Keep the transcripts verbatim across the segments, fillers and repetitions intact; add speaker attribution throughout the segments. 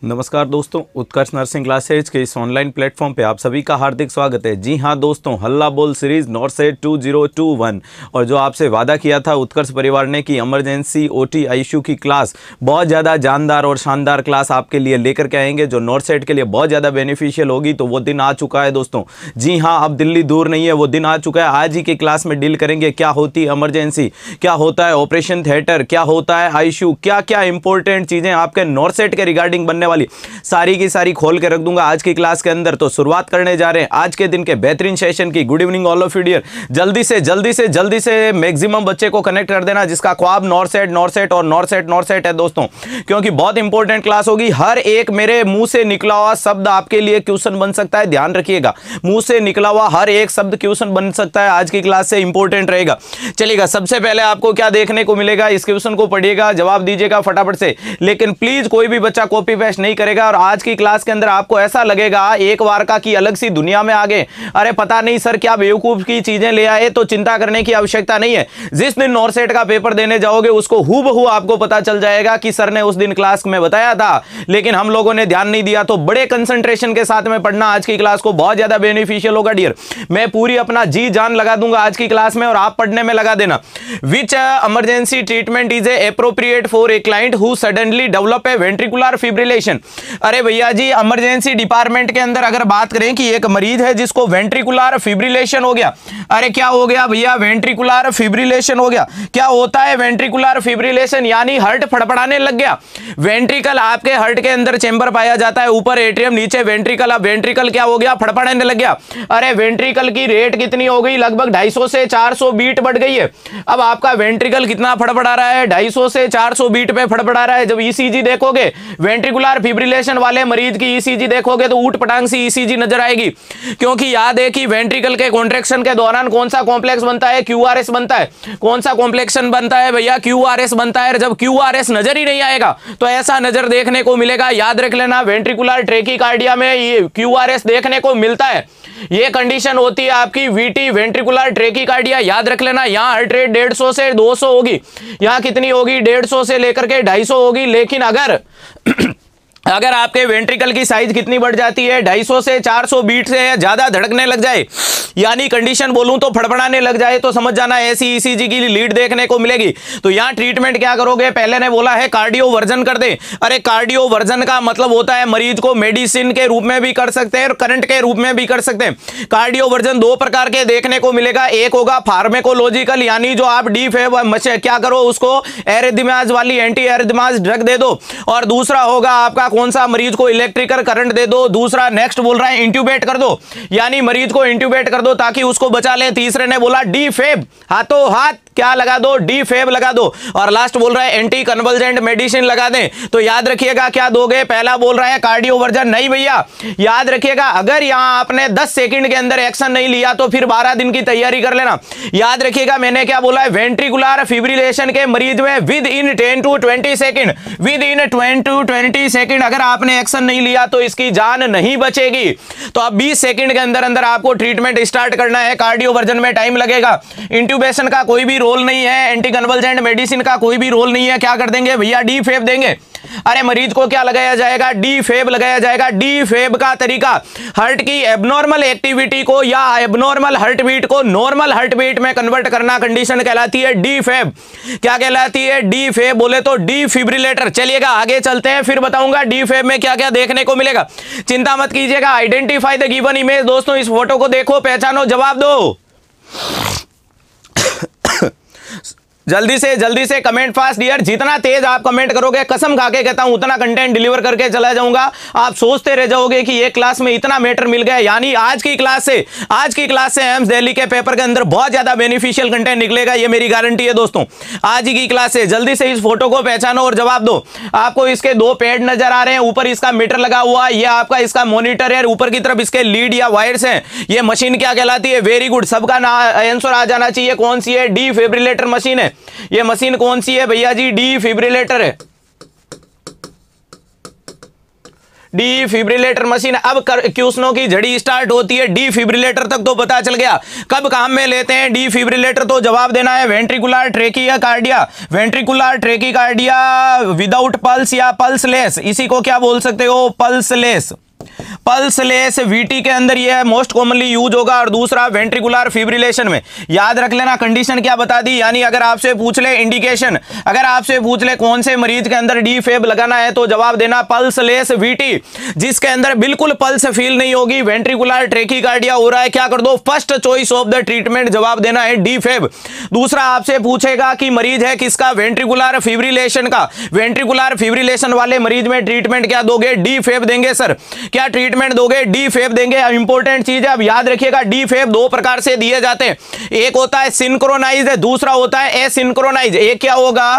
Speaker 1: नमस्कार दोस्तों, उत्कर्ष nursing classes के इस ऑनलाइन प्लेटफॉर्म पे आप सभी का हार्दिक स्वागत है। जी हाँ दोस्तों, Halla Bol series NORCET two zero two one और जो आपसे वादा किया था उत्कर्ष परिवार ने कि इमरजेंसी ओटी आईसीयू की क्लास बहुत ज़्यादा जानदार और शानदार क्लास आपके लिए लेकर के आएंगे जो नॉर्सेट के लिए बहुत ज़्यादा बेनिफिशियल होगी। तो वो दिन आ चुका है दोस्तों। जी हाँ, अब दिल्ली दूर नहीं है, वो दिन आ चुका है। आज ही की क्लास में डील करेंगे क्या होती है इमरजेंसी, क्या होता है ऑपरेशन थिएटर, क्या होता है आईसीयू, क्या क्या इंपॉर्टेंट चीज़ें आपके नॉर्सेट के रिगार्डिंग बनने वाली सारी की सारी खोल के रख दूंगा आज की क्लास के अंदर। तो शुरुआत करने जा रहे हैं आज के दिन के बेहतरीन सेशन की। Good evening all of you dear. जल्दी से जल्दी से जल्दी से मैक्सिमम बच्चे को कनेक्ट कर देना जिसका ख्वाब नॉर्सेट नॉर्सेट और नॉर्सेट नॉर्सेट है दोस्तों, क्योंकि बहुत इंपॉर्टेंट क्लास होगी। हर एक मेरे मुंह से निकला हुआ शब्द आपके लिए क्वेश्चन बन सकता है, ध्यान रखिएगा। मुंह से निकला हुआ हर एक शब्द क्वेश्चन बन सकता है, आज की क्लास से इंपॉर्टेंट रहेगा। चलिएगा, सबसे पहले आपको क्या देखने को मिलेगा, इस क्वेश्चन को पढ़िएगा, जवाब दीजिएगा फटाफट से। लेकिन प्लीज कोई भी बच्चा कॉपी पेस्ट नहीं करेगा और आज की क्लास के अंदर आपको ऐसा लगेगा एक बार का कि अलग सी दुनिया में आ गए। अरे पता नहीं सर क्या बेवकूफ की चीजें ले आए, तो चिंता करने की आवश्यकता नहीं है। जिस दिन नॉर्सेट का पेपर देने जाओगे उसको हूबहू आपको पता चल जाएगा कि सर ने उस दिन क्लास में बताया था लेकिन हम लोगों ने ध्यान नहीं दिया। तो बड़े कंसंट्रेशन के साथ में पढ़ना आज की क्लास को, बहुत ज्यादा बेनिफिशियल होगा डियर। मैं पूरी अपना जी जान लगा दूंगा आज की क्लास में और आप पढ़ने में लगा देना। Which emergency treatment is appropriate for a client who suddenly develop a ventricular fibrillation. अरे भैया जी, इमरजेंसी डिपार्टमेंट के अंदर अगर बात करें कि एक मरीज है जिसको वेंट्रिकुलर फिब्रिलेशन हो गया। अरे क्या हो गया भैया? वेंट्रिकुलर फिब्रिलेशन हो गया। क्या होता है वेंट्रिकुलर फिब्रिलेशन? यानी हार्ट फड़फड़ाने लग गया। वेंट्रिकल आपके हार्ट के अंदर चेंबर पाया जाता है, ऊपर एट्रियम, नीचे वेंट्रिकल। अब वेंट्रिकल क्या हो गया? फड़फड़ाने लग गया। अरे वेंट्रिकल की रेट कितनी हो गई? लगभग ढाई सौ से चार सौ बीट बढ़ गई है। अब आपका वेंट्रिकल कितना फड़फड़ा रहा है? ढाई सौ से चार सौ बीट पे फड़फड़ा रहा है। जब ईसीजी देखोगे वेंट्रिकुलर फिब्रिलेशन वाले मरीज की ईसीजी देखोगे तो ऊट पटांग सी ईसीजी नजर आएगी, क्योंकि याद है कि वेंट्रिकल के कॉन्ट्रैक्शन के दौरान कौन सा कॉम्प्लेक्स बनता है? क्यूआरएस बनता है। कौन सा कॉम्प्लेक्शन बनता है भैया? क्यूआरएस बनता है। जब क्यूआरएस नजर ही नहीं आएगा तो ऐसा नजर देखने को मिलेगा। याद रख लेना, वेंट्रिकुलर ट्रेकीकार्डिया में ये क्यूआरएस देखने को मिलता है। ये कंडीशन होती है आपकी वीटी, वेंट्रिकुलर ट्रेकीकार्डिया। याद रख लेना, यहाँ हार्ट रेट डेढ़ सौ से दो सौ होगी, यहाँ कितनी होगी? डेढ़ सौ से लेकर के ढाई सौ होगी। लेकिन अगर अगर आपके वेंट्रिकल की साइज कितनी बढ़ जाती है? ढाई सौ से चार सौ बीट से ज्यादा धड़कने लग जाए, यानी कंडीशन बोलूं तो फड़फड़ाने लग जाए, तो समझ जाना ऐसी ईसीजी की लीड देखने को मिलेगी। तो यहां ट्रीटमेंट क्या करोगे? पहले ने बोला है कार्डियो वर्जन कर दे। अरे कार्डियो वर्जन का मतलब होता है मरीज को मेडिसिन के रूप में भी कर सकते हैं और करंट के रूप में भी कर सकते हैं। कार्डियो वर्जन दो प्रकार के देखने को मिलेगा। एक होगा फार्मेकोलॉजिकल, यानी जो आप डी फेब क्या करो, उसको एरिथमियाज वाली एंटी एरिथमियाज ड्रग दे दो। और दूसरा होगा आपका कौन सा? मरीज को इलेक्ट्रिकल करंट दे दो। दूसरा नेक्स्ट बोल रहा है इंट्यूबेट कर दो, यानी मरीज को इंट्यूबेट कर दो ताकि उसको बचा ले। तीसरे ने बोला डी फेब, हाथों हाथ क्या लगा दो? डी फेब लगा दो। और लास्ट बोल रहा है एंटी कन्वल्जेंट मेडिसिन लगा दें। तो याद रखिएगा क्या दोगे? पहला बोल रहा है कार्डियो वर्जन। नहीं भैया, याद रखिएगा अगर यहां आपने दस सेकंड के अंदर एक्शन नहीं लिया तो फिर बारह दिन की तैयारी कर लेना। याद रखिएगा मैंने क्या बोला है? वेंट्रिकुलर फिब्रिलेशन के मरीज में within ten to twenty second, within ten to twenty second अगर आपने एक्शन नहीं लिया तो इसकी जान नहीं बचेगी। तो अब बीस सेकंड के अंदर अंदर आपको ट्रीटमेंट स्टार्ट करना है। कार्डियो वर्जन में टाइम लगेगा। इंट्यूबेशन का कोई भी रोल नहीं है, एंटी कन्वल्जेंट मेडिसिन का कोई भी रोल नहीं है। क्या कर देंगे भैया? डी फेब देंगे। अरे मरीज को क्या लगाया जाएगा? डी फेब लगाया जाएगा। डी फेब का तरीका हार्ट की एबनॉर्मल एक्टिविटी को या एबनॉर्मल हार्ट बीट को नॉर्मल हार्ट बीट में कन्वर्ट करना, कंडीशन कहलाती है डी फेब। क्या कहलाती है? डी फेब बोले तो डी फिब्रिलेटर। चलिएगा आगे चलते हैं, फिर बताऊंगा डी फेब में क्या क्या देखने को मिलेगा। चिंता मत कीजिएगा। Identify the given image. दोस्तों इस फोटो को देखो, पहचानो, जवाब दो। जल्दी से जल्दी से कमेंट फास्ट डियर। जितना तेज आप कमेंट करोगे, कसम खा के कहता हूं, उतना कंटेंट डिलीवर करके चला जाऊंगा। आप सोचते रह जाओगे कि ये क्लास में इतना मैटर मिल गया। यानी आज की क्लास से आज की क्लास से एम्स दिल्ली के पेपर के अंदर बहुत ज्यादा बेनिफिशियल कंटेंट निकलेगा, ये मेरी गारंटी है दोस्तों। आज ही की क्लास से जल्दी से इस फोटो को पहचानो और जवाब दो। आपको इसके दो पैड नजर आ रहे हैं, ऊपर इसका मीटर लगा हुआ है, ये आपका इसका मॉनिटर है, ऊपर की तरफ इसके लीड या वायर्स हैं। ये मशीन क्या कहलाती है? वेरी गुड, सबका आंसर आ जाना चाहिए। कौन सी है? डी फिब्रिलेटर मशीन है। ये मशीन कौन सी है भैया जी? डी फिब्रिलेटर है। Defibrillator machine. अब क्वेश्चनों की झड़ी स्टार्ट होती है। डिफिब्रिलेटर तक तो पता चल गया, कब काम में लेते हैं डिफिब्रिलेटर, तो जवाब देना है ventricular tachycardia, ventricular tachycardia without pulse या पल्सलेस, इसी को क्या बोल सकते हो, पल्सलेस। पल्सलेस वीटी के अंदर यह मोस्ट कॉमनली यूज होगा। और दूसरा वेंट्रिकुलर फिब्रिलेशन में याद रख लेना कंडीशन क्या बता दी, यानी अगर आपसे पूछ ले इंडिकेशन, अगर आपसे पूछ ले कौन से मरीज के अंदर डी फेब लगाना है, तो जवाब देना पल्सलेस वीटी, जिसके अंदर बिल्कुल पल्स फील नहीं होगी, वेंट्रिकुलर ट्रेकिकार्डिया हो रहा है, क्या कर दो, first choice of the treatment जवाब देना है डी फेब। दूसरा आपसे पूछेगा कि मरीज है किसका, वेंट्रिकुलर फिब्रिलेशन का, वेंट्रिकुलर फिब्रिलेशन वाले मरीज में ट्रीटमेंट क्या दोगे, डी फेब देंगे। सर क्या ट्रीटमेंट दोगे, डी फेब देंगे। इंपॉर्टेंट चीज है, अब याद रखिएगा डी फेब दो प्रकार से दिए जाते हैं, एक होता है सिंक्रोनाइज, दूसरा होता है एसिंक्रोनाइज। एक क्या होगा,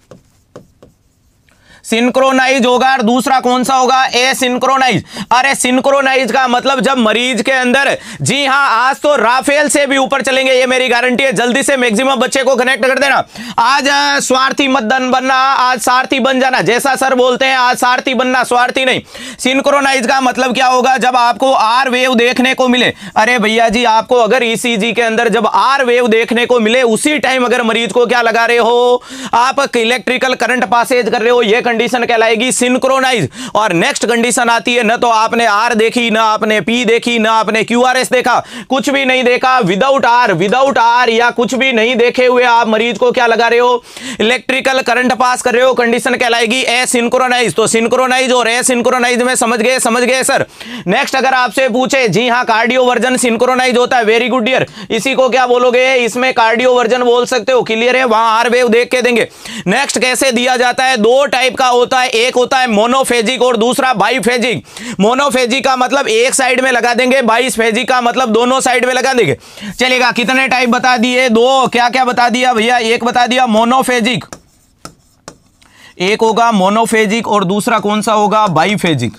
Speaker 1: सिंक्रोनाइज होगा, और दूसरा कौन सा होगा, एसिंक्रोनाइज। अरे सिंक्रोनाइज का मतलब जब मरीज के अंदर, जी हां आज तो राफेल से भी ऊपर चलेंगे, ये मेरी गारंटी है। जल्दी से मैक्सिमम बच्चे को कनेक्ट कर देना। आज स्वार्थी मत बनना, आज सारथी बन जाना, जैसा सर बोलते हैं आज सारथी बनना, स्वार्थी नहीं। सिंक्रोनाइज का मतलब क्या होगा, जब आपको आर वेव देखने को मिले, अरे भैया जी आपको अगर ईसीजी के अंदर जब आर वेव देखने को मिले, उसी टाइम अगर मरीज को क्या लगा रहे हो, आप इलेक्ट्रिकल करंट पासेज कर रहे हो, ये कंडीशन कहलाएगी सिंक्रोनाइज। और नेक्स्ट कंडीशन आती है, न तो आपने आर देखी, ना आपने पी देखी, ना आपने क्यूआरएस देखा, कुछ भी नहीं देखा, विदाउट आर, विदाउट आर या कुछ भी नहीं देखे हुए आप मरीज को क्या लगा रहे हो, इलेक्ट्रिकल करंट पास कर रहे हो, कंडीशन कहलाएगी एसिंक्रोनाइज। तो सिंक्रोनाइज और एसिंक्रोनाइज में समझ गए, समझ गए सर। नेक्स्ट अगर आपसे पूछे, जी हां कार्डियो वर्जन सिंक्रोनाइज होता है, वेरी गुड डियर, इसी को क्या बोलोगे, इसमें कार्डियो वर्जन बोल सकते हो, क्लियर है, वहां आर वेव देख के देंगे। नेक्स्ट कैसे दिया जाता है, दो टाइप का होता है, एक होता है मोनोफेजिक और दूसरा बाईफेजिक। मोनोफेजिक का मतलब एक साइड में लगा देंगे, बाईफेजिक का मतलब दोनों साइड में लगा देंगे। चलेगा, कितने टाइप बता दिए, दो, क्या क्या बता दिया भैया, एक बता दिया मोनोफेजिक, एक होगा मोनोफेजिक और दूसरा कौन सा होगा, बाईफेजिक।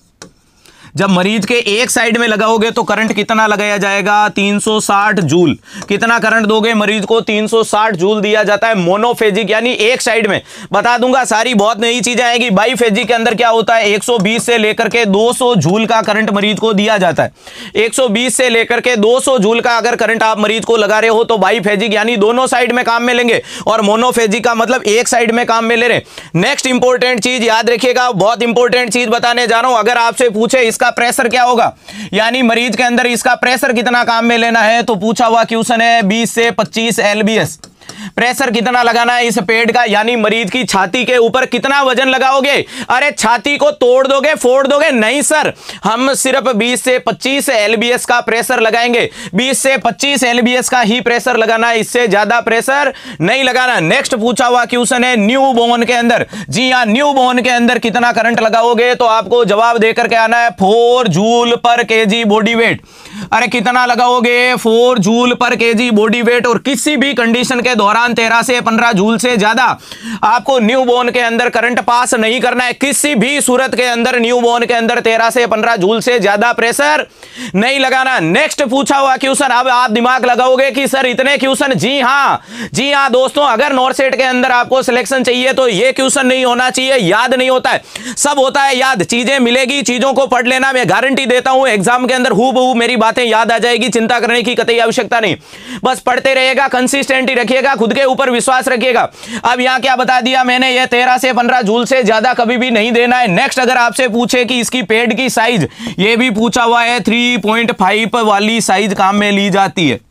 Speaker 1: जब मरीज के एक साइड में लगाओगे तो करंट कितना लगाया जाएगा, तीन सौ साठ जूल। कितना करंट दोगे मरीज को, तीन सौ साठ जूल दिया जाता है मोनोफेजिक, यानी एक साइड में। बता दूंगा सारी बहुत नई चीजें आएगी। बाईफेजिक के अंदर क्या होता है, एक सौ बीस से लेकर के दो सौ जूल का करंट मरीज को दिया जाता है। एक सौ बीस से लेकर के दो सौ जूल का अगर करंट आप मरीज को लगा रहे हो तो बाईफेजिक, यानी दोनों साइड में काम में लेंगे, और मोनोफेजिक का मतलब एक साइड में काम में ले रहे। नेक्स्ट इंपॉर्टेंट चीज याद रखिएगा, बहुत इंपॉर्टेंट चीज बताने जा रहा हूं। अगर आपसे पूछे इसका प्रेशर क्या होगा, यानी मरीज के अंदर इसका प्रेशर कितना काम में लेना है, तो पूछा हुआ क्वेश्चन है बीस से पच्चीस एलबीएस। प्रेशर कितना लगाना है इस पेड़ का, यानी मरीज की छाती के ऊपर कितना वजन लगाओगे। अरे छाती को तोड़ दोगे, फोड़ दोगे, नहीं सर, हम सिर्फ बीस से पच्चीस एलबीएस का प्रेशर लगाएंगे। बीस से पच्चीस एलबीएस का ही प्रेशर लगाना है, इससे ज्यादा प्रेशर नहीं लगाना। नेक्स्ट पूछा हुआ क्वेश्चन है न्यू बोन के अंदर, जी हां न्यू बोन के अंदर कितना करंट लगाओगे, तो आपको जवाब देकर के आना है four joule per kg body weight. अरे कितना लगाओगे, four joule per kg body weight, और किसी भी कंडीशन के दौरान तेरह से पंद्रह जूल से ज्यादा आपको न्यू बोर्न के अंदर करंट पास नहीं करना है। किसी भी सूरत के अंदर न्यू बोर्न के अंदर तेरह से पंद्रह जूल से ज्यादा प्रेशर नहीं लगाना। नेक्स्ट पूछा हुआ क्वेश्चन, अब आप दिमाग लगाओगे कि सर इतने क्वेश्चन, जी हां जी हां दोस्तों, अगर नॉरसेट के अंदर आपको सिलेक्शन चाहिए तो ये क्वेश्चन नहीं होना चाहिए, याद नहीं होता है, सब होता है याद। चीजें मिलेगी, चीजों को पढ़ लेना, मैं गारंटी देता हूं एग्जाम के अंदर हूबहू मेरी बातें याद आ जाएगी, चिंता करने की कतई आवश्यकता नहीं। बस पढ़ते रहिएगा, कंसिस्टेंटी रखिएगा, खुद के ऊपर विश्वास रखिएगा। अब यहां क्या बता दिया मैंने, ये तेरह से पंद्रह जूल से ज्यादा कभी भी नहीं देना है। नेक्स्ट अगर आपसे पूछे कि इसकी पेड की साइज, ये भी पूछा हुआ है, थ्री पॉइंट फाइव वाली साइज काम में ली जाती है।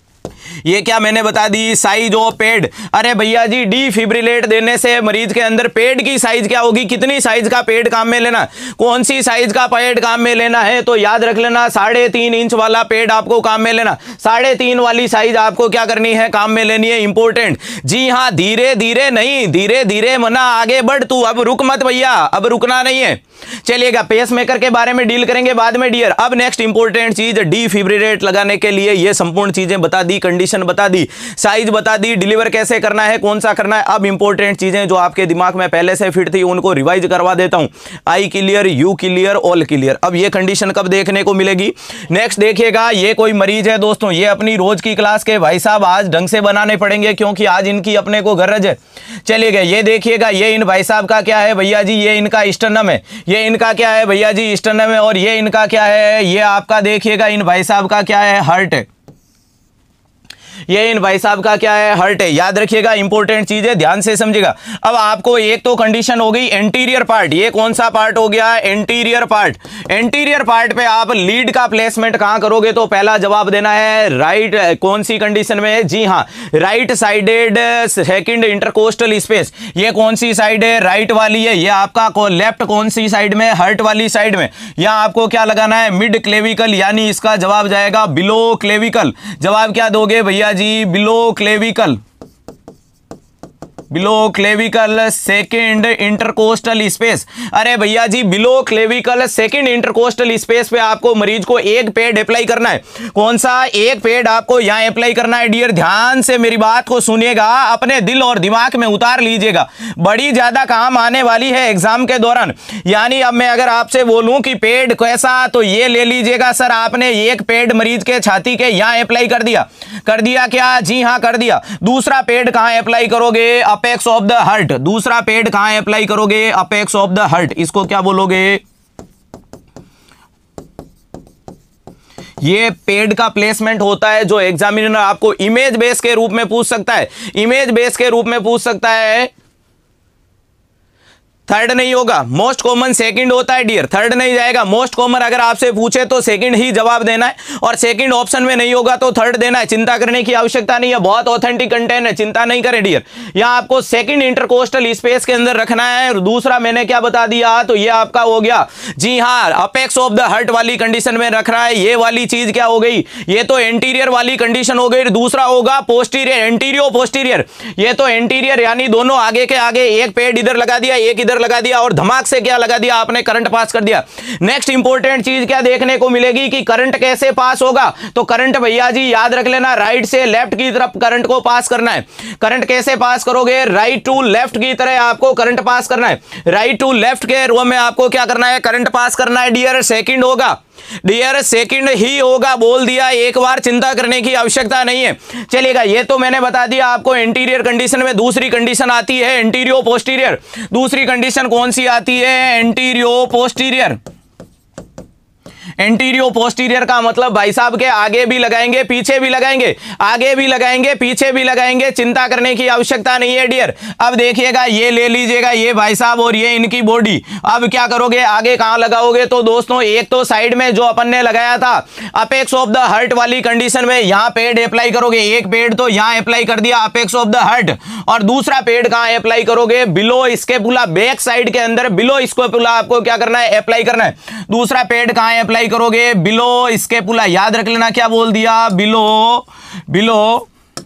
Speaker 1: ये क्या मैंने बता दी, साइज ऑफ पेड। अरे भैया जी डिफिब्रिलेट देने से मरीज के अंदर पेड की साइज क्या होगी, कितनी साइज का पेड काम में लेना, कौन सी साइज का पेड काम में लेना है, तो याद रख लेना साढ़े तीन इंच वाला पेड आपको काम में लेना। साढ़े तीन वाली साइज आपको क्या करनी है, काम में लेनी है, इंपॉर्टेंट। जी हाँ, धीरे धीरे नहीं, धीरे धीरे मना आगे बढ़, तू अब रुक मत भैया, अब रुकना नहीं है। चलिएगा, पेस मेकर के बारे में डील करेंगे बाद में डियर। अब नेक्स्ट इंपॉर्टेंट चीज, डिफिब्रिलेट लगाने के लिए ये संपूर्ण चीजें बता दी, कंडीशन बता दी, साइज बता दी, डिलीवर कैसे करना है, कौन सा करना है। अब इंपॉर्टेंट चीजें जो आपके दिमाग में पहले से फिट थी उनको रिवाइज करवा देता हूं। I clear, you clear, all clear. अब ये कंडीशन कब देखने को मिलेगी? नेक्स्ट देखिएगा, ये कोई मरीज है दोस्तों, ये अपनी रोज की क्लास के भाई साहब आज ढंग से बनाने पड़ेंगे क्योंकि आज इनकी अपने को गरज है। चलिएगा, ये देखिएगा, ये इन भाई साहब का क्या है भैया जी, ये इनका स्टर्नम है, ये इनका क्या है भैया जी स्टर्नम है, और ये इनका क्या है, ये आपका देखिएगा इन भाई साहब का क्या है, हार्ट है। ये इन भाई साहब का क्या है, हर्ट है। याद रखिएगा, इंपॉर्टेंट चीज है, ध्यान से समझिएगा। अब आपको एक तो कंडीशन हो गई एंटीरियर पार्ट, ये कौन सा पार्ट हो गया, एंटीरियर पार्ट। एंटीरियर पार्ट पे आप लीड का प्लेसमेंट कहां करोगे? तो पहला जवाब देना है राइट। कौन सी कंडीशन में? जी हाँ, right sided second intercostal space. ये कौन सी साइड है? राइट वाली है। ये आपका लेफ्ट कौन सी साइड में? हर्ट वाली साइड में। यहां आपको क्या लगाना है? मिड क्लेविकल, यानी इसका जवाब जाएगा बिलो क्लेविकल। जवाब क्या दोगे भैया जी? Below clavicle, below clavicle second intercostal space. अरे भैया जी, below clavicle second intercostal space पे आपको मरीज को एक पेड अप्लाई करना है। कौन सा? एक पेड आपको यहां अप्लाई करना है। डियर ध्यान से मेरी बात को सुनिएगा, अपने दिल और दिमाग में उतार लीजिएगा, बड़ी ज्यादा काम आने वाली है एग्जाम के दौरान। यानी अब मैं अगर आपसे बोलूं कि पेड कैसा, तो ये ले लीजिएगा सर, आपने एक पेड मरीज के छाती के यहां अप्लाई कर दिया। कर दिया क्या? जी हां कर दिया। दूसरा पेड कहां अप्लाई करोगे? Apex of the heart. दूसरा पेड कहां अप्लाई करोगे? Apex of the heart. इसको क्या बोलोगे? ये पेड का प्लेसमेंट होता है जो एग्जामिनर आपको इमेज बेस के रूप में पूछ सकता है। इमेज बेस के रूप में पूछ सकता है। थर्ड नहीं होगा, मोस्ट कॉमन सेकंड होता है डियर, थर्ड नहीं जाएगा। मोस्ट कॉमन अगर आपसे पूछे तो सेकंड ही जवाब देना है, और सेकंड ऑप्शन में नहीं होगा तो थर्ड देना है। चिंता करने की आवश्यकता नहीं है, बहुत ऑथेंटिक कंटेंट है, चिंता नहीं करें डियर। यहां आपको सेकंड इंटरकोस्टल स्पेस के अंदर रखना है। और दूसरा मैंने क्या बता दिया, तो ये आपका हो गया, जी हां, अपेक्स ऑफ द हार्ट वाली कंडीशन में रख रहा है। ये वाली चीज क्या हो गई? ये तो एंटीरियर वाली कंडीशन हो गई। दूसरा होगा पोस्टीरियर, एंटीरियो पोस्टीरियर। ये तो एंटीरियर, यानी दोनों आगे के आगे, एक पेड इधर लगा दिया, एक इधर लगा दिया, और धमाक से क्या लगा दिया आपने? करंट पास कर दिया। नेक्स्ट इंपॉर्टेंट चीज क्या देखने को मिलेगी कि करंट कैसे पास होगा? तो करंट भैया जी याद रख लेना, राइट से लेफ्ट की तरफ करंट को पास करना है। करंट कैसे पास करोगे? राइट टू लेफ्ट की तरह आपको करंट पास करना है। राइट टू लेफ्ट के रो में आपको क्या करना है? करंट पास करना है डियर। सेकंड होगा डियर, सेकंड ही होगा, बोल दिया एक बार, चिंता करने की आवश्यकता नहीं है। चलेगा, ये तो मैंने बता दिया आपको एंटीरियर कंडीशन में। दूसरी कंडीशन आती है एंटीरियो पोस्टीरियर। दूसरी कंडीशन कौन सी आती है? एंटीरियो पोस्टीरियर। एंटीरियो पोस्टीरियर का मतलब भाई साहब के आगे भी लगाएंगे, पीछे भी लगाएंगे, आगे भी लगाएंगे, पीछे भी लगाएंगे, चिंता करने की आवश्यकता नहीं है डियर। अब देखिएगा, ये ले लीजिएगा, ये भाई साहब और ये इनकी बॉडी। अब क्या करोगे? आगे कहां लगाओगे? तो दोस्तों एक तो साइड में जो अपन ने लगाया था अपेक्स ऑफ द हार्ट वाली कंडीशन में, यहां पेड अप्लाई करोगे। एक पेड तो यहां अप्लाई कर दिया अपेक्स ऑफ द हार्ट, और दूसरा पेड कहां अप्लाई करोगे? बिलो स्केपुला, बैक साइड के अंदर बिलो स्केपुला आपको क्या करना है? अप्लाई करना है। दूसरा पेड कहां अप्लाई करोगे? Below scapula. याद रख लेना, क्या बोल दिया? बिलो बिलो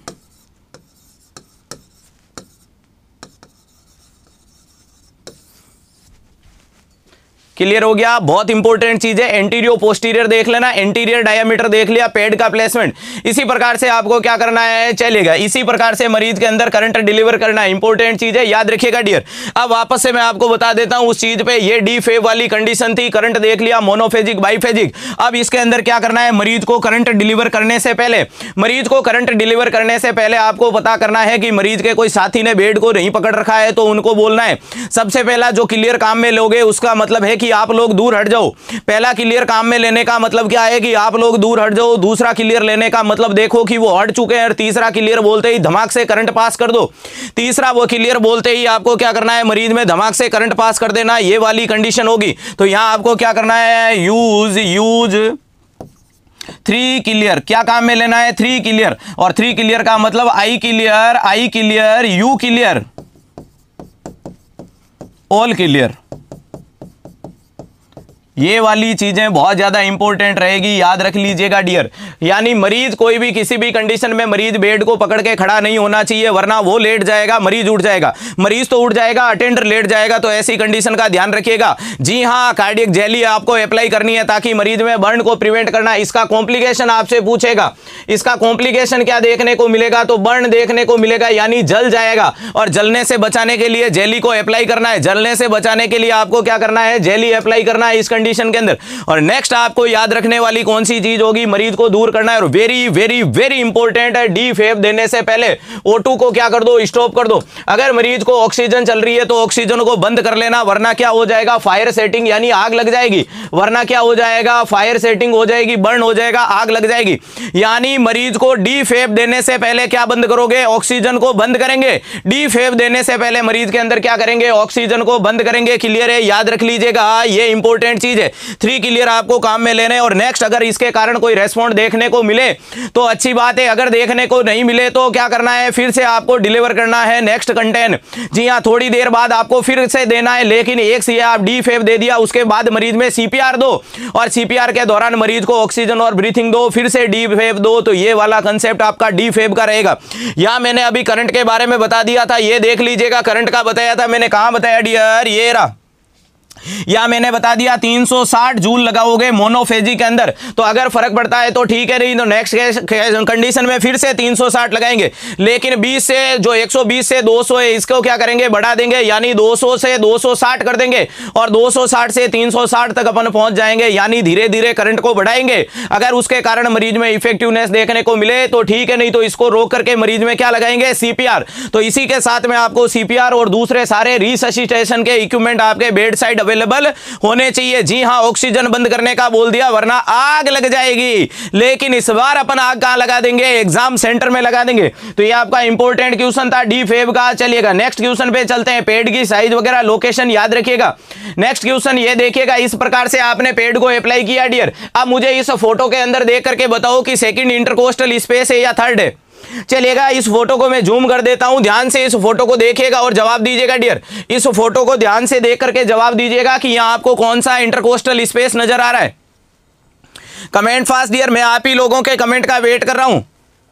Speaker 1: क्लियर हो गया? बहुत इंपॉर्टेंट चीज है। एंटीरियो पोस्टीरियर देख लेना, एंटीरियर डायमीटर देख लिया, पेड का प्लेसमेंट। इसी प्रकार से आपको क्या करना है? चलेगा, इसी प्रकार से मरीज के अंदर करंट डिलीवर करना है। इंपॉर्टेंट चीज है, याद रखिएगा डियर। अब वापस से मैं आपको बता देता हूं उस चीज पे। ये डी फेव वाली कंडीशन थी, करंट देख लिया, मोनोफेजिक, बाईफेजिक। अब इसके अंदर क्या करना है? मरीज को करंट डिलीवर करने से पहले मरीज को करंट डिलीवर करने से पहले आपको पता करना है कि मरीज के कोई साथी ने बेड को नहीं पकड़ रखा है, तो उनको बोलना है। सबसे पहला जो क्लियर काम में लोगे उसका मतलब है कि आप लोग दूर हट जाओ। पहला क्लियर काम में लेने का मतलब क्या है? कि आप लोग दूर हट जाओ। दूसरा क्लियर लेने का मतलब देखो कि वो हट चुके हैं। और तीसरा क्लियर बोलते ही धमाक से करंट पास कर दो। तीसरा वो क्लियर बोलते ही आपको क्या करना है? मरीज में धमाक से करंट पास कर देना, ये वाली कंडीशन होगी। तो यहां आपको क्या करना है? Use use three clear. क्या काम में लेना है? Three clear. और थ्री क्लियर का मतलब I clear, I clear, you clear, all clear. ये वाली चीजें बहुत ज्यादा इंपॉर्टेंट रहेगी, याद रख लीजिएगा डियर। यानी मरीज कोई भी किसी भी कंडीशन में मरीज बेड को पकड़ के खड़ा नहीं होना चाहिए, वरना वो लेट जाएगा, मरीज उठ जाएगा, मरीज तो उठ जाएगा, अटेंडर लेट जाएगा। तो ऐसी कंडीशन का ध्यान रखिएगा। जी हाँ, कार्डियक जेली आपको अप्लाई करनी है ताकि मरीज में बर्न को प्रिवेंट करना। इसका कॉम्प्लिकेशन आपसे पूछेगा, इसका कॉम्प्लिकेशन क्या देखने को मिलेगा, तो बर्न देखने को मिलेगा, यानी जल जाएगा। और जलने से बचाने के लिए जेली को अप्लाई करना है, जलने से बचाने के लिए आपको क्या करना है, जेली अप्लाई करना है इस कंडीशन के अंदर। और नेक्स्ट आपको याद रखने वाली कौन सी चीज होगी, मरीज को दूर करना है। और वेरी वेरी वेरी इंपॉर्टेंट है, डी फेब देने से पहले ओ टू को क्या कर दो, स्टॉप कर दो। अगर मरीज को ऑक्सीजन चल रही है तो ऑक्सीजन को बंद कर लेना, वरना क्या हो जाएगा, फायर सेटिंग, यानी आग लग जाएगी। वरना क्या हो जाएगा, फायर सेटिंग हो जाएगी, बर्न हो जाएगा, आग लग जाएगी। यानी मरीज को डी फेब देने से पहले क्या बंद करोगे, ऑक्सीजन को बंद करेंगे। डी फेब देने से पहले मरीज के अंदर क्या करेंगे, ऑक्सीजन को बंद करेंगे। क्लियर है, याद रख लीजिएगा, ये इंपॉर्टेंट चीज है। थ्री क्लियर आपको काम में लेने। और नेक्स्ट, अगर इसके कारण कोई रेस्पॉन्ड देखने को मिले तो अच्छी बात है, अगर देखने को नहीं मिले तो क्या करना है, फिर से आपको डिलीवर करना है नेक्स्ट कंटेन। जी हाँ, थोड़ी देर बाद आपको फिर से देना है, लेकिन एक से आप डी फेब दे दिया, उसके बाद मरीज में सीपीआर दो, और सीपीआर के दौरान मरीज को ऑक्सीजन और ब्रीथिंग दो, फिर से डी फेब दो। तो ये वाला कंसेप्ट आपका डी फेब का रहेगा। या मैंने अभी करंट के बारे में बता दिया था, ये देख लीजिएगा, करंट का बताया था मैंने, कहां बताया डियर, ये रहा। या मैंने बता दिया तीन सौ साठ जूल लगाओगे मोनोफेजी के अंदर, तो अगर फर्क पड़ता है तो ठीक है, नहीं तो नेक्स्ट कंडीशन में फिर से तीन सौ साठ लगाएंगे। लेकिन बीस से जो एक सौ बीस से दो सौ है, इसको क्या करेंगे, बढ़ा देंगे, यानी दो सौ से दो सौ साठ कर देंगे, और दो सौ साठ से तीन सौ साठ तक अपन पहुंच जाएंगे। यानी धीरे धीरे करंट को बढ़ाएंगे। अगर उसके कारण मरीज में इफेक्टिवनेस देखने को मिले तो ठीक है, नहीं तो इसको रोक करके मरीज में क्या लगाएंगे, सीपीआर। तो इसी के साथ में आपको सीपीआर और दूसरे सारे रिससिटेशन के इक्विपमेंट आपके बेड साइड अवेलेबल होने चाहिए। जी हां, ऑक्सीजन बंद करने का बोल दिया, वरना आग लग जाएगी। लेकिन इस बार अपन आग कहां लगा देंगे, एग्जाम सेंटर में लगा देंगे। तो ये आपका इंपॉर्टेंट क्वेश्चन था डी फेब का। चलिएगा नेक्स्ट क्वेश्चन पे चलते हैं। पेड की साइज वगैरह लोकेशन याद रखिएगा। नेक्स्ट क्वेश्चन ये देखिएगा, इस प्रकार से आपने पेड को अप्लाई किया डियर। अब मुझे इस फोटो के अंदर देख करके बताओ कि सेकंड इंटरकोस्टल स्पेस है या थर्ड है। चलिएगा, इस फोटो को मैं जूम कर देता हूं, ध्यान से इस फोटो को देखिएगा और जवाब दीजिएगा डियर। इस फोटो को ध्यान से देख करके जवाब दीजिएगा कि यहां आपको कौन सा इंटरकोस्टल स्पेस नजर आ रहा है। कमेंट फास्ट डियर, मैं आप ही लोगों के कमेंट का वेट कर रहा हूं।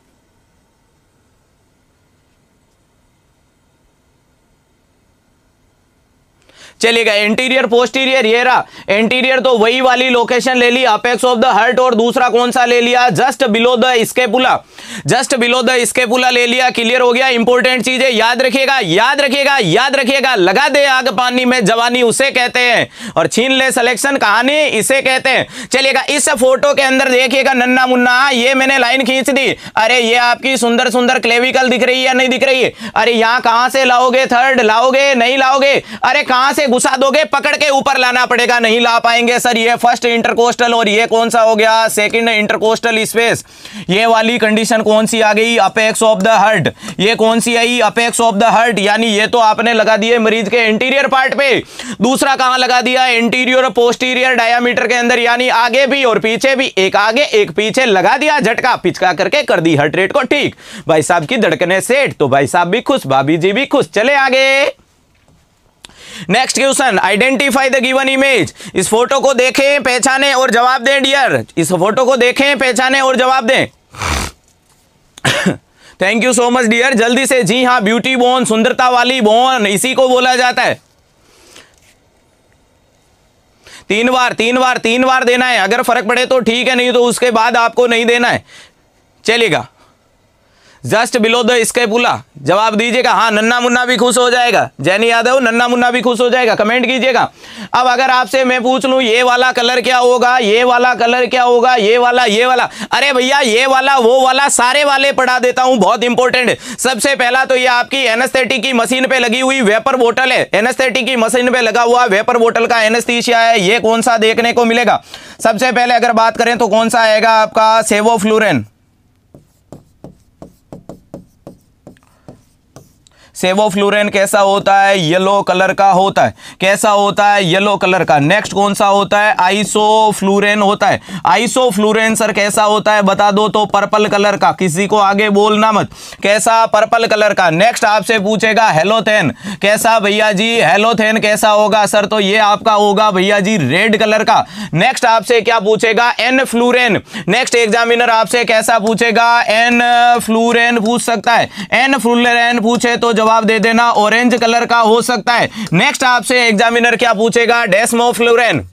Speaker 1: चलिएगा, इंटीरियर पोस्टीरियर ये रहा। इंटीरियर तो वही वाली लोकेशन ले ली, अपेक्स ऑफ द हार्ट, और दूसरा कौन सा ले लिया, just below the scapula. Just below the scapula ले लिया। क्लियर हो गया। इंपॉर्टेंट चीज है, याद रखिएगा, याद रखिएगा, याद रखिएगा। लगा दे आग पानी में जवानी उसे कहते हैं, और छीन ले सिलेक्शन कहानी इसे कहते हैं। चलिएगा, इस फोटो के अंदर देखिएगा नन्ना मुन्ना, ये मैंने लाइन खींच दी। अरे ये आपकी सुंदर सुंदर क्लेविकल दिख रही है, नहीं दिख रही है? अरे यहां कहां से लाओगे, थर्ड लाओगे, नहीं लाओगे? अरे कहां से घुसा दोगे, पकड़ के ऊपर लाना पड़ेगा, नहीं ला पाएंगे सर। ये फर्स्ट इंटरकोस्टल, और ये कौन सा हो गया, सेकंड इंटरकोस्टल स्पेस। ये वाली कंडीशन कौन सी आ गई, अपेक्स ऑफ द हार्ट। ये कौन सी आई, अपेक्स ऑफ द हार्ट। यानी ये तो आपने लगा दिए मरीज के इंटीरियर पार्ट पे। दूसरा कहां लगा दिया, इंटीरियर पोस्टीरियर डायामीटर के अंदर, यानी आगे भी और पीछे भी, एक आगे एक पीछे लगा दिया, झटका पिचका करके कर दी हार्ट रेट को ठीक। भाई साहब की धड़कने सेट, तो भाई साहब भी खुश, भाभी जी भी खुश। चले आगे। Next question, identify the given image. इस फोटो को देखें, पहचाने और जवाब दें डियर। इस फोटो को देखें, पहचाने और जवाब दें। Thank you so much dear, जल्दी से। जी हां, ब्यूटी बोन, सुंदरता वाली बोन, इसी को बोला जाता है। तीन बार तीन बार तीन बार देना है, अगर फर्क पड़े तो ठीक है, नहीं तो उसके बाद आपको नहीं देना है। चलिएगा, जस्ट बिलो द स्केपुला, जवाब दीजिएगा। हाँ, नन्ना मुन्ना भी खुश हो जाएगा। जैनी यादव, नन्ना मुन्ना भी खुश हो जाएगा, कमेंट कीजिएगा। अब अगर आपसे मैं पूछ लूं ये वाला कलर क्या होगा, ये वाला कलर क्या होगा, ये वाला, ये वाला, अरे भैया ये वाला वो वाला सारे वाले पढ़ा देता हूं, बहुत इंपॉर्टेंट है। सबसे पहला तो ये आपकी एनेस्थेटिक की मशीन पे लगी हुई वेपर बोतल है। एनेस्थेटिक की मशीन पे लगा हुआ वेपर बोतल का एनेस्थीसिया है। ये कौन सा देखने को मिलेगा, सबसे पहले अगर बात करें तो कौन सा आएगा आपका, सेवोफ्लुरेन। सेवोफ्लूरेन कैसा होता है? येलो कलर का होता है। कैसा होता है? येलो कलर का। नेक्स्ट कौन सा होता है? आइसोफ्लूरेन होता है। आइसोफ्लूरेन सर कैसा होता है बता दो तो? पर्पल कलर का। किसी को आगे बोलना मत। कैसा? पर्पल कलर का। नेक्स्ट आपसे पूछेगा हेलोथेन कैसा भैया जी? हेलोथेन कैसा होगा सर? तो ये आपका होगा भैया जी रेड कलर का। नेक्स्ट आपसे क्या पूछेगा? एन फ्लूरेन। नेक्स्ट एग्जामिनर आपसे कैसा पूछेगा? एन फ्लूरेन पूछ सकता है। एन फ्लूरेन पूछे तो जवाब दे देना ऑरेंज कलर का हो सकता है। नेक्स्ट आपसे एग्जामिनर क्या पूछेगा? डेस्मोफ्लूरेन।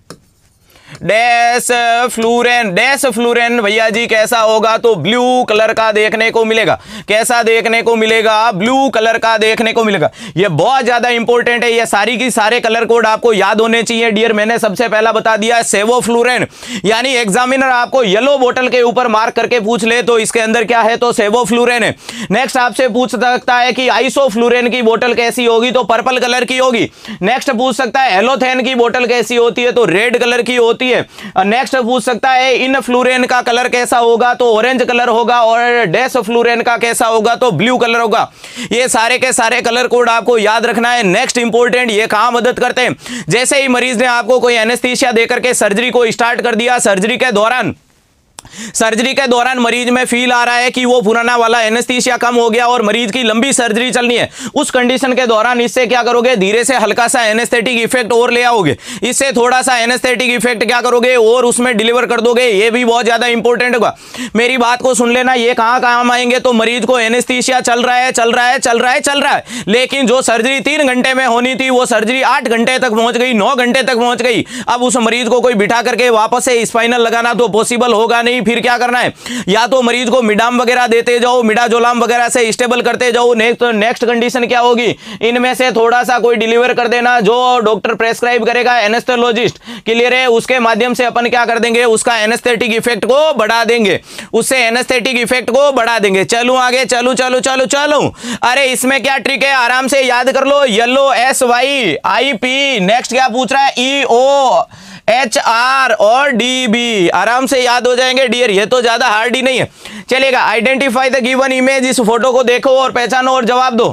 Speaker 1: डैश फ्लूरेन। डैश फ्लूरेन भैया जी कैसा होगा? तो ब्लू कलर का देखने को मिलेगा। कैसा देखने को मिलेगा? ब्लू कलर का देखने को मिलेगा। ये बहुत ज्यादा इंपॉर्टेंट है। ये सारी की सारे कलर कोड आपको याद होने चाहिए डियर। मैंने सबसे पहला बता दिया सेवोफ्लूरेन, यानी एग्जामिनर आपको येलो बोतल के ऊपर मार्क करके पूछ ले तो इसके अंदर क्या है? तो सेवोफ्लूरेन है। नेक्स्ट आपसे पूछ सकता है कि आइसोफ्लूरेन की बोतल कैसी होगी? तो पर्पल कलर की होगी। नेक्स्ट पूछ सकता है हेलोथेन की बोतल कैसी होती है? तो रेड कलर की होती है। नेक्स्ट पूछ सकता है इन फ्लूरेन का कलर कैसा होगा? तो ऑरेंज कलर होगा। और डैश फ्लूरेन का कैसा होगा? तो ब्लू कलर होगा। ये सारे के सारे कलर कोड आपको याद रखना है। नेक्स्ट इंपॉर्टेंट, ये कहां मदद करते हैं? जैसे ही मरीज ने आपको कोई एनेस्थीसिया देकर के सर्जरी को स्टार्ट कर दिया, सर्जरी के दौरान सर्जरी के दौरान मरीज में फील आ रहा है कि वो पुराना वाला एनेस्थीसिया कम हो गया और मरीज की लंबी सर्जरी चलनी है, उस कंडीशन के दौरान इससे क्या करोगे? धीरे से हल्का सा एनेस्थेटिक इफेक्ट और ले आओगे। इससे थोड़ा सा एनेस्थेटिक इफेक्ट क्या करोगे? और उसमें डिलीवर कर दोगे। ये भी बहुत ज्यादा इंपॉर्टेंट होगा। मेरी बात को सुन लेना, ये कहां काम आएंगे? तो मरीज को एनेस्थीसिया चल रहा है चल रहा है चल रहा है चल रहा है लेकिन जो सर्जरी तीन घंटे में होनी थी वो सर्जरी आठ घंटे तक पहुंच गई, नौ घंटे तक पहुंच गई। अब उस मरीज को कोई बिठा करके वापस से स्पाइनल लगाना तो पॉसिबल होगा नहीं। फिर क्या करना है? या तो मरीज को मिडाम वगैरह देते जाओ, मिडाजोलाम वगैरह से स्टेबल करते जाओ। नेक्स्ट नेक्स्ट कंडीशन क्या होगी? इनमें से थोड़ा सा कोई डिलीवर कर देना, जो डॉक्टर प्रेस्क्राइब करेगा एनेस्थेलॉजिस्ट, क्लियर है? उसके माध्यम से अपन क्या कर देंगे? उसका एनेस्थेटिक इफेक्ट को बढ़ा देंगे। उससे एनेस्थेटिक इफेक्ट को बढ़ा देंगे। चलूं आगे, चलूं चलूं चलूं चलूं। अरे इसमें क्या ट्रिक है? आराम से याद कर लो। Yellow S Y I P. नेक्स्ट क्या पूछ रहा है? ई ओ एच आर और डी बी। आराम से याद हो जाएंगे डियर, ये तो ज्यादा हार्ड ही नहीं है। चलेगा, आइडेंटिफाई द गिवन इमेज। इस फोटो को देखो और पहचानो और जवाब दो।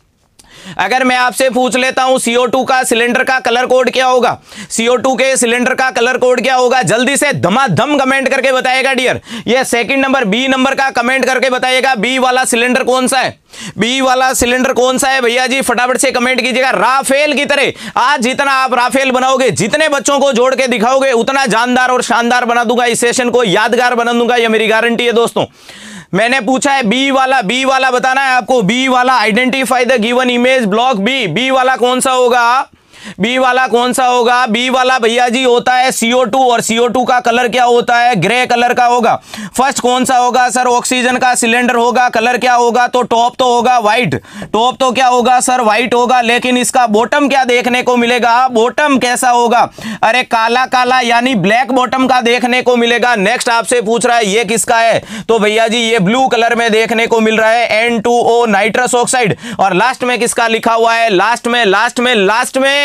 Speaker 1: अगर मैं आपसे पूछ लेता हूं सी ओ टू का सिलेंडर का कलर कोड क्या होगा? सी ओ टू के सिलेंडर का कलर कोड क्या होगा? जल्दी से धमाधम कमेंट करके बताइएगा डियर। ये सेकंड नंबर बी नंबर का कमेंट करके बताइएगा। बी वाला सिलेंडर कौन सा है? बी वाला सिलेंडर कौन सा है भैया जी? फटाफट से कमेंट कीजिएगा। राफेल की तरह आज जितना आप राफेल बनाओगे, जितने बच्चों को जोड़ के दिखाओगे, उतना जानदार और शानदार बना दूंगा। इस सेशन को यादगार बना दूंगा, ये मेरी गारंटी है दोस्तों। मैंने पूछा है बी वाला, बी वाला बताना है आपको। बी वाला, identify the given image block B. B वाला कौन सा होगा? बी वाला कौन सा होगा? बी वाला भैया जी होता है सी ओ टू, और सी ओ टू का कलर क्या होता है? ग्रे कलर का होगा। फर्स्ट कौन सा होगा सर? ऑक्सीजन का सिलेंडर होगा। कलर क्या होगा? तो टॉप तो होगा व्हाइट। टॉप तो क्या होगा सर? व्हाइट होगा। लेकिन इसका बॉटम क्या देखने को मिलेगा? बॉटम कैसा होगा? अरे काला काला, यानी ब्लैक बॉटम का देखने को मिलेगा। नेक्स्ट आपसे पूछ रहा है ये किसका है? तो भैया जी ये ब्लू कलर में देखने को मिल रहा है, N two O nitrous oxide. और लास्ट में किसका लिखा हुआ है? लास्ट में लास्ट में लास्ट में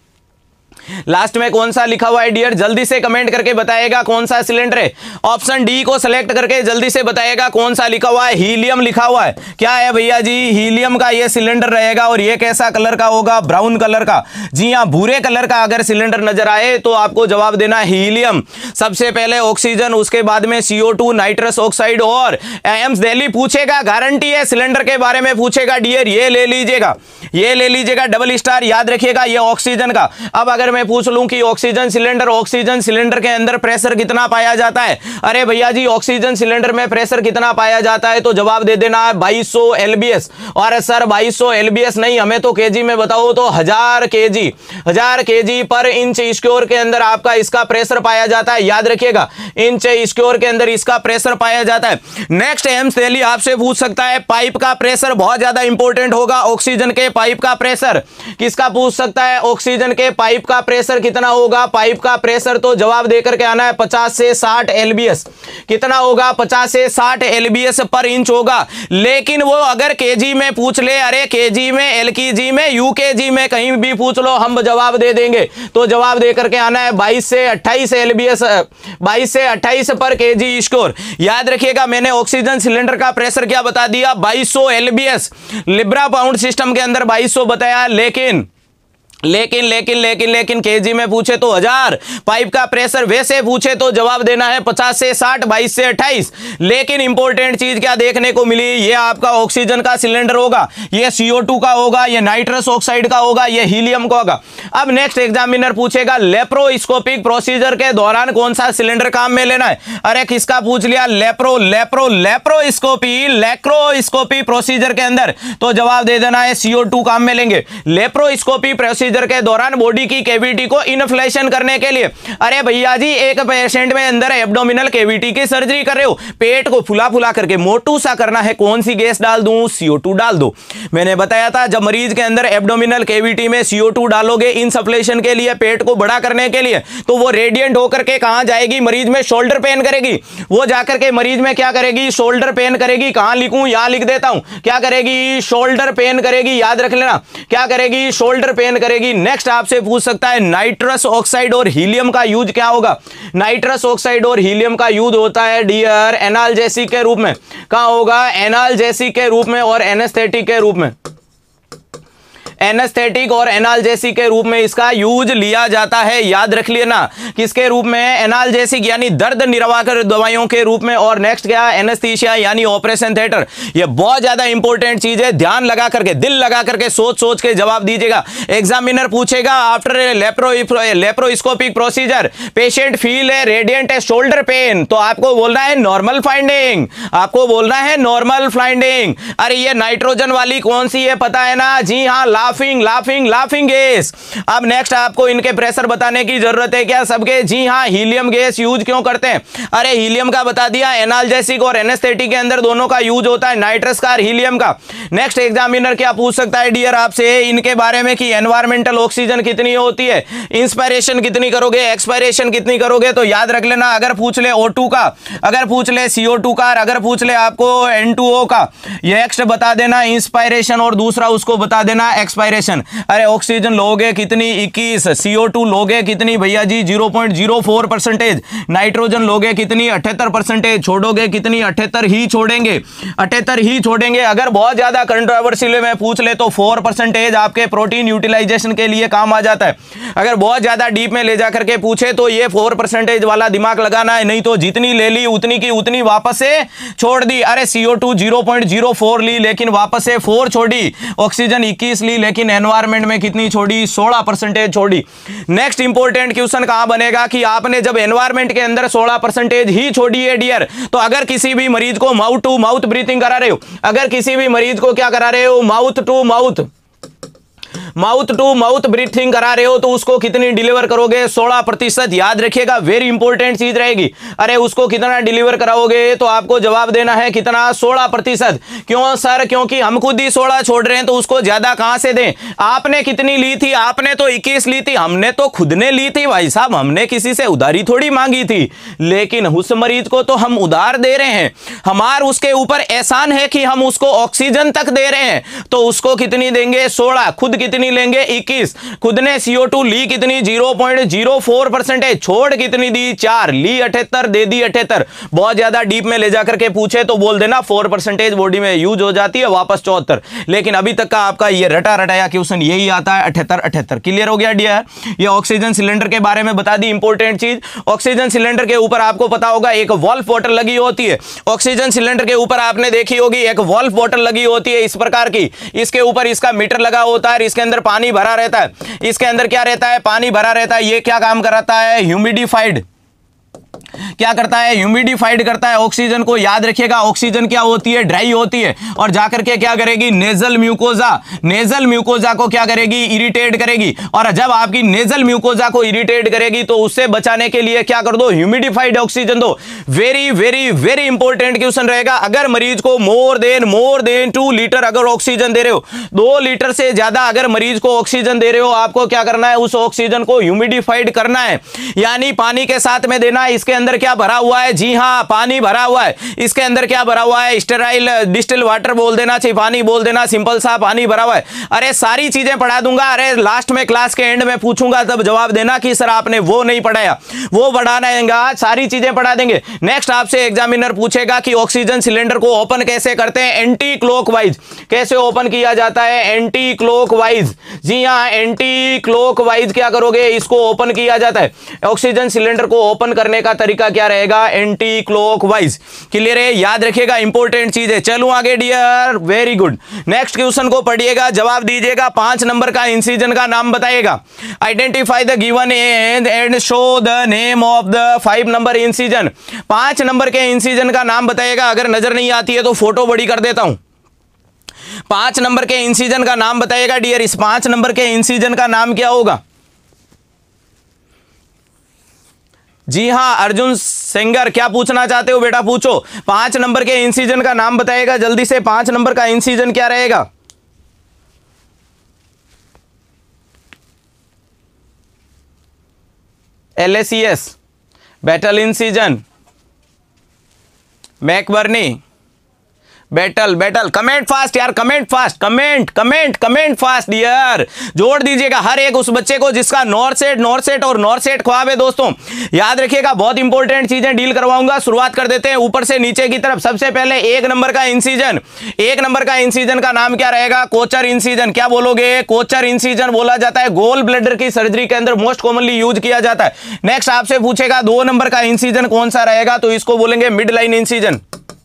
Speaker 1: लास्ट में कौन सा लिखा हुआ है डियर? जल्दी से कमेंट करके बताएगा कौन सा सिलेंडर है। ऑप्शन डी को सिलेक्ट करके जल्दी से बताएगा कौन सा लिखा हुआ है। हीलियम लिखा हुआ है। क्या है भैया जी? हीलियम का ये सिलेंडर रहेगा। और ये कैसा कलर का होगा? ब्राउन कलर का। जी हाँ, भूरे कलर का अगर सिलेंडर नजर आए तो आपको जवाब देना हीलियम। सबसे पहले ऑक्सीजन, उसके बाद में C O two nitrous oxide. और एम्स दिल्ली पूछेगा, गारंटी है सिलेंडर के बारे में पूछेगा डियर। ये ले लीजिएगा, ये ले लीजिएगा डबल स्टार, याद रखिएगा ये ऑक्सीजन का। अब अगर मैं पूछ लूं कि ऑक्सीजन सिलेंडर, ऑक्सीजन सिलेंडर के अंदर प्रेशर कितना पाया जाता है? अरे भैया जी ऑक्सीजन सिलेंडर में प्रेशर कितना पाया जाता है? तो जवाब दे देना है बाईस सौ एल बी एस। और सर बाईस सौ एल बी एस नहीं, हमें तो केजी में बताओ तो हजार केजी, हजार केजी पर इंच स्क्वायर के अंदर आपका इसका प्रेशर पाया जाता है। याद रखिएगा इंच स्क्वायर के अंदर इसका प्रेशर पाया जाता है। नेक्स्ट एम्स दिल्ली आपसे पूछ सकता है पाइप का प्रेशर, बहुत ज्यादा इंपॉर्टेंट होगा। ऑक्सीजन के पाइप का प्रेशर किसका पूछ सकता है? ऑक्सीजन के पाइप का प्रेशर कितना होगा, पाइप का प्रेशर, तो जवाब देकर के आना है पचास से साठ एलबीएस। कितना होगा, पचास से साठ एलबीएस पर इंच होगा। लेकिन वो अगर केजी में पूछ ले, अरे केजी में, एलकेजी में, यूकेजी में कहीं भी पूछ लो, हम जवाब दे देंगे। तो जवाब देकर के आना है बाईस से अट्ठाईस एलबीएस, बाईस से अट्ठाईस पर केजी स्कोर। याद रखिएगा, मैंने ऑक्सीजन सिलेंडर का प्रेशर क्या बता दिया, बाईस सौ एलबीएस। लिब्रा पाउंड सिस्टम के अंदर बाईस सौ बताया, लेकिन लेकिन लेकिन लेकिन लेकिन केजी में पूछे तो हजार। पाइप का प्रेशर वैसे पूछे तो जवाब देना है पचास से साठ, बाईस से अट्ठाईस। लेकिन इंपॉर्टेंट चीज क्या देखने को मिली, ये आपका ऑक्सीजन का सिलेंडर होगा, ये सी ओ टू का होगा, ये नाइट्रस ऑक्साइड का होगा, ये हीलियम का होगा। अब नेक्स्ट एग्जामिनर पूछेगा लेप्रोस्कोपिक प्रोसीजर के दौरान कौन सा सिलेंडर काम में लेना है। अरे किसका पूछ लिया, lapro lapro laparoscopy laparoscopy procedure के अंदर, तो जवाब दे देना है सी ओ टू काम में लेंगे। लेप्रोस्कोपी प्रोसीजर के दौरान बॉडी की कैविटी को इन्फ्लेशन करने के लिए, अरे भैया जी एक पेशेंट में अंदर एब्डोमिनल कैविटी की सर्जरी कर रहे हो, पेट को फुला फुला करके मोटू सा करना है, कौन सी गैस डाल दूं, सी ओ टू डाल दो। मैंने बताया था जब मरीज के अंदर एब्डोमिनल कैविटी में सी ओ टू डालोगे इनसफ्लेशन के लिए, पेट को बड़ा करने के लिए, तो वो रेडिएंट होकर के कहां जाएगी, मरीज में शोल्डर पेन करेगी। वो जाकर के मरीज में क्या करेगी, शोल्डर पेन करेगी। कहां लिखूं, यहां लिख देता हूं, क्या करेगी, शोल्डर पेन करेगी। याद रख लेना, क्या करेगी, शोल्डर पेन करेगी। नेक्स्ट आपसे पूछ सकता है नाइट्रस ऑक्साइड और हीलियम का यूज क्या होगा। नाइट्रस ऑक्साइड और हीलियम का यूज होता है डियर एनाल्जेसिक के रूप में। कहां होगा, एनाल्जेसिक के रूप में और एनेस्थेटिक के रूप में। एनेस्थेटिक और एनाल्जेसिक के रूप में इसका यूज लिया जाता है। याद रख लेना, किसके रूप में, एनाल्जेसिक यानी दर्द निवारक दवाइयों के रूप में, और नेक्स्ट क्या, एनेस्थीसिया यानी ऑपरेशन थिएटर। ये बहुत ज्यादा इंपॉर्टेंट चीज है, ध्यान लगा करके, दिल लगा करके, सोच सोच के जवाब दीजिएगा। एग्जामिनर पूछेगा after lapro laparoscopic procedure patient feel है रेडिएंट है शोल्डर पेन, तो आपको बोलना है नॉर्मल फाइंडिंग, आपको बोलना है नॉर्मल फाइंडिंग। अरे ये नाइट्रोजन वाली कौन सी है पता है ना, जी हाँ, लाफिंग लाफिंग लाफिंग गैस। अब नेक्स्ट आपको इनके प्रेशर बताने की जरूरत है क्या सबके, जी हाँ, हीलियम गैस यूज क्यों करते हैं। अरे हीलियम का बता दिया, एनाल्जेसिक और एनेस्थेटिक के अंदर दोनों का यूज होता है, नाइट्रस का और हीलियम का। नेक्स्ट एग्जामिनर क्या पूछ सकता है डियर आपसे इनके बारे में कि एनवायरमेंटल ऑक्सीजन कितनी होती है, इंस्पायरेशन कितनी करोगे, एक्सपायरेशन कितनी करोगे। तो याद रख लेना, अगर पूछ ले ओ टू का, अगर पूछ ले सी ओ टू का, अगर पूछ ले आपको एन टू ओ का, ये एक्स्ट बता देना इंस्पायरेशन और दूसरा उसको बता देना एक्सपायरेशन। अरे ऑक्सीजन लोगे कितनी, इक्कीस। सी ओ टू लोगे कितनी भैया जी, zero point zero four percentage. Nitrogen लोगे कितनी, अठहत्तर परसेंटेज। छोड़ोगे कितनी, अठहत्तर ही छोड़ेंगे, अठहत्तर ही छोड़ेंगे। अगर बहुत ज्यादा कंट्रोवर्शियल में पूछ ले तो फोर परसेंटेज आपके प्रोटीन यूटिलाइजेशन के लिए काम आ जाता है। अगर बहुत ज्यादा डीप में ले जाकर के पूछे तो ये फोर परसेंटेज वाला दिमाग लगाना है, नहीं तो जितनी ले ली उतनी की उतनी वापस से छोड़ दी। अरे C O two zero point zero four ली लेकिन वापस से फोर छोड़ी, ऑक्सीजन इक्कीस ली लेकिन एनवायरमेंट में कितनी छोड़ी, सोलह परसेंटेज छोड़ी। नेक्स्ट इंपॉर्टेंट क्वेश्चन कहां बनेगा कि आपने जब एनवायरमेंट के अंदर सोलह परसेंटेज ही छोड़ी है डियर, तो अगर किसी भी मरीज को माउथ टू माउथ ब्रीथिंग करा रहे हो, अगर किसी भी मरीज को क्या करा रहे हो, mouth to mouth mouth to mouth breathing करा रहे हो, तो उसको कितनी डिलीवर करोगे, सोलह प्रतिशत। याद रखिएगा, वेरी इंपॉर्टेंट चीज रहेगी। अरे उसको कितना डिलीवर कराओगे, तो आपको जवाब देना है कितना, सोलह प्रतिशत। क्यों सर, क्योंकि हम खुद ही सोलह छोड़ रहे हैं, तो उसको ज्यादा कहां से दें। आपने कितनी ली थी, आपने तो इक्कीस ली थी, हमने तो खुद ने ली थी भाई साहब, हमने किसी से उधारी थोड़ी मांगी थी। लेकिन उस मरीज को तो हम उधार दे रहे हैं, हमारा उसके ऊपर एहसान है कि हम उसको ऑक्सीजन तक दे रहे हैं, तो उसको कितनी देंगे, सोलह। खुद कितनी लेंगे, इक्कीस। खुद ने सी ओ टू ली कितनी, zero point zero four percentage. छोड़ कितनी दी, चार। ली अठहत्तर, दे दी अठहत्तर। बहुत ज्यादा डीप में ले जाकर के पूछे तो बोल देना फोर परसेंटेज बॉडी में यूज हो जाती है, वापस चौहत्तर। लेकिन अभी तक का आपका ये रटा रटाया क्वेश्चन यही आता है, अठहत्तर अठहत्तर। क्लियर हो गया डियर। ये ऑक्सीजन सिलेंडर के बारे में बता दी इंपॉर्टेंट चीज। ऑक्सीजन सिलेंडर के ऊपर आपको पता होगा एक वॉल्व बॉटल लगी होती है। ऑक्सीजन सिलेंडर के ऊपर आपने देखी होगी एक वॉल्व बॉटल लगी होती है इस प्रकार की। इसके ऊपर इसका मीटर लगा होता है, इसके अंदर पानी भरा रहता है। इसके अंदर क्या रहता है, पानी भरा रहता है। ये क्या काम कराता है, ह्यूमिडिफाइड क्या करता है, ह्यूमिडिफाइड करता है ऑक्सीजन को। याद रखिएगा ऑक्सीजन क्या होती है, ड्राई होती है, और जाकर के क्या करेगी, नेजल म्यूकोजा, नेजल म्यूकोजा को क्या करेगी, इरिटेट करेगी। और जब आपकी नेजल म्यूकोजा को इरिटेट करेगी तो उससे बचाने के लिए क्या कर दो, ह्यूमिडिफाइड ऑक्सीजन दो। Very very very important question रहेगा। अगर मरीज को more than more than two litre अगर ऑक्सीजन दे रहे हो, दो लीटर से ज्यादा अगर मरीज को ऑक्सीजन दे रहे हो, आपको क्या करना है, उस ऑक्सीजन को ह्यूमिडिफाइड करना है, यानी पानी के साथ में देना है। इसके अंदर क्या भरा हुआ है, जी हां पानी भरा हुआ है। इसके अंदर क्या भरा हुआ है, स्टेराइल डिस्टिल वाटर बोल देना चाहिए, पानी बोल देना, सिंपल सा पानी भरा हुआ है। अरे सारी चीजें पढ़ा दूंगा, अरे लास्ट में क्लास के एंड में पूछूंगा तब जवाब देना कि सर आपने वो नहीं पढ़ाया, वो पढ़ाना है, सारी चीजें पढ़ा देंगे। नेक्स्ट आपसे एग्जामिनर पूछेगा कि ऑक्सीजन सिलेंडर को ओपन कैसे करते हैं, एंटी क्लॉकवाइज। कैसे ओपन किया जाता है, एंटी क्लॉकवाइज। जी हां एंटी क्लॉकवाइज क्या करोगे, इसको ओपन किया जाता है। ऑक्सीजन सिलेंडर को ओपन करने का तरीका क्या रहेगा, एंटी क्लॉकवाइज। क्लियर है, याद रखिएगा इंपॉर्टेंट चीज है। चलो आगे dear, very good. Next question को पढ़िएगा, जवाब दीजिएगा। पांच नंबर का इंसिजन का नाम बताइएगा। Identify the given and and show the name of the five number incision. पांच नंबर के इंसिजन का नाम बताइएगा। अगर नजर नहीं आती है तो फोटो बड़ी कर देता हूं। पांच नंबर के इंसिजन का नाम बताइएगा डियर। इस पांच नंबर के इंसिजन का नाम क्या होगा? जी हां अर्जुन सेंगर, क्या पूछना चाहते हो बेटा, पूछो। पांच नंबर के इंसिजन का नाम बताएगा जल्दी से। पांच नंबर का इंसिजन क्या रहेगा? L A C S, battle incision, McBurney, battle battle. Comment fast यार, comment fast, comment comment comment fast यार। जोड़ दीजिएगा हर एक उस बच्चे को जिसका नॉरसेट नॉरसेट और नॉरसेट ख्वाब है। दोस्तों याद रखिएगा बहुत इंपॉर्टेंट चीजें डील करवाऊंगा। शुरुआत कर देते हैं ऊपर से नीचे की तरफ। सबसे पहले एक नंबर का इंसिजन। एक नंबर का इंसिजन का नाम क्या रहेगा? Kocher incision. क्या बोलोगे? कोचर इंसिजन बोला जाता है। गोल ब्लैडर की सर्जरी के अंदर मोस्ट कॉमनली यूज किया जाता है। नेक्स्ट आपसे पूछेगा दो नंबर का इंसिजन कौन सा रहेगा, तो इसको बोलेंगे मिड लाइन इंसिजन।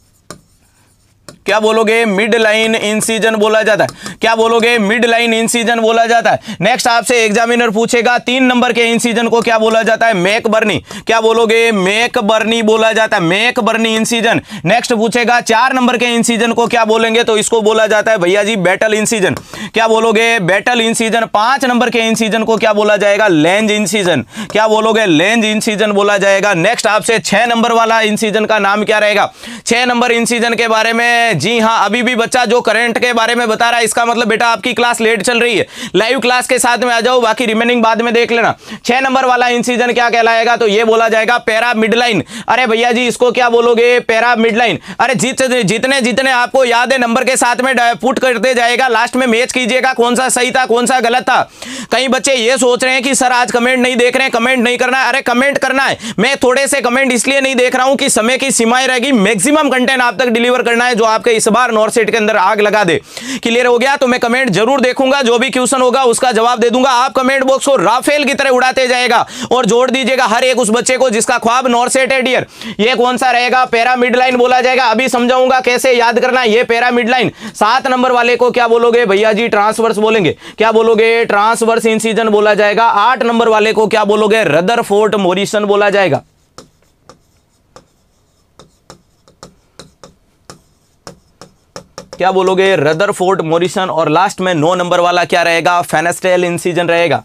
Speaker 1: क्या बोलोगे? मिड लाइन इंसिजन बोला जाता है। क्या बोलोगे? मिड लाइन इंसिजन बोला जाता है। नेक्स्ट आपसे एग्जामिनर पूछेगा तीन नंबर के इंसिजन को क्या बोला जाता है? मैकबर्नी। क्या बोलोगे? मैकबर्नी बोला जाता है, मैकबर्नी इंसिजन। नेक्स्ट पूछेगा चार नंबर के इंसिजन को क्या बोलेंगे, तो इसको बोला जाता है भैया जी बैटल इंसिजन। क्या बोलोगे? Battle incision. पांच नंबर के इंसिजन को क्या बोला जाएगा? Lanz incision. क्या बोलोगे? लेंज इंसिजन बोला जाएगा। नेक्स्ट आपसे छह नंबर वाला इंसिजन का नाम क्या रहेगा? छह नंबर इंसिजन के बारे में, जी हां अभी भी बच्चा जो करंट के बारे में बता रहा है, इसका मतलब बेटा आपकी क्लास लेट चल रही है। लाइव क्लास के साथ में आ जाओ, बाकी रिमेनिंग बाद में देख लेना। छह नंबर वाला इंसिजन क्या कहलाएगा, तो ये बोला जाएगा पैरा मिडलाइन। अरे भैया जी इसको क्या बोलोगे? Para midline. अरे जित जितने जितने आपको याद है नंबर के साथ में पुट करते जाएगा, लास्ट में मैच कीजिएगा कौन सा सही था कौन सा गलत था। कई बच्चे ये सोच रहे हैं कि सर आज कमेंट नहीं देख रहे हैं, कमेंट नहीं करना है। अरे कमेंट करना है। मैं थोड़े से कमेंट इसलिए नहीं देख रहा हूं कि समय की सीमाएं रहेगी, मैक्सिमम कंटेंट आप तक डिलीवर करना है जो आपके इस बार नॉरसेट के अंदर आग लगा दे। क्लियर हो गया? तो मैं कमेंट जरूर देखूंगा, जो भी क्वेश्चन होगा उसका जवाब दे दूंगा। आप कमेंट बॉक्स को राफेल की तरह उड़ाते जाएगा और जोड़ दीजिएगा हर एक उस बच्चे को जिसका ख्वाब नॉरसेट है डियर। ये कौन सा रहेगा? पैरा मिडलाइन बोला जाएगा। अभी समझाऊंगा कैसे याद करना है ये पैरा मिडलाइन। सात नंबर वाले को क्या बोलोगे भैया जी? ट्रांसवर्स बोलेंगे। क्या बोलोगे? ट्रांसवर्स इंसिजन बोला जाएगा। आठ नंबर वाले को क्या बोलोगे? रदरफोर्ड मॉरिसन बोला जाएगा। क्या बोलोगे? Rutherford Morrison. और लास्ट में नौ नंबर वाला क्या रहेगा? फेनेस्ट्रेल इंसिजन रहेगा।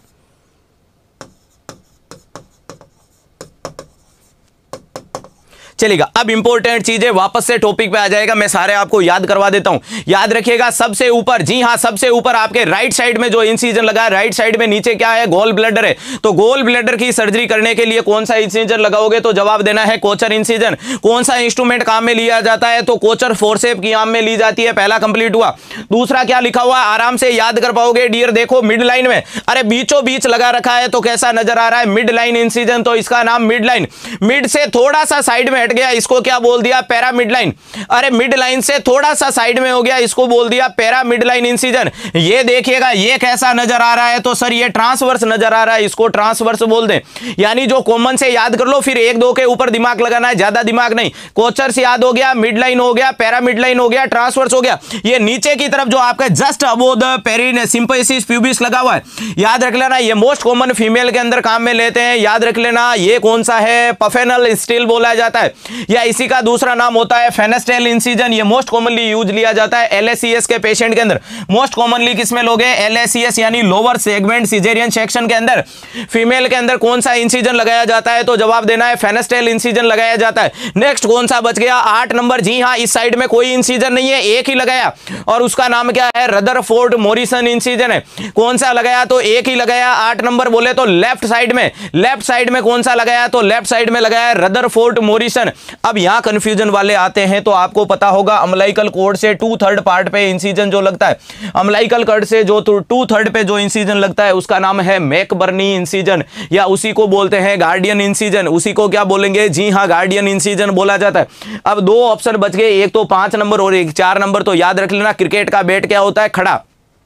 Speaker 1: चलेगा। अब इंपॉर्टेंट चीजें वापस से टॉपिक पे आ जाएगा, मैं सारे आपको याद करवा देता हूं। याद रखिएगा सबसे ऊपर, जी हां सबसे ऊपर आपके राइट साइड में जो इंसिजन लगा है, राइट साइड में नीचे क्या है? गोल ब्लैडर है। तो गोल ब्लैडर की सर्जरी करने के लिए कौन सा इंसिजन लगाओगे, तो जवाब देना है कोचर इंसिजन। कौन सा इंस्ट्रूमेंट काम में लिया जाता है, तो कोचर फोर्सेप की आम में ली जाती है। पहला कंप्लीट हुआ। दूसरा क्या लिखा हुआ, आराम से याद कर पाओगे डियर। देखो मिड लाइन में, अरे बीचों बीच लगा रखा है तो कैसा नजर आ रहा है? मिड लाइन इंसिजन, तो इसका नाम मिड लाइन। मिड से थोड़ा सा साइड में बैठ गया, इसको क्या बोल दिया, पैरा मिड लाइन। अरे मिड लाइन से थोड़ा सा साइड में हो गया, इसको बोल दिया पैरा मिड लाइन इंसिजन। ये देखिएगा ये कैसा नजर आ रहा है, तो सर ये ट्रांसवर्स नजर आ रहा है, इसको ट्रांसवर्स बोल दें। यानी जो कॉमन से याद कर लो, फिर एक दो के ऊपर दिमाग लगाना है, ज्यादा दिमाग नहीं। कोचर से याद हो गया, मिड लाइन हो गया, पैरा मिड लाइन हो गया, ट्रांसवर्स हो गया। ये नीचे की तरफ जो आपका जस्ट अबोव द पेरिन सिंपैथिस प्यूबिस लगा हुआ है, याद रख लेना, ये मोस्ट कॉमन फीमेल के अंदर काम में लेते हैं। याद रख लेना ये कौन सा है, पफेनल स्टिल बोला जाता है, या इसी का दूसरा नाम होता है फेनेस्ट्रेल इंसिजन। ये मोस्ट कॉमनली यूज लिया जाता है एलएसीएस के पेशेंट के अंदर। मोस्ट कॉमनली किसमें लोगे, एलएसीएस यानी लोअर सेगमेंट सिजेरियन सेक्शन के अंदर फीमेल के अंदर कौन सा इंसिजन लगाया जाता है, तो जवाब देना है फेनेस्ट्रेल इंसिजन लगाया जाता है। नेक्स्ट कौन सा बच गया, आठ नंबर। जी हां, इस साइड में कोई इंसिजन नहीं है, एक ही लगाया और उसका नाम क्या है, रदरफोर्ड मॉरिसन इंसिजन है। कौन सा लगाया, तो एक ही लगाया। आठ नंबर बोले तो लेफ्ट साइड में, लेफ्ट साइड में कौन सा लगाया, तो लेफ्ट साइड में लगाया रदरफोर्ड मॉरिसन। अब यहां कंफ्यूजन वाले आते हैं, तो आपको पता होगा अम्लाइकल कॉर्ड से टू थर्ड पार्ट पे इंसिजन जो लगता है, अम्लाइकल कॉर्ड से जो टू थर्ड पे जो इंसिजन लगता है उसका नाम है मैकबर्नी इंसिजन, या उसी को बोलते हैं गार्डियन इंसिजन। उसी को क्या बोलेंगे, जी हां गार्डियन इंसिजन बोला जाता है। अब दो ऑप्शन बच गए, एक तो पांच नंबर और एक चार नंबर। तो याद रख लेना, क्रिकेट का बैट क्या होता है, खड़ा।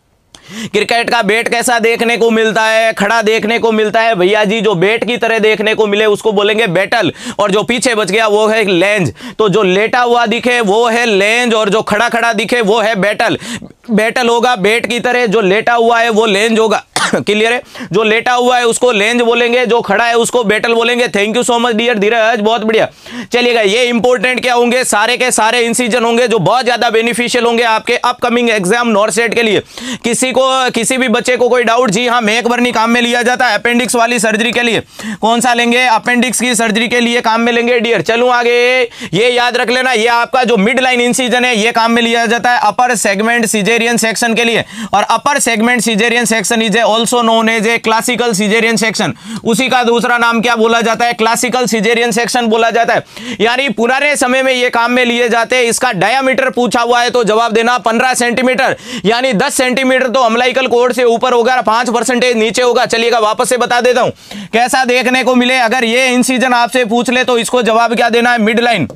Speaker 1: क्रिकेट का बैट कैसा देखने को मिलता है, खड़ा देखने को मिलता है भैया जी। जो बैट की तरह देखने को मिले उसको बोलेंगे बैटल, और जो पीछे बच गया वो है लेंज। तो जो लेटा हुआ दिखे वो है लेंज, और जो खड़ा खड़ा दिखे वो है बैटल। बैटल होगा बैट की तरह, जो लेटा हुआ है वो लेंज होगा। क्लियर है, जो लेटा हुआ है उसको लेंज बोलेंगे, जो खड़ा है उसको बैटल बोलेंगे। Thank you so much dear Dheeraj, बहुत बढ़िया। चलिएगा, ये इंपॉर्टेंट क्या होंगे, सारे के सारे इंसिजन होंगे जो बहुत ज्यादा बेनिफिशियल होंगे आपके अपकमिंग एग्जाम नॉर्सेट के लिए। किसी को किसी भी बच्चे को कोई डाउट, जी हाँ मैकबर्नी काम में लिया जाता है अपेंडिक्स वाली सर्जरी के लिए। कौन सा लेंगे, अपेंडिक्स की सर्जरी के लिए काम में लेंगे डियर। चलूं आगे, ये याद रख लेना, ये आपका जो मिड लाइन इंसिजन है ये काम में लिया जाता है अपर सेगमेंट सिजेरियन सेक्शन के लिए। और upper segment caesarean section is also known as a classical caesarean section. उसी का दूसरा नाम क्या बोला जाता है, क्लासिकल सिजेरियन सेक्शन बोला जाता है। यानी पुराने समय में ये काम में लिए जाते हैं। इसका डायामीटर पूछा हुआ है तो जवाब देना पंद्रह सेंटीमीटर, यानी दस सेंटीमीटर तो अम्लाइकल कॉर्ड से ऊपर होगा, पांच परसेंटेज नीचे होगा। चलिएगा वापस से बता देता हूं कैसा देखने को मिले। अगर ये इंसिजन आपसे पूछ ले तो इसको जवाब क्या देना है, मिड लाइन।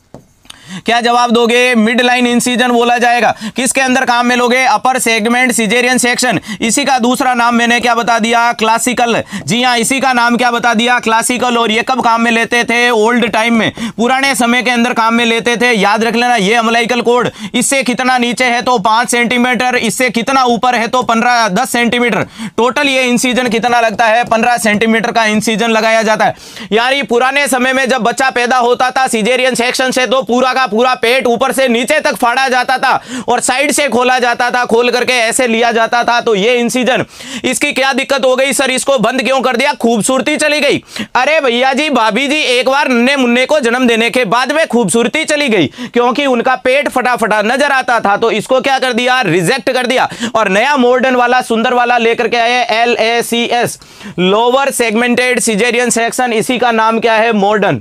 Speaker 1: क्या जवाब दोगे, मिड लाइन इंसिजन बोला जाएगा। किसके अंदर काम में लोगे, अपर सेगमेंट सिजेरियन सेक्शन। इसी का दूसरा नाम मैंने क्या बता दिया, क्लासिकल। जी हाँ, इसी का नाम क्या बता दिया, क्लासिकल। और ये कब काम में लेते थे, ओल्ड टाइम में, पुराने समय के अंदर काम में लेते थे। याद रख लेना, ये अम्लाइकल कॉर्ड इससे कितना नीचे है तो पांच सेंटीमीटर, इससे कितना ऊपर है तो पंद्रह दस सेंटीमीटर। टोटल ये इंसिजन कितना लगता है, पंद्रह सेंटीमीटर का इंसिजन लगाया जाता है। यानी पुराने समय में जब बच्चा पैदा होता था सिजेरियन सेक्शन से, तो पूरा का पूरा पेट ऊपर से नीचे तक फाड़ा जाता था और साइड से खोला जाता था, खोल करके ऐसे लिया जाता था। तो ये इंसिजन, इसकी क्या दिक्कत हो गई सर, इसको बंद क्यों कर दिया, खूबसूरती चली गई। अरे भैया जी, भाभी जी, एक बार नन्हे मुन्ने को जन्म देने के बाद में खूबसूरती चली गई, क्योंकि उनका पेट फटा फटा नजर आता था। तो इसको क्या कर दिया, रिजेक्ट कर दिया, और नया मॉडर्न वाला सुंदर वाला लेकर के आए, L A C S, lower segmented caesarean section. इसी का नाम क्या है, मॉडर्न।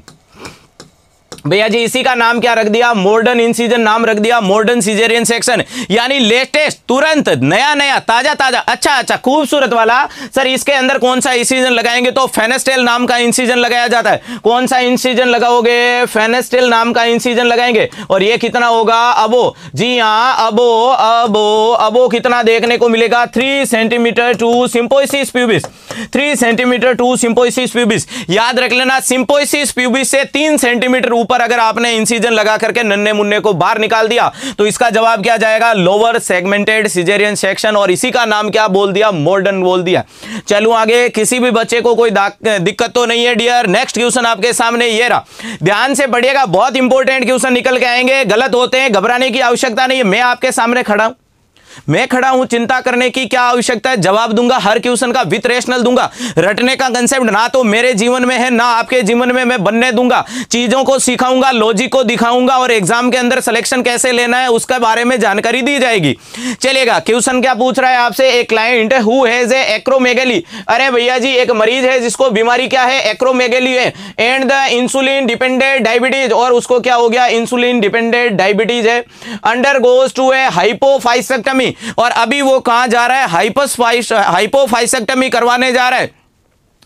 Speaker 1: भैया जी इसी का नाम क्या रख दिया, मॉडर्न इंसिजन नाम रख दिया, मॉडर्न सिजेरियन सेक्शन। यानी लेटेस्ट, तुरंत, नया नया, ताजा ताजा, अच्छा अच्छा, खूबसूरत वाला। सर इसके अंदर कौन सा इंसिजन लगाएंगे, तो फेनेस्ट्रेल नाम का इंसिजन लगाया जाता है। कौन सा इंसिजन लगाओगे, फेनेस्ट्रेल नाम का इंसिजन लगाएंगे। और ये कितना होगा, अबो, जी हाँ अबो अबो अबो कितना देखने को मिलेगा, three centimetre to symphysis pubis, three centimetre to symphysis pubis. याद रख लेना, सिम्पोइसिस प्यूबिस से तीन सेंटीमीटर ऊपर अगर आपने इंसिजन लगा करके नन्हे मुन्ने को बाहर निकाल दिया तो इसका जवाब क्या जाएगा, लोअर सेगमेंटेड सिजेरियन सेक्शन। और इसी का नाम क्या बोल दिया, मॉडर्न बोल दिया। चलो आगे, किसी भी बच्चे को कोई दिक्कत तो नहीं है डियर। नेक्स्ट क्वेश्चन आपके सामने ये रहा, ध्यान से पढ़िएगा, बहुत इंपॉर्टेंट क्वेश्चन निकल के आएंगे। गलत होते हैं, घबराने की आवश्यकता नहीं है, मैं आपके सामने खड़ा हूं, मैं खड़ा हूं, चिंता करने की क्या आवश्यकता है। जवाब दूंगा हर क्वेश्चन का, विथ रेशनल दूंगा। रटने का कंसेप्ट ना तो मेरे जीवन में है ना आपके जीवन में, मैं बनने दूंगा। चीजों को सिखाऊंगा, लॉजिक को दिखाऊंगा, और एग्जाम के अंदर सिलेक्शन कैसे लेना है उसके बारे में जानकारी दी जाएगी। चलिएगा, क्वेश्चन क्या पूछ रहा है आपसे, एक client who has a acromegaly. अरे भैया जी, एक मरीज है जिसको बीमारी क्या है, एक्रोमेगेली है, and the insulin dependent diabetes, और उसको क्या हो गया, इंसुलिन डिपेंडेंट डायबिटीज है, undergoes to a hypophysectomy, और अभी वो कहां जा रहा है, हाइपोफाइसेक्टमी करवाने जा रहा है।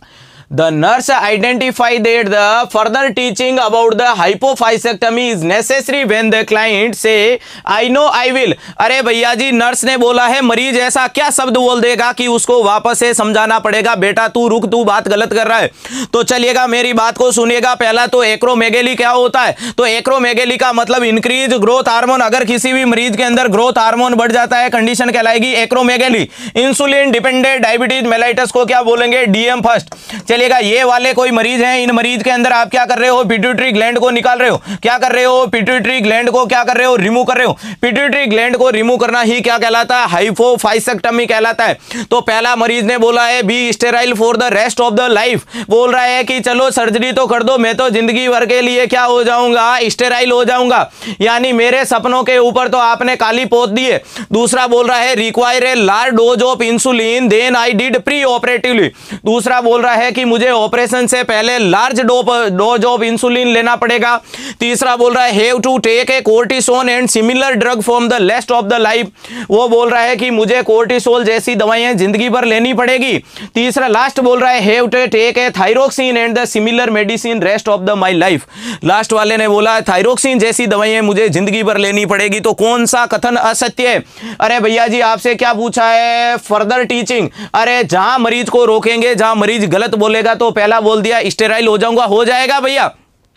Speaker 1: The nurse identified that the further teaching about the hypophyseectomy is necessary when the client say I know I will। अरे भैया जी, नर्स ने बोला है, मरीज ऐसा क्या शब्द बोल देगा कि उसको वापस से समझाना पड़ेगा, बेटा तू रुक, तू बात गलत कर रहा है। तो चलिएगा, मेरी बात को सुनिएगा। पहला तो एक्रोमेगेली क्या होता है? तो एक्रोमेगेली का मतलब इंक्रीज ग्रोथ हार्मोन। अगर किसी भी मरीज के अंदर ग्रोथ हार्मोन बढ़ जाता है, कंडीशन कहलाएगी acromegaly. Insulin dependent diabetes mellitus को क्या बोलेंगे? DM first. चलिएगा, ये वाले कोई मरीज हैं, इन मरीज के अंदर आप क्या कर रहे हो? पिट्यूटरी ग्लैंड को निकाल रहे हो। क्या कर रहे हो? पिट्यूटरी ग्लैंड को क्या कर रहे हो? रिमूव कर रहे हो। पिट्यूटरी ग्लैंड को रिमूव करना ही क्या कहलाता है? हाइपोफाइसेक्टमी कहलाता है। तो पहला मरीज ने बोला है be sterile for the rest of the life. बोल रहा है कि चलो सर्जरी तो कर दो, मैं तो जिंदगी भर के लिए क्या हो जाऊंगा? स्टेराइल हो जाऊंगा, यानी मेरे सपनों के ऊपर तो आपने काली पोत दी है। दूसरा बोल रहा है require a large dose of insulin than I did preoperatively. दूसरा बोल रहा है कि मुझे ऑपरेशन से पहले लार्ज डोज ऑफ इंसुलिन लेना पड़ेगा। तीसरा बोल रहा है have to take a cortisone and similar drug from the rest of the life. वो बोल रहा है कि मुझे कोर्टिसोल जैसी दवाएं जिंदगी भर लेनी पड़ेगी। तीसरा लास्ट बोल रहा है have to take a thyroxine and the similar medicine rest of the my life. Last वाले ने बोला थायरोक्सिन जैसी दवाएं मुझे जिंदगी भर लेनी पड़ेगी। तो कौन सा कथन असत्य है? अरे भैया जी, आपसे क्या पूछा है? Further teaching. अरे जहां मरीज को रोकेंगे, जहां मरीज गलत बोलेगा, तो पहला बोल दिया स्टेराइल हो जाऊंगा, हो जाएगा भैया।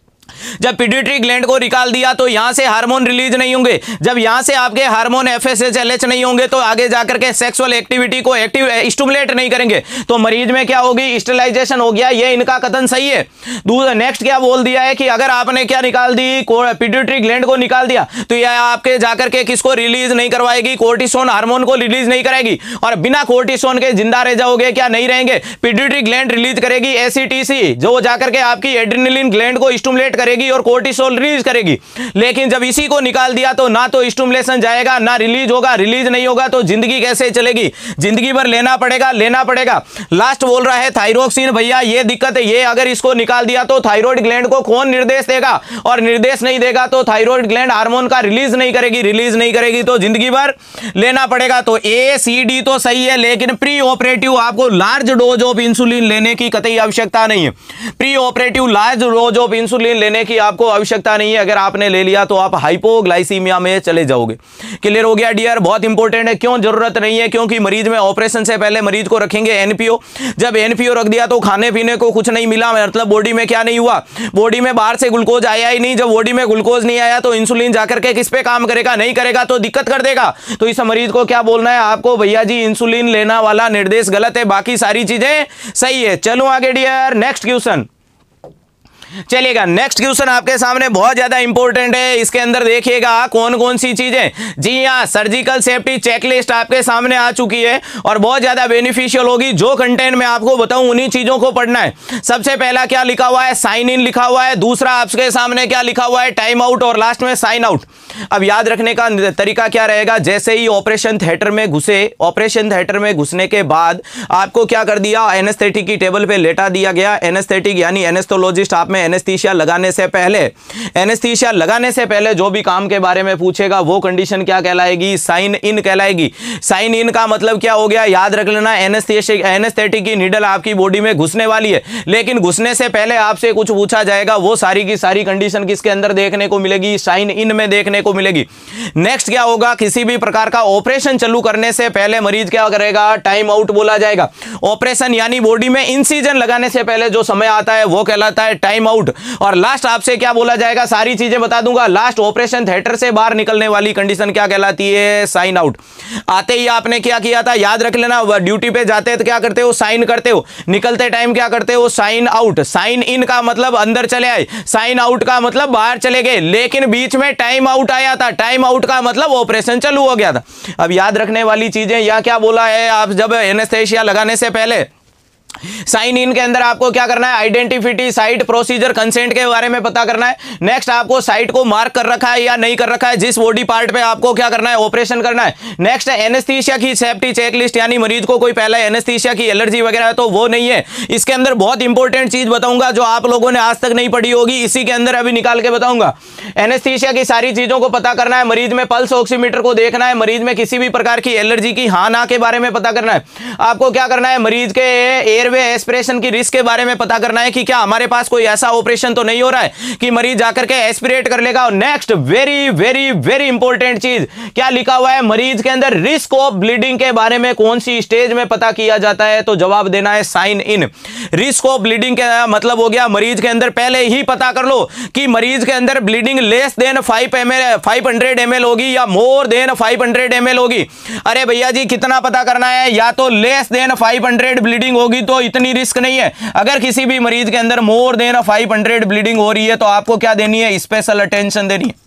Speaker 1: जब पिट्यूटरी ग्लैंड को निकाल दिया तो यहां से हार्मोन रिलीज नहीं होंगे। जब यहां से आपके हार्मोन एफएसएचएलएच नहीं होंगे तो आगे जाकर के सेक्सुअल एक्टिविटी को एक्टिव स्टिमुलेट नहीं करेंगे, तो मरीज में क्या होगी? स्टेलाइजेशन हो गया। ये इनका कथन सही है। दूसरा नेक्स्ट क्या बोल दिया है कि अगर आपने क्या निकाल दी? पिट्यूटरी ग्लैंड को निकाल दिया तो यह आपके जाकर के किसको रिलीज नहीं करवाएगी? कोर्टिसोन हार्मोन को रिलीज नहीं कराएगी, और बिना कोर्टिसोन के जिंदा रह जाओगे। क्या नहीं रहेंगे? पिट्यूटरी ग्लैंड रिलीज करेगी एसीटीसी, जो जाकर के आपकी एड्रेनलिन ग्लैंड को स्टिमुलेट करेगी और कोर्टिसोल रिलीज करेगी। लेकिन जब इसी को निकाल दिया तो ना तो स्टिमुलेशन जाएगा, ना रिलीज होगा। रिलीज नहीं होगा तो जिंदगी कैसे चलेगी? जिंदगी भर लेना पड़ेगा, लेना पड़ेगा। लास्ट बोल रहा है थायरोक्सिन। भैया ये दिक्कत है, ये अगर इसको निकाल दिया तो थायराइड ग्लैंड को कौन निर्देश देगा? और निर्देश नहीं देगा तो थायराइड ग्लैंड हार्मोन का रिलीज नहीं करेगी। रिलीज नहीं करेगी तो जिंदगी भर लेना पड़ेगा। तो ए सी डी तो सही है, लेकिन प्री ऑपरेटिव आपको लार्ज डोज ऑफ इंसुलिन लेने की कतई आवश्यकता नहीं है। Preoperative large dose of insulin लेने की आपको आवश्यकता नहीं है। अगर आपने ले लिया तो आप हाइपोग्लाइसीमिया में चले जाओगे। क्लियर हो गया डियर? बहुत इंपॉर्टेंट है। क्यों जरूरत नहीं है? क्योंकि मरीज में ऑपरेशन से पहले मरीज को रखेंगे एनपीओ। जब एनपीओ रख दिया तो खाने पीने को कुछ नहीं मिला, मतलब बॉडी में क्या नहीं हुआ? बॉडी में बाहर से ग्लूकोज आया ही नहीं। जब बॉडी में ग्लूकोज नहीं आया तो इंसुलिन जाकर के किस पे काम करेगा? नहीं करेगा तो दिक्कत कर देगा। तो इस मरीज को क्या बोलना है आपको? भैया जी इंसुलिन लेना वाला निर्देश गलत है, बाकी सारी चीजें सही है। चलो आगे डियर, नेक्स्ट क्वेश्चन। चलिएगा, नेक्स्ट क्वेश्चन आपके सामने बहुत ज्यादा इंपॉर्टेंट है। इसके अंदर देखिएगा कौन कौन सी चीजें। जी हाँ, सर्जिकल सेफ्टी चेकलिस्ट आपके सामने आ चुकी है और बहुत ज्यादा बेनिफिशियल होगी। जो कंटेंट मैं आपको बताऊं उन्हीं चीजों को पढ़ना है। सबसे पहला क्या लिखा हुआ है? साइन इन लिखा हुआ है। दूसरा आपके सामने क्या लिखा हुआ है? टाइम आउट, और लास्ट में साइन आउट। अब याद रखने का तरीका क्या रहेगा? जैसे ही ऑपरेशन थिएटर में घुसे, ऑपरेशन थिएटर में घुसने के बाद आपको क्या कर दिया? एनेस्थेटिक की टेबल पे लेटा दिया गया। एनेस्थेटिक यानी एनेस्थोलॉजिस्ट आप में एनेस्थीसिया लगाने से पहले एनेस्थीसिया लगाने से पहले जो भी काम के बारे में पूछेगा वो कंडीशन क्या कहलाएगी? साइन इन कहलाएगी। साइन इन का मतलब क्या हो गया? याद रख लेना, एनेस्थेटिक एनेस्थेटिक की नीडल आपकी बॉडी में घुसने वाली है, लेकिन घुसने से पहले आपसे कुछ पूछा जाएगा। वो सारी की सारी कंडीशन किसके अंदर देखने को मिलेगी? साइन इन में देखने को मिलेगी। नेक्स्ट क्या होगा? किसी भी प्रकार का ऑपरेशन चालू करने से पहले मरीज क्या करेगा? टाइम आउट बोला जाएगा। ऑपरेशन यानी बॉडी में इंसिजन लगाने से पहले जो समय आता है वो कहलाता है टाइम आउट। और लास्ट आपसे क्या बोला जाएगा? सारी चीजें बता दूंगा। लास्ट ऑपरेशन थिएटर से बाहर निकलने वाली कंडीशन क्या कहलाती है? Sign out. आते ही आपने क्या किया था? याद रख लेना, ड्यूटी पे जाते हैं तो क्या करते हो? साइन करते हो। निकलते टाइम क्या करते हो? Sign out. साइन इन का मतलब अंदर चले आए, साइन आउट का मतलब बाहर चले गए, लेकिन बीच में टाइम आउट आया था। टाइम आउट का मतलब ऑपरेशन चालू हो गया था। अब याद रखने वाली चीजें यह क्या बोला है? आप जब एनेस्थेसिया लगाने से पहले साइन इन के अंदर आपको क्या करना है? आइडेंटिफिटी, साइट, प्रोसीजर, कंसेंट के बारे में पता करना है। नेक्स्ट आपको साइट को मार्क कर रखा है या नहीं कर रखा है, जिस बॉडी पार्ट पे आपको क्या करना है? ऑपरेशन करना है। नेक्स्ट एनेस्थीसिया की सेफ्टी चेकलिस्ट, यानी मरीज को कोई पहले एनेस्थीसिया की एलर्जी वगैरह है तो वो नहीं है। इसके अंदर बहुत इंपॉर्टेंट चीज बताऊंगा जो आप लोगों ने आज तक नहीं पढ़ी होगी, इसी के अंदर अभी निकाल के बताऊंगा। एनेस्थीसिया की सारी चीजों को पता करना है। मरीज में पल्स ऑक्सीमीटर को देखना है। मरीज में किसी भी प्रकार की एलर्जी की हाँ ना के बारे में पता करना है। आपको क्या करना है? मरीज के एयरवे एस्पिरेशन की रिस्क के बारे में पता करना है कि क्या हमारे पास कोई ऐसा ऑपरेशन तो नहीं हो रहा है कि मरीज जाकर के एस्पिरेट कर लेगा। और next very very very important चीज क्या लिखा हुआ है, मरीज के अंदर रिस्क ऑफ ब्लीडिंग के बारे में कौन सी स्टेज में पता किया जाता है, तो जवाब देना है sign in. Risk of bleeding का मतलब हो गया मरीज के अंदर पहले ही पता कर लो कि मरीज के अंदर bleeding less than five M L five hundred M L होगी या more than five hundred M L होगी। अरे भैया जी कितना पता करना है, या तो less than five hundred bleeding होगी तो इतनी रिस्क नहीं है। अगर किसी भी मरीज के अंदर more than five hundred bleeding हो रही है तो आपको क्या देनी है, स्पेशल अटेंशन देनी है।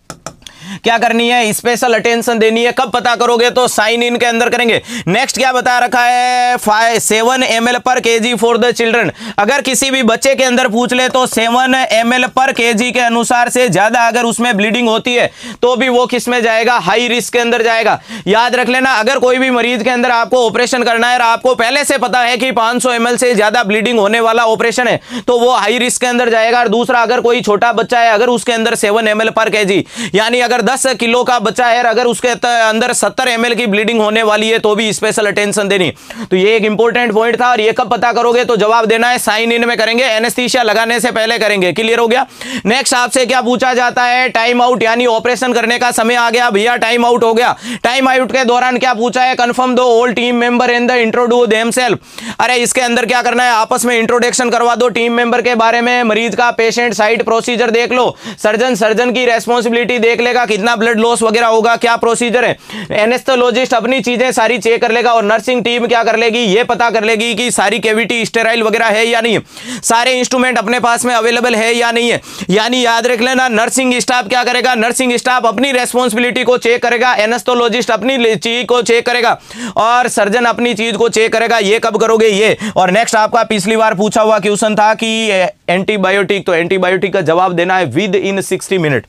Speaker 1: क्या करनी है, स्पेशल अटेंशन देनी है। कब पता करोगे, तो साइन इन के अंदर करेंगे। नेक्स्ट क्या बता रखा है, फाइव सेवन एम एल पर के जी फॉर द चिल्ड्रन। अगर किसी भी बच्चे के अंदर पूछ ले तो सेवन एम एल पर के जी के अनुसार से ज्यादा अगर उसमें ब्लीडिंग होती है तो भी वो किस में जाएगा, हाई रिस्क के अंदर जाएगा। याद रख लेना, अगर कोई भी मरीज के अंदर आपको ऑपरेशन करना है और आपको पहले से पता है कि पांच सौ एम एल से ज्यादा ब्लीडिंग होने वाला ऑपरेशन है तो वो हाई रिस्क के अंदर जाएगा। और दूसरा, अगर कोई छोटा बच्चा है, अगर उसके अंदर सेवन एम एल पर के जी यानी अगर दस किलो का बच्चा है, अगर उसके अंदर सत्तर एम एल की ब्लीडिंग होने वाली है तो भी स्पेशल अटेंशन देनी। तो ये एक इंपॉर्टेंट पॉइंट था। और ये कब पता करोगे, तो जवाब देना है साइन इन में करेंगे, एनेस्थीसिया लगाने से पहले करेंगे। क्लियर हो गया। नेक्स्ट आपसे क्या पूछा जाता है, टाइम आउट, यानी ऑपरेशन करने का समय आ गया भैया, टाइम आउट हो गया। टाइम आउट के दौरान क्या पूछा है, confirm do all team member in the introduce themselves. अरे इसके अंदर क्या करना है, आपस में इंट्रोडक्शन करवा दो टीम मेंबर के बारे में। मरीज का पेशेंट साइट प्रोसीजर देख लो, सर्जन सर्जन की रेस्पॉन्सिबिलिटी देख लेगा, कितना ब्लड लॉस वगैरह होगा, क्या प्रोसीजर है। एनेस्थेसियोलॉजिस्ट अपनी चीजें सारी चेक कर लेगा और नर्सिंग टीम क्या कर लेगी, ये पता कर लेगी कि सारी कैविटी स्टेराइल वगैरह है या नहीं, सारे इंस्ट्रूमेंट अपने पास में अवेलेबल है या नहीं है। यानी याद रख लेना, नर्सिंग स्टाफ क्या करेगा, नर्सिंग स्टाफ अपनी रेस्पॉन्सिबिलिटी को चेक करेगा, एनेस्थेसियोलॉजिस्ट अपनी चीज को चेक करेगा और सर्जन अपनी चीज को चेक करेगा। ये कब करोगे ये। और नेक्स्ट आपका पिछली बार पूछा हुआ क्वेश्चन था कि एंटीबायोटिक, तो एंटीबायोटिक का जवाब देना है विद इन सिक्सटी मिनट।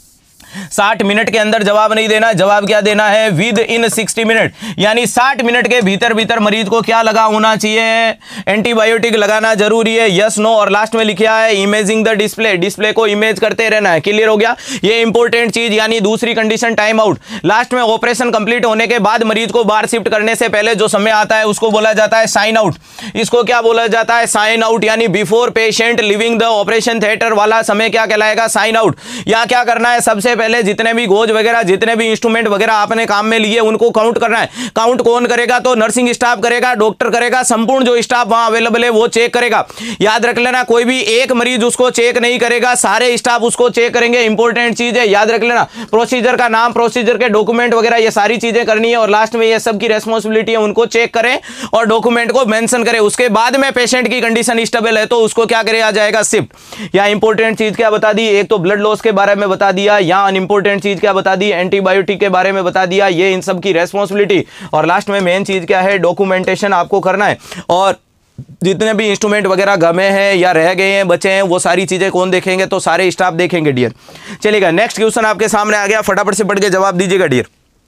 Speaker 1: साठ मिनट के अंदर जवाब नहीं देना, जवाब क्या देना है, विद इन सिक्सटी मिनट, यानी साठ मिनट के भीतर भीतर मरीज को क्या लगा होना चाहिए, एंटीबायोटिक लगाना जरूरी है, यस नो। और लास्ट में लिखा है इमेजिंग द डिस्प्ले, डिस्प्ले को इमेज करते रहना है। क्लियर हो गया। ये इंपॉर्टेंट चीज, यानी दूसरी कंडीशन टाइम आउट। लास्ट में ऑपरेशन कंप्लीट होने के बाद मरीज को बाहर शिफ्ट करने से पहले जो समय आता है उसको बोला जाता है साइन आउट। इसको क्या बोला जाता है, साइन आउट, यानी before patient leaving the operation theatre वाला समय क्या कहलाएगा, साइन आउट। या क्या करना है, सबसे पहले जितने भी गोज वगैरह, जितने भी इंस्ट्रूमेंट वगैरह आपने काम में लिए उनको काउंट करना है। काउंट कौन करेगा, तो नर्सिंग स्टाफ करेगा, डॉक्टर करेगा, संपूर्ण जो स्टाफ वहां अवेलेबल है वो चेक करेगा। याद रख लेना, कोई भी एक मरीज उसको चेक नहीं करेगा, सारे स्टाफ उसको चेक करेंगे। इंपॉर्टेंट चीज है, याद रख लेना। प्रोसीजर का नाम, प्रोसीजर के डॉक्यूमेंट वगैरह ये सारी चीजें करनी है और लास्ट में ये सब की रेस्पॉन्सिबिलिटी है, उनको चेक करें और डॉक्यूमेंट को मेंशन करें। उसके बाद में पेशेंट की कंडीशन स्टेबल है तो उसको क्या करे, आ जाएगा शिफ्ट। या इंपॉर्टेंट चीज क्या बता दी, एक तो ब्लड लॉस के बारे में बता दिया, या अनइंपॉर्टेंट चीज क्या बता दी, एंटीबायोटिक के बारे में बता दिया, ये इन सब की रेस्पॉन्सिबिलिटी। और लास्ट में मेन चीज क्या है, डॉक्यूमेंटेशन आपको करना है। और जितने भी इंस्ट्रूमेंट वगैरह गमे हैं या रह गए हैं, बचे हैं, वो सारी चीजें कौन देखेंगे, तो सारे स्टाफ देखेंगे डियर। चलिएगा, नेक्स्ट क्वेश्चन आपके सामने आ गया, फटाफट से पढ़ के जवाब दीजिएगा डियर।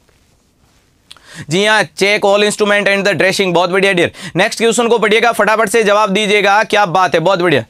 Speaker 1: जी हाँ, check all instrument and the dressing, बहुत बढ़िया डियर। नेक्स्ट क्वेश्चन को पढ़िएगा, फटाफट से जवाब दीजिएगा, क्या बात है, बहुत बढ़िया।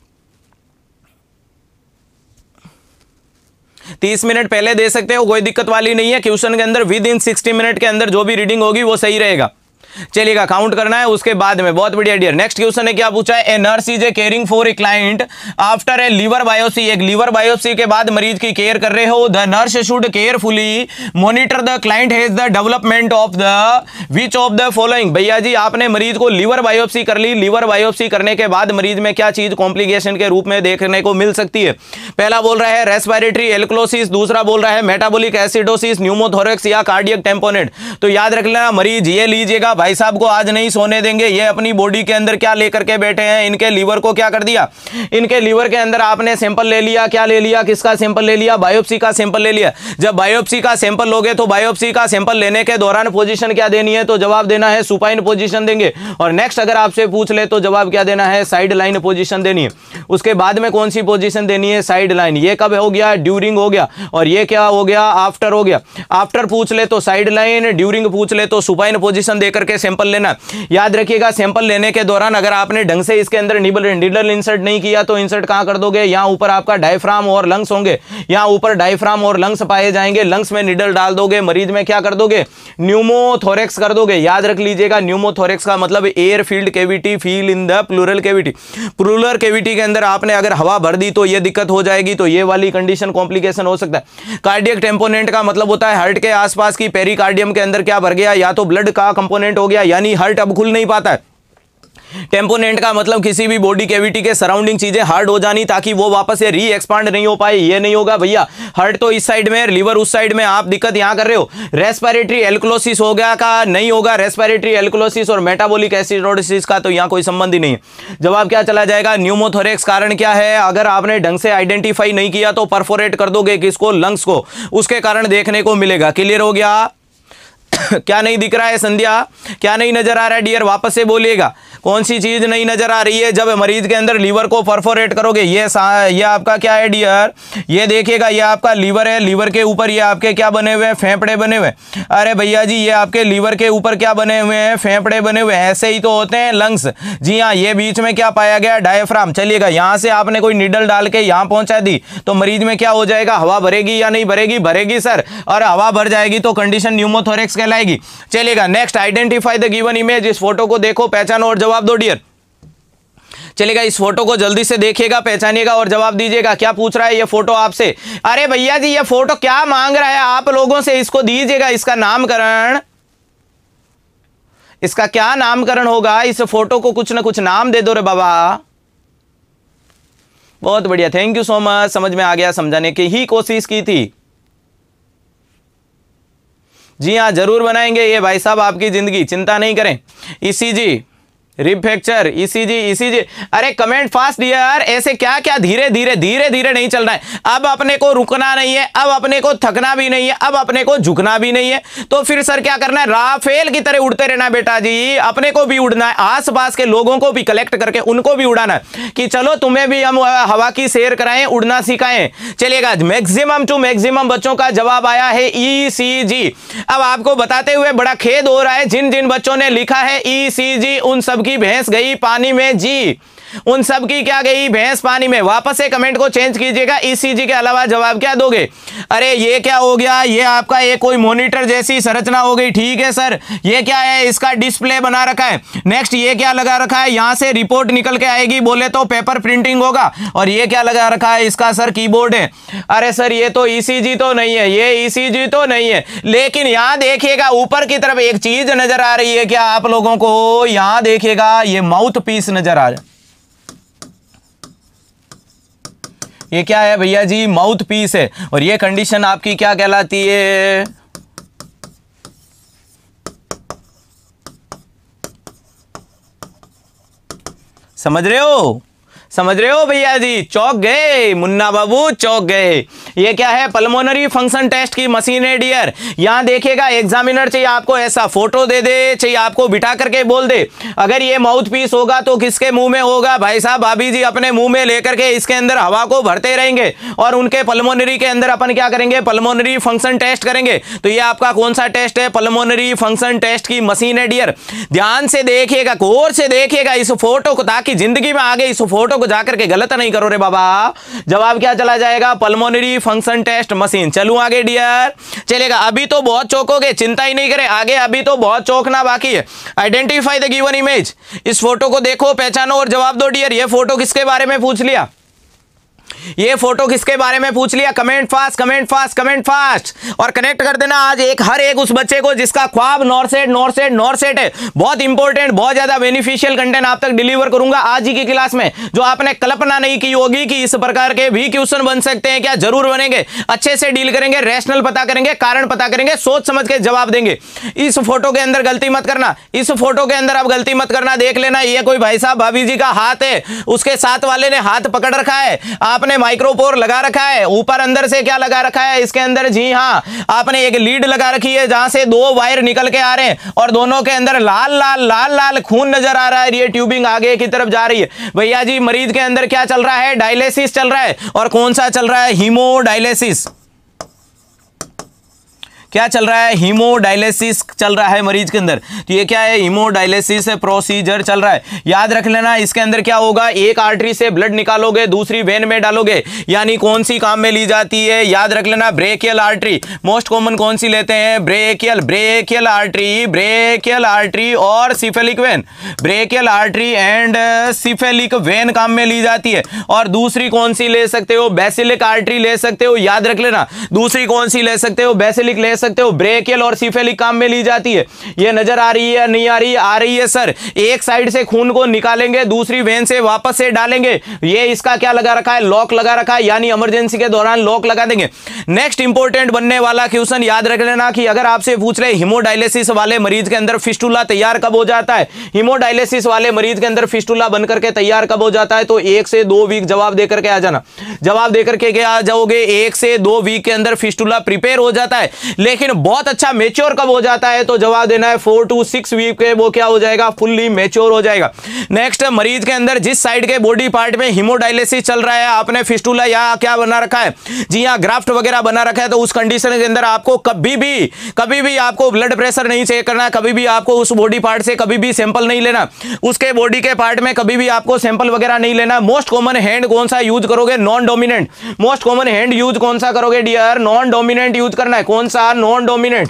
Speaker 1: तीस मिनट पहले दे सकते हो, कोई दिक्कत वाली नहीं है। क्वेश्चन के अंदर विद इन सिक्सटी मिनट के अंदर जो भी रीडिंग होगी वो सही रहेगा। चलिएगा, काउंट करना है उसके बाद में, बहुत बढ़िया डियर। नेक्स्ट क्वेश्चन है, क्या पूछा है, a nurse is a caring for a client after a liver biopsy. एक लीवर बायोप्सी के बाद मरीज की केयर कर रहे हो। The nurse should carefully monitor the client has the development of the which of the following. भैया जी, आपने मरीज को लीवर बायोप्सी कर ली, लीवर बायोप्सी करने के बाद मरीज में क्या चीज कॉम्प्लिकेशन के रूप में देखने को मिल सकती है। पहला बोल रहा है रेस्पिरेटरी एल्कोलोसिस, दूसरा बोल रहा है मेटाबॉलिक एसिडोसिस, न्यूमोथोरेक्स या कार्डियक टेम्पोनेट। तो याद रख लेना मरीज ये लीजिएगा, भाई साहब को आज नहीं सोने देंगे। ये अपनी बॉडी के अंदर क्या लेकर के बैठे हैं, इनके लीवर को क्या कर दिया, इनके लीवर के अंदर आपने सैंपल ले लिया, क्या ले लिया, किसका सैंपल ले लिया, बायोप्सी का सैंपल ले लिया। जब बायोप्सी का सैंपल लोगे तो बायोप्सी का सैंपल लेने के दौरान पोजीशन क्या देनी है, तो जवाब देना है सुपाइन पोजीशन देंगे। और नेक्स्ट अगर आपसे पूछ ले तो जवाब क्या देना है, साइड लाइन पोजीशन देनी है। उसके बाद में कौन सी पोजीशन देनी है, साइड लाइन। ये कब हो गया, ड्यूरिंग हो गया। और ये क्या हो गया, आफ्टर हो गया। आफ्टर पूछ ले तो साइड लाइन, ड्यूरिंग पूछ ले तो सुपाइन पोजीशन देकर करके सैंपल लेना। याद रखिएगा सैंपल लेने के दौरान अगर आपने ढंग से इसके अंदर निडल निडल इंसर्ट नहीं किया तो इंसर्ट कहाँ कर दोगे, यहाँ ऊपर आपका डायफ्राम और लंग्स होंगे, यहाँ ऊपर डायफ्राम और लंग्स पाए जाएंगे, लंग्स में निडल डाल दोगे, मरीज में क्या कर दोगे, न्यूमोथोरेक्स कर दोगे। याद रख लीजिएगा न्यूमोथोरेक्स का मतलब air filled cavity, fill in the pleural cavity. Pleural cavity के अंदर आपने अगर हवा भर दी तो ये दिक्कत हो जाएगी, तो ये वाली कंडीशन कॉम्प्लिकेशन हो सकता है। कार्डियक टेम्पोनेंट का मतलब होता है हार्ट के आसपास की पेरिकार्डियम के अंदर क्या भर गया, या तो ब्लड का कंपोनेंट हो गया यानी हार्ट अब खुल नहीं पाता है। टेम्पोनेंट का मतलब किसी भी बॉडी कैविटी के सराउंडिंग चीजें हार्ड हो जानी ताकि वो वापस से री एक्सपांड नहीं हो पाए। ये नहीं होगा भैया, हार्ट तो इस साइड में, लिवर उस साइड में, आप दिक्कत यहां कर रहे हो। रेस्पिरेटरी एल्कोलोसिस हो गया का नहीं होगा, रेस्पिरेटरी एल्कोलोसिस और मेटाबॉलिक एसिडोसिस का तो यहां कोई संबंध ही नहीं है। जवाब क्या चला जाएगा, न्यूमोथोरेक्स। कारण क्या है, अगर आपने ढंग से आइडेंटिफाई नहीं किया तो परफोरेट कर दोगे किसको, लंग्स को, उसके कारण देखने को मिलेगा। क्लियर हो गया। क्या नहीं दिख रहा है संध्या, क्या नहीं नजर आ रहा है डियर, वापस से बोलिएगा कौन सी चीज नहीं नजर आ रही है। जब मरीज के अंदर लीवर को परफोरेट करोगे, ये ये आपका क्या है डियर, ये देखिएगा ये आपका लीवर है, लीवर के ऊपर ये आपके क्या बने हुए हैं, फेफड़े बने हुए। अरे भैया जी ये आपके लीवर के ऊपर क्या बने हुए हैं, फेफड़े बने हुए। ऐसे ही तो होते हैं लंग्स। जी हाँ, ये बीच में क्या पाया गया, डायफ्राम। चलिएगा यहां से आपने कोई नीडल डाल के यहां पहुंचा दी तो मरीज में क्या हो जाएगा, हवा भरेगी या नहीं भरेगी, भरेगी सर, और हवा भर जाएगी तो कंडीशन न्यूमोथोरेक्स कहलाएगी। चलिएगा next, identify the given image. इस फोटो को देखो, पहचानो और जवाब दो डियर। चलेगा, इस फोटो को जल्दी से देखिएगा, पहचानिएगा और जवाब दीजिएगा। क्या पूछ रहा है ये फोटो आपसे, अरे भैया जी ये फोटो क्या मांग रहा है आप लोगों से, इसको दीजिएगा। इसका नामकरण, इसका क्या नामकरण होगा, इस फोटो को कुछ ना कुछ नाम दे दो रे बाबा। बहुत बढ़िया, थैंक यू सो मच, समझ में आ गया, समझाने की ही कोशिश की थी। जी हाँ जरूर बनाएंगे ये भाई साहब, आपकी जिंदगी, चिंता नहीं करें। ECG, rib fracture, ECG, ECG. अरे कमेंट फास्ट यार, ऐसे क्या क्या धीरे धीरे धीरे धीरे नहीं चलना है। अब अपने को रुकना नहीं है, अब अपने को थकना भी नहीं है, अब अपने को झुकना भी नहीं है। तो फिर सर क्या करना है, राफेल की तरह उड़ते रहना बेटा जी। अपने को भी उड़ना है, आसपास के लोगों को भी कलेक्ट करके उनको भी उड़ाना है कि चलो तुम्हें भी हम हवा की सैर कराएं, उड़ना सिखाएं। चलेगा, मैक्सिमम टू मैक्सिमम बच्चों का जवाब आया है ईसीजी। अब आपको बताते हुए बड़ा खेद हो रहा है, जिन जिन बच्चों ने लिखा है ईसीजी उन सब की भैंस गई पानी में जी, उन सब की क्या गई, भैंस पानी में। वापस से कमेंट को चेंज कीजिएगा, ईसीजी के अलावा जवाब क्या दोगे। अरे ये क्या हो गया, ये आपका ये कोई मॉनिटर जैसी संरचना हो गई, ठीक है सर। ये क्या है, इसका डिस्प्ले बना रखा है। नेक्स्ट ये क्या लगा रखा है, यहां से रिपोर्ट निकल के आएगी, बोले तो पेपर प्रिंटिंग होगा। और ये क्या लगा रखा है, इसका सर कीबोर्ड है। अरे सर ये तो ईसीजी तो नहीं है, ये ईसीजी तो नहीं है। लेकिन यहां देखिएगा ऊपर की तरफ एक चीज नजर आ रही है क्या आप लोगों को, यहां देखिएगा ये माउथ पीस नजर आ रहा है। ये क्या है भैया जी, माउथ पीस है। और ये कंडीशन आपकी क्या कहलाती है, समझ रहे हो, समझ रहे हो भैया जी, चौक गए मुन्ना बाबू, चौक गए। ये क्या है, पल्मोनरी फंक्शन टेस्ट की मशीन है डियर। यहां देखिएगा एग्जामिनर चाहिए आपको ऐसा फोटो दे दे, चाहिए आपको बिठा करके बोल दे अगर ये माउथ पीस होगा तो किसके मुंह में होगा। भाई साहब भाभी जी अपने मुंह में लेकर के इसके अंदर हवा को भरते रहेंगे और उनके पल्मोनरी के अंदर अपन क्या करेंगे, पल्मोनरी फंक्शन टेस्ट करेंगे। तो ये आपका कौन सा टेस्ट है, पल्मोनरी फंक्शन टेस्ट की मशीन है डियर। ध्यान से देखिएगा, गौर से देखिएगा इस फोटो को, ताकि जिंदगी में आगे इस फोटो को जाकर के गलत नहीं करो रे बाबा। जवाब क्या चला जाएगा, पल्मोनरी फंक्शन टेस्ट मशीन। चलूं आगे डियर, चलेगा। अभी तो बहुत चौकोगे, चिंता ही नहीं करें, आगे अभी तो बहुत चौंकना बाकी है। Identify the given image. इस फोटो को देखो, पहचानो और जवाब दो डियर। ये फोटो किसके बारे में पूछ लिया, ये फोटो किसके बारे में पूछ लिया। Comment fast, comment fast, comment fast और कनेक्ट कर देना आज एक हर एक उस बच्चे को जिसका ख्वाब नॉरसेट नॉरसेट नॉरसेट है। बहुत इंपॉर्टेंट, बहुत ज्यादा बेनिफिशियल कंटेंट आप तक डिलीवर करूंगा आज ही की क्लास में, जो आपने कल्पना नहीं की होगी कि इस प्रकार के भी क्वेश्चन बन सकते हैं। क्या जरूर बनेंगे, अच्छे से डील करेंगे, रैशनल पता करेंगे, कारण पता करेंगे, सोच समझ के जवाब देंगे। इस फोटो के अंदर गलती मत करना, इस फोटो के अंदर आप गलती मत करना। देख लेना ये कोई भाई साहब भाभी जी का हाथ है, उसके साथ वाले ने हाथ पकड़ रखा है, आपने माइक्रोपोर लगा रखा है, ऊपर अंदर से क्या लगा रखा है इसके अंदर, जी हाँ आपने एक लीड लगा रखी है जहां से दो वायर निकल के आ रहे हैं और दोनों के अंदर लाल लाल लाल लाल खून नजर आ रहा है। ये ट्यूबिंग आगे की तरफ जा रही है। भैया जी मरीज के अंदर क्या चल रहा है, डायलिसिस चल रहा है। और कौन सा चल रहा है, हीमोडायलिसिस। क्या चल रहा है, हीमोडायलिसिस चल रहा है मरीज के अंदर। तो ये क्या है, हीमोडायलिसिस प्रोसीजर चल रहा है। याद रख लेना, इसके अंदर क्या होगा, एक आर्टरी से ब्लड निकालोगे, दूसरी वेन में डालोगे, यानी कौन सी काम में ली जाती है, याद रख लेना ब्रेकियल आर्टरी। मोस्ट कॉमन कौन सी लेते हैं, brachial brachial artery brachial artery और cephalic vein, brachial artery and cephalic vein काम में ली जाती है। और दूसरी कौन सी ले सकते हो, बेसिलिक आर्टरी ले सकते हो। याद रख लेना, दूसरी कौन सी ले सकते हो, बेसिलिक ले सकते हो। ब्रेकियल और सिफेलिक काम में ली जाती है। ये नजर आ रही है, नहीं आ रही, आ रही है सर। एक साइड से खून को निकालेंगे, दूसरी वेन से वापस से डालेंगे। ये इसका क्या लगा रखा है, लॉक लगा रखा है, यानी इमरजेंसी के दौरान लॉक लगा देंगे। नेक्स्ट इंपॉर्टेंट बनने वाला क्वेश्चन याद रख लेना कि अगर आपसे पूछ रहे हीमोडायलिसिस वाले मरीज के अंदर फिस्टुला तैयार कब हो जाता है, हीमोडायलिसिस वाले मरीज के अंदर फिस्टुला बनकर के तैयार कब हो जाता है, तो एक से दो वीक जवाब देकर के आ जाना। जवाब देकर के क्या आ जाओगे, एक से दो वीक के अंदर फिस्टुला प्रिपेयर हो जाता है। लेकिन बहुत अच्छा मेच्योर कब हो जाता है, तो जवाब देना है फोर टू सिक्स वीक के वो क्या हो जाएगा, फुल्ली मेच्योर हो जाएगा। नेक्स्ट, मरीज के अंदर जिस साइड के बॉडी पार्ट में हीमोडायलिसिस चल रहा है, आपने फिस्टुला या क्या बना रखा है, जी हाँ ग्राफ्ट वगैरह बना रखा है, तो उस कंडीशन के अंदर आपको कभी भी कभी भी आपको ब्लड प्रेशर नहीं चेक करना, कभी भी आपको उस बॉडी पार्ट से कभी भी सैंपल नहीं लेना, उसके बॉडी के पार्ट में कभी भी आपको सैंपल वगैरह नहीं लेना। मोस्ट कॉमन हैंड कौन सा यूज करोगे, non dominant. Most common hand use कौन सा करोगे डियर, नॉन डोमिनेंट यूज करना है। कौन सा, non dominant,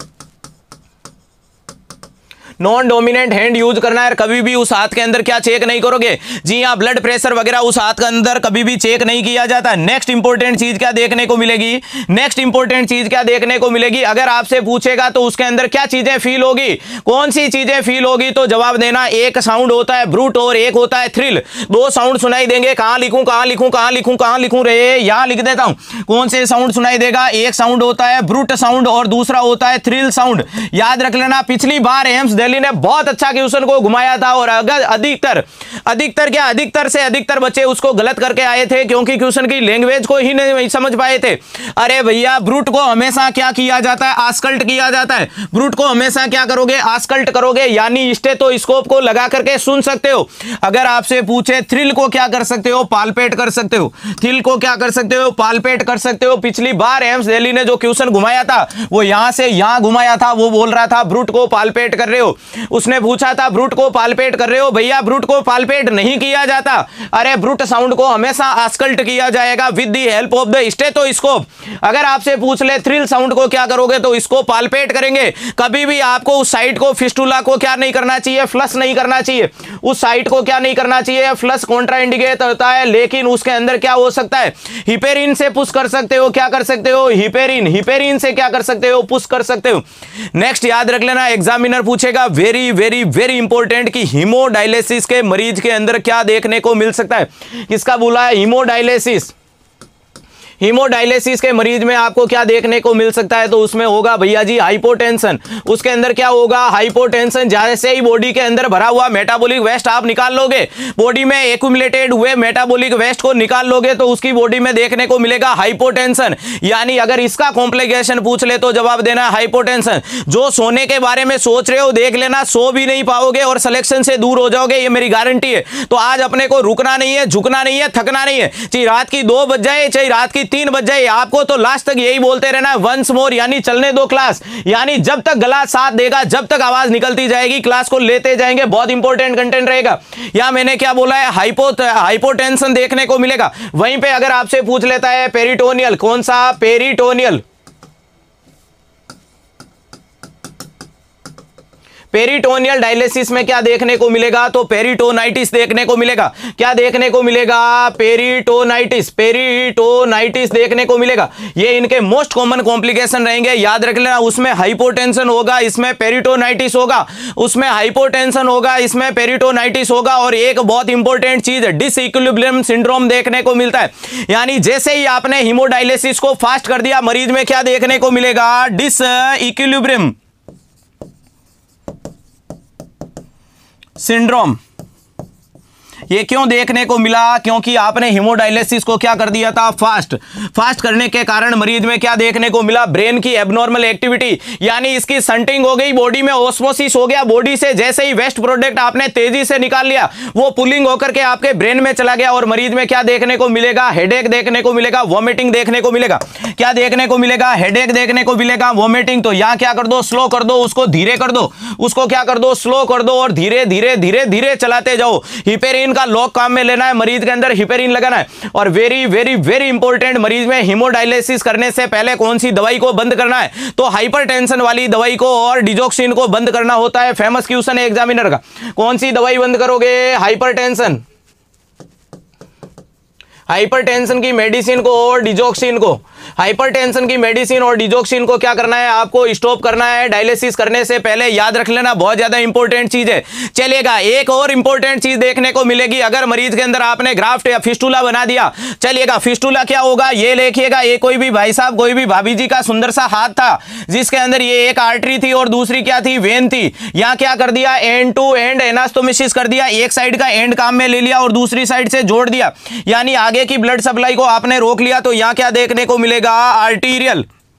Speaker 1: non dominant hand use करना है। कभी भी उस हाथ के अंदर क्या चेक नहीं करोगे, जी हां ब्लड प्रेशर वगैरह उस हाथ के अंदर कभी भी चेक नहीं किया जाता। नेक्स्ट इंपॉर्टेंट चीज क्या देखने को मिलेगी, नेक्स्ट इंपॉर्टेंट चीज क्या देखने को मिलेगी, अगर आपसे पूछेगा तो उसके अंदर क्या चीजें फील होगी, कौन सी चीजें फील होगी, तो जवाब देना एक साउंड होता है ब्रूट और एक होता है थ्रिल। दो साउंड सुनाई देंगे, कहां लिखूं कहां लिखूं कहां लिखूं कहां लिखूं रे, यहां लिख देता हूं। कौन से साउंड सुनाई देगा, एक साउंड होता है ब्रूट साउंड और दूसरा होता है थ्रिल साउंड। याद रख लेना, पिछली बार एम्स दिल्ली ने बहुत अच्छा क्वेश्चन को घुमाया था और अगर अधिकतर अधिकतर क्या अधिकतर से अधिकतर बच्चे उसको गलत करके आए थे, क्योंकि क्वेश्चन की लैंग्वेज को ही नहीं समझ पाए थे। अरे भैया, ब्रूट को हमेशा क्या किया जाता है, आस्कल्ट किया जाता है। ब्रूट को हमेशा क्या करोगे, आस्कल्ट करोगे, यानी स्टेथोस्कोप को लगा करके सुन सकते हो। अगर आपसे पूछे थ्रिल को क्या कर सकते हो, पालपेट कर सकते हो। थ्रिल को क्या कर सकते हो, पालपेट कर सकते हो। पिछली बार एम्स दिल्ली ने जो क्वेश्चन घुमाया था वो यहां से यहां घुमाया था, वो बोल रहा था ब्रूट को पालपेट कर रहे हो। उसने पूछा था ब्रूट को पालपेट कर रहे हो, भैया ब्रूट को पालपेट नहीं किया जाता। अरे ब्रूट साउंड को हमेशा आस्कल्ट किया जाएगा with the help of the stethoscope. अगर आपसे पूछ ले थ्रिल साउंड को क्या करोगे, तो इसको पालपेट करेंगे। कभी भी आपको उस साइड को, फिस्टुला को क्या नहीं करना चाहिए, फ्लश नहीं करना चाहिए। उस साइड को क्या नहीं करना चाहिए, फ्लश कॉन्ट्राइंडिकेट होता है। लेकिन उसके अंदर क्या हो सकता है, हिपेरिन से पुश कर सकते हो, क्या कर सकते हो, हिपेरिन हिपेरिन से क्या कर सकते हो, पुश कर सकते हो। नेक्स्ट याद रख लेना, एग्जामिनर पूछेगा वेरी वेरी वेरी इंपॉर्टेंट कि हीमोडायलिसिस के मरीज के अंदर क्या देखने को मिल सकता है। किसका बोला है, हीमोडायलिसिस। हीमोडायलिसिस के मरीज में आपको क्या देखने को मिल सकता है, तो उसमें होगा भैया जी हाइपोटेंशन। उसके अंदर क्या होगा, हाइपोटेंशन। जैसे ही बॉडी के अंदर भरा हुआ मेटाबॉलिक वेस्ट आप निकाल लोगे, बॉडी में एक्यूमुलेटेड हुए मेटाबॉलिक वेस्ट को निकाल लोगे, तो उसकी बॉडी में देखने को मिलेगा हाइपोटेंशन। यानी अगर इसका कॉम्प्लिकेशन पूछ ले तो जवाब देना हाइपोटेंशन। जो सोने के बारे में सोच रहे हो देख लेना, सो भी नहीं पाओगे और सिलेक्शन से दूर हो जाओगे, ये मेरी गारंटी है। तो आज अपने को रुकना नहीं है, झुकना नहीं है, थकना नहीं है। चाहे रात की दो बज जाए, चाहे रात की तीन बज जाए, आपको तो लास्ट तक यही बोलते रहना है, वंस मोर, यानी चलने दो क्लास। यानी जब तक गला साथ देगा, जब तक आवाज निकलती जाएगी, क्लास को लेते जाएंगे। बहुत इंपॉर्टेंट कंटेंट रहेगा। या मैंने क्या बोला है, हाइपो हाइपोटेंशन देखने को मिलेगा। वहीं पे अगर आपसे पूछ लेता है पेरिटोनियल, कौन सा, पेरिटोनियल, पेरिटोनियल डायलिसिस में क्या देखने को मिलेगा, तो पेरिटोनाइटिस देखने को मिलेगा। क्या देखने को मिलेगा, पेरिटोनाइटिस, पेरिटोनाइटिस देखने को मिलेगा। ये इनके मोस्ट कॉमन कॉम्प्लिकेशन रहेंगे, याद रख लेना। उसमें हाइपोटेंशन होगा, इसमें पेरिटोनाइटिस होगा। उसमें हाइपोटेंशन होगा, इसमें पेरिटोनाइटिस होगा। और एक बहुत इंपॉर्टेंट चीज, डिसइक्विलिब्रियम सिंड्रोम देखने को मिलता है। यानी जैसे ही आपने हीमोडायलिसिस को फास्ट कर दिया, मरीज में क्या देखने को मिलेगा, डिसइक्विलिब्रियम सिंड्रोम। ये क्यों देखने को मिला? क्योंकि आपने हीमोडायलिसिस को क्या कर दिया था? फास्ट फास्ट करने के कारण मरीज में क्या देखने को मिला? ब्रेन की एबनॉर्मल एक्टिविटी, यानी इसकी संटिंग हो गई, बॉडी में ऑस्मोसिस हो गया, बॉडी से जैसे ही वेस्ट प्रोडक्ट आपने तेजी से निकाल लिया वो पुलिंग होकर के आपके ब्रेन में चला गया और मरीज में क्या देखने को मिलेगा? हेडेक देखने को मिलेगा, वॉमिटिंग देखने को मिलेगा। क्या देखने को मिलेगा? हेडेक देखने को मिलेगा, वॉमिटिंग। तो यहां क्या कर दो? स्लो कर दो, उसको धीरे कर दो, उसको क्या कर दो? स्लो कर दो और धीरे धीरे धीरे धीरे चलाते जाओ। हिपेरिन का लॉक काम में लेना है, मरीज के अंदर हिपेरिन लगाना है। और वेरी वेरी वेरी इंपॉर्टेंट, मरीज में हीमोडायलिसिस करने से पहले कौन सी दवाई को बंद करना है? तो हाइपरटेंशन वाली दवाई को और डिजोक्सिन को बंद करना होता है। फेमस क्वेश्चन है एग्जामिनर का। कौन सी दवाई बंद करोगे? हाइपरटेंशन हाइपरटेंशन की मेडिसिन को और डिजोक्सिन को। हाइपरटेंशन की मेडिसिन और डिजोक्सिन को क्या करना है? आपको स्टॉप करना है डायलिसिस करने से पहले। याद रख लेना, बहुत ज्यादा इंपॉर्टेंट चीज है। चलिएगा, एक और इंपॉर्टेंट चीज देखने को मिलेगी। अगर मरीज के अंदर आपने ग्राफ्ट या फिस्टुला बना दिया, चलिएगा फिस्टुला क्या होगा ये देखिएगा। ये कोई भी भाई साहब, कोई भी भाभी जी का सुंदर सा हाथ था जिसके अंदर ये एक आर्टरी थी और दूसरी क्या थी? वेन थी। यहां क्या कर दिया? एंड टू एंड एनास्टोमोसिस कर दिया। एक साइड का एंड काम में ले लिया और दूसरी साइड से जोड़ दिया, यानी आगे की ब्लड सप्लाई को आपने रोक लिया। तो यहां क्या देखने को मिलेगा? आर्टीरियल।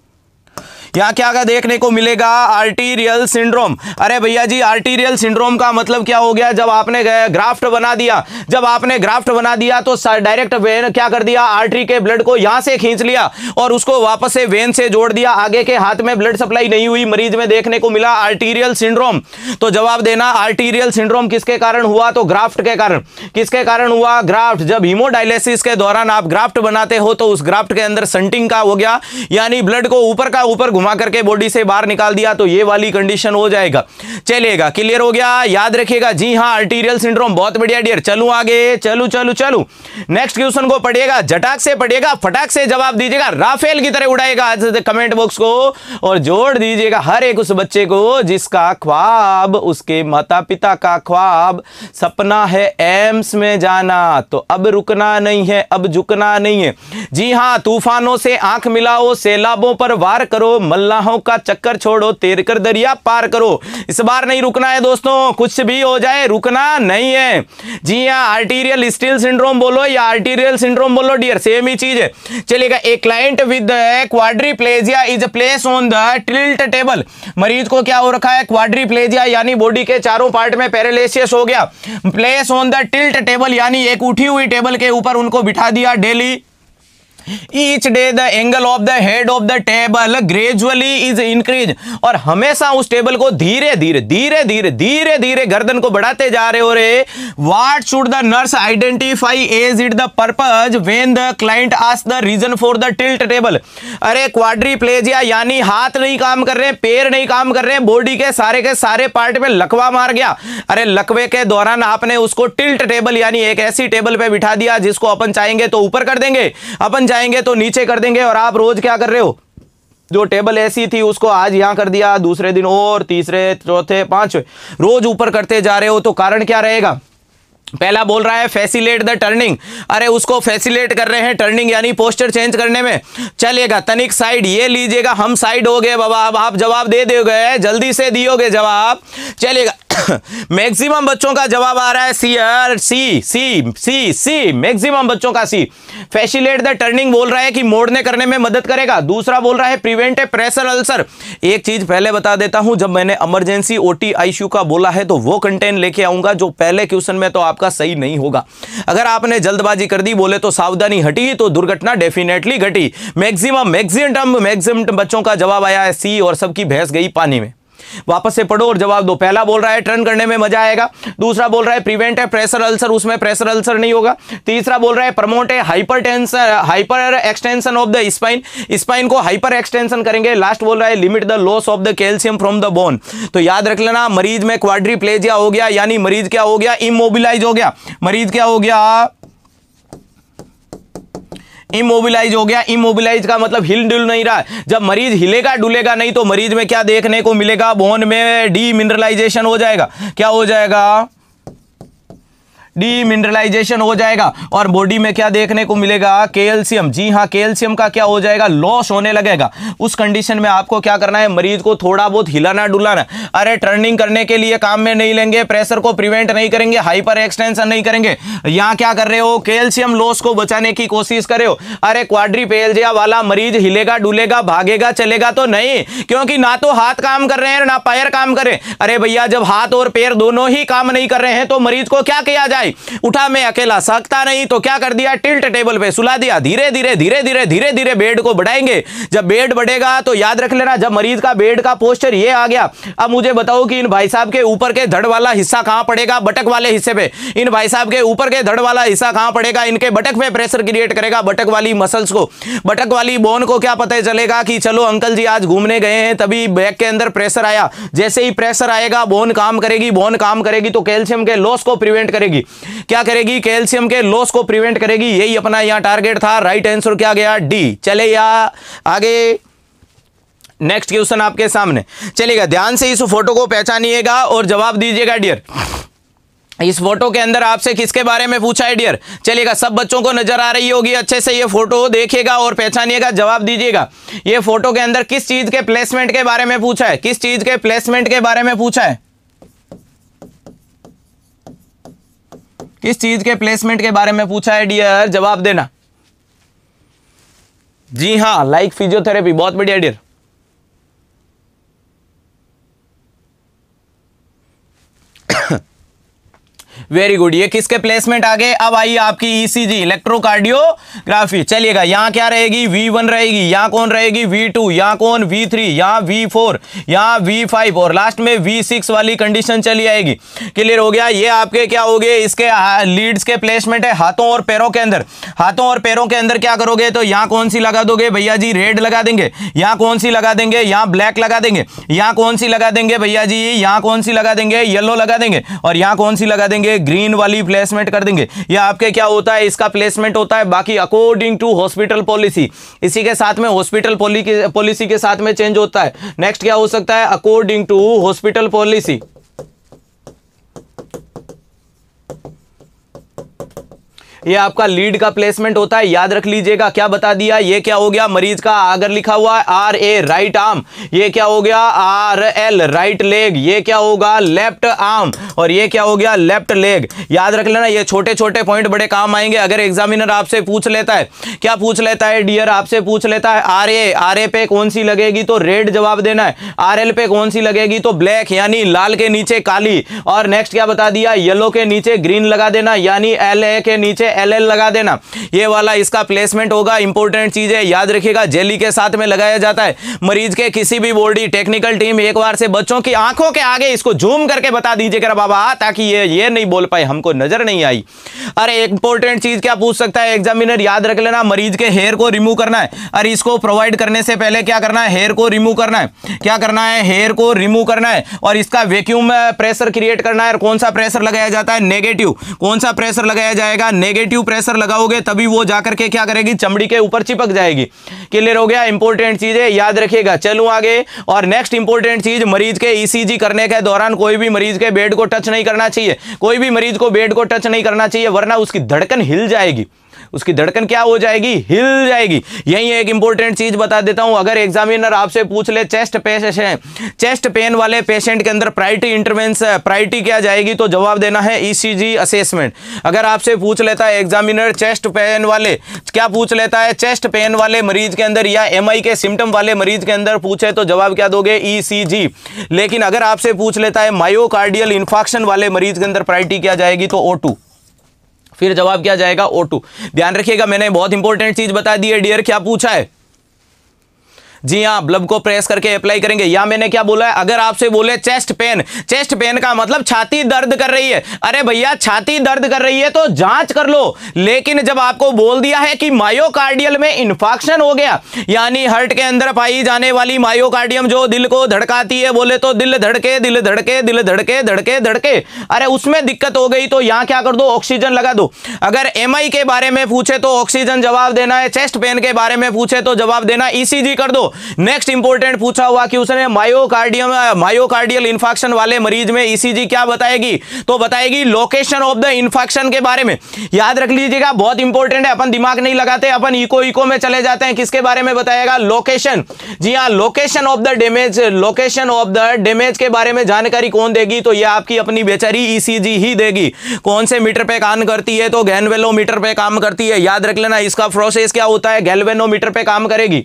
Speaker 1: यहां क्या क्या देखने को मिलेगा? Arterial syndrome. अरे भैया जी, आर्टीरियल सिंड्रोम का मतलब क्या हो गया? जब आपने ग्राफ्ट बना दिया, जब आपने ग्राफ्ट बना दिया तो डायरेक्ट वेन क्या कर दिया? आर्टरी के ब्लड को यहां से खींच लिया और उसको वापस से वेन से जोड़ दिया। आगे के हाथ में ब्लड सप्लाई नहीं हुई, मरीज में देखने को मिला आर्टीरियल सिंड्रोम। तो जवाब देना, आर्टीरियल सिंड्रोम किसके कारण हुआ? तो ग्राफ्ट के कारण। किसके कारण हुआ? ग्राफ्ट। जब हीमोडायलिसिस के दौरान आप ग्राफ्ट बनाते हो तो उस ग्राफ्ट के अंदर संटिंग का हो गया, यानी ब्लड को ऊपर का ऊपर घुमा करके बॉडी से बाहर निकाल दिया, तो ये वाली कंडीशन हो जाएगा। चलेगा, क्लियर हो गया? याद रखिएगा। जी हां, आर्टीरियल सिंड्रोम। बहुत बढ़िया डियर। चलूं आगे, चलू चलू चलू नेक्स्ट क्वेश्चन को पढ़िएगा, झटाक से पढ़िएगा, फटाक से जवाब दीजिएगा, राफेल की तरह उड़ाएगा आज कमेंट बॉक्स को और जोड़ दीजिएगा हर एक उस बच्चे को जिसका ख्वाब, उसके माता पिता का ख्वाब, सपना है एम्स में जाना। तो अब रुकना नहीं है, अब झुकना नहीं है। जी हां, तूफानों से आंख मिलाओ, सैलाबों पर वार करो, मल्लाहों का चक्कर छोड़ो, तैर कर दरिया पार करो। इस बार नहीं रुकना है दोस्तों, कुछ भी हो जाए रुकना नहीं है। जी हां, आर्टीरियल स्टील सिंड्रोम बोलो या आर्टीरियल सिंड्रोम बोलो डियर, सेम ही चीज है। चलेगा, a client with quadriplegia is place on the tilt table. मरीज को क्या हो रखा है? क्वाड्रिप्लेजिया, यानी बॉडी के चारों पार्ट में पैरालिसिस हो गया। Place on the tilt table, यानी एक उठी हुई टेबल के ऊपर उनको बिठा दिया daily. Each day the angle of the head of the table gradually is increase, और हमेशा उस टेबल को धीरे धीरे धीरे धीरे धीरे धीरे गर्दन को बढ़ाते जा रहे हो रे। What should the nurse identify as it the purpose when the client asks the reason for the tilt table? अरे क्वाड्रीप्लेजिया यानी हाथ नहीं काम कर रहे, पैर नहीं काम कर रहे, बॉडी के सारे के सारे पार्ट में लकवा मार गया। अरे लकवे के दौरान आपने उसको टिल्ट टेबल यानी एक ऐसी टेबल पे बिठा दिया जिसको अपन चाहेंगे तो ऊपर कर देंगे, अपन चाहेंगे तो नीचे कर देंगे। और आप रोज क्या कर रहे हो? जो टेबल ऐसी थी उसको आज यहां कर दिया, दूसरे दिन और, तीसरे, चौथे, पांचवे, रोज ऊपर करते जा रहे हो। तो कारण क्या रहेगा? पहला बोल रहा है फैसिलेट द टर्निंग। अरे उसको फैसिलेट कर रहे हैं टर्निंग यानी पोस्चर चेंज करने में। चलेगा, तनिक साइड ये लीजिएगा, हम साइड हो गए बाबा। अब आप जवाब दे दोगे, जल्दी से दियोगे जवाब। चलेगा, मैक्सिमम बच्चों का जवाब आ रहा है सी आर सी सी सी सी मैक्सिमम बच्चों का सी। फैसिलेट द टर्निंग बोल रहा है कि मोड़ने करने में मदद करेगा। दूसरा बोल रहा है प्रिवेंट ए प्रेशर अल्सर। एक चीज पहले बता देता हूं, जब मैंने इमरजेंसी ओटी आईसीयू का बोला है तो वो कंटेंट लेके आऊंगा जो पहले क्वेश्चन में तो आपका सही नहीं होगा। अगर आपने जल्दबाजी कर दी, बोले तो सावधानी हटी, तो दुर्घटना डेफिनेटली घटी। मैक्सिमम मैक्सिमम मैक्सिमम बच्चों का जवाब आया है सी और सबकी भैंस गई पानी में। वापस से पढ़ो और जवाब दो। पहला बोल रहा है टर्न करने में मजा आएगा। दूसरा बोल रहा है प्रिवेंट है प्रेशर अल्सर, उसमें प्रेशर अल्सर नहीं होगा। तीसरा बोल रहा है प्रमोट है hypertension hyper extension of the spine, spine को हाइपर एक्सटेंशन करेंगे। लास्ट बोल रहा है limit the loss of the calcium from the bone. तो याद रख लेना, मरीज में क्वाड्रीप्लेजिया हो गया यानी मरीज क्या हो गया? इमोबिलाइज हो गया। मरीज क्या हो गया? इमोबिलाइज हो गया। इमोबिलाइज का मतलब हिल डुल नहीं रहा। जब मरीज हिलेगा डुलेगा नहीं तो मरीज में क्या देखने को मिलेगा? बोन में डी मिनरलाइजेशन हो जाएगा। क्या हो जाएगा? डीमिनरलाइजेशन हो जाएगा और बॉडी में क्या देखने को मिलेगा, कैल्शियम। जी हाँ, कैल्शियम का क्या हो जाएगा, लॉस होने लगेगा। उस कंडीशन में आपको क्या करना है, मरीज को थोड़ा बहुत हिलाना डुलाना। अरे टर्निंग करने के लिए काम में नहीं लेंगे, प्रेशर को प्रिवेंट नहीं करेंगे, हाइपर एक्सटेंशन नहीं करेंगे। यहां क्या कर रहे हो, कैल्शियम लॉस को बचाने की कोशिश कर रहे हो। अरे क्वाड्रिपेल्जिया वाला मरीज हिलेगा डुलेगा भागेगा चलेगा तो नहीं, क्योंकि ना तो हाथ काम कर रहे हैं ना पैर काम कर रहे हैं। अरे भैया जब हाथ और पैर दोनों ही काम नहीं कर रहे हैं तो मरीज को क्या किया जाए, उठा मैं अकेला सकता नहीं तो क्या कर दिया, टिल्ट टेबल पे सुला दिया। धीरे धीरे धीरे धीरे धीरे धीरे बेड को बढ़ाएंगे। जब बेड बढ़ेगा तो याद रख लेना, जब मरीज का बेड का पोस्चर ये आ गया, अब मुझे बताओ कि इन भाई साहब के ऊपर के धड़ वाला हिस्सा कहां पड़ेगा, बटक वाले हिस्से पे। इन भाई साहब के ऊपर के धड़ वाला हिस्सा कहां पड़ेगा, इनके बटक पे प्रेशर क्रिएट करेगा, बटक वाली मसल्स को, बटक वाली बोन को क्या पता चलेगा कि चलो अंकल जी आज घूमने गए हैं, तभी बैक के अंदर प्रेशर आया। जैसे ही प्रेशर आएगा बोन काम करेगी, बोन काम करेगी तो कैल्शियम के लॉस को प्रिवेंट करेगी। क्या करेगी, कैल्शियम के लॉस को प्रिवेंट करेगी। यही अपना यहां टारगेट था। राइट आंसर क्या गया, डी। चले या आगे, नेक्स्ट क्वेश्चन आपके सामने। चलिएगा, ध्यान से इस फोटो को पहचानिएगा और जवाब दीजिएगा डियर। इस फोटो के अंदर आपसे किसके बारे में पूछा है डियर, चलिएगा सब बच्चों को नजर आ रही होगी, अच्छे से ये फोटो देखिएगा और पहचानिएगा, जवाब दीजिएगा। ये फोटो के अंदर किस चीज के प्लेसमेंट के बारे में पूछा है, किस चीज के प्लेसमेंट के बारे में पूछा है, किस चीज के प्लेसमेंट के बारे में पूछा है डियर, जवाब देना। जी हाँ, लाइक फिजियोथेरेपी, बहुत बढ़िया डियर। वेरी गुड, ये किसके प्लेसमेंट आ गए। अब आइए आपकी ईसीजी इलेक्ट्रोकार्डियोग्राफी। चलिएगा, यहां क्या रहेगी, वी वन रहेगी, यहां कौन रहेगी, वी टू, यहां कौन वी थ्री, यहां वी फोर, यहां वी फाइव और लास्ट में वी सिक्स वाली कंडीशन चली आएगी। क्लियर हो गया। ये आपके क्या हो गए, इसके लीड्स के प्लेसमेंट है हाथों और पैरों के अंदर। हाथों और पैरों के अंदर क्या करोगे, तो यहां कौन सी लगा दोगे भैया जी, रेड लगा देंगे। यहां कौन सी लगा देंगे, यहां ब्लैक लगा देंगे। यहां कौन सी लगा देंगे भैया जी, यहां कौन सी लगा देंगे, येलो लगा देंगे। और यहां कौन सी लगा देंगे, ग्रीन वाली प्लेसमेंट कर देंगे। यह आपके क्या होता है, इसका प्लेसमेंट होता है। बाकी अकॉर्डिंग टू हॉस्पिटल पॉलिसी, इसी के साथ में हॉस्पिटल पॉलिसी के साथ में चेंज होता है। नेक्स्ट क्या हो सकता है, अकॉर्डिंग टू हॉस्पिटल पॉलिसी। ये आपका लीड का प्लेसमेंट होता है, याद रख लीजिएगा। क्या बता दिया, ये क्या हो गया, मरीज का अगर लिखा हुआ है आर ए राइट आर्म, ये क्या हो गया आर एल राइट लेग, ये क्या होगा लेफ्ट आर्म, और ये क्या हो गया लेफ्ट लेग। याद रख लेना, ये छोटे छोटे पॉइंट बड़े काम आएंगे। अगर एग्जामिनर आपसे पूछ लेता है, क्या पूछ लेता है डियर, आपसे पूछ लेता है आर ए, आर ए पे कौन सी लगेगी तो रेड जवाब देना है, आर एल पे कौन सी लगेगी तो ब्लैक यानी लाल के नीचे काली, और नेक्स्ट क्या बता दिया, येलो के नीचे ग्रीन लगा देना यानी एल ए के नीचे एल एल लगा देना। ये वाला इसका प्लेसमेंट होगा। इंपॉर्टेंट चीज है, याद रखिएगा, जेली के साथ में लगाया जाता है। मरीज के किसी भी बॉडी टेक्निकल टीम एक बार से बच्चों की आंखों के आगे इसको जूम करके बता दीजिएगा बाबा, ताकि ये ये नहीं बोल पाए हमको नजर नहीं आई। अरे इंपॉर्टेंट चीज क्या पूछ सकता है एग्जामिनर, याद रख लेना, मरीज के हेयर को रिमूव करना है। अरे इसको प्रोवाइड करने से पहले क्या करना है, हेयर को रिमूव करना है। क्या करना है, हेयर को रिमूव करना है और इसका वैक्यूम प्रेशर क्रिएट करना है। कौन सा प्रेशर लगाया जाता है, नेगेटिव। कौन सा प्रेशर लगाया जाएगा, नेगेटिव प्रेशर लगाओगे तभी वो जाकर के क्या करेगी, चमड़ी के ऊपर चिपक जाएगी। क्लियर हो गया। इंपॉर्टेंट चीज है, याद रखिएगा। चलूं आगे, और नेक्स्ट इंपॉर्टेंट चीज, मरीज के ईसीजी करने के दौरान कोई भी मरीज के बेड को टच नहीं करना चाहिए। कोई भी मरीज को बेड को टच नहीं करना चाहिए, वरना उसकी धड़कन हिल जाएगी। उसकी धड़कन क्या हो जाएगी, हिल जाएगी। यही एक इंपॉर्टेंट चीज बता देता हूं, अगर एग्जामिनर आपसे पूछ ले चेस्ट पेशेंट, चेस्ट पेन वाले पेशेंट के अंदर प्रायोरिटी इंटरवेंशन, प्रायोरिटी क्या जाएगी तो जवाब देना है ईसीजी असेसमेंट। अगर आपसे पूछ लेता है एग्जामिनर चेस्ट पेन वाले, क्या पूछ लेता है, चेस्ट पेन वाले मरीज के अंदर या एमआई के सिम्टम वाले मरीज के अंदर पूछे तो जवाब क्या दोगे, ईसीजी। लेकिन अगर आपसे पूछ लेता है मायोकार्डियल इंफार्क्शन वाले मरीज के अंदर प्रायोरिटी क्या जाएगी तो ओ टू, फिर जवाब क्या जाएगा ओ टू। ध्यान रखिएगा, मैंने बहुत इंपॉर्टेंट चीज बता दी है डियर। क्या पूछा है, जी हाँ, ब्लब को प्रेस करके अप्लाई करेंगे। या मैंने क्या बोला है, अगर आपसे बोले चेस्ट पेन, चेस्ट पेन का मतलब छाती दर्द कर रही है। अरे भैया छाती दर्द कर रही है तो जांच कर लो। लेकिन जब आपको बोल दिया है कि मायोकार्डियल में इंफार्क्शन हो गया, यानी हार्ट के अंदर पाई जाने वाली मायोकार्डियम जो दिल को धड़काती है, बोले तो दिल धड़के दिल धड़के दिल धड़के धड़के धड़के, अरे उसमें दिक्कत हो गई तो यहां क्या कर दो, ऑक्सीजन लगा दो। अगर एमआई के बारे में पूछे तो ऑक्सीजन जवाब देना है, चेस्ट पेन के बारे में पूछे तो जवाब देना ईसीजी कर दो। नेक्स्ट इंपॉर्टेंट पूछा हुआ कि उसने मायोकार्डियम मायोकार्डियल इंफाक्शन वाले मरीज में ईसीजी क्या बताएगी, तो बताएगी लोकेशन ऑफ द इंफाक्शन के बारे में। याद रख लीजिएगा, बहुत इंपॉर्टेंट है, अपन दिमाग नहीं लगाते, अपन इको इको में चले जाते हैं। किसके बारे में बताएगा? लोकेशन। जी हाँ, location of the damage, location of the damage के बारे में जानकारी कौन देगी? तो ये आपकी अपनी बेचारी ईसीजी ही देगी। कौन से मीटर पे काम करती है? तो गैल्वेनोमीटर पे काम करती है। याद रख लेना, इसका प्रोसेस क्या होता है? गैल्वेनोमीटर पे काम करेगी,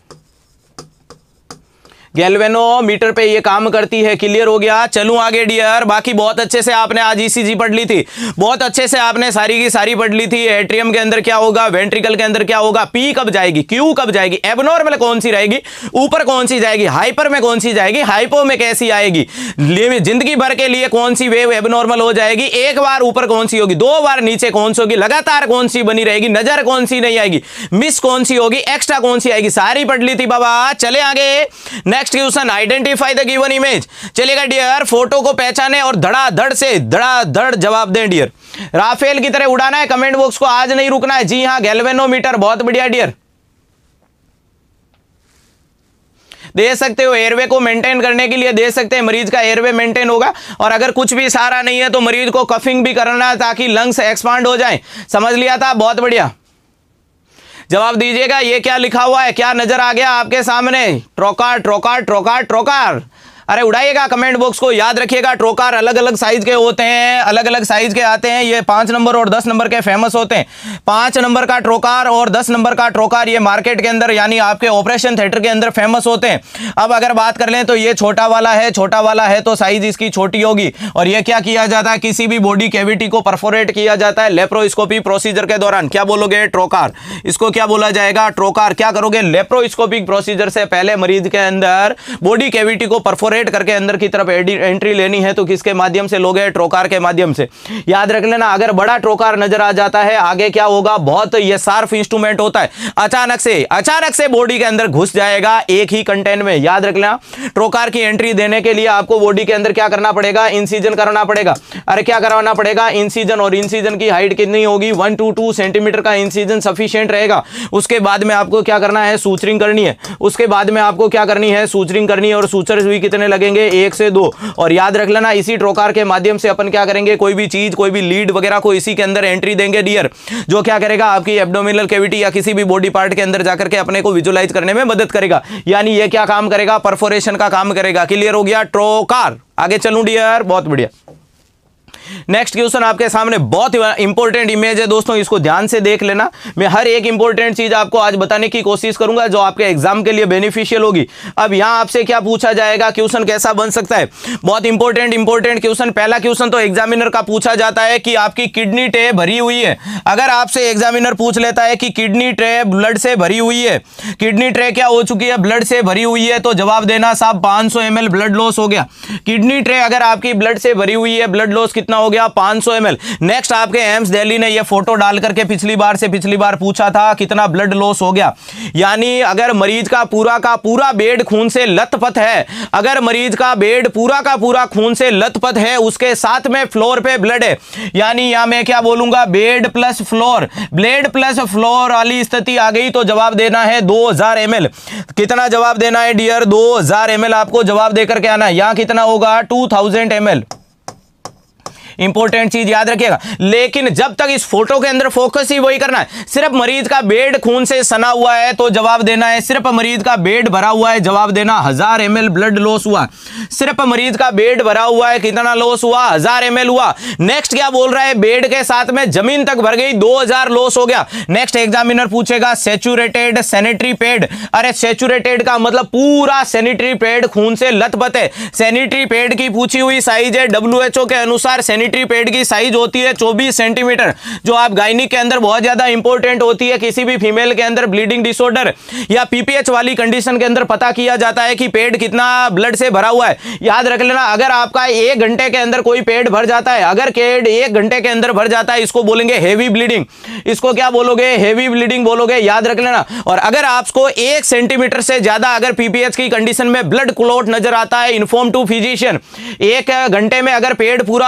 Speaker 1: गैल्वेनोमीटर पे ये काम करती है। क्लियर हो गया? चलूं आगे डियर। बाकी बहुत अच्छे से आपने आज ईसीजी पढ़ ली थी, बहुत अच्छे से आपने सारी की सारी पढ़ ली थी। एट्रियम के अंदर क्या होगा, वेंट्रिकल के अंदर क्या होगा, पी कब जाएगी, क्यू कब जाएगी, एबनॉर्मल कौन सी रहेगी, ऊपर कौन सी जाएगी, हाइपर में कौन सी जाएगी, हाइपो में कैसी आएगी, जिंदगी भर के लिए कौन सी वेव एबनॉर्मल हो जाएगी, एक बार ऊपर कौन सी होगी, दो बार नीचे कौन सी होगी, लगातार कौन सी बनी रहेगी, नजर कौन सी नहीं आएगी, मिस कौन सी होगी, एक्स्ट्रा कौन सी आएगी, सारी पढ़ ली थी बाबा। चले आगे, next question, identify the given image. चलेगा डियर, फोटो को पहचाने और धड़ाधड़ से धड़ाधड़ जवाब दें डियर। राफेल की तरह उड़ाना है, कमेंट बॉक्स को आज नहीं रुकना है। जी हां, गैल्वेनोमीटर, बहुत बढ़िया डियर, दे सकते हो। एयरवे को मेंटेन करने के लिए दे सकते हैं, मरीज का एयरवे मेंटेन होगा। और अगर कुछ भी सहारा नहीं है तो मरीज को कफिंग भी करना है ताकि लंग्स एक्सपांड हो जाए। समझ लिया था? बहुत बढ़िया, जवाब दीजिएगा। ये क्या लिखा हुआ है, क्या नजर आ गया आपके सामने? ट्रोकार ट्रोकार ट्रोकार ट्रोकार। अरे उड़ाइएगा कमेंट बॉक्स को। याद रखिएगा, ट्रोकार अलग अलग साइज के होते हैं, अलग अलग साइज के आते हैं। ये पांच नंबर और दस नंबर के फेमस होते हैं। पांच नंबर का ट्रोकार और दस नंबर का ट्रोकार ये मार्केट के अंदर यानी आपके ऑपरेशन थिएटर के अंदर फेमस होते हैं। अब अगर बात कर लें तो ये छोटा वाला है, छोटा वाला है तो साइज इसकी छोटी होगी। और ये क्या किया जाता है, किसी भी बॉडी कैविटी को परफोरेट किया जाता है लेप्रोस्कोपी प्रोसीजर के दौरान। क्या बोलोगे? ट्रोकार। इसको क्या बोला जाएगा? ट्रोकार। क्या करोगे? लेप्रोस्कोपिक प्रोसीजर से पहले मरीज के अंदर बॉडी कैविटी को परफोरेट करके अंदर की तरफ एंट्री लेनी है तो किसके माध्यम से लोगे? ट्रोकार के माध्यम से। याद रख लेना, अगर बड़ा ट्रोकार नजर आ जाता है आगे क्या होगा, बहुत ये शार्प इंस्ट्रूमेंट होता है, अचानक से अचानक से बॉडी के अंदर घुस जाएगा एक ही कंटेंट में। याद रख लेना, ट्रोकार की एंट्री देने के लिए आपको बॉडी के अंदर क्या करना पड़ेगा? इंसिजन करना पड़ेगा। अरे क्या करवाना पड़ेगा? इंसिजन। और इंसिजन की हाइट कितनी होगी? वन टू टू सेंटीमीटर का इंसिजन सफिशिएंट रहेगा। उसके बाद में आपको क्या करना है? सूचरिंग करनी है। उसके बाद में आपको क्या करनी है? सूचरिंग करनी है। और सूचर भी कितने लगेंगे? एक से दो। और याद रख लेना, इसी ट्रोकार के माध्यम से अपन क्या करेंगे? कोई भी चीज, कोई भी लीड वगैरह को इसी के अंदर एंट्री देंगे डियर, जो क्या करेगा? आपकी एब्डोमिनल कैविटी या किसी भी बॉडी पार्ट के अंदर जाकर के अपने को विजुलाइज करने में मदद करेगा। यानी ये क्या काम करेगा? परफोरेशन का काम करेगा। क्लियर हो गया? ट्रोकार। आगे चलूं डियर, बहुत बढ़िया। नेक्स्ट क्वेश्चन आपके सामने बहुत इंपॉर्टेंट इमेज है दोस्तों, इसको ध्यान से देख लेना। मैं हर एक इंपॉर्टेंट चीज आपको आज बताने की कोशिश करूंगा जो आपके एग्जाम के लिए बेनिफिशियल होगी। अब यहां आपसे क्या पूछा जाएगा, क्वेश्चन कैसा बन सकता है? बहुत इंपॉर्टेंट इंपॉर्टेंट क्वेश्चन। पहला क्वेश्चन तो एग्जामिनर का पूछा जाता है कि आपकी किडनी ट्रे भरी हुई है। अगर आपसे एग्जामिनर पूछ लेता है कि किडनी ट्रे ब्लड से भरी हुई है, किडनी ट्रे क्या हो चुकी है? ब्लड से भरी हुई है, तो जवाब देना साहब पांच सौ एम एल ब्लड लॉस हो गया। किडनी ट्रे अगर आपकी ब्लड से भरी हुई है, ब्लड लॉस कितना हो गया? पांच सौ एम एल। नेक्स्ट आपके एम्स दिल्ली ने यह फोटो डाल करके पिछली बार से पिछली बार पूछा था कितना ब्लड लॉस हो गया। यानी अगर मरीज का पूरा का पूरा बेड खून से लथपथ है, अगर मरीज का बेड पूरा का पूरा खून से लथपथ है, उसके साथ में फ्लोर पे ब्लड है, यानी यहां मैं क्या बोलूंगा? Bed plus floor, blade plus floor वाली स्थिति आ गई तो जवाब देना है दो हज़ार एम एल। कितना जवाब देना है डियर? दो हज़ार एम एल आपको जवाब देकर के आना है। यहां कितना होगा? Two thousand M L. Important चीज याद रखिएगा। लेकिन जब तक इस फोटो के अंदर फोकस ही वही करना है, सिर्फ मरीज का बेड खून से सना हुआ है तो जवाब देना है, सिर्फ मरीज का बेड भरा हुआ है जवाब देना हजार एम एल ब्लड लॉस हुआ। सिर्फ मरीज का बेड भरा हुआ है, कितना लॉस हुआ? हजार एम एल हुआ। नेक्स्ट क्या बोल रहा है? बेड के साथ में जमीन तक भर गई, दो हज़ार लॉस हो गया। नेक्स्ट एग्जामिनर पूछेगा सैचुरेटेड सैनिटरी पैड। अरे सैचुरेटेड का मतलब पूरा सैनिटरी पैड खून से लथपथ है। सैनिटरी पैड की पूछी हुई साइज है डब्ल्यू एच ओ के अनुसार सैनिटरी पैड की साइज होती है चौबीस सेंटीमीटर, जो आप गायनिक के अंदर बहुत ज्यादा इंपॉर्टेंट होती है। किसी भी फीमेल के अंदर ब्लीडिंग डिसऑर्डर या पीपीएच वाली कंडीशन के अंदर पता किया जाता है कि पेट कितना ब्लड से भरा हुआ है। याद रख लेना, अगर आपका एक घंटे के अंदर कोई पेट भर जाता है, अगर पेट एक घंटे के अंदर भर जाता है, इसको बोलेंगे हेवी ब्लीडिंग। इसको क्या बोलोगे? हेवी ब्लीडिंग बोलोगे। याद रख लेना। और अगर आपको एक सेंटीमीटर से ज्यादा अगर पीपीएच की कंडीशन में ब्लड क्लॉट नजर आता है, इन्फॉर्म टू फिजिशियन। एक घंटे में अगर पेट पूरा भर जाता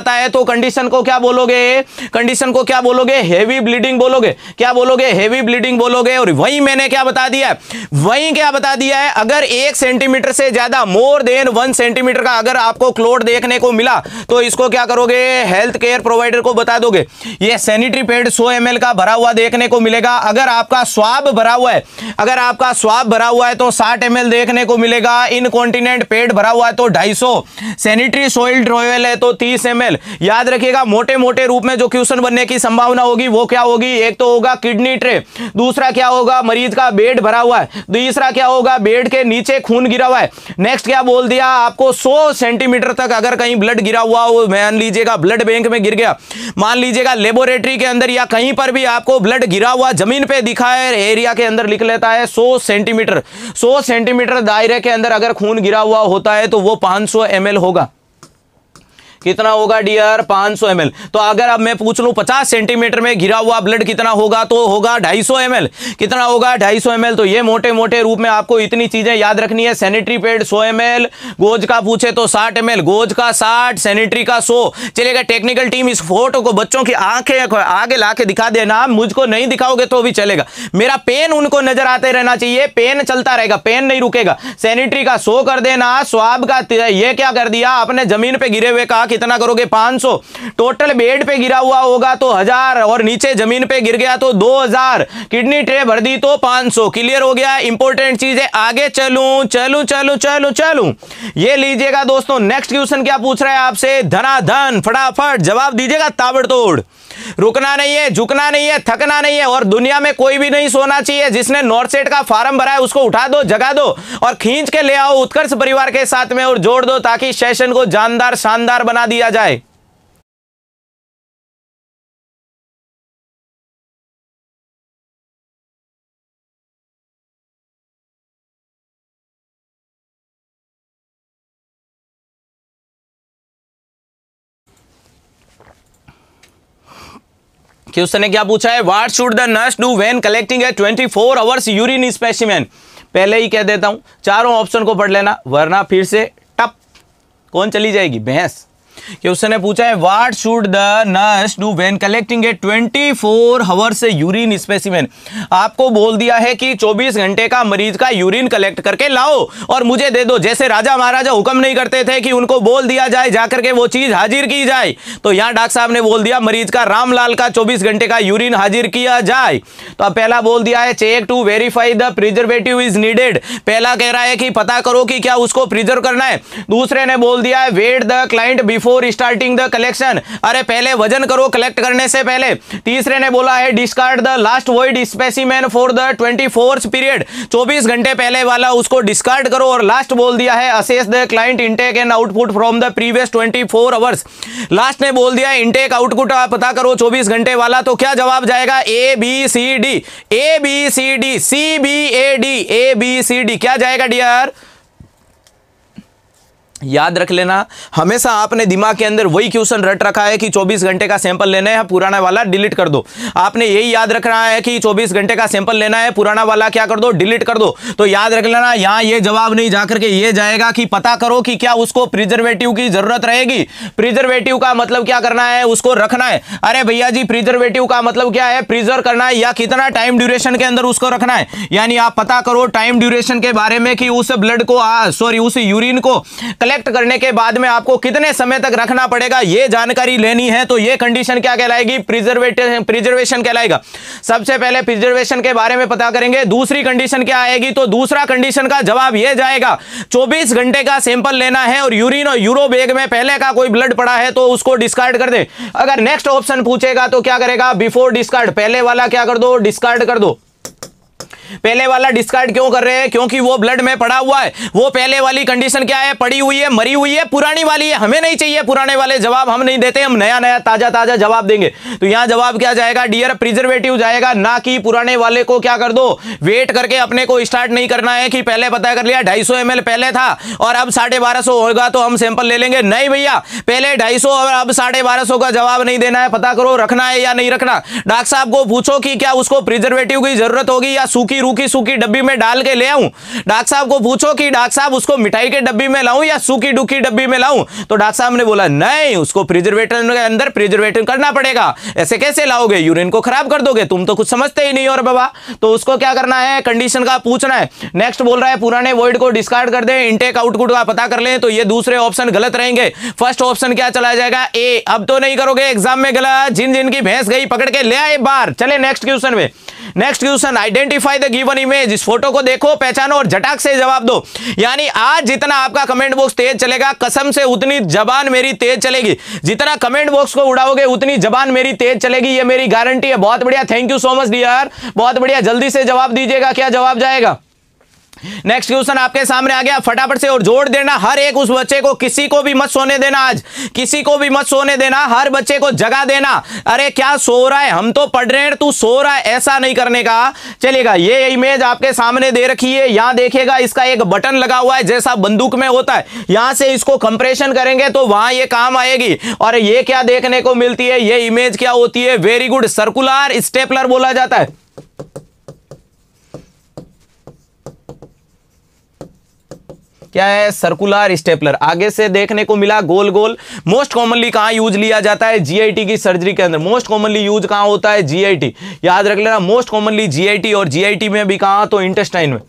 Speaker 1: जाता है तो कंडीशन को क्या बोलोगे, कंडीशन को क्या बोलोगे, हेवी ब्लीडिंग बोलोगे, क्या बोलोगे, हेवी ब्लीडिंग बोलोगे। और वहीं मैंने क्या बता दिया है, वहीं क्या बता दिया है, अगर एक सेंटीमीटर से ज्यादा, मोर देन वन सेंटीमीटर का अगर आपको क्लोट देखने को मिला तो इसको क्या करोगे, हेल्थ केयर प्रोवाइडर को बता दोगे। ये सैनिटरी पैड सौ एम एल का भरा हुआ देखने को मिलेगा। अगर आपका स्वाब भरा हुआ है, अगर आपका स्वाब भरा हुआ है तो साठ एम एल देखने को मिलेगा। इनकॉन्टिनेंट पैड भरा हुआ है तो ढाई सौ, सैनिटरी सॉइल ट्रॉयल है तो तीस एम एल। याद रखिएगा, मोटे मोटे रूप में जो क्वेश्चन बनने की संभावना होगी वो क्या होगी, एक तो होगा किडनी ट्रे, दूसरा क्या होगा, मरीज का बेड भरा हुआ है, तीसरा क्या होगा, बेड के नीचे खून गिरा हुआ है। नेक्स्ट क्या बोल दिया आपको, सौ सेंटीमीटर तक अगर कहीं ब्लड गिरा हुआ हो, मान लीजिएगा ब्लड बैंक में गिर गया, मान लीजिएगा लेबोरेटरी के अंदर या कहीं पर भी आपको ब्लड गिरा हुआ जमीन पे दिखा है, एरिया के अंदर लिख लेता है सौ सेंटीमीटर। सौ सेंटीमीटर दायरे के अंदर अगर खून गिरा हुआ होता है तो वो पाँच सौ एम एल होगा। कितना होगा डियर, पाँच सौ एम एल। तो अगर अब मैं पूछ लूं पचास सेंटीमीटर में गिरा हुआ ब्लड कितना होगा, तो होगा ढाई सौ एम एल। कितना होगा, ढाई सौ एम एल। तो ये मोटे मोटे रूप में आपको इतनी चीजें याद रखनी है। सैनिटरी पैड सौ एम एल, गोज का पूछे तो साठ एम एल, गोज का साठ, सैनिटरी का सौ। चलेगा, टेक्निकल टीम इस फोटो को बच्चों की आंखें आगे ला के दिखा देना, मुझको नहीं दिखाओगे तो भी चलेगा। मेरा पेन उनको नजर आते रहना चाहिए, पेन चलता रहेगा, पेन नहीं रुकेगा। सैनिटरी का सौ कर देना, स्वाब का ये क्या कर दिया आपने, जमीन पे गिरे हुए का कितना करोगे, पाँच सौ। टोटल बेड पे गिरा हुआ होगा तो हजार, और नीचे जमीन पे गिर गया तो दो हजार। किडनी ट्रे भर दी तो पाँच सौ। क्लियर हो गया। इंपॉर्टेंट चीज है, आगे चलूं चलूं चलूं चलूं चलूं ये लीजिएगा दोस्तों। नेक्स्ट क्वेश्चन क्या पूछ रहा है आपसे, धनाधन, फटाफट जवाब दीजिएगा ताबड़तोड़। रुकना नहीं है, झुकना नहीं है, थकना नहीं है, और दुनिया में कोई भी नहीं सोना चाहिए। जिसने नॉर्सेट का फार्म भरा है उसको उठा दो, जगा दो और खींच के ले आओ उत्कर्ष परिवार के साथ में और जोड़ दो, ताकि सेशन को जानदार शानदार बना दिया जाए। क्वेश्चन ने क्या पूछा है, what should the nurse do when collecting a twenty four hours urine specimen. पहले ही कह देता हूं, चारों ऑप्शन को पढ़ लेना, वरना फिर से टप कौन चली जाएगी, भैंस। क्वेश्चन ने पूछा है, what should the nurse do when collecting a twenty four hours urine specimen. आपको बोल दिया है कि चौबीस घंटे का मरीज का यूरिन कलेक्ट करके लाओ और मुझे दे दो। जैसे राजा महाराजा हुक्म नहीं करते थे कि उनको बोल दिया जाए जाकर के वो चीज हाजिर की जाए, तो यहां डॉक्टर साहब ने बोल दिया मरीज का रामलाल का चौबीस घंटे का यूरिन हाजिर किया जाए। तो अब पहला बोल दिया है, check to verify the preservative is needed. पहला कह रहा है कि पता करो कि क्या उसको प्रिजर्व करना है। दूसरे ने बोल दिया है, weigh the client before starting the collection. अरे पहले वजन करो कलेक्ट करने से पहले। तीसरे ने बोला है, discard the last void specimen for the twenty fourth period. चौबीस घंटे पहले वाला उसको डिस्कार्ड करो। और लास्ट बोल दिया है, assess the client intake and output from the previous twenty four hours. Last ने बोल दिया इनटेक आउटपुट पता करो चौबीस घंटे वाला। तो क्या जवाब जाएगा, A B C D, A B C D, C B A D, A B C D. क्या जाएगा डियर, याद रख लेना, हमेशा आपने दिमाग के अंदर वही क्वेश्चन रट रखा है कि चौबीस घंटे का सैंपल लेना है, पुराना वाला डिलीट कर दो। आपने यही याद रखना है कि चौबीस घंटे का सैंपल लेना है, पुराना वाला क्या कर दो, डिलीट कर दो। तो याद रख लेना, यहां ये जवाब नहीं जाकर के ये जाएगा कि पता करो कि क्या उसको प्रिजर्वेटिव की जरूरत रहेगी। प्रिजर्वेटिव का मतलब क्या करना है, उसको रखना है। अरे भैया जी, प्रिजर्वेटिव का मतलब क्या है, प्रिजर्व करना है या कितना टाइम ड्यूरेशन के अंदर उसको रखना है। यानी आप पता करो टाइम ड्यूरेशन के बारे में कि उस ब्लड को सॉरी उस यूरिन को कलेक्ट करने के बाद में आपको कितने समय तक रखना पड़ेगा, ये जानकारी लेनी है। तो ये कंडीशन क्या कहलाएगी, प्रिजर्वेशन प्रिजर्वेशन कहलाएगा। सबसे पहले प्रिजर्वेशन के बारे में पता करेंगे। दूसरी कंडीशन क्या आएगी, तो दूसरा कंडीशन का जवाब ये जाएगा, चौबीस घंटे का सैंपल लेना है और यूरिन और यूरो बैग में पहले का कोई ब्लड पड़ा है तो उसको डिस्कार्ड कर दे। अगर नेक्स्ट ऑप्शन पूछेगा तो क्या करेगा, बिफोर डिस्कार्ड, पहले वाला क्या कर दो, डिस्कार्ड कर दो। पहले वाला डिस्कार्ड क्यों कर रहे हैं, क्योंकि वो ब्लड में पड़ा हुआ है। वो पहले वाली कंडीशन क्या है, पड़ी हुई है, मरी हुई है, पुरानी वाली है। हमें नहीं चाहिए पुराने वाले जवाब, हम नहीं देते, हम नया नया ताजा ताजा जवाब देंगे। तो यहां जवाब क्या जाएगा डियर, प्रिजर्वेटिव जाएगा, ना कि पुराने वाले को क्या कर दो, वेट करके अपने को स्टार्ट नहीं करना है कि पहले पता कर लिया ढाई सौ एम एल पहले था और अब साढ़े बारह सौ होगा तो हम सैंपल ले लेंगे। नहीं भैया, पहले ढाई सौ और अब साढ़े बारह सौ का जवाब नहीं देना है, पता करो रखना है या नहीं रखना। डॉक्टर साहब को पूछो कि क्या उसको प्रिजर्वेटिव की जरूरत होगी या सूखी सूखी रूखी सूखी डब्बी में डाल के ले आऊं? डॉक्टर साहब को पूछो कि डॉक्टर साहब उसको मिठाई के डब्बी में लाऊं या सूखी डूखी डब्बी में लाऊं? तो डॉक्टर साहब ने बोला नहीं, उसको प्रिजर्वेटिव के अंदर प्रिजर्वेटिव करना पड़ेगा। ऐसे कैसे लाओगे, यूरिन को खराब कर दोगे, तुम तो कुछ समझते ही नहीं और बाबा। तो उसको क्या करना है, कंडीशन का पूछना है। नेक्स्ट बोल रहा है पुराने वॉइड को डिस्कार्ड कर दें, इनटेक आउटपुट का पता कर लें। तो ये दूसरे ऑप्शन गलत रहेंगे। फर्स्ट ऑप्शन क्या चला जाएगा, ए। अब तो नहीं करोगे एग्जाम में गलत, जिन जिन की भैंस गई पकड़ के ले आए बाहर। चले नेक्स्ट क्वेश्चन में। Next question, identify the given image. इस फोटो को देखो, पहचानो और झटाक से जवाब दो। यानी आज जितना आपका कमेंट बॉक्स तेज चलेगा, कसम से उतनी जबान मेरी तेज चलेगी। जितना कमेंट बॉक्स को उड़ाओगे उतनी जबान मेरी तेज चलेगी, ये मेरी गारंटी है। बहुत बढ़िया, thank you so much dear, बहुत बढ़िया। जल्दी से जवाब दीजिएगा, क्या जवाब जाएगा। नेक्स्ट क्वेश्चन आपके सामने आ गया, फटाफट से और जोड़ देना। हर एक उस बच्चे को, किसी को भी मत सोने देना, आज किसी को भी मत सोने देना, हर बच्चे को जगा देना। अरे क्या सो रहा है, हम तो पढ़ रहे हैं, तू सो रहा है, ऐसा नहीं करने का। चलेगा, ये इमेज आपके सामने दे रखी है, यहां देखिएगा, इसका एक बटन लगा हुआ है जैसा बंदूक में होता है। यहां से इसको कंप्रेशन करेंगे तो वहां ये काम आएगी। और ये क्या देखने को मिलती है, ये इमेज क्या होती है, वेरी गुड, सर्कुलर स्टेपलर बोला जाता है। क्या है, सर्कुलर स्टेपलर। आगे से देखने को मिला गोल गोल। मोस्ट कॉमनली कहां यूज लिया जाता है, जीआईटी की सर्जरी के अंदर। मोस्ट कॉमनली यूज कहां होता है, जीआईटी। याद रख लेना, मोस्ट कॉमनली जीआईटी। और जीआईटी में भी कहां, तो इंटेस्टाइन में।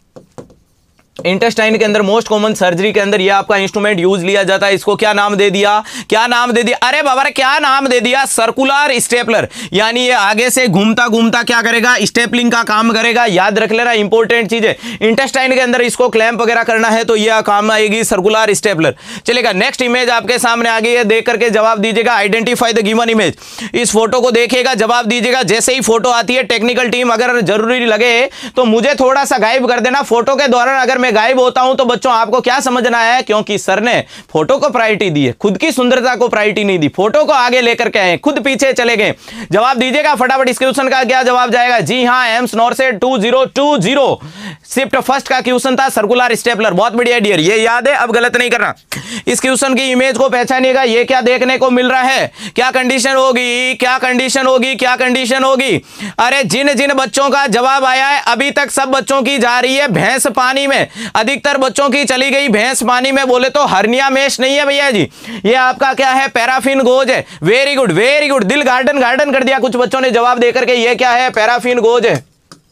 Speaker 1: इंटेस्टाइन के अंदर मोस्ट कॉमन सर्जरी के अंदर ये आपका इंस्ट्रूमेंट यूज लिया जाता है। इसको क्या नाम दे दिया, क्या नाम दे दिया, अरे बाबा क्या नाम दे दिया, सर्कुलर स्टेपलर। यानी ये आगे से घूमता घूमता क्या करेगा, स्टेपलिंग का काम करेगा। याद रख लेना, इंपॉर्टेंट चीज है। इंटेस्टाइन के अंदर इसको क्लैंप वगैरह करना है तो ये काम आएगी सर्कुलर स्टेपलर। चलेगा, नेक्स्ट इमेज आपके सामने आ गई है, देख करके जवाब दीजिएगा। Identify the given image. इस फोटो को देखिएगा, जवाब दीजिएगा। जैसे ही फोटो आती है, टेक्निकल टीम अगर जरूरी लगे तो मुझे थोड़ा सा गायब कर देना। फोटो के दौरान अगर मैं गायब होता हूं तो बच्चों आपको क्या समझना है, क्योंकि सर ने फोटो को प्रायोरिटी दी है, खुद की सुंदरता को प्रायोरिटी नहीं दी, फोटो को आगे लेकर के आए, खुद पीछे चले गए। जवाब दीजिएगा फटाफट, इस क्वेश्चन का क्या जवाब जाएगा। जी हां, AIIMS NORCET two zero two zero shift first का क्वेश्चन था सर्कुलर स्टेपलर। बहुत बढ़िया डियर, ये याद है, अब गलत नहीं करना। इस क्वेश्चन की इमेज को पहचानिएगा, ये क्या देखने को मिल रहा है, क्या कंडीशन होगी, क्या कंडीशन होगी, क्या कंडीशन होगी। अरे जिन जिन बच्चों का जवाब आया है, अभी तक सब बच्चों की जा रही है भैंस पानी में। अधिकतर बच्चों की चली गई भैंस पानी में। बोले तो हर्निया मेश नहीं है भैया जी, ये आपका क्या है, पैराफिन गोज है। वेरी गुड, वेरी गुड, दिल गार्डन गार्डन कर दिया कुछ बच्चों ने जवाब देकर के। ये क्या है, पैराफिन गोज है।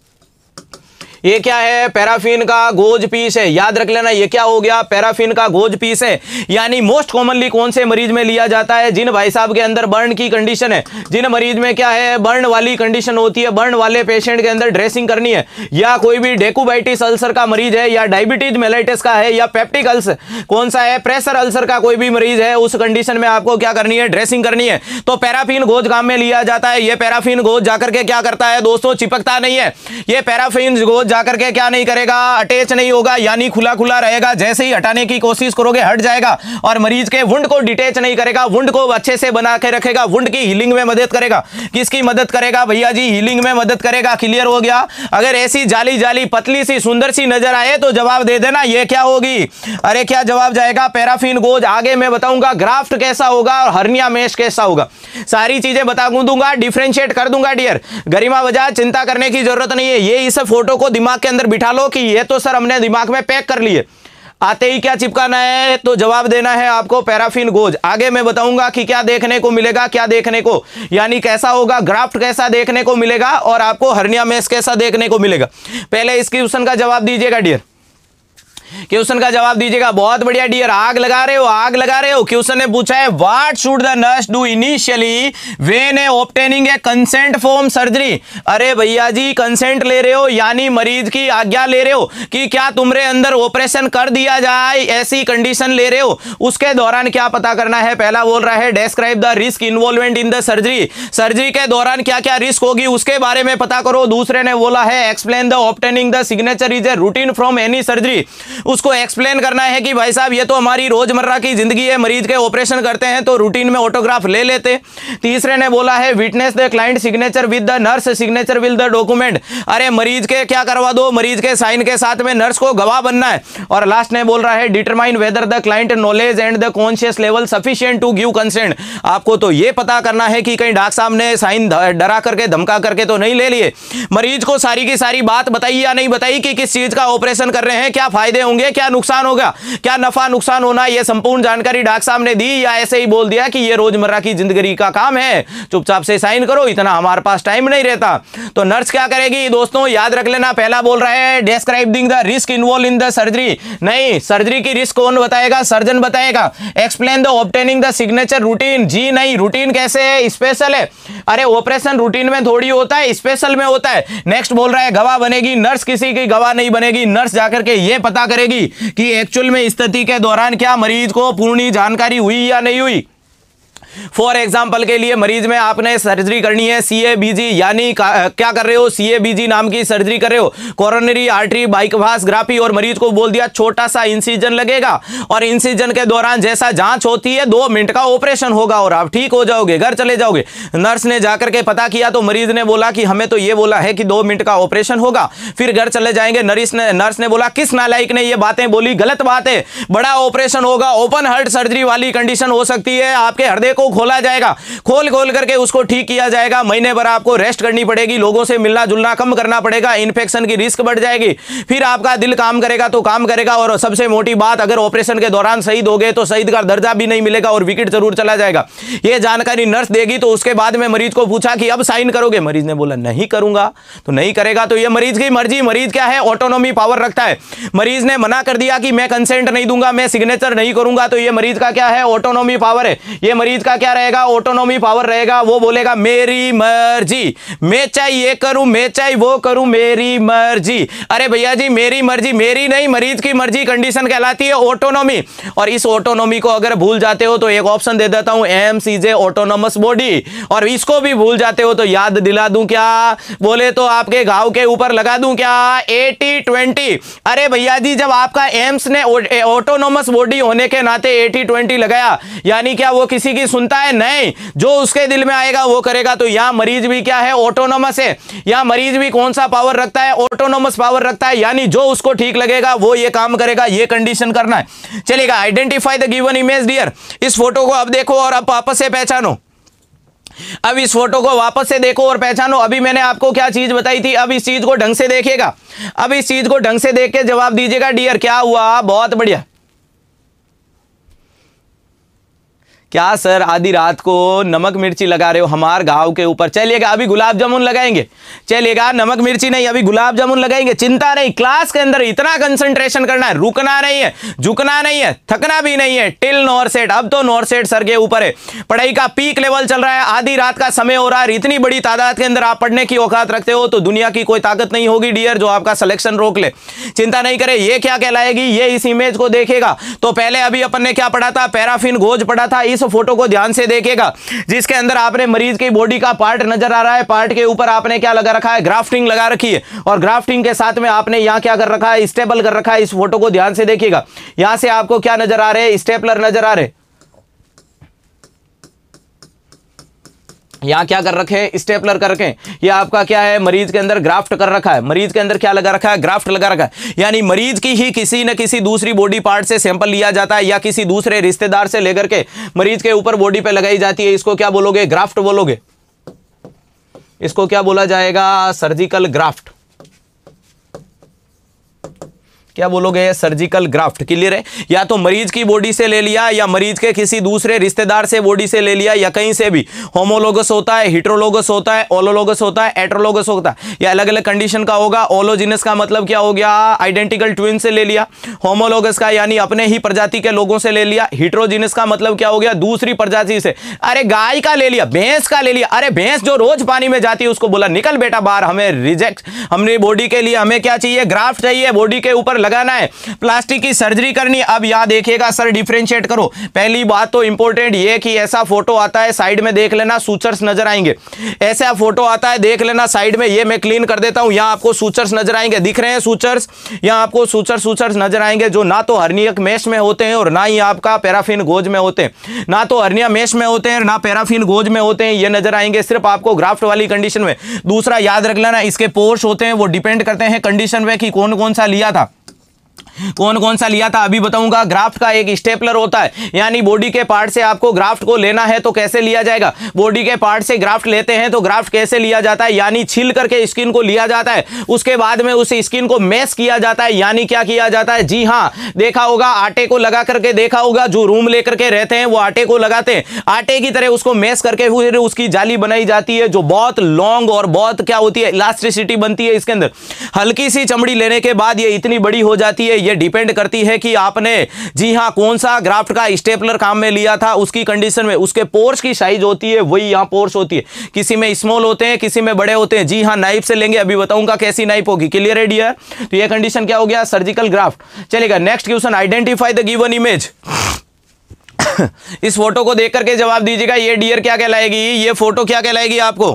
Speaker 1: ये क्या है, पैराफिन का गोज पीस है। याद रख लेना, ये क्या हो गया, पैराफिन का गोज पीस है। यानी मोस्ट कॉमनली कौन से मरीज में लिया जाता है, जिन भाई साहब के अंदर बर्न की कंडीशन है, जिन मरीज में क्या है, बर्न वाली कंडीशन होती है, बर्न वाले पेशेंट के अंदर ड्रेसिंग करनी है, या कोई भी डेकुबाइटिस अल्सर का मरीज है, या डायबिटीज मेलाइटिस का है, या पेप्टिक अल्सर कौन सा है, प्रेशर अल्सर का कोई भी मरीज है, उस कंडीशन में आपको क्या करनी है, ड्रेसिंग करनी है। तो पैराफिन गोज काम में लिया जाता है। ये पैराफिन गोज जाकर के क्या करता है दोस्तों, चिपकता नहीं है। ये पैराफिन गोज जाकर के क्या नहीं करेगा, अटैच नहीं होगा, यानी खुला खुला रहेगा। जैसे ही हटाने की कोशिश करोगे हट जाएगा। और मरीज के वुंड को डिटेच नहीं करेगा, वुंड को अच्छे से बना के रखेगा, वुंड की हीलिंग में मदद करेगा। किसकी मदद करेगा भैया जी, हीलिंग में मदद करेगा। क्लियर हो गया। अगर ऐसी जाली जाली पतली सी सुंदर सी नजर आए तो जवाब दे देना, ये क्या होगी। अरे क्या जवाब जाएगा, पैराफिन गोज। आगे मैं बताऊंगा ग्राफ्ट कैसा होगा और हर्निया मेश कैसा होगा, सारी चीजें बता दूंगा, डिफरेंशिएट कर दूंगा डियर। गरिमा बजाज, चिंता करने की जरूरत नहीं है। ये इस फोटो को दिमाग के अंदर बिठा लो कि ये तो सर हमने दिमाग में पैक कर लिए, आते ही क्या चिपकाना है, तो जवाब देना है आपको पैराफिन गोज। आगे मैं बताऊंगा कि क्या देखने को मिलेगा, क्या देखने को, यानी कैसा होगा, ग्राफ्ट कैसा देखने को मिलेगा और आपको हर्निया मेश कैसा देखने को मिलेगा। पहले इस क्वेश्चन का जवाब दीजिएगा डियर, क्वेश्चन का जवाब दीजिएगा। बहुत बढ़िया डियर, आग लगा रहे हो, आग लगा रहे हो। क्वेश्चन ने पूछा है what should the nurse do initially when a obtaining a consent from surgery. अरे भैया जी, कंसेंट ले रहे हो यानी मरीज की आज्ञा ले रहे हो कि क्या तुम्हारे अंदर ऑपरेशन कर दिया जाए, ऐसी कंडीशन ले रहे हो। उसके दौरान क्या पता करना है, पहला बोल रहा है describe the risk involvement in the surgery. Surgery के दौरान क्या क्या रिस्क होगी उसके बारे में पता करो। दूसरे ने बोला है explain the obtaining the signature is a routine from any surgery. उसको एक्सप्लेन करना है कि भाई साहब ये तो हमारी रोजमर्रा की जिंदगी है, मरीज के ऑपरेशन करते हैं तो रूटीन में ऑटोग्राफ ले लेते। तीसरे ने बोला है witness the client signature with the nurse signature with the document. अरे मरीज के क्या करवा दो, मरीज के साइन के साथ में नर्स को गवाह बनना है। और लास्ट ने बोल रहा है determine whether the client knowledge and the conscious level sufficient to give consent. आपको तो ये पता करना है कि कहीं डॉक्टर साहब ने साइन डरा करके धमका करके तो नहीं ले लिए। मरीज को सारी की सारी बात बताई या नहीं बताई कि किस चीज का ऑपरेशन कर रहे हैं, क्या फायदे होंगे, क्या नुकसान होगा, क्या नफा नुकसान होना, यह संपूर्ण जानकारी डॉक्टर साहब ने दी या ऐसे ही बोल दिया कि यह रोजमर्रा की जिंदगी का काम है, चुपचाप से साइन करो, इतना हमारे पास टाइम नहीं रहता। तो नर्स क्या करेगी दोस्तों, याद रख लेना, पहला बोल रहा है describing the risk involve in the surgery. नहीं, सर्जरी की रिस्क कौन बताएगा, सर्जन बताएगा। Explain the obtaining the signature routine. जी नहीं, रूटीन कैसे है, स्पेशल है। अरे ऑपरेशन रूटीन में थोड़ी होता है, स्पेशल में होता है। नेक्स्ट बोल रहा है गवाह बनेगी नर्स, किसी की गवाह नहीं बनेगी। नर्स जाकर के ये पता करेगी कि एक्चुअल में स्थिति के दौरान क्या मरीज को पूर्ण जानकारी हुई या नहीं हुई। फॉर एग्जाम्पल के लिए मरीज में आपने सर्जरी करनी है सीएबीजी, यानी क्या कर रहे हो, सीएबीजी नाम की सर्जरी कर रहे हो, कोरोनरी आर्टरी बाइपास ग्राफी, और मरीज को बोल दिया छोटा सा इंसिजन लगेगा और इंसिजन के दौरान जैसा जांच होती है दो मिनट का ऑपरेशन होगा और आप ठीक हो जाओगे, घर चले जाओगे। नर्स ने जाकर के पता किया तो मरीज ने बोला कि हमें तो ये बोला है कि दो मिनट का ऑपरेशन होगा, फिर घर चले जाएंगे। नर्स ने नर्स ने बोला किस नालायक ने ये बातें बोली, गलत बात है, बड़ा ऑपरेशन होगा, ओपन हार्ट सर्जरी वाली कंडीशन हो सकती है, आपके हृदय को खोला जाएगा, खोल खोल करके उसको ठीक किया जाएगा, महीने भर आपको रेस्ट करनी पड़ेगी, लोगों से मिलना जुलना कम करना पड़ेगा, इन्फेक्शन की रिस्क बढ़ जाएगी, फिर आपका दिल काम करेगा तो काम करेगा, और सबसे मोटी बात अगर ऑपरेशन के दौरान शहीद हो गए तो शहीद का दर्जा भी नहीं मिलेगा और विकेट जरूर चला जाएगा। यह जानकारी नर्स देगी। तो उसके बाद में मरीज को पूछा कि अब साइन करोगे, मरीज ने बोला नहीं करूंगा, तो नहीं करेगा तो यह मरीज की मर्जी। मरीज क्या है, ऑटोनॉमी पावर रखता है। मरीज ने मना कर दिया कि मैं कंसेंट नहीं दूंगा, मैं सिग्नेचर नहीं करूंगा, तो यह मरीज का क्या है, ऑटोनॉमी पावर है। यह मरीज का क्या रहेगा, ऑटोनॉमी पावर रहेगा। वो बोलेगा मेरी मर्जी, मैं चाहे ये करूं, मैं चाहे वो करूं, मेरी मर्जी। अरे भैया जी मेरी मर्जी, मेरी नहीं, मरीज की मर्जी कंडीशन कहलाती है ऑटोनॉमी। और इस ऑटोनॉमी को अगर भूल जाते हो तो एक ऑप्शन दे देता हूं, एमसीजे ऑटोनोमस बॉडी। और इसको भी भूल जाते हो तो याद दिला दूं क्या, बोले तो आपके घाव के ऊपर लगा दूं क्या, एटी ट्वेंटी। अरे भैया जी जब आपका एम्स ने ऑटोनोमस बॉडी होने के नाते एटी ट्वेंटी लगाया, यानी क्या वो किसी की सुनता है, नहीं, जो उसके दिल में आएगा वो करेगा। तो यहां मरीज भी क्या है, ऑटोनोमस है। यहां मरीज भी कौन सा पावर रखता है, ऑटोनोमस पावर रखता है, यानी जो उसको ठीक लगेगा वो ये काम करेगा, ये कंडीशन करना है। चलेगा, identify the given image dear. इस फोटो को अब देखो और अब वापस से पहचानो। अब इस फोटो को वापस से देखो और पहचानो। अभी मैंने आपको क्या चीज बताई थी, अब इस चीज को ढंग से देखिएगा। अब इस चीज को ढंग से देख के जवाब दीजिएगा डियर। क्या हुआ, बहुत बढ़िया। क्या सर आधी रात को नमक मिर्ची लगा रहे हो हमारे घाव के ऊपर। चलिएगा अभी गुलाब जामुन लगाएंगे, चलिएगा नमक मिर्ची नहीं, अभी गुलाब जामुन लगाएंगे। चिंता नहीं, क्लास के अंदर इतना कंसंट्रेशन करना है, रुकना नहीं है, झुकना नहीं है, थकना भी नहीं है। टिल नॉरसेट, अब तो नॉरसेट सर के ऊपर है, पढ़ाई का पीक लेवल चल रहा है, आधी रात का समय हो रहा है। इतनी बड़ी तादाद के अंदर आप पढ़ने की औकात रखते हो तो दुनिया की कोई ताकत नहीं होगी डियर जो आपका सिलेक्शन रोक ले। चिंता नहीं करे। ये क्या कहलाएगी, ये इस इमेज को देखेगा। तो पहले अभी अपन ने क्या पढ़ा था, पैराफिन गोज पढ़ा था। इस फोटो को ध्यान से देखेगा जिसके अंदर आपने मरीज की बॉडी का पार्ट नजर आ रहा है, पार्ट के ऊपर आपने क्या लगा रखा है, ग्राफ्टिंग लगा रखी है, और ग्राफ्टिंग के साथ में आपने यहां क्या कर रखा है, स्टेपल कर रखा है। इस फोटो को ध्यान से देखिएगा, यहां से आपको क्या नजर आ रहे हैं, स्टेपलर नजर आ रहे। यहां क्या कर रखे हैं, स्टेपलर कर रखे हैं। ये आपका क्या है, मरीज के अंदर ग्राफ्ट कर रखा है। मरीज के अंदर क्या लगा रखा है, ग्राफ्ट लगा रखा है। यानी मरीज की ही किसी न किसी दूसरी बॉडी पार्ट से सैंपल लिया जाता है या किसी दूसरे रिश्तेदार से लेकर के मरीज के ऊपर बॉडी पे लगाई जाती है। इसको क्या बोलोगे, ग्राफ्ट बोलोगे। इसको क्या बोला जाएगा, सर्जिकल ग्राफ्ट। क्या बोलोगे, सर्जिकल ग्राफ्ट। क्लियर है। या तो मरीज की बॉडी से ले लिया या मरीज के किसी दूसरे रिश्तेदार से बॉडी से ले लिया या कहीं से भी। होमोलोगस होता है, हिट्रोलोगस होता है, ओलोलोगस होता है, एट्रोलोगस होता है। या अलग अलग कंडीशन का होगा। ओलोजिनस का मतलब क्या हो गया, आइडेंटिकल ट्विन से ले लिया। होमोलोगस का यानी अपने ही प्रजाति के लोगों से ले लिया। हिट्रोजिनस का मतलब क्या हो गया, दूसरी प्रजाति से। अरे गाय का ले लिया, भैंस का ले लिया। अरे भैंस जो रोज पानी में जाती है उसको बोला निकल बेटा बाहर, हमें रिजेक्ट, हमने बॉडी के लिए हमें क्या चाहिए, ग्राफ्ट चाहिए, बॉडी के ऊपर लगाना है, प्लास्टिक की सर्जरी करनी। अब यहाँ देखिएगा सर, डिफरेंशिएट करो। पहली बात तो इंपॉर्टेंट ये कि ऐसा फोटो आता है, साइड में देख लेना सूचर्स नजर आएंगे। ऐसा फोटो आता है, देख लेना साइड में, ये मैं क्लीन कर देता हूं, यहाँ आपको सूचर्स नजर आएंगे, दिख रहे हैं सूचर्स, यहाँ आपको सूचर सूचर्स नजर आएंगे जो ना तो हर्निया मेश में होते हैं और ना ही आपका पैराफिन गोज में होते हैं। ना तो हर्निया मेश में होते हैं ना पैराफिन गोज में होते हैं, ये नजर आएंगे सिर्फ आपको ग्राफ्ट वाली कंडीशन में। दूसरा याद रख लेना, इसके पोर्स होते हैं वो डिपेंड करते हैं कंडीशन में कि कौन कौन सा लिया था, कौन कौन सा लिया था अभी बताऊंगा। ग्राफ्ट का एक स्टेपलर होता है, यानी बॉडी के पार्ट से आपको ग्राफ्ट को लेना है तो कैसे लिया जाएगा। बॉडी के पार्ट से ग्राफ्ट लेते हैं तो ग्राफ्ट कैसे लिया जाता है, यानी छील करके स्किन को लिया जाता है, उसके बाद में उस स्किन को मैश किया जाता है। यानी क्या किया जाता है, जी हाँ देखा होगा, आटे को लगा करके देखा होगा, जो रूम लेकर के रहते हैं वो आटे को लगाते हैं, आटे की तरह उसको मैश करके फिर उसकी जाली बनाई जाती है जो बहुत लॉन्ग और बहुत क्या होती है, इलास्टिसिटी बनती है इसके अंदर। हल्की सी चमड़ी लेने के बाद ये इतनी बड़ी हो जाती है। ये डिपेंड करती है कि आपने जी हां कौन सा ग्राफ्ट का स्टेपलर काम में लिया था, उसकी कंडीशन में उसके पोर्स की साइज होती है, वही यहां पोर्स होती है। किसी में स्मॉल होते हैं, किसी में बड़े होते हैं। जी हां नाइफ से लेंगे, अभी बताऊंगा कैसी नाइफ होगी। क्लियर है डियर? तो ये कंडीशन क्या हो गया, सर्जिकल ग्राफ्ट। चलेगा next question, identify the given image. इस फोटो को देख करके जवाब दीजिएगा, ये डियर क्या कहलाएगी, ये फोटो क्या कहलाएगी आपको।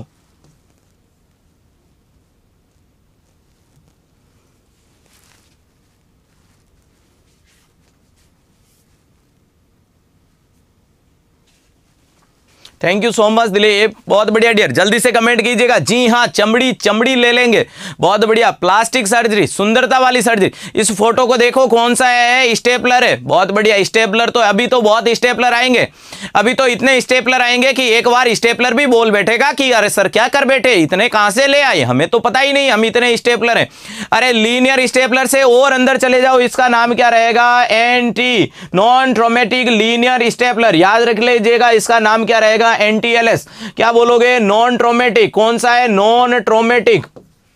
Speaker 1: Thank you so much Dilip, बहुत बढ़िया डियर, जल्दी से कमेंट कीजिएगा। जी हाँ चमड़ी, चमड़ी ले लेंगे, बहुत बढ़िया। प्लास्टिक सर्जरी, सुंदरता वाली सर्जरी। इस फोटो को देखो कौन सा है, स्टेपलर है, बहुत बढ़िया। स्टेपलर तो अभी तो बहुत स्टेपलर आएंगे, अभी तो इतने स्टेपलर आएंगे कि एक बार स्टेपलर भी बोल बैठेगा कि अरे सर क्या कर बैठे, इतने कहां से ले आए, हमें तो पता ही नहीं हम इतने स्टेपलर हैं। अरे लीनियर स्टेपलर से और अंदर चले जाओ, इसका नाम क्या रहेगा, anti non traumatic linear stapler. याद रख लीजिएगा इसका नाम क्या रहेगा, एन टी एल एस। क्या बोलोगे, नॉन ट्रोमेटिक। कौन सा है, non traumatic,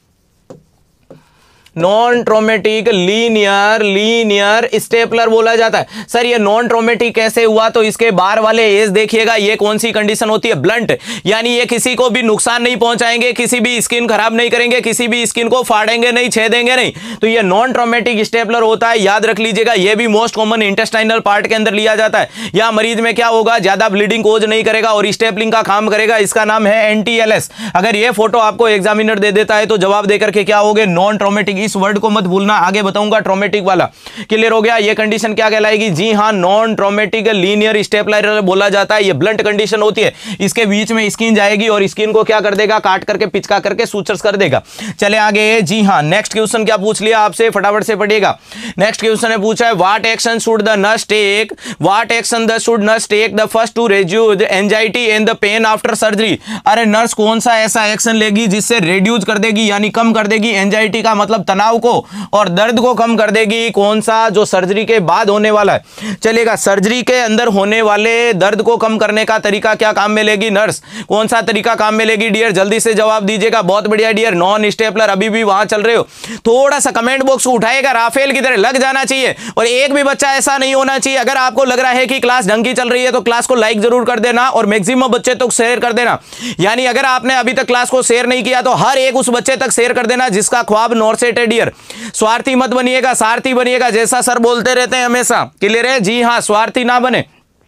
Speaker 1: non traumatic linear linear stapler बोला जाता है। सर ये नॉन ट्रोमेटिक कैसे हुआ, तो इसके बाहर वाले एज देखिएगा, ये कौन सी कंडीशन होती है, ब्लंट, यानी ये किसी को भी नुकसान नहीं पहुंचाएंगे, किसी भी स्किन खराब नहीं करेंगे, किसी भी स्किन को फाड़ेंगे नहीं, छेदेंगे नहीं, तो ये नॉन ट्रोमेटिक स्टेपलर होता है। याद रख लीजिएगा, ये भी मोस्ट कॉमन इंटेस्टाइनल पार्ट के अंदर लिया जाता है। या मरीज में क्या होगा, ज्यादा ब्लीडिंग कोज नहीं करेगा और स्टेपलिंग का काम करेगा, इसका नाम है एन टी एल एस। अगर ये फोटो आपको एग्जामिनर दे देता है तो जवाब देकर के क्या होगे, नॉन ट्रोमेटिक। इस वर्ड को मत भूलना, आगे बताऊंगा ट्रोमेटिक वाला। क्लियर हो गया, ये कंडीशन क्या कहलाएगी, जी हां नॉन ट्रोमेटिक लीनियर स्टेपलर बोला जाता है। ये ब्लंट कंडीशन होती है, इसके बीच में स्किन जाएगी और स्किन को क्या कर देगा, काट करके पिचका करके सूचर्स कर देगा। चले आगे, जी हां नेक्स्ट क्वेश्चन क्या पूछ लिया आपसे, फटाफट से पढ़िएगा। नेक्स्ट क्वेश्चन ने पूछा है, what action should the nurse take, what action the should nurse take the first to reduce anxiety and the pain after surgery. अरे नर्स कौन सा ऐसा एक्शन लेगी जिससे रिड्यूस कर देगी, यानी कम कर देगी, एंजाइटी का मतलब तनाव को, और दर्द को कम कर देगी, कौन सा, जो सर्जरी के बाद होने वाला है। चलेगा, सर्जरी के अंदर होने वाले दर्द को कम करने का तरीका क्या काम में लेगी नर्स, कौन सा तरीका काम में लेगी डियर, जल्दी से जवाब दीजिएगा। बहुत बढ़िया डियर, नॉन स्टेपलर। अभी भी वहां चल रहे हो, थोड़ा सा कमेंट बॉक्स को उठाएगा, राफेल की तरह लग जाना चाहिए, और एक भी बच्चा ऐसा नहीं होना चाहिए। अगर आपको लग रहा है कि क्लास ढंग की चल रही है तो क्लास को लाइक जरूर कर देना और मैक्सिमम बच्चे तक शेयर कर देना। यानी अगर आपने अभी तक क्लास को शेयर नहीं किया तो हर एक उस बच्चे तक शेयर कर देना जिसका ख्वाब नॉर्सेट है डियर। स्वार्थी मत बनिएगा, सारथी बनिएगा, जैसा सर बोलते रहते हैं हमेशा। क्लियर है, जी हाँ स्वार्थी ना बने।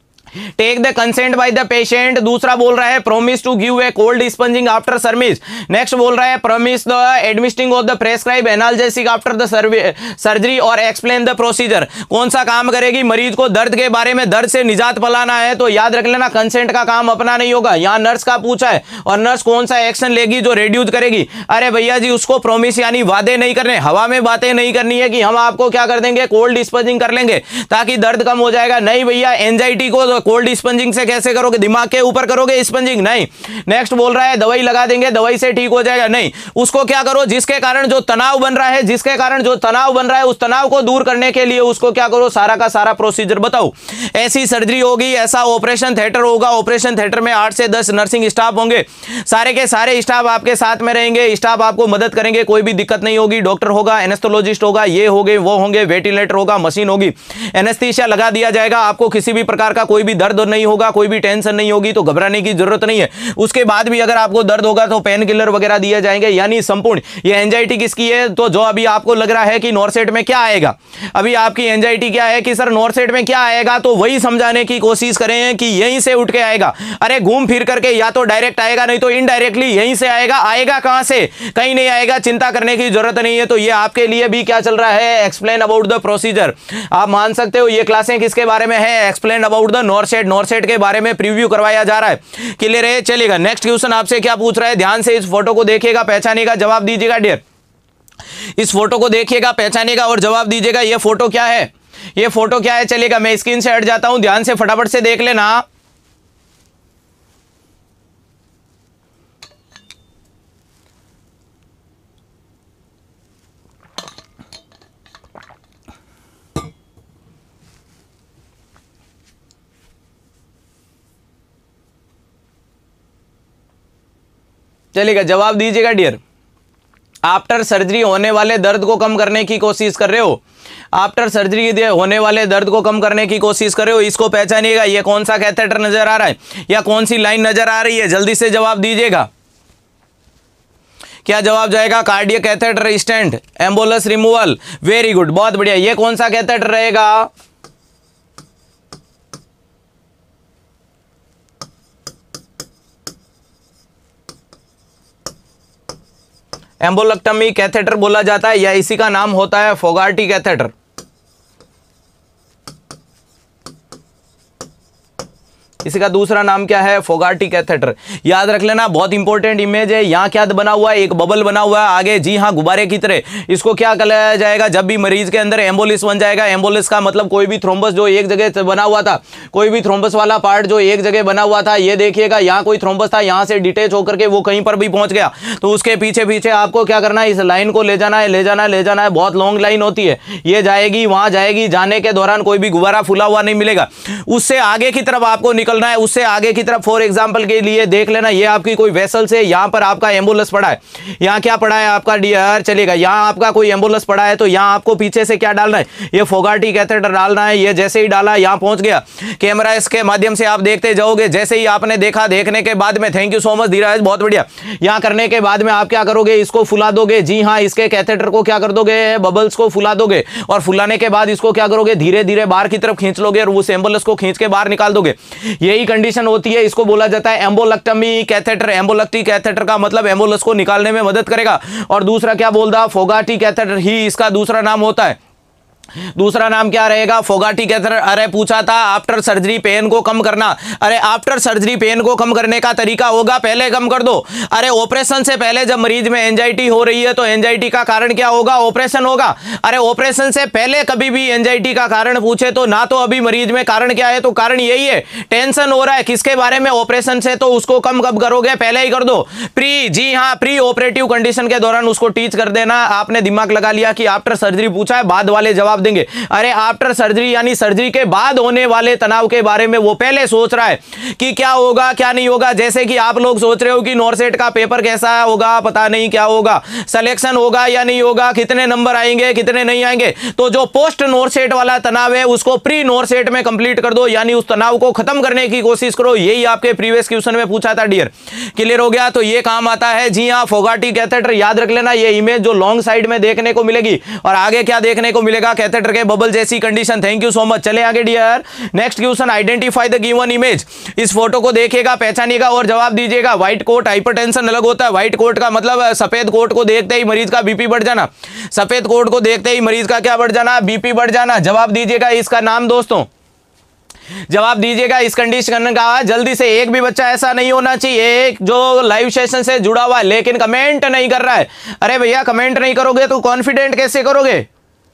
Speaker 1: Take the consent by the patient. दूसरा बोल रहा है promise to give a cold sponging after service. Next बोल रहा है promise the administering of the prescribe analgesic after the surgery और एक्सप्लेन द प्रोसीजर। कौन सा काम करेगी, मरीज को दर्द के बारे में, दर्द से निजात पलाना है तो याद रख लेना कंसेंट का काम अपना नहीं होगा, यहाँ नर्स का पूछा है। और नर्स कौन सा एक्शन लेगी जो रिड्यूस करेगी, अरे भैया जी उसको प्रोमिस यानी वादे नहीं करने, हवा में बातें नहीं करनी है कि हम आपको क्या कर देंगे, कोल्ड स्पंजिंग कर लेंगे ताकि दर्द कम हो जाएगा। नहीं भैया, एंजाइटी को कोल्ड स्पंजिंग से कैसे करोगे, दिमाग के ऊपर करोगे स्पंजिंग, नहीं। नेक्स्ट बोल रहा है दवाई लगा देंगे, दवाई से ठीक हो जाएगा, नहीं। उसको क्या करो, जिसके कारण जो तनाव बन रहा है, जिसके कारण जो तनाव बन रहा है उस तनाव को दूर करने के लिए उसको क्या करो, सारा का सारा प्रोसीजर बताओ। ऐसी सर्जरी होगी, ऐसा ऑपरेशन थिएटर होगा, ऑपरेशन थिएटर में आठ से दस नर्सिंग स्टाफ होंगे, सारे के सारे स्टाफ आपके साथ में रहेंगे, स्टाफ आपको मदद करेंगे, कोई भी दिक्कत नहीं होगी। डॉक्टर होगा, एनेस्थोलॉजिस्ट होगा, ये होंगे वो होंगे, वेंटिलेटर होगा, मशीन होगी, एनेस्थीसिया लगा दिया जाएगा, आपको किसी भी प्रकार का कोई भी भी दर्द नहीं होगा, कोई भी टेंशन नहीं होगी, तो घबराने की जरूरत नहीं है। उसके बाद भी अगर आपको दर्द होगा तो पेन किलर वगैरह दिए जाएंगे, यानी संपूर्ण ये एंजाइटी किसकी है, तो जो अभी आपको लग रहा है कि नॉर्सेट में क्या आएगा, अभी आपकी एंजाइटी क्या है कि सर नॉर्सेट में क्या आएगा, तो वही समझाने की कोशिश करें कि यहीं से उठ के आएगा। अरे घूम फिर करके या तो डायरेक्ट आएगा, नहीं तो इनडायरेक्टली यहीं से आएगा। आएगा कहां से, कहीं नहीं आएगा, चिंता करने की जरूरत नहीं है। तो ये आपके लिए भी क्या चल रहा है, एक्सप्लेन अबाउट द प्रोसीजर। आप मान सकते हो ये क्लासें किसके बारे में है, explain about the NORCET, NORCET के बारे में प्रीव्यू करवाया जा रहा है। क्लियर है, चलेगा। नेक्स्ट क्वेश्चन आपसे क्या पूछ रहा है, ध्यान से इस फोटो को देखिएगा, पहचानिएगा, जवाब दीजिएगा डियर। इस फोटो को देखिएगा, पहचानिएगा और जवाब दीजिएगा। ये फोटो क्या है, ये फोटो क्या है, चलेगा। मैं स्क्रीन से हट जाता हूं, ध्यान से फटाफट से देख लेना। चलेगा, जवाब दीजिएगा डियर। आफ्टर सर्जरी होने वाले दर्द को कम करने की कोशिश कर रहे हो, आफ्टर सर्जरी होने वाले दर्द को कम करने की कोशिश कर रहे हो, इसको पहचानिएगा। ये कौन सा कैथेटर नजर आ रहा है या कौन सी लाइन नजर आ रही है, जल्दी से जवाब दीजिएगा। क्या जवाब जाएगा, cardiac catheter stent, embolus removal. Very good, बहुत बढ़िया। ये कौन सा कैथेटर रहेगा, एम्बोलेक्टमी कैथेटर बोला जाता है या इसी का नाम होता है फोगार्टी कैथेटर। इसी का दूसरा नाम क्या है, फोगार्टी कैथेटर। याद रख लेना, बहुत इंपॉर्टेंट इमेज है। यहां क्या बना हुआ है, एक बबल बना हुआ है आगे, जी हां, गुब्बारे की तरह। इसको क्या कहलाया जाएगा, जब भी मरीज के अंदर एम्बोलिस बन जाएगा, एम्बोलिस का मतलब कोई भी थ्रोम्बस जो एक जगह बना हुआ था, कोई भी थ्रोम्बस वाला पार्ट जो एक जगह बना हुआ था, ये देखिएगा यहां कोई थ्रोम्बस था, यहां से डिटेच होकर के वो कहीं पर भी पहुंच गया, तो उसके पीछे पीछे आपको क्या करना है, इस लाइन को ले जाना है, ले जाना है, ले जाना है। बहुत लॉन्ग लाइन होती है, ये जाएगी वहां जाएगी, जाने के दौरान कोई भी गुब्बारा फुला हुआ नहीं मिलेगा। उससे आगे की तरफ आपको निकलना है, उससे आगे की तरफ। फॉर एग्जांपल के लिए देख लेना, ये आपकी कोई वेसल से, यहां पर आपका एम्बुलेंस पड़ा है, यहां क्या पड़ा है आपका डियर, चलेगा, यहां आपका कोई एम्बुलेंस पड़ा है, तो यहां आपको पीछे से क्या डालना है, ये फोगार्टी कैथेटर डालना है। ये जैसे ही डाला यहां पहुंच गया, कैमरा इसके माध्यम से आप देखते जाओगे। जैसे ही आपने देखा, देखने के बाद में, thank you so much Dheeraj, बहुत बढ़िया। यहां करने के बाद में आप क्या करोगे, इसको फुला दोगे। जी हां, इसके कैथेटर को क्या कर दोगे, बबल्स को फुला दोगे, और फुलाने के बाद इसको क्या करोगे, धीरे धीरे बाहर की तरफ खींच लोगे और उस एम्बुलेंस को खींच के बाहर निकाल दोगे। यही कंडीशन होती है, इसको बोला जाता है एम्बोलेक्टमी कैथेटर। एम्बोलेक्टी कैथेटर का मतलब एम्बुलेंस को निकालने में मदद करेगा। और दूसरा क्या बोल रहा, फोगार्टी कैथेटर ही इसका दूसरा नाम होता है। दूसरा नाम क्या रहेगा, फोगार्टी कैथेटर। अरे पूछा था आफ्टर सर्जरी पेन को कम करना, अरे आफ्टर सर्जरी पेन को कम करने का तरीका होगा, पहले कम कर दो। अरे ऑपरेशन से पहले जब मरीज में एंजाइटी हो रही है तो एंजाइटी का कारण क्या होगा, ऑपरेशन होगा। अरे ऑपरेशन से पहले कभी भी एंजाइटी का कारण पूछे तो ना, तो अभी मरीज में कारण क्या है, तो कारण यही है, टेंशन हो रहा है किसके बारे में, ऑपरेशन से, तो उसको कम कब करोगे, पहले ही कर दो, प्री। जी हाँ, प्री ऑपरेटिव कंडीशन के दौरान उसको टीच कर देना। आपने दिमाग लगा लिया कि आफ्टर सर्जरी पूछा है, बाद वाले जवाब देंगे। अरे आफ्टर सर्जरी यानी सर्जरी के बाद होने वाले तनाव के बारे में वो पहले सोच रहा है कि क्या होगा क्या नहीं होगा। जैसे कि आप लोग सोच रहे हो कि नॉर्सेट का पेपर कैसा होगा, पता नहीं क्या होगा, सिलेक्शन होगा या नहीं होगा, कितने नंबर आएंगे कितने नहीं आएंगे। तो जो पोस्ट नॉर्सेट वाला तनाव है उसको प्री नॉर्सेट में कंप्लीट कर दो, यानी उस तनाव को खत्म करने की कोशिश करो। यही आपके प्रीवियस क्वेश्चन में पूछा था डियर। क्लियर हो गया, तो ये काम आता है। जी हाँ, फोगार्टी कैथेटर याद रख लेना, ये इमेज जो लॉन्ग साइड में देखने को मिलेगी, और आगे क्या देखने को मिलेगा, कैथेटर के बबल जैसी condition. Thank you so much. चले आगे dear, next question, identify the given image. इस फोटो को देखिएगा, पहचानिएगा और जवाब दीजिएगा। व्हाइट कोट, हाइपरटेंशन अलग होता है। व्हाइट कोट का मतलब सफेद कोट को देखते ही मरीज का बीपी बढ़ जाना, सफेद कोट को देखते ही मरीज का क्या बढ़ जाना, बीपी बढ़ जाना। जवाब दीजिएगा इसका नाम दोस्तों, जवाब दीजिएगा इस कंडीशन का। जल्दी से, एक भी बच्चा ऐसा नहीं होना चाहिए जो लाइव सेशन से जुड़ा हुआ है लेकिन कमेंट नहीं कर रहा है। अरे भैया कमेंट नहीं करोगे तो कॉन्फिडेंट कैसे करोगे।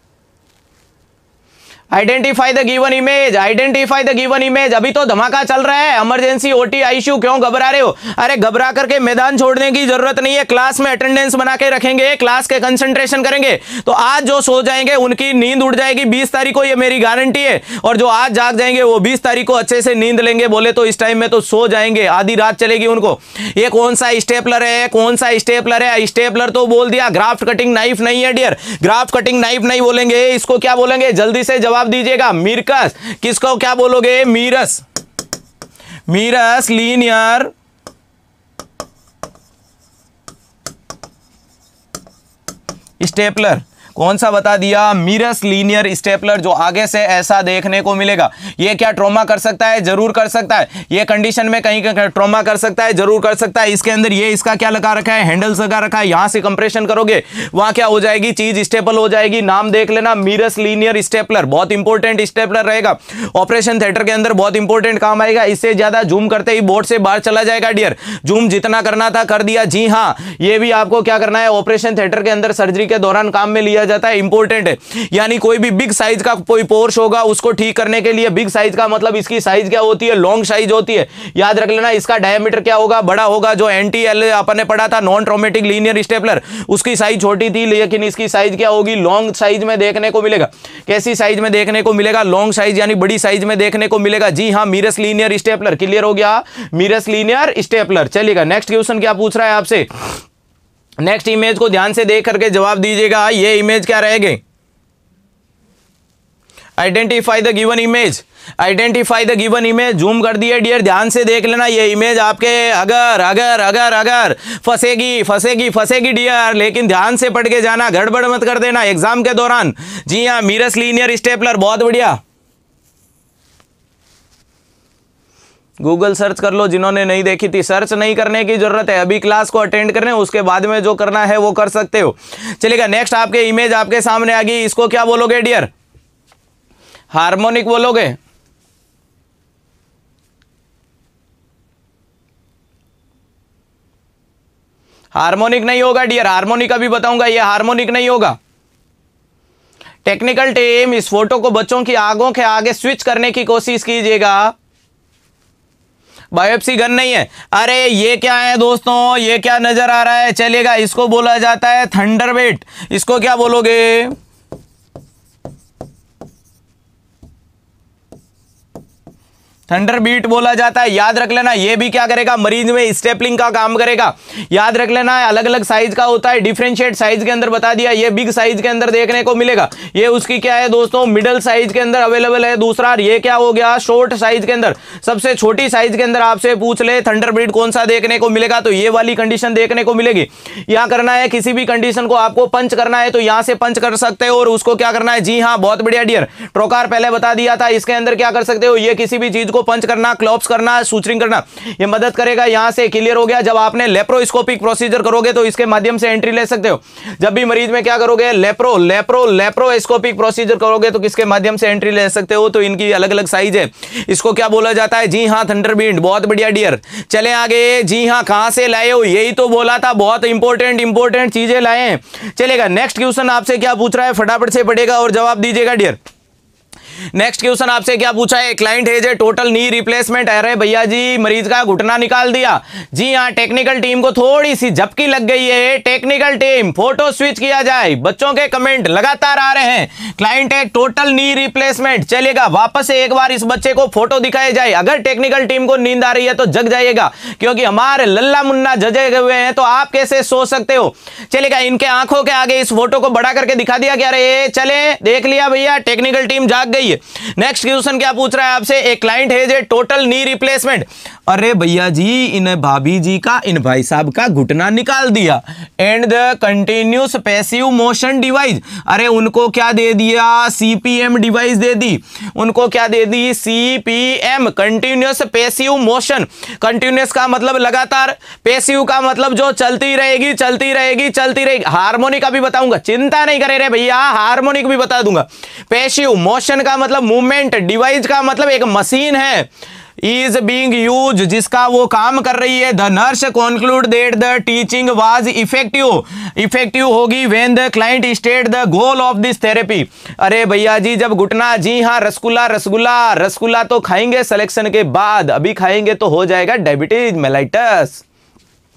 Speaker 1: Identify the given image, identify the given image. अभी तो धमाका चल रहा है, इमरजेंसी ओटी आईसीयू, क्यों घबरा रहे हो। अरे घबरा करके मैदान छोड़ने की जरूरत नहीं है, क्लास में अटेंडेंस बना के रखेंगे, क्लास के कंसंट्रेशन करेंगे तो आज जो सो जाएंगे उनकी नींद उड़ जाएगी बीस तारीख को, ये मेरी गारंटी है। और जो आज जाग जाएंगे वो बीस तारीख को अच्छे से नींद लेंगे, बोले तो इस टाइम में तो सो जाएंगे, आधी रात चलेगी उनको। ये कौन सा स्टेपलर है, कौन सा स्टेपलर है, स्टेपलर तो बोल दिया, ग्राफ्ट कटिंग नाइफ नहीं है डियर, ग्राफ्ट कटिंग नाइफ नहीं बोलेंगे, इसको क्या बोलेंगे, जल्दी से जवाब दीजिएगा। मीरकस, किसको क्या बोलोगे, मीरस। मीरस लीनियर स्टेपलर, कौन सा बता दिया? मीरस लीनियर स्टेपलर, जो आगे से ऐसा देखने को मिलेगा। ये क्या ट्रॉमा कर सकता है? जरूर कर सकता है। ये कंडीशन में कहीं ट्रॉमा कर सकता है, जरूर कर सकता है। इसके अंदर ये इसका क्या लगा रखा है? हैंडल्स लगा रखा है। यहां से कंप्रेशन करोगे वहां क्या हो जाएगी? चीज स्टेपल हो जाएगी। नाम देख लेना, मीरस लीनियर स्टेपलर, बहुत इंपॉर्टेंट स्टेपलर रहेगा। ऑपरेशन थिएटर के अंदर बहुत इंपॉर्टेंट काम आएगा। इससे ज्यादा जूम करते ही बोर्ड से बाहर चला जाएगा डियर। जूम जितना करना था कर दिया। जी हाँ, ये भी आपको क्या करना है? ऑपरेशन थिएटर के अंदर सर्जरी के दौरान काम में लिया जाता है, इंपॉर्टेंट है। यानी कोई भी बिग साइज का कोई पोर्श होगा उसको ठीक करने के लिए, बिग साइज का मतलब इसकी साइज क्या होती है? लॉन्ग साइज होती है। याद रख लेना, इसका डायमीटर क्या होगा? बड़ा होगा। जो एंटी एल अपन ने पढ़ा था नॉन ट्रॉमेटिक लीनियर स्टेपलर, उसकी साइज छोटी थी, लेकिन इसकी साइज क्या होगी? लॉन्ग साइज में देखने को मिलेगा। कैसी साइज में देखने को मिलेगा? लॉन्ग साइज, यानी बड़ी साइज में देखने को मिलेगा। जी हाँ, मीरस लीनियर स्टेपलर। क्लियर हो गया? मीरस लीनियर स्टेपलर। चलिएगा, नेक्स्ट क्वेश्चन क्या पूछ रहा है आपसे? नेक्स्ट इमेज को ध्यान से देख करके जवाब दीजिएगा। ये इमेज क्या रहेगी? Identify the given image. Identify the given image. Zoom कर दिए डियर, ध्यान से देख लेना। ये इमेज आपके अगर अगर अगर अगर फंसेगी फंसेगी फंसेगी डियर, लेकिन ध्यान से पढ़ के जाना, गड़बड़ मत कर देना एग्जाम के दौरान। जी हाँ, मीरस लीनियर स्टेपलर, बहुत बढ़िया। गूगल सर्च कर लो, जिन्होंने नहीं देखी थी। सर्च नहीं करने की जरूरत है, अभी क्लास को अटेंड करने, उसके बाद में जो करना है वो कर सकते हो। चलिएगा, नेक्स्ट आपके इमेज आपके सामने आ गई। इसको क्या बोलोगे डियर? हार्मोनिक बोलोगे? हार्मोनिक नहीं होगा डियर, हार्मोनिक अभी बताऊंगा। ये हार्मोनिक नहीं होगा। टेक्निकल टीम, इस फोटो को बच्चों की आंखों के आगे स्विच करने की कोशिश कीजिएगा। बायोप्सी गन नहीं है। अरे ये क्या है दोस्तों? ये क्या नजर आ रहा है? चलिएगा, इसको बोला जाता है थंडरबर्ड। इसको क्या बोलोगे? थंडर बीट बोला जाता है। याद रख लेना, ये भी क्या करेगा? मरीज में स्टेपलिंग का काम करेगा। याद रख लेना, अलग अलग साइज का होता है। डिफरेंशिएट साइज के अंदर बता दिया। ये बिग साइज के अंदर देखने को मिलेगा। ये उसकी क्या है दोस्तों? मिडल साइज के अंदर अवेलेबल है। दूसरा ये क्या हो गया? शॉर्ट साइज के अंदर। सबसे छोटी साइज के अंदर आपसे पूछ ले थंडर बीट कौन सा देखने को मिलेगा, तो ये वाली कंडीशन देखने को मिलेगी। यहां करना है, किसी भी कंडीशन को आपको पंच करना है तो यहां से पंच कर सकते हो। और उसको क्या करना है? जी हाँ, बहुत बढ़िया डियर। ट्रोकार पहले बता दिया था। इसके अंदर क्या कर सकते हो? ये किसी भी चीज को पंच करना, क्लॉप्स करना, सूचरिंग करना, ये मदद करेगा। यहां से क्लियर हो गया। जब आपने लेप्रोस्कोपिक प्रोसीजर करोगे तो इसके माध्यम से एंट्री ले सकते हो। जब भी मरीज में क्या करोगे? लेप्रो लेप्रो लेप्रोस्कोपिक प्रोसीजर करोगे तो किसके माध्यम से एंट्री ले सकते हो? तो इनकी अलग अलग साइज है। इसको क्या बोला जाता है? जी हाँ, थंडरबर्ड। बहुत बढ़िया डियर। चले आगे। जी हाँ, कहां से लाए हो? यही तो बोला था, बहुत इंपॉर्टेंट इंपॉर्टेंट चीजें लाए हैं। चलेगा, नेक्स्ट क्वेश्चन आपसे क्या पूछ रहा है? फटाफट से पढ़ेगा और जवाब दीजिएगा डियर। नेक्स्ट क्वेश्चन आपसे क्या पूछा है? Client has a total knee replacement. अरे भैया जी, मरीज का घुटना निकाल दिया। जी हाँ, टेक्निकल टीम को थोड़ी सी झपकी लग गई है। टेक्निकल टीम, फोटो स्विच किया जाए। बच्चों के कमेंट लगातार आ रहे हैं। क्लाइंट है टोटल नी रिप्लेसमेंट। चलेगा, वापस से एक बार इस बच्चे को फोटो दिखाया जाए। अगर टेक्निकल टीम को नींद आ रही है तो जग जाइएगा, क्योंकि हमारे लल्ला मुन्ना जजे हुए हैं, तो आप कैसे सो सकते हो? चलेगा, इनके आंखों के आगे इस फोटो को बड़ा करके दिखा दिया क्या? रे चले, देख लिया भैया, टेक्निकल टीम जाग गई है। नेक्स्ट क्वेश्चन क्या पूछ रहा है आपसे? A client has a total knee replacement. अरे भैया जी, इन भाभी जी का, इन भाई साहब का घुटना निकाल दिया। And the continuous passive motion device. अरे उनको क्या दे दिया? सीपीएम डिवाइस दे दी। उनको क्या दे दी? CPM, continuous passive motion. Continuous का मतलब लगातार, पैसिव का मतलब जो चलती रहेगी चलती रहेगी चलती रहेगी। हार्मोनिक अभी बताऊंगा, चिंता नहीं करे रे भैया, हार्मोनिक भी बता दूंगा। पैसिव मोशन का मतलब मूवमेंट, डिवाइस का मतलब एक मशीन है, इज बीइंग यूज, जिसका वो काम कर रही है। The nurse conclude that the teaching was effective. Effective होगी when the client state the goal of this therapy. अरे भैया जी, जब घुटना, जी हाँ, रसगुल्ला रसगुल्ला रसगुल्ला तो खाएंगे सिलेक्शन के बाद, अभी खाएंगे तो हो जाएगा डायबिटीज मेलाइटस।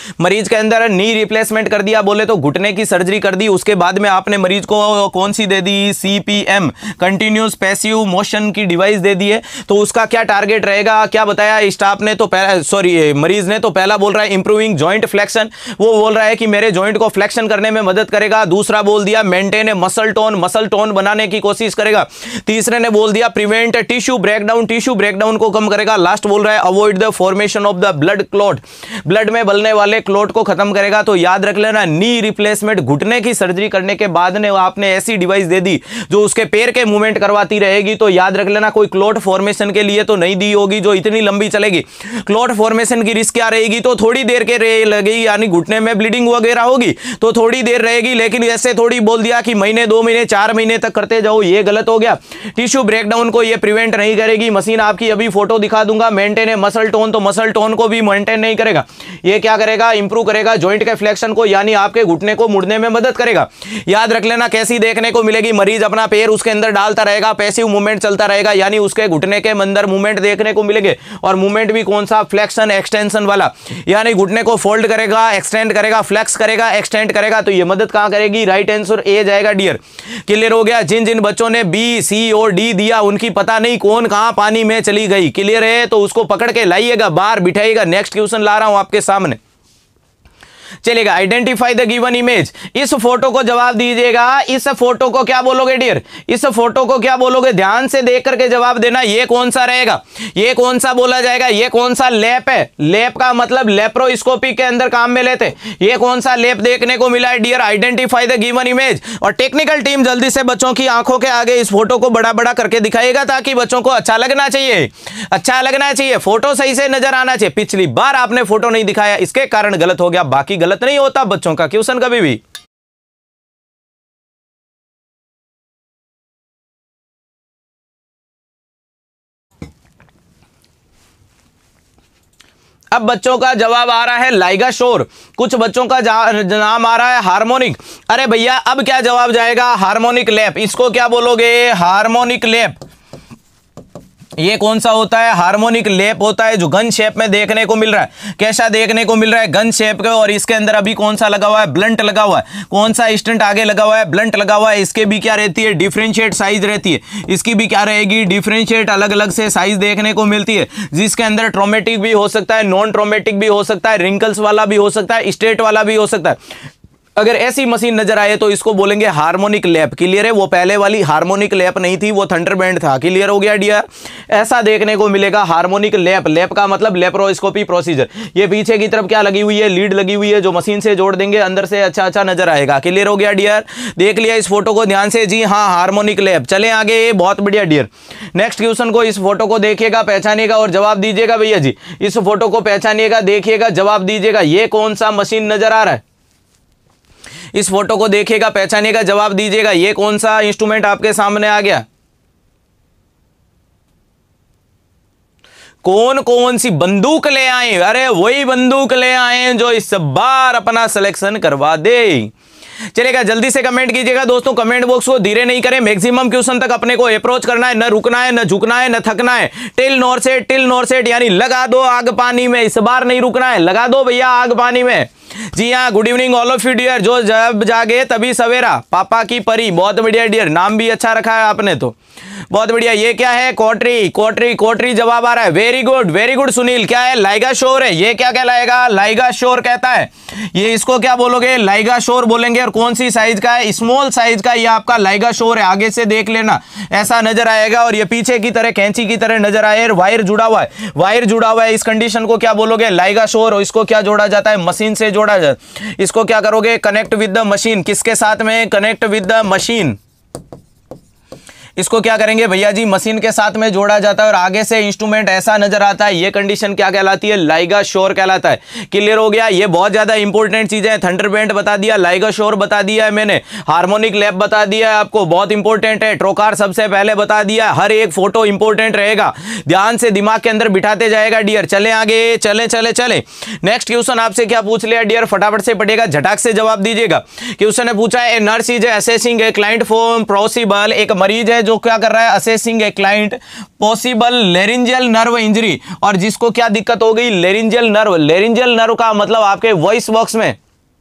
Speaker 1: मरीज के अंदर नी रिप्लेसमेंट कर दिया, बोले तो घुटने की सर्जरी कर दी। उसके बाद में आपने मरीज को कौन सी दे दी, सीपीएम कंटिन्यूस पैसिव मोशन की डिवाइस दे दी है। तो उसका क्या टारगेट रहेगा, क्या बताया स्टाफ ने, तो सॉरी मरीज ने तो पहला बोल रहा है इंप्रूविंग जॉइंट फ्लेक्शन, वो बोल रहा है कि मेरे जॉइंट को फ्लेक्शन करने में मदद करेगा। दूसरा बोल दिया maintain muscle tone, muscle tone बनाने की कोशिश करेगा। तीसरे ने बोल दिया prevent tissue breakdown, tissue breakdown को कम करेगा। लास्ट बोल रहा है avoid the formation of the blood clot, blood में बलने वाले क्लॉट को खत्म करेगा। तो याद रख लेना, नी रिप्लेसमेंट घुटने की सर्जरी करने के बाद ने आपने ऐसी डिवाइस दे दी जो उसके पैर के मूवमेंट करवाती रहेगी। तो याद रख लेना, कोई क्लॉट फॉर्मेशन के लिए तो नहीं दी होगी जो इतनी लंबी चलेगी। क्लॉट फॉर्मेशन की रिस्क क्या रहेगी, तो थोड़ी देर के लगेगी, यानी घुटने में ब्लीडिंग वगैरह होगी तो थोड़ी देर रहेगी। लेकिन ऐसे थोड़ी बोल दिया कि महीने दो महीने चार महीने तक करते जाओ, ये गलत हो गया। टिश्यू ब्रेकडाउन को ये प्रिवेंट नहीं करेगी। मशीन आपकी अभी फोटो दिखा दूंगा। मेंटेन है मसल टोन, तो मसल टोन को भी मेंटेन नहीं करेगा। ये क्या करेगा, इंप्रूव करेगा जॉइंट के फ्लेक्शन को, यानी आपके घुटने को मुड़ने में मदद करेगा। याद रख लेना, कैसी देखने को मिलेगी, मरीज अपना पैर उसके अंदर डालता रहेगा, पैसिव मूवमेंट चलता रहेगा, यानी उसके घुटने के अंदर मूवमेंट देखने को मिलेंगे। और मूवमेंट भी कौन सा, फ्लेक्शन एक्सटेंशन वाला, यानी घुटने को फोल्ड करेगा, एक्सटेंड करेगा, फ्लेक्स करेगा, एक्सटेंड करेगा। तो ये मदद कहां करेगी, राइट आंसर ए जाएगा डियर। क्लियर हो गया। जिन जिन बच्चों ने बी सी और डी दिया उनकी पता नहीं कौन कहां पानी में चली गई। क्लियर है, तो उसको पकड़ के लाइएगा, बाहर बिठाइएगा। नेक्स्ट क्वेश्चन ला रहा हूं आपके सामने, चलेगा। आइडेंटिफाई द गिवन इमेज, इस फोटो को जवाब दीजिएगा। इस फोटो को क्या बोलोगे डियर, इस फोटो को क्या बोलोगे, ध्यान से देख करके जवाब देना। ये कौन सा रहेगा, ये कौन सा बोला जाएगा, ये कौन सा लैप है। लैप का मतलब लेप्रोस्कोपी के अंदर काम में लेते, ये कौन सा लैप देखने को मिला है dear. Identify the given image. और टेक्निकल टीम जल्दी से बच्चों की आंखों के आगे इस फोटो को बड़ा बड़ा करके दिखाएगा ताकि बच्चों को अच्छा लगना चाहिए, अच्छा लगना चाहिए, फोटो सही से नजर आना चाहिए। पिछली बार आपने फोटो नहीं दिखाया, इसके कारण गलत हो गया, बाकी गलत नहीं होता बच्चों का क्वेश्चन कभी भी। अब बच्चों का जवाब आ रहा है लाइगाशोर, कुछ बच्चों का नाम आ रहा है हार्मोनिक। अरे भैया अब क्या जवाब जाएगा, हार्मोनिक लैप। इसको क्या बोलोगे, हार्मोनिक लैप। ये कौन सा होता है, हार्मोनिक लैप होता है, जो गन शेप में देखने को मिल रहा है। कैसा देखने को मिल रहा है, गन शेप का। और इसके अंदर अभी कौन सा लगा हुआ है, ब्लंट लगा हुआ है। कौन सा स्टंट आगे लगा हुआ है, ब्लंट लगा हुआ है। इसके भी क्या रहती है, डिफरेंशिएट साइज रहती है। इसकी भी क्या रहेगी, डिफरेंशिएट, अलग अलग से साइज देखने को मिलती है, जिसके अंदर ट्रोमेटिक भी हो सकता है, नॉन ट्रोमेटिक भी हो सकता है, रिंकल्स वाला भी हो सकता है, स्ट्रेट वाला भी हो सकता है। अगर ऐसी मशीन नजर आए तो इसको बोलेंगे हार्मोनिक लैप। क्लियर है, वो पहले वाली हार्मोनिक लैप नहीं थी, वो थंडरबैंड था। क्लियर हो गया डियर, ऐसा देखने को मिलेगा हार्मोनिक लैप। लैप का मतलब लेप्रोस्कोपी प्रोसीजर। ये पीछे की तरफ क्या लगी हुई है, लीड लगी हुई है, जो मशीन से जोड़ देंगे, अंदर से अच्छा अच्छा नजर आएगा। क्लियर हो गया डियर, देख लिया इस फोटो को ध्यान से, जी हाँ हार्मोनिक लैप। चले आगे, बहुत बढ़िया डियर। नेक्स्ट क्वेश्चन को, इस फोटो को देखिएगा, पहचानिएगा और जवाब दीजिएगा। भैया जी इस फोटो को पहचानिएगा, देखिएगा, जवाब दीजिएगा। ये कौन सा मशीन नजर आ रहा है, इस फोटो को देखिएगा, पहचानिएगा, जवाब दीजिएगा। ये कौन सा इंस्ट्रूमेंट आपके सामने आ गया, कौन कौन सी बंदूक ले आए, अरे वही बंदूक ले आए जो इस बार अपना सिलेक्शन करवा दे। चलेगा, जल्दी से कमेंट कीजिएगा दोस्तों, कमेंट बॉक्स को धीरे नहीं करें, मैक्सिमम क्वेश्चन तक अपने को अप्रोच करना है, न रुकना है, न झुकना है, न थकना है। Till NORCET, till NORCET, यानी लगा दो आग पानी में। इस बार नहीं रुकना है, लगा दो भैया आग पानी में। जी हाँ, good evening all of you dear. जो जब जागे तभी सवेरा, पापा की परी, बहुत बढ़िया डियर, नाम भी अच्छा रखा है आपने, तो बहुत बढ़िया। ये क्या है, कोटरी, कोटरी, कोटरी जवाब आ रहा है। Very good, very good Sunil. क्या है, लाइगाशोर है। ये क्या कहलाएगा, लाइगाशोर कहता है। ये इसको क्या बोलोगे, लाइगाशोर बोलेंगे। और कौन सी साइज का है, स्मॉल साइज का ये आपका लाइगाशोर है। आगे से देख लेना, ऐसा नजर आएगा। और ये पीछे की तरह कैंची की तरह नजर आए, वायर जुड़ा हुआ है, वायर जुड़ा हुआ है। इस कंडीशन को क्या बोलोगे, लाइगाशोर। और इसको क्या जोड़ा जाता है, मशीन से जोड़ा जाता है। इसको क्या करोगे, कनेक्ट विद द मशीन। किसके साथ में, कनेक्ट विद द मशीन। इसको क्या करेंगे भैया जी, मशीन के साथ में जोड़ा जाता है। और आगे से इंस्ट्रूमेंट ऐसा नजर आता है, ये कंडीशन क्या कहलाती है, लाइगाशोर कहलाता है। क्लियर हो गया, ये बहुत ज्यादा इंपॉर्टेंट चीजें हैं। थंडरबैंड बता दिया, लाइगाशोर बता दिया है मैंने, हार्मोनिक लैप बता दिया है आपको, बहुत इंपॉर्टेंट है। ट्रोकार सबसे पहले बता दिया, हर एक फोटो इंपॉर्टेंट रहेगा, ध्यान से दिमाग के अंदर बिठाते जाएगा डियर। चले आगे, चले चले चले। नेक्स्ट क्वेश्चन आपसे क्या पूछ लिया डियर, फटाफट से पढ़ेगा, झटाक से जवाब दीजिएगा। क्वेश्चन ने पूछा है, nurse is assessing a client for possible, एक मरीज है जो क्या कर रहा है, assessing a client possible laryngeal nerve injury, और जिसको क्या दिक्कत हो गई, लेरिंजियल नर्व। लेरिंजियल नर्व का मतलब आपके वॉइस बॉक्स में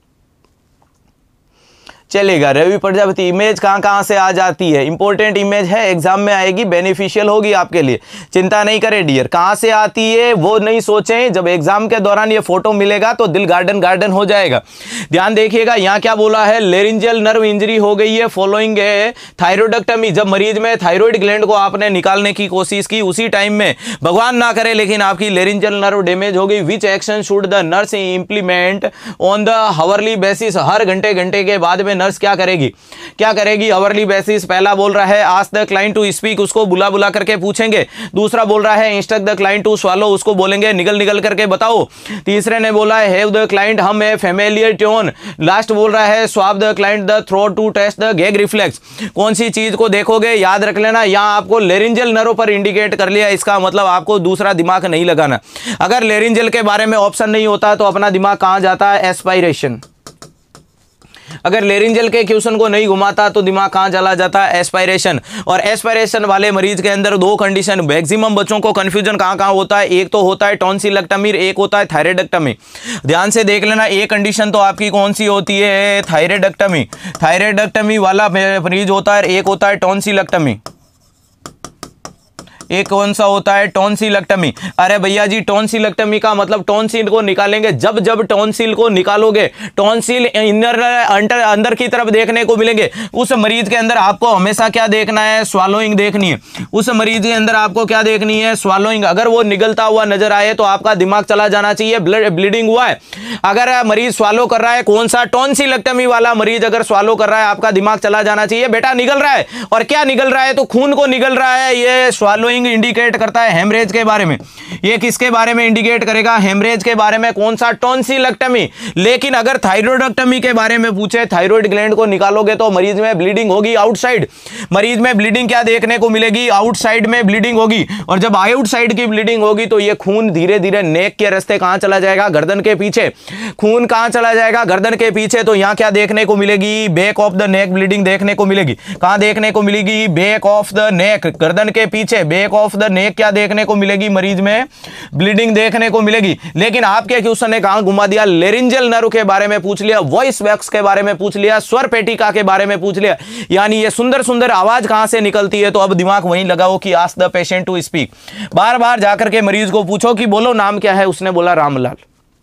Speaker 1: चलेगा। रवि प्रजापति, इमेज कहां कहां से आ जाती है, इंपॉर्टेंट इमेज है, एग्जाम में आएगी, बेनिफिशियल होगी आपके लिए, चिंता नहीं करें डियर। कहां से आती है वो नहीं सोचें, जब एग्जाम के दौरान ये फोटो मिलेगा तो दिल गार्डन गार्डन हो जाएगा। ध्यान देखिएगा, यहां क्या बोला है, लेरिंजियल नर्व इंजरी हो गई है फॉलोइंग ए थायरोइडेक्टमी। जब मरीज में थायराइड ग्लैंड को आपने निकालने की कोशिश की, उसी टाइम में भगवान ना करे लेकिन आपकी लेरिंजियल नर्व डैमेज हो गई। Which action should the nurse implement on the hourly basis, हर घंटे घंटे के बाद में नर्स क्या करेगी, क्या करेगी हावरली बेसिस। पहला बोल रहा है ask the client to speak, उसको बुला बुला करके पूछेंगे। दूसरा बोल रहा है instruct the client to swallow, उसको बोलेंगे निगल निगल करके बताओ। तीसरे ने बोला है हैव द क्लाइंट हम ए फेमिलियर टोन। लास्ट बोल रहा है swab the client the throat to test the gag reflex. कौन सी चीज को देखोगे, याद रख लेना, यहां आपको लेरिंजियल नर्व पर इंडिकेट कर लिया, इसका मतलब आपको दूसरा दिमाग नहीं लगाना। अगर लेरिंजियल के बारे में ऑप्शन नहीं होता तो अपना दिमाग कहां जाता है, एस्पायरेशन। अगर लेरिंजियल के क्वेश्चन को नहीं घुमाता तो दिमाग कहां चला जाता है, एस्पायरेशन। और एस्पायरेशन वाले मरीज के अंदर दो कंडीशन, मैक्सिमम बच्चों को कंफ्यूजन कहां कहां होता है, एक तो होता है टॉन्सिलेक्टमी, एक होता है थायराइडेक्टमी। ध्यान से देख लेना, एक कंडीशन तो आपकी कौन सी होती है, थायराइडेक्टमी। थायराइडेक्टमी वाला मरीज होता है, एक होता है टॉन्सिलेक्टमी, एक कौन सा होता है, टॉन्सिलेक्टमी। अरे भैया जी टॉन्सिलेक्टमी का मतलब टॉन्सिल को निकालेंगे। जब जब टॉन्सिल को निकालोगे, टॉन्सिल इनर अंदर अंदर की तरफ देखने को मिलेंगे, उस मरीज के अंदर आपको हमेशा क्या देखना है, स्वालोइंग देखनी है। उस मरीज के अंदर आपको क्या देखनी है, स्वालोइंग। अगर वो निगलता हुआ नजर आए तो आपका दिमाग चला जाना चाहिए, ब्लड ब्लीडिंग हुआ है। अगर मरीज स्वालो कर रहा है, कौन सा, टॉन्सिलेक्टमी वाला मरीज अगर स्वालो कर रहा है, आपका दिमाग चला जाना चाहिए, बेटा निगल रहा है। और क्या निगल रहा है, तो खून को निगल रहा है, ये स्वालोइंग इंडिकेट करता है हेमरेज के बारे में। ये किसके बारे में इंडिकेट करेगा, हेमरेज के बारे में। कौन सा, टॉन्सिलेक्टमी। लेकिन अगर थायराइडेक्टमी के बारे में पूछे, थायराइड ग्लैंड को निकालोगे तो मरीज में ब्लीडिंग होगी आउटसाइड। मरीज में ब्लीडिंग क्या देखने को मिलेगी, आउटसाइड में ब्लीडिंग होगी। और जब आउटसाइड की ब्लीडिंग होगी तो ये खून धीरे धीरे नेक के रास्ते कहां चला जाएगा, गर्दन के पीछे। खून कहां चला जाएगा, गर्दन के पीछे। तो यहां क्या देखने को मिलेगी, back of the neck bleeding देखने को मिलेगी। कहां देखने को मिलेगी, बैक ऑफ द नेक, गर्दन के पीछे बैक ऑफ द नेक क्या देखने को मिलेगी, मरीज में ब्लीडिंग देखने को मिलेगी। लेकिन आपके क्वेश्चन ने कहां घुमा दिया, लेरिंजियल नर्व के बारे में पूछ लिया, वॉइस बॉक्स के बारे में पूछ लिया, स्वर पेटिका के बारे में पूछ लिया। यानी ये सुंदर सुंदर आवाज कहां से निकलती है, तो अब दिमाग वहीं लगाओ कि ask the patient to speak. बार बार जाकर के मरीज को पूछो कि बोलो नाम क्या है, उसने बोला रामलाल।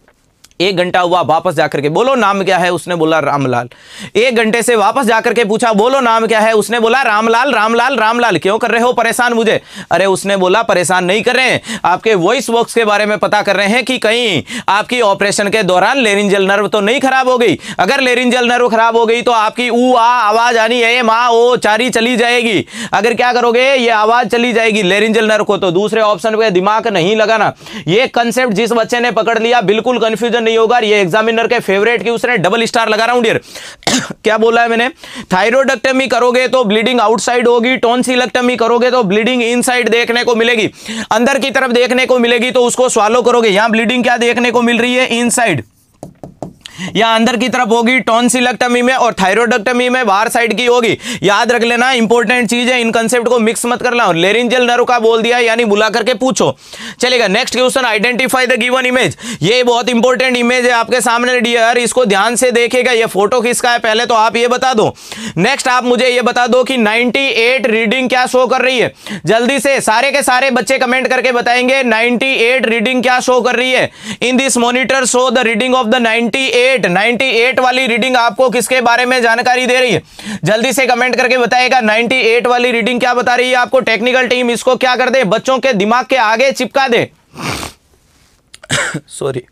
Speaker 1: एक घंटा हुआ, वापस जाकर के बोलो नाम क्या है, उसने बोला रामलाल। एक घंटे से वापस जाकर के पूछा बोलो नाम क्या है, उसने बोला रामलाल रामलाल रामलाल। क्यों कर रहे हो परेशान मुझे, अरे उसने बोला परेशान नहीं कर रहे हैं, आपके वॉइस बॉक्स के बारे में पता कर रहे हैं कि कहीं आपकी ऑपरेशन के दौरान लेरिंजियल नर्व तो नहीं खराब हो गई। अगर लेरिंजियल नर्व खराब हो गई तो आपकी ऊ आ आवाज आनी है, माँ ओ चारी चली जाएगी। अगर क्या करोगे, ये आवाज चली जाएगी लेरिंजियल नर्व को, तो दूसरे ऑप्शन पे दिमाग नहीं लगाना। ये कंसेप्ट जिस बच्चे ने पकड़ लिया बिल्कुल कंफ्यूजन होगा। ये एग्जामिनर के फेवरेट की, उसने डबल स्टार लगा रहा हूं डियर। क्या बोला है मैंने, थायराइडेक्टमी करोगे तो ब्लीडिंग आउटसाइड होगी, टॉन्सिलेक्टमी करोगे तो ब्लीडिंग इनसाइड देखने को मिलेगी, अंदर की तरफ देखने को मिलेगी, तो उसको स्वालो करोगे। यहां ब्लीडिंग क्या देखने को मिल रही है, इनसाइड, या अंदर की तरफ होगी टॉन्सिलेक्टमी में, और थायराइडेक्टमी में बाहर साइड की होगी। याद रख लेना, इंपॉर्टेंट चीज है, इन कंसेप्ट को मिक्स मत करना। लेरिंजियल नर्व का बोल दिया यानी बुला करके पूछो, चलेगा। Next question, identify the given image. ये बहुत इंपॉर्टेंट इमेज है आपके सामने डियर, इसको ध्यान से देखेगा। ये फोटो किसका है पहले तो आप ये बता दो। नेक्स्ट आप मुझे ये बता दो कि अट्ठानवे रीडिंग क्या शो कर रही है। जल्दी से सारे के सारे बच्चे कमेंट करके बताएंगे अट्ठानवे रीडिंग क्या शो कर रही है। In this monitor show the reading of the अट्ठानवे अट्ठानवे वाली रीडिंग आपको किसके बारे में जानकारी दे रही है, जल्दी से कमेंट करके बताएगा। अट्ठानवे वाली रीडिंग क्या बता रही है आपको। टेक्निकल टीम इसको क्या कर दे, बच्चों के दिमाग के आगे चिपका दे। Sorry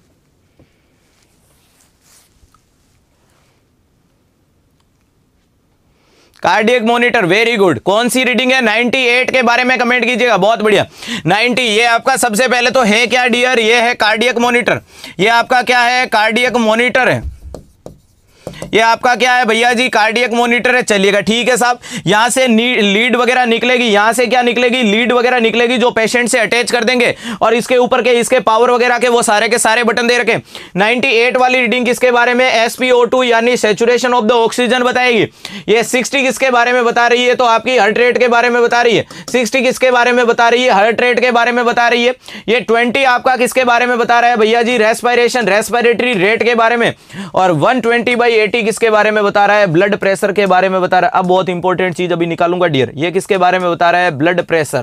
Speaker 1: cardiac monitor, very good. कौन सी रीडिंग है, अट्ठानवे के बारे में कमेंट कीजिएगा, बहुत बढ़िया। नब्बे ये आपका सबसे पहले तो है क्या डियर, ये है कार्डियक मॉनिटर। ये आपका क्या है, कार्डियक मॉनिटर है। ये आपका क्या है भैया जी, कार्डियक मॉनिटर है। चलिएगा ठीक है साहब, यहां से लीड वगैरह निकलेगी, यहां से क्या निकलेगी, लीड वगैरह निकलेगी जो पेशेंट से अटैच कर देंगे, और इसके ऊपर के इसके पावर वगैरह के वो सारे के सारे बटन दे रखे। अट्ठानवे वाली रीडिंग किसके बारे में, एस पी ओ टू यानी सैचुरेशन ऑफ द ऑक्सीजन बताएगी। ये साठ किसके बारे में बता रही है, तो आपकी हार्ट रेट के बारे में बता रही है। साठ किसके बारे में बता रही है, हार्ट रेट के बारे में बता रही है। ये बीस आपका किसके बारे में बता रहा है भैया जी, रेस्पिरेशन रेस्पिरेटरी रेट के बारे में। और एक सौ बीस बाई अस्सी किसके बारे में बता रहा है, ब्लड प्रेशर के बारे में बता रहा है। अब बहुत इंपॉर्टेंट चीज अभी निकालूंगा डियर, ये किसके बारे में बता रहा है, ब्लड प्रेशर।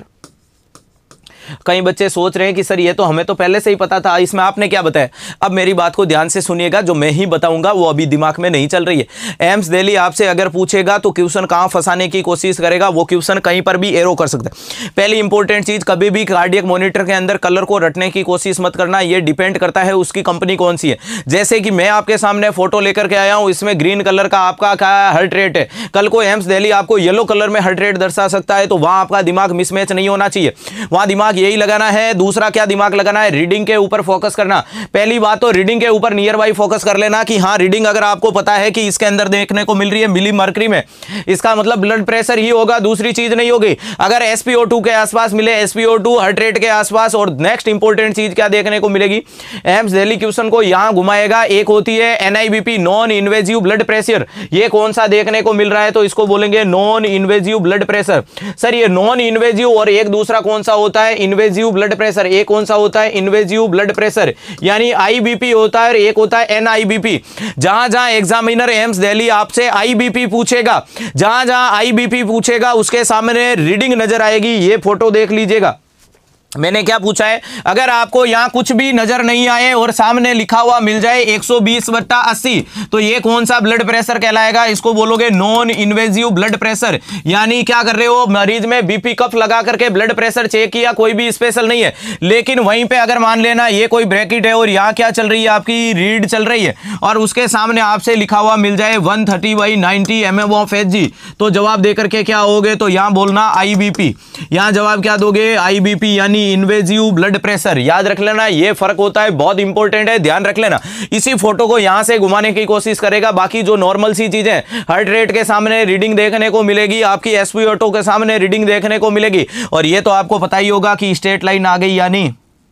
Speaker 1: कई बच्चे सोच रहे हैं कि सर ये तो हमें तो पहले से ही पता था, इसमें आपने क्या बताया। अब मेरी बात को ध्यान से सुनिएगा, जो मैं ही बताऊंगा वो अभी दिमाग में नहीं चल रही है। एम्स दिल्ली आपसे अगर पूछेगा तो क्वेश्चन कहां फंसाने की कोशिश करेगा, वो क्वेश्चन कहीं पर भी एरो कर सकता है। पहली इंपॉर्टेंट चीज, कभी भी कार्डियक मॉनिटर के अंदर कलर को रटने की कोशिश मत करना, ये डिपेंड करता है उसकी कंपनी कौन सी है। जैसे कि मैं आपके सामने फोटो लेकर के आया हूं, इसमें ग्रीन कलर का आपका क्या हार्ट रेट है, कल को एम्स दिल्ली आपको येलो कलर में हार्ट रेट दर्शा सकता है, तो वहां आपका दिमाग मिसमैच नहीं होना चाहिए। वहां दिमाग यही लगाना है। दूसरा क्या दिमाग लगाना है, रीडिंग के ऊपर फोकस करना। पहली बात तो रीडिंग के ऊपर नियर बाई फोकस कर लेना कि हाँ रीडिंग अगर आपको पता है कि इसके अंदर देखने को मिल रही है मिली मर्करी में, इसका मतलब ब्लड प्रेशर ही होगा, दूसरी चीज नहीं होगी। अगर एस पी ओ टू के आसपास मिले, S P O two heart rate के आसपास, और नेक्स्ट इंपॉर्टेंट चीज क्या देखने को मिलेगी, एम्स दिल्ली क्वेश्चन को यहां घुमाएगा। एक होती है N I B P, non invasive blood pressure, ये कौन सा देखने को मिल रहा है, तो इसको बोलेंगे non invasive blood pressure. Sir ये नॉन इन्वेजिव और एक दूसरा कौन सा होता है, इन्वेजिव ब्लड प्रेशर। एक कौन सा होता है, इन्वेजिव ब्लड प्रेशर यानी आईबीपी होता है, और एक होता है एनआईबीपी। जहां जहां एग्जामिनर एम्स दिल्ली आपसे आईबीपी पूछेगा, जहां जहां आईबीपी पूछेगा उसके सामने रीडिंग नजर आएगी। ये फोटो देख लीजिएगा, मैंने क्या पूछा है, अगर आपको यहां कुछ भी नजर नहीं आए और सामने लिखा हुआ मिल जाए एक सौ बीस बट्टा अस्सी, तो ये कौन सा ब्लड प्रेशर कहलाएगा, इसको बोलोगे नॉन इन्वेजिव ब्लड प्रेशर। यानी क्या कर रहे हो, मरीज में बीपी कफ लगा करके ब्लड प्रेशर चेक किया, कोई भी स्पेशल नहीं है। लेकिन वहीं पे अगर मान लेना ये कोई ब्रैकेट है और यहाँ क्या चल रही है, आपकी रीड चल रही है, और उसके सामने आपसे लिखा हुआ मिल जाए one thirty by ninety M M of H G, तो जवाब देकर के क्या होगे, तो यहां बोलना आईबीपी। यहां जवाब क्या दोगे, आईबीपी यानी इन्वेजिव ब्लड प्रेशर। याद रख लेना, ये फर्क होता है, बहुत इंपॉर्टेंट है, ध्यान रख लेना। इसी फोटो को यहां से घुमाने की कोशिश करेगा, बाकी जो नॉर्मल सी चीजें, हार्ट रेट के सामने रीडिंग देखने को मिलेगी, आपकी एसपीओ के सामने रीडिंग देखने को मिलेगी। और ये तो आपको पता ही होगा कि स्ट्रेट लाइन आ गई, यानी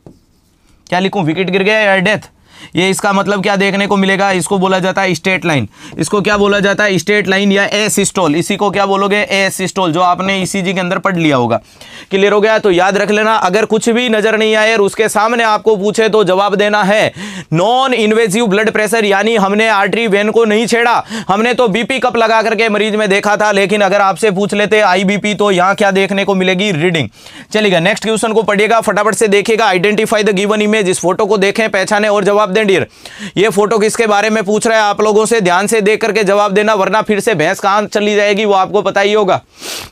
Speaker 1: क्या लिखूं, विकेट गिर गया या डेथ, ये इसका मतलब क्या देखने को मिलेगा, इसको बोला जाता है स्ट्रेट लाइन। इसको क्या बोला जाता है, स्ट्रेट लाइन या ए सिस्टोल। इसी को क्या बोलोगे, ए सिस्टोल, जो आपने ईसीजी के अंदर पढ़ लिया होगा। क्लियर हो गया, तो याद रख लेना, अगर कुछ भी नजर नहीं आए और उसके सामने आपको पूछे तो जवाब देना है नॉन इन्वेजिव ब्लड प्रेशर, यानी हमने आर्टरी वेन को नहीं छेड़ा, हमने तो बीपी कप लगा करके मरीज में देखा था। लेकिन अगर आपसे पूछ लेते आईबीपी, तो यहां क्या देखने को मिलेगी, रीडिंग। चलिएगा नेक्स्ट क्वेश्चन को पढ़िएगा, फटाफट से देखिएगा। आइडेंटिफाई द गिवन इमेज, इस फोटो को देखें, पहचाने और जवाब दें डियर। ये फोटो किसके बारे में पूछ रहा है आप लोगों से, ध्यान से देख करके जवाब देना, वरना फिर से भैंस कहां चली जाएगी वो आपको पता ही होगा।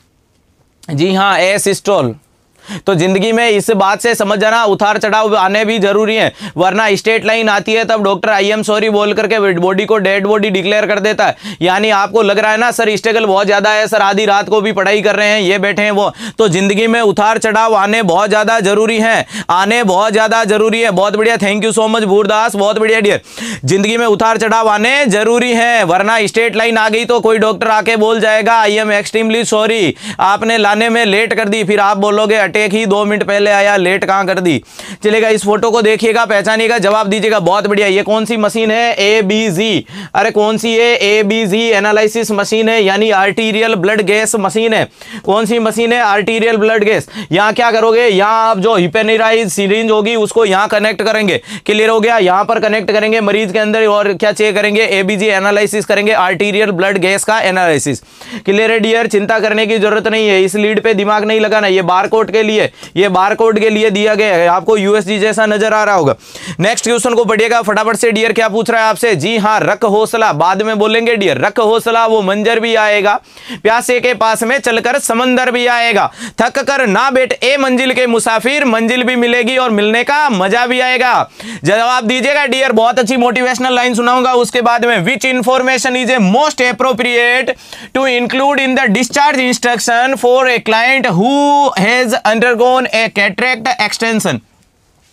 Speaker 1: जी हां, ए सिस्टोल। तो जिंदगी में इस बात से समझ जाना, उतार चढ़ाव आने भी जरूरी है, वरना स्ट्रेट लाइन आती है तब डॉक्टर आई एम सॉरी बोल करके बॉडी को डेड बॉडी डिक्लेयर कर देता है। यानी आपको लग रहा है ना सर स्ट्रगल बहुत ज्यादा है, सर आधी रात को भी पढ़ाई कर रहे हैं, ये बैठे हैं वो, तो जिंदगी में उतार चढ़ाव आने बहुत ज्यादा जरूरी है, आने बहुत ज्यादा जरूरी है। बहुत बढ़िया, thank you so much Bhurdas, बहुत बढ़िया डियर। जिंदगी में उतार चढ़ाव आने जरूरी है, वरना स्ट्रेट लाइन आ गई तो कोई डॉक्टर आके बोल जाएगा आई एम एक्सट्रीमली सॉरी, आपने लाने में लेट कर दी, फिर आप बोलोगे अटैक ही दो मिनट पहले आया, लेट कहां कर दी। चलेगा, इस फोटो को देखिएगा, पहचानिएगा, जवाब दीजिएगा। बहुत बढ़िया, ये कौन सी मशीन है, एबीजी। अरे कौन सी है, एबीजी एनालिसिस मशीन है, यानी आर्टीरियल ब्लड गैस मशीन है। कौन सी मशीन है, आर्टीरियल ब्लड गैस। यहां क्या करोगे, यहां आप जो हिपेनिराइज सिरिंज होगी उसको यहां कनेक्ट करेंगे। क्लियर हो गया, यहां पर कनेक्ट करेंगे मरीज के अंदर, और क्या चेक करेंगे, एबीजी एनालिसिस करेंगे, आर्टीरियल ब्लड गैस का एनालिसिस। क्लियर है डियर, चिंता करने की जरूरत नहीं है, इस लीड पे दिमाग नहीं लगाना। ये बारकोड के लिए, ये बारकोड के लिए दिया गया है, आपको यूएसडी जैसा नजर आ रहा होगा। नेक्स्ट क्वेश्चन को पढ़िएगा फटाफट से डियर, क्या पूछ रहा है आपसे। जी हां, रख हौसला, बाद में बोलेंगे डियर, रख हौसला वो मंजर भी आएगा, प्यासे के पास में चलकर समंदर भी आएगा, थक कर ना बैठ ए मंजिल के मुसाफिर, मंजिल भी मिलेगी और मिलने का मजा भी आएगा। जवाब दीजिएगा डियर, बहुत अच्छी मोटिवेशनल लाइन सुनाऊंगा उसके बाद में। Which information is a most appropriate to include in the discharge instruction for a client who has undergone a cataract extension.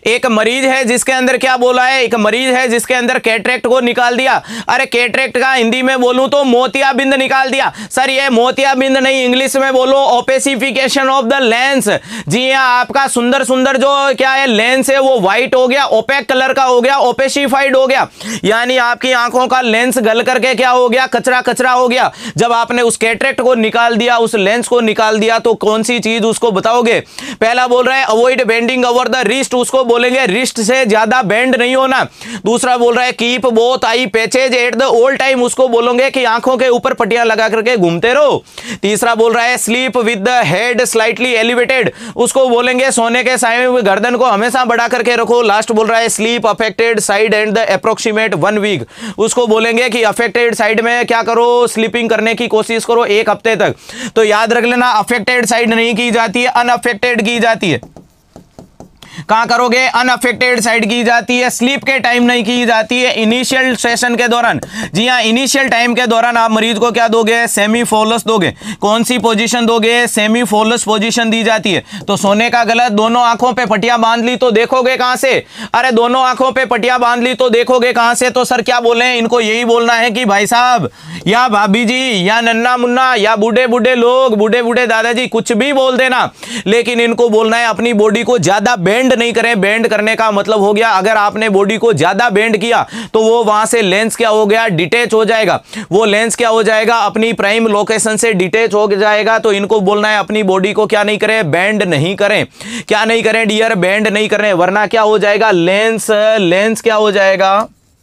Speaker 1: एक मरीज है जिसके अंदर क्या बोला है, एक मरीज है जिसके अंदर कैटरेक्ट को निकाल दिया। अरे कैटरेक्ट का हिंदी में बोलूं तो मोतियाबिंद निकाल दिया। सर ये मोतियाबिंद नहीं, इंग्लिश में बोलो ओपेसिफिकेशन ऑफ द लेंस। जी हाँ, आपका सुंदर सुंदर जो क्या है लेंस है वो व्हाइट हो गया, ओपेक कलर का हो गया, ओपेसिफाइड हो गया, यानी आपकी आंखों का लेंस गल करके क्या हो गया, कचरा कचरा हो गया। जब आपने उस कैटरेक्ट को निकाल दिया, उस लेंस को निकाल दिया, तो कौन सी चीज उसको बताओगे? पहला बोल रहा है avoid bending over the wrist, उसको बोलेंगे रिस्ट से ज्यादा बेंड नहीं होना। दूसरा बोल रहा है keep both eye patches at the all time, उसको बोलोगे कि आंखों के ऊपर पट्टियां लगा करके घूमते रहो। तीसरा बोल रहा है sleep with the head slightly elevated, उसको बोलेंगे सोने के साए में गर्दन को हमेशा बढ़ा करके रखो। लास्ट बोल रहा है sleep affected side and the approximate one week, उसको बोलेंगे कि अफेक्टेड साइड में क्या करो, स्लीपिंग करने की कोशिश करो एक हफ्ते तक। तो याद रख लेना अफेक्टेड साइड नहीं की जाती है, अनअफेक्टेड की जाती है। कहां करोगे? अनअफेक्टेड साइड की जाती है, स्लीप के टाइम नहीं की जाती है, इनिशियल सेशन के दौरान। जी हां, इनिशियल टाइम के दौरान आप मरीज को क्या दोगे? सेमी फोलस दोगे। कौन सी पोजीशन दोगे? सेमी फोलस पोजीशन दी जाती है। तो सोने का गलत, दोनों आंखों पे पट्टियां बांध ली तो देखोगे कहां से? अरे दोनों आंखों पे पट्टियां बांध ली तो देखोगे कहां से? तो सर क्या बोले, इनको यही बोलना है कि भाई साहब या भाभी जी या नन्ना मुन्ना या बूढ़े बूढ़े लोग, बूढ़े बूढ़े दादाजी, कुछ भी बोल देना, लेकिन इनको बोलना है अपनी बॉडी को ज्यादा बेंड नहीं करें। बेंड करने का मतलब हो गया अगर आपने बॉडी को ज्यादा बेंड किया तो वो वहां से लेंस क्या हो गया? डिटेच हो जाएगा। वो लेंस क्या हो जाएगा? अपनी प्राइम लोकेशन से डिटेच हो जाएगा। तो इनको बोलना है अपनी बॉडी को क्या नहीं करें? बेंड नहीं करें। क्या नहीं करें डियर? बेंड नहीं करें, वरना क्या हो जाएगा? लेंस लेंस क्या हो जाएगा?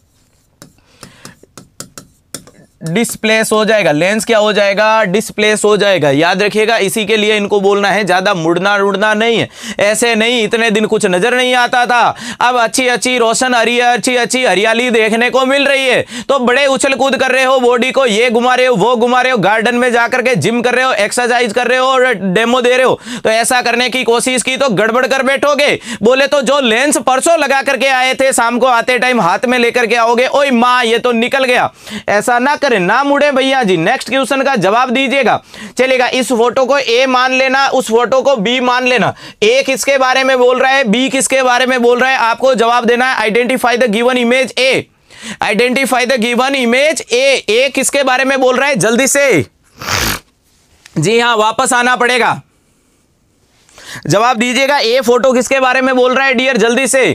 Speaker 1: डिस्प्लेस हो जाएगा। लेंस क्या हो जाएगा? डिस्प्लेस हो जाएगा। याद रखिएगा, इसी के लिए इनको बोलना है ज्यादा मुड़ना उड़ना नहीं है। ऐसे नहीं इतने दिन कुछ नजर नहीं आता था, अब अच्छी अच्छी रोशन हरी अच्छी अच्छी हरियाली देखने को मिल रही है, तो बड़े उछल कूद कर रहे हो, बॉडी को ये घुमा रहे हो वो घुमा रहे हो, गार्डन में जाकर के जिम कर रहे हो, एक्सरसाइज कर रहे हो और डेमो दे रहे हो। तो ऐसा करने की कोशिश की तो गड़बड़ कर बैठोगे। बोले तो जो लेंस परसों लगा करके आए थे, शाम को आते टाइम हाथ में लेकर के आओगे, ओए माँ ये तो निकल गया। ऐसा ना ना मुड़े भैया जी। नेक्स्ट क्वेश्चन का जवाब दीजिएगा। चलेगा, इस फोटो को ए मान लेना, उस फोटो को बी मान लेना। ए किसके बारे में बोल रहा है, बी किसके बारे में बोल रहा है, आपको जवाब देना है। Identify the given image A. Identify the given image A. A किसके बारे में बोल रहा है? जल्दी से, जी हां, वापस आना पड़ेगा, जवाब दीजिएगा। ए फोटो किसके बारे में बोल रहा है डियर? जल्दी से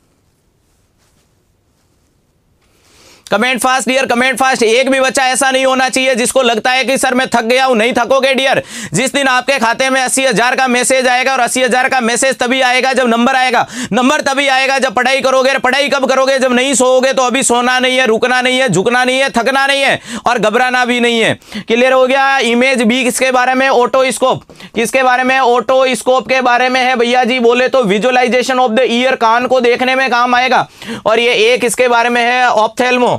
Speaker 1: comment fast dear, comment fast. एक भी बच्चा ऐसा नहीं होना चाहिए जिसको लगता है कि सर मैं थक गया हूं। नहीं थकोगे डियर। जिस दिन आपके खाते में अस्सी हजार का मैसेज आएगा, और अस्सी हजार का मैसेज तभी आएगा जब नंबर आएगा, नंबर तभी आएगा जब पढ़ाई करोगे। पढ़ाई कब करोगे? जब नहीं सोओगे। तो अभी सोना नहीं है, रुकना नहीं है, झुकना नहीं है, थकना नहीं है और घबराना भी नहीं है। क्लियर हो गया? इमेज बी किसके बारे में? ऑटोस्कोप। किसके बारे में? ऑटोस्कोप के बारे में है भैया जी। बोले तो विजुअलाइजेशन ऑफ द ईयर, कान को देखने में काम आएगा। और ये ए किसके बारे में है? ऑप्थेल्मो।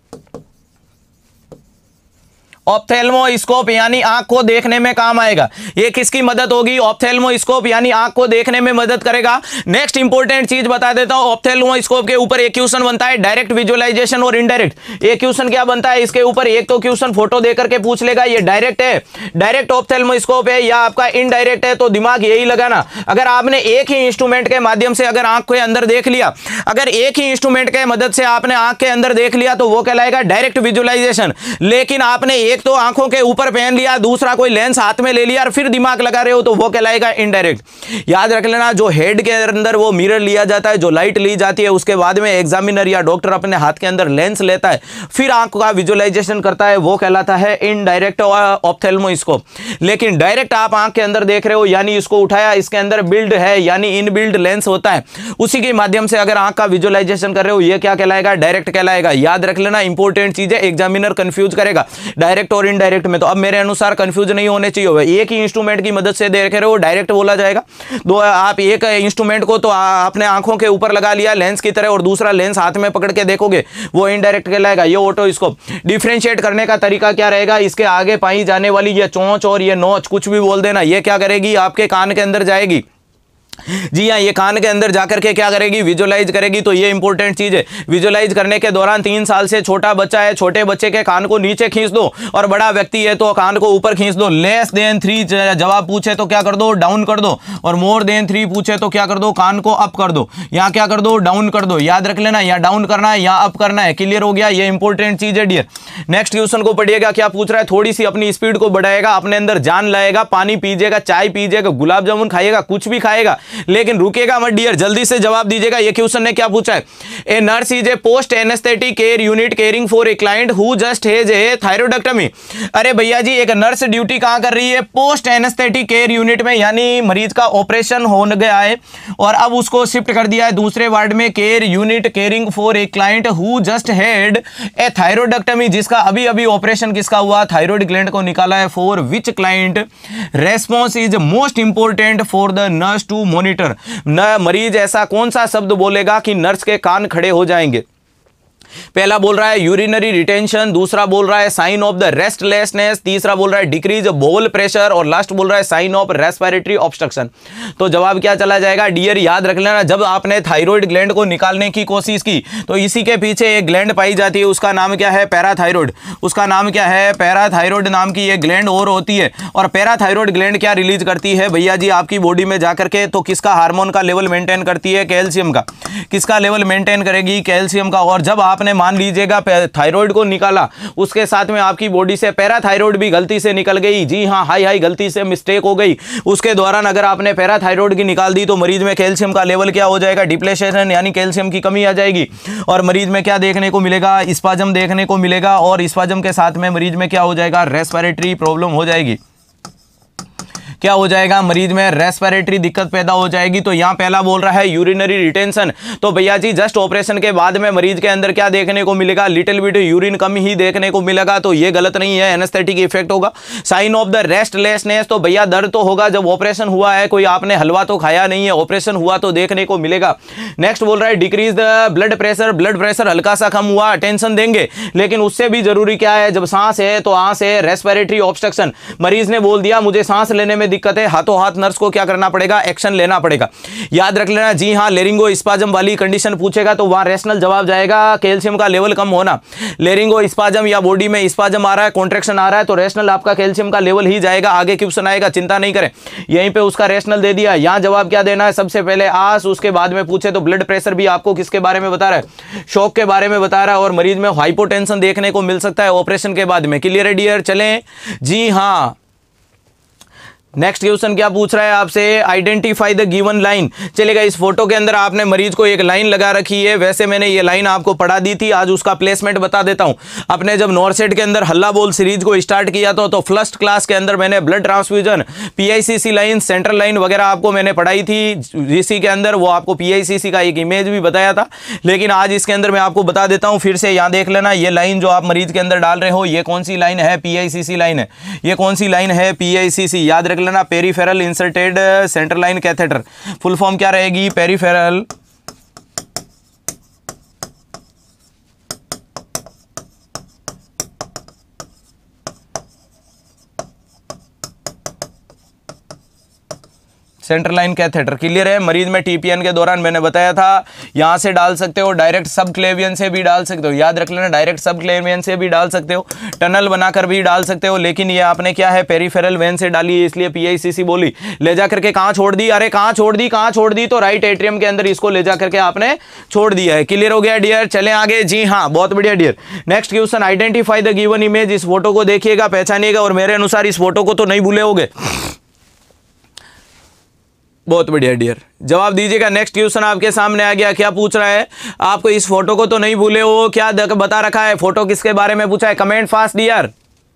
Speaker 1: ऑप्थेल्मोस्कोप यानी आंख को देखने में काम आएगा। ये किसकी मदद होगी? ऑप्थेल्मोस्कोप यानी आंख को देखने में मदद करेगा। नेक्स्ट इंपॉर्टेंट चीज बता देता हूं, ऑप्थेल्मोस्कोप के ऊपर एक क्वेश्चन बनता है डायरेक्ट विजुअलाइजेशन और इनडायरेक्ट। एक क्वेश्चन क्या बनता है इसके ऊपर? एक तो क्वेश्चन फोटो देकर के पूछ लेगा ये डायरेक्ट है, डायरेक्ट ऑप्थेल्मोस्कोप है, या आपका इनडायरेक्ट है। तो दिमाग यही लगाना, अगर आपने एक ही इंस्ट्रूमेंट के माध्यम से अगर आंख के अंदर देख लिया, अगर एक ही इंस्ट्रूमेंट के मदद से आपने आंख के अंदर देख लिया तो वो कहलाएगा डायरेक्ट विजुअलाइजेशन। लेकिन आपने एक तो आंखों के ऊपर पहन लिया, दूसरा कोई लेंस हाथ में ले लिया और फिर दिमाग लगा रहे हो, तो वो कहलाएगा इनडायरेक्ट। याद रख लेना, जो हेड के अंदर वो मिरर लिया जाता है, जो लाइट ली जाती है, उसके बाद में एग्जामिनर या डॉक्टर अपने हाथ के अंदर लेंस लेता है, फिर आंख का विजुअलाइजेशन करता है, वो कहलाता है इनडायरेक्ट ऑप्थेल्मोस्कोप। लेकिन डायरेक्ट आप आंख के अंदर देख रहे हो, यानी इसको उठाया, इसके अंदर बिल्ड है यानी इन बिल्ड लेंस होता है, उसी के माध्यम से अगर आंख का विजुअलाइजेशन कर रहे हो, ये क्या कहलाएगा? डायरेक्ट कहलाएगा। याद रख लेना, इंपॉर्टेंट चीज है, एग्जामिनर कंफ्यूज करेगा डायरेक्ट और इनडायरेक्ट में। तो अब मेरे अनुसार कंफ्यूज नहीं होने चाहिए। एक ही इंस्ट्रूमेंट की मदद से देख रहे हो, डायरेक्ट बोला जाएगा। दो आप एक इंस्ट्रूमेंट को तो आपने आंखों के ऊपर लगा लिया लेंस की तरह, और दूसरा लेंस हाथ में पकड़ के देखोगे, वो इनडायरेक्ट कहलाएगा। ये ऑटोस्कोप। डिफरेंशिएट करने का तरीका क्या रहेगा? इसके आगे पाई जाने वाली ये चोंच और ये नोच, कुछ भी बोल देना, ये क्या करेगी? आपके कान के अंदर जाएगी। जी हाँ, ये कान के अंदर जाकर के क्या करेगी, विजुअलाइज करेगी। तो ये इंपॉर्टेंट चीज है। विजुअलाइज करने के दौरान तीन साल से छोटा बच्चा है, छोटे बच्चे के कान को नीचे खींच दो, और बड़ा व्यक्ति है तो कान को ऊपर खींच दो। लेस देन थ्री जवाब पूछे तो क्या कर दो, डाउन कर दो, और मोर देन थ्री पूछे तो क्या कर दो, कान को अप कर दो। यहाँ क्या कर दो, डाउन कर दो। याद रख लेना, यहाँ डाउन करना है, यहाँ अप करना है। क्लियर हो गया, ये इंपॉर्टेंट चीज है डियर। नेक्स्ट क्वेश्चन को पढ़िएगा, क्या पूछ रहा है। थोड़ी सी अपनी स्पीड को बढ़ाएगा, अपने अंदर जान लाएगा, पानी पीजिएगा, चाय पीजिएगा, गुलाब जामुन खाइएगा, कुछ भी खाएगा, लेकिन रुकेगा मत डियर। जल्दी से जवाब दीजिएगा। ये क्वेश्चन ने क्या पूछा है, a nurse is a post anaesthetic care unit caring for a client who just has a thyroidectomy. अरे भैया जी, एक नर्स ड्यूटी कहां कर रही है, पोस्ट एनेस्थेटिक केयर यूनिट में, यानी मरीज का ऑपरेशन हो गया है और अब उसको शिफ्ट कर दिया है दूसरे वार्ड में, care unit caring for a client who just had a thyroidectomy, जिसका अभी अभी ऑपरेशन किसका हुआ, थायराइड ग्लैंड को निकाला है। For which client response is most important for the nurse to monitor. न मरीज ऐसा कौन सा शब्द बोलेगा कि नर्स के कान खड़े हो जाएंगे। पहला बोल रहा है यूरिनरी रिटेंशन, दूसरा बोल रहा है साइन ऑफ द रेस्टलेसनेस, तीसरा बोल रहा है डिक्रीज बोल प्रेशर, और लास्ट बोल रहा है साइन ऑफ रेस्पिरेटरी ऑब्स्ट्रक्शन। तो जवाब क्या चला जाएगा डियर, याद रख लेना। जब आपने थायराइड ग्लैंड को निकालने की कोशिश की तो इसी के पीछे एक ग्लैंड पाई जाती है, उसका नाम क्या है, पैराथायराइड। उसका नाम क्या है, पैराथायराइड नाम की ये ग्लैंड और होती है। और पैराथायराइड ग्लैंड क्या रिलीज करती है भैया जी, आपकी बॉडी में जाकर के, तो किसका हार्मोन का लेवल मेंटेन करती है, कैल्शियम का। किसका लेवल मेंटेन करेगी, कैल्शियम का। और जब आपने मान लीजिएगा थायराइड को निकाला, उसके साथ में आपकी बॉडी से पैराथायराइड भी गलती से निकल गई, जी हाँ, हाई हाई गलती से मिस्टेक हो गई, उसके दौरान अगर आपने पैराथायराइड की निकाल दी तो मरीज में कैल्शियम का लेवल क्या हो जाएगा, डिप्लेशन, यानी कैल्शियम की कमी आ जाएगी। और मरीज में क्या देखने को मिलेगा, स्पाजम देखने को मिलेगा, और स्पाजम के साथ में मरीज में क्या हो जाएगा, रेस्पिरेटरी प्रॉब्लम हो जाएगी। क्या हो जाएगा, मरीज में रेस्पिरेटरी दिक्कत पैदा हो जाएगी। तो यहाँ पहला बोल रहा है यूरिनरी रिटेंशन। तो भैया जी जस्ट ऑपरेशन के बाद में मरीज के अंदर क्या देखने को मिलेगा, लिटिल बिट यूरिन कम ही देखने को मिलेगा। तो ये गलत नहीं है, एनेस्थेटिक इफेक्ट होगा। साइन ऑफ द रेस्टलेसनेस, तो भैया दर्द तो होगा, जब ऑपरेशन हुआ है, कोई आपने हलवा तो खाया नहीं है, ऑपरेशन हुआ तो देखने को मिलेगा। नेक्स्ट बोल रहा है decrease the blood pressure, blood pressure हल्का सा कम हुआ, टेंशन देंगे, लेकिन उससे भी जरूरी क्या है, जब सांस है तो आंस है, रेस्पिरेटरी ऑब्स्ट्रक्शन। मरीज ने बोल दिया मुझे सांस लेने में दिक्कत है, हाथों हाथ नर्स को क्या करना पड़ेगा, एक्शन लेना पड़ेगा। याद रख लेना, जी हाँ, लेरिंगो स्पाजम वाली कंडीशन पूछेगा तो वहां रेशनल जवाब जाएगा, कैल्शियम का लेवल कम होना। लेरिंगो स्पाजम या बॉडी में स्पाजम आ रहा है, कॉन्ट्रैक्शन आ रहा है, तो रेशनल आपका कैल्शियम का लेवल ही जाएगा। आगे क्वेश्चन आएगा, चिंता नहीं करें, यहीं पे उसका रेशनल दे दिया। यहां जवाब क्या देना है, सबसे पहले आस, उसके बाद में पूछे तो ब्लड प्रेशर भी आपको किसके बारे में बता रहा है, शॉक के बारे में बता रहा है। और मरीज में हाइपोटेंशन देखने को मिल सकता है ऑपरेशन के बाद में। क्लियर है डियर, चलें, जी हाँ। नेक्स्ट क्वेश्चन क्या पूछ रहा है आपसे, आइडेंटिफाई द गिवन लाइन। चलेगा, इस फोटो के अंदर आपने मरीज को एक लाइन लगा रखी है, वैसे मैंने ये लाइन आपको पढ़ा दी थी, आज उसका प्लेसमेंट बता देता हूं। अपने जब नॉरसेट के अंदर हल्ला बोल सीरीज को स्टार्ट किया तो, तो फर्स्ट क्लास के अंदर मैंने blood transfusion, PICC line, central line वगैरह आपको मैंने पढ़ाई थी। इसी के अंदर वो आपको पीआईसीसी का एक इमेज भी बताया था, लेकिन आज इसके अंदर मैं आपको बता देता हूं फिर से। यहां देख लेना, ये लाइन जो आप मरीज के अंदर डाल रहे हो, ये कौन सी लाइन है, पीआईसीसी लाइन है। ये कौन सी लाइन है, पीआईसीसी। याद रख लेना, peripheral inserted central line catheter, full form क्या रहेगी, peripheral central line catheter. Clear है, मरीज में टीपीएन के दौरान मैंने बताया था, यहां से डाल सकते हो, डायरेक्ट सब क्लेवियन से भी डाल सकते हो। याद रख लेना, डायरेक्ट सब क्लेवियन से भी डाल सकते हो, टनल बनाकर भी डाल सकते हो, लेकिन ये आपने क्या है, पेरीफेरल वेन से डाली है, इसलिए पीआईसीसी बोली। ले जाकर के कहां छोड़ दी, अरे कहां छोड़ दी, कहां छोड़ दी, तो राइट एट्रियम के अंदर इसको ले जाकर के आपने छोड़ दिया है। क्लियर हो गया डियर, चलें आगे, जी हाँ, बहुत बढ़िया dear. Next question, identify the given image. इस फोटो को देखिएगा, पहचानिएगा, और मेरे अनुसार इस फोटो को तो नहीं भूले होगे। बहुत बढ़िया डियर, जवाब दीजिएगा। नेक्स्ट क्वेश्चन आपके सामने आ गया, क्या पूछ रहा है आपको, इस फोटो को तो नहीं भूले हो, क्या बता रखा है, फोटो किसके बारे में पूछा है, कमेंट फास्ट डियर।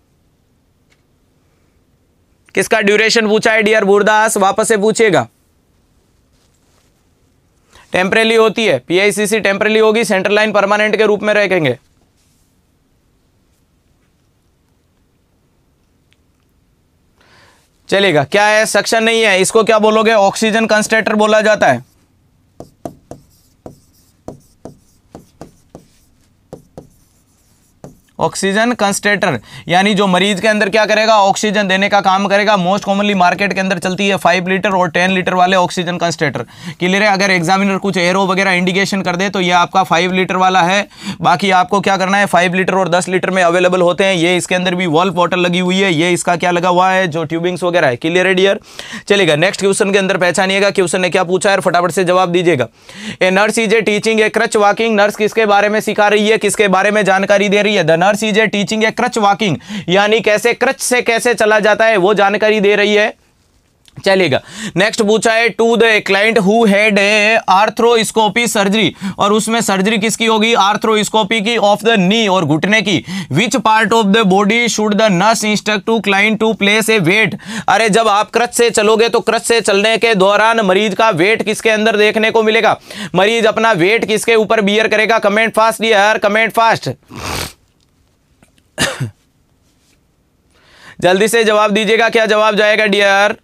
Speaker 1: किसका ड्यूरेशन पूछा है डियर, बुरदास, वापस से पूछिएगा। टेम्परेली होती है, पीआईसीसी टेम्परेली होगी, सेंट्रल लाइन परमानेंट के रूप में रखेंगे। चलेगा, क्या है, सक्शन नहीं है, इसको क्या बोलोगे, ऑक्सीजन कंसंट्रेटर बोला जाता है। ऑक्सीजन कंसंट्रेटर, यानी जो मरीज के अंदर क्या करेगा, ऑक्सीजन देने का काम करेगा। मोस्ट कॉमनली मार्केट के अंदर चलती है फाइव लीटर और टेन लीटर वाले ऑक्सीजन कंसंट्रेटर। क्लियर है? अगर एग्जामिनर कुछ एरो वगैरह इंडिकेशन कर दे तो ये आपका फाइव लीटर वाला है। बाकी आपको क्या करना है, फाइव लीटर और दस लीटर में अवेलेबल होते हैं। ये इसके अंदर भी वॉल्व बॉटल लगी हुई है, ये इसका क्या लगा हुआ है, जो ट्यूबिंग्स वगैरह है। क्लियर है डियर? चलेगा, नेक्स्ट क्वेश्चन के अंदर पहचानिएगा क्वेश्चन ने क्या पूछा है, फटाफट से जवाब दीजिएगा। A nurse is a teaching a crutch walking, nurse किसके बारे में सिखा रही है, किसके बारे में जानकारी दे रही है? The nurse is a teaching a crutch walking, यानी कैसे क्रच से कैसे चला जाता है वो जानकारी दे रही है। चलेगा, नेक्स्ट पूछा है to the client who had a arthroscopy surgery, और उसमें सर्जरी किसकी होगी, आर्थ्रोस्कोपी की, ऑफ द नी और घुटने की। Which part of the body should the nurse instruct to client to place a weight. अरे जब आप क्रच से चलोगे तो क्रच से चलने के दौरान मरीज का वेट किसके अंदर देखने को मिलेगा, मरीज अपना वेट किसके ऊपर बियर करेगा? Comment fast dear, comment fast, जल्दी से जवाब दीजिएगा, क्या जवाब जाएगा डियर?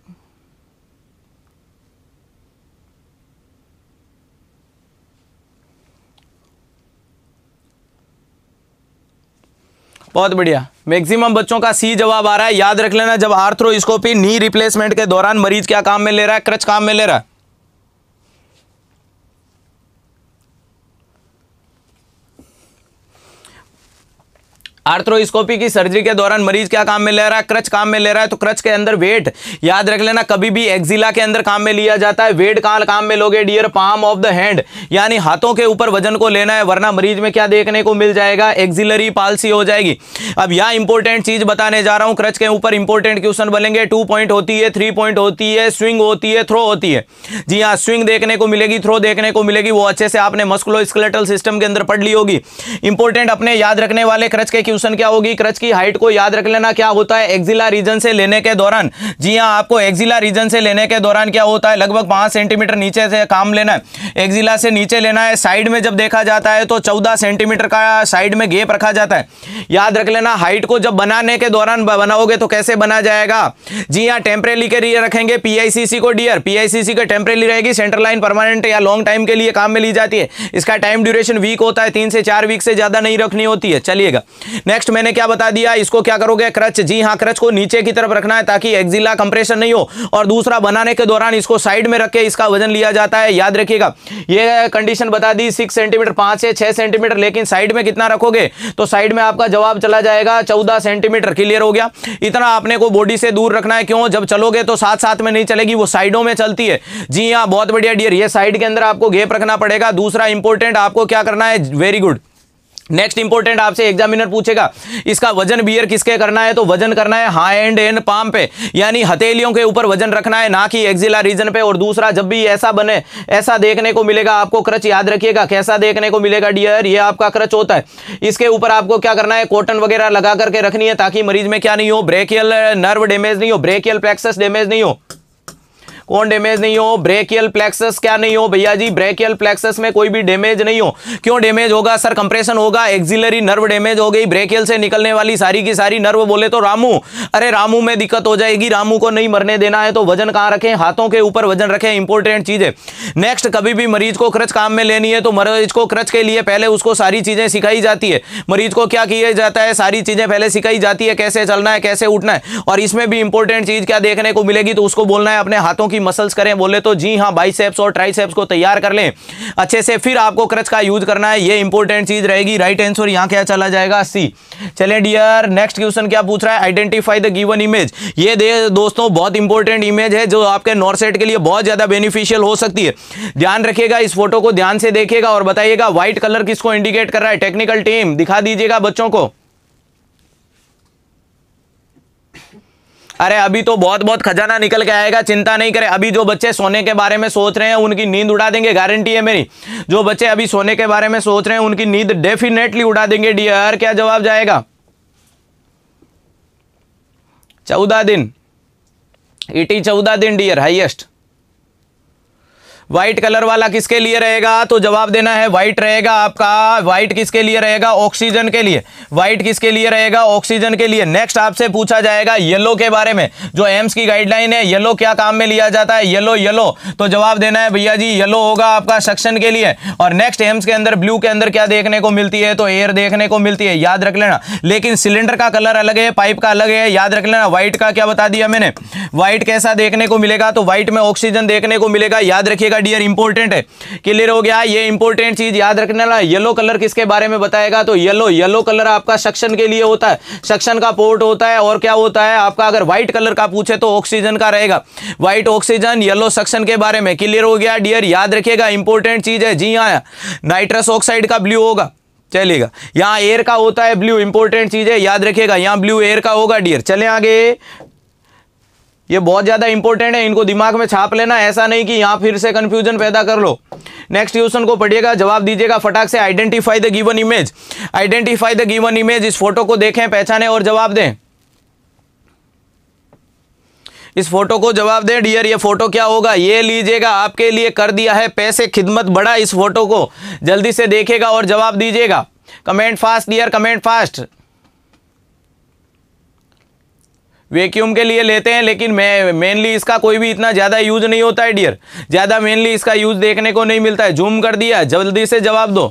Speaker 1: बहुत बढ़िया, मैक्सिमम बच्चों का सी जवाब आ रहा है। याद रख लेना, जब आर्थ्रोस्कोपी नी रिप्लेसमेंट के दौरान मरीज क्या काम में ले रहा है, क्रच काम में ले रहा है। आर्थ्रोस्कोपी की सर्जरी के दौरान मरीज क्या काम में ले रहा है, क्रच काम में ले रहा है। तो क्रच के अंदर वेट याद रख लेना, कभी भी एक्जिला के अंदर काम में लिया जाता है। वेट कहां काम में लोगे dear, palm of the hand, यानी हाथों के ऊपर वजन को लेना है, वरना मरीज में क्या देखने को मिल जाएगा, एक्सिलरी पाल्सी हो जाएगी। अब यहां इंपॉर्टेंट चीज बताने जा रहा हूं, क्रच के ऊपर इंपॉर्टेंट क्वेश्चन बनेंगे। टू पॉइंट होती है, थ्री पॉइंट होती है, स्विंग होती है, थ्रो होती है। जी हाँ, स्विंग देखने को मिलेगी, थ्रो देखने को मिलेगी, वो अच्छे से आपने मस्कुलोस्केलेटल सिस्टम के अंदर पढ़ ली होगी। इंपॉर्टेंट अपने याद रखने वाले क्रच के क्वेश्चन क्या होगी, क्रच की हाइट को याद रख लेना, क्या होता है, एक्सिला रीजन से लेने के दौरान। जी हां, आपको एक्सिला रीजन से लेने के दौरान क्या होता है, लगभग पांच सेंटीमीटर नीचे से काम लेना है, एक्सिला से नीचे लेना है। साइड में जब देखा जाता है तो चौदह सेंटीमीटर का साइड में गैप रखा जाता है। याद रख लेना, हाइट को जब बनाने के दौरान बनाओगे तो कैसे बना जाएगा, जी हां, टेम्परेरी के लिए रखेंगे पीआईसीसी को डियर, पीआईसीसी का टेम्परेरी रहेगी, सेंटर लाइन परमानेंट या लॉन्ग टाइम के लिए काम में ली जाती है। इसका टाइम ड्यूरेशन वीक होता है, तीन से चार वीक से ज्यादा नहीं रखनी होती है। चलिएगा, नेक्स्ट मैंने क्या बता दिया, इसको क्या करोगे, क्रच, जी हां, क्रच को नीचे की तरफ रखना है ताकि एक्सिला कंप्रेशन नहीं हो, और दूसरा बनाने के दौरान इसको साइड में रख के इसका वजन लिया जाता है। याद रखिएगा, ये कंडीशन बता दी, सिक्स सेंटीमीटर, पांच से छह सेंटीमीटर, लेकिन साइड में कितना रखोगे, तो साइड में आपका जवाब चला जाएगा चौदह सेंटीमीटर। क्लियर हो गया? इतना आपने को बॉडी से दूर रखना है, क्यों, जब चलोगे तो साथ साथ में नहीं चलेगी, वो साइडों में चलती है। जी हां, बहुत बढ़िया डियर, ये साइड के अंदर आपको गैप रखना पड़ेगा। दूसरा इंपॉर्टेंट आपको क्या करना है, वेरी गुड, नेक्स्ट इंपॉर्टेंट आपसे एग्जामिनर पूछेगा, इसका वजन बियर किसके करना है, तो वजन करना है हैंड एंड पाम पे, यानी हथेलियों के ऊपर वजन रखना है, ना कि एक्सिला रीजन पे। और दूसरा, जब भी ऐसा बने, ऐसा देखने को मिलेगा आपको क्रच, याद रखिएगा कैसा देखने को मिलेगा डियर, ये आपका क्रच होता है, इसके ऊपर आपको क्या करना है, कॉटन वगैरह लगा करके रखनी है ताकि मरीज में क्या नहीं हो, ब्रेकियल नर्व डैमेज नहीं हो, ब्रेकियल प्लेक्सस डैमेज नहीं हो। कौन डैमेज नहीं हो, ब्रेकियल प्लेक्सस क्या नहीं हो भैया जी, ब्रेकियल प्लेक्सस में कोई भी डैमेज नहीं हो। क्यों डैमेज होगा सर, कंप्रेशन होगा, एक्सिलरी नर्व डैमेज हो गई, ब्रेकियल से निकलने वाली सारी की सारी नर्व, बोले तो रामू, अरे रामू में दिक्कत हो जाएगी, रामू को नहीं मरने देना है, तो वजन कहां रखें, हाथों के ऊपर वजन रखें, इंपॉर्टेंट चीज है। नेक्स्ट, कभी भी मरीज को क्रच काम में लेनी है तो मरीज को क्रच के लिए पहले उसको सारी चीजें सिखाई जाती है। मरीज को क्या किया जाता है, सारी चीजें पहले सिखाई जाती है, कैसे चलना है, कैसे उठना है। और इसमें भी इंपॉर्टेंट चीज क्या देखने को मिलेगी, तो उसको बोलना है अपने हाथों की मसल्स करें, बोले तो जी हां, बाइसेप्स और ट्राइसेप्स को तैयार कर लें अच्छे से, फिर आपको क्रच का यूज करना है, ये इंपॉर्टेंट चीज रहेगी। राइट आंसर यहां क्या चला जाएगा, सी। चलें डियर, नेक्स्ट क्वेश्चन क्या पूछ रहा है, आइडेंटिफाई द गिवन इमेज। ये दे दोस्तों बहुत इंपॉर्टेंट इमेज है जो आपके नॉर्सेट के लिए बहुत ज्यादा बेनिफिशियल हो सकती है। ध्यान रखिएगा, इस फोटो को ध्यान से देखिएगा और बताइएगा व्हाइट कलर किसको इंडिकेट कर रहा है, टेक्निकल टीम दिखा दीजिएगा बच्चों को। अरे अभी तो बहुत बहुत खजाना निकल के आएगा, चिंता नहीं करें। अभी जो बच्चे सोने के बारे में सोच रहे हैं उनकी नींद उड़ा देंगे, गारंटी है मेरी। जो बच्चे अभी सोने के बारे में सोच रहे हैं उनकी नींद डेफिनेटली उड़ा देंगे डियर। क्या जवाब जाएगा, चौदह दिन, इटी चौदह दिन डियर हाईएस्ट। व्हाइट कलर वाला किसके लिए रहेगा? तो जवाब देना है व्हाइट रहेगा आपका। व्हाइट किसके लिए रहेगा? ऑक्सीजन के लिए। व्हाइट किसके लिए रहेगा? ऑक्सीजन के लिए। नेक्स्ट आपसे पूछा जाएगा येलो के बारे में, जो एम्स की गाइडलाइन है, येलो क्या काम में लिया जाता है? येलो येलो तो जवाब देना है भैया जी येलो होगा आपका सक्शन के लिए। और नेक्स्ट एम्स के अंदर ब्लू के अंदर क्या देखने को मिलती है? तो एयर देखने को मिलती है, याद रख लेना। लेकिन सिलेंडर का कलर अलग है, पाइप का अलग है, याद रख लेना। व्हाइट का क्या बता दिया मैंने? व्हाइट कैसा देखने को मिलेगा? तो व्हाइट में ऑक्सीजन देखने को मिलेगा, याद रखिएगा डियर, इंपॉर्टेंट है। क्लियर हो गया? ये इंपॉर्टेंट चीज याद रखने वाला। येलो कलर किसके बारे में बताएगा? तो येलो येलो कलर आपका सक्शन के लिए होता है, सक्शन का पोर्ट होता है। और क्या होता है आपका? अगर व्हाइट कलर का पूछे तो ऑक्सीजन का रहेगा, व्हाइट ऑक्सीजन, येलो सक्शन के बारे में। क्लियर हो गया डियर? याद रखिएगा, इंपॉर्टेंट चीज है। जी हाँ, नाइट्रस ऑक्साइड का ब्लू होगा, चलिएगा। यहां एयर का होता है ब्लू, इंपॉर्टेंट चीज है, याद रखिएगा। यहां ब्लू एयर का होगा डियर। चले आगे, ये बहुत ज्यादा इंपॉर्टेंट है, इनको दिमाग में छाप लेना, ऐसा नहीं कि यहां फिर से कंफ्यूजन पैदा कर लो। नेक्स्ट क्वेश्चन को पढ़िएगा, जवाब दीजिएगा फटाक से। Identify the given image, identify the given image. इस फोटो को देखें, पहचाने और जवाब दें। इस फोटो को जवाब दें डियर। ये फोटो क्या होगा? ये लीजिएगा, आपके लिए कर दिया है पैसे खिदमत बड़ा। इस फोटो को जल्दी से देखेगा और जवाब दीजिएगा। Comment fast dear, comment fast. Vacuum के लिए लेते हैं, लेकिन मैं मेनली इसका कोई भी इतना ज्यादा यूज नहीं होता है डियर, ज्यादा मेनली इसका यूज देखने को नहीं मिलता है। जूम कर दिया, जल्दी से जवाब दो।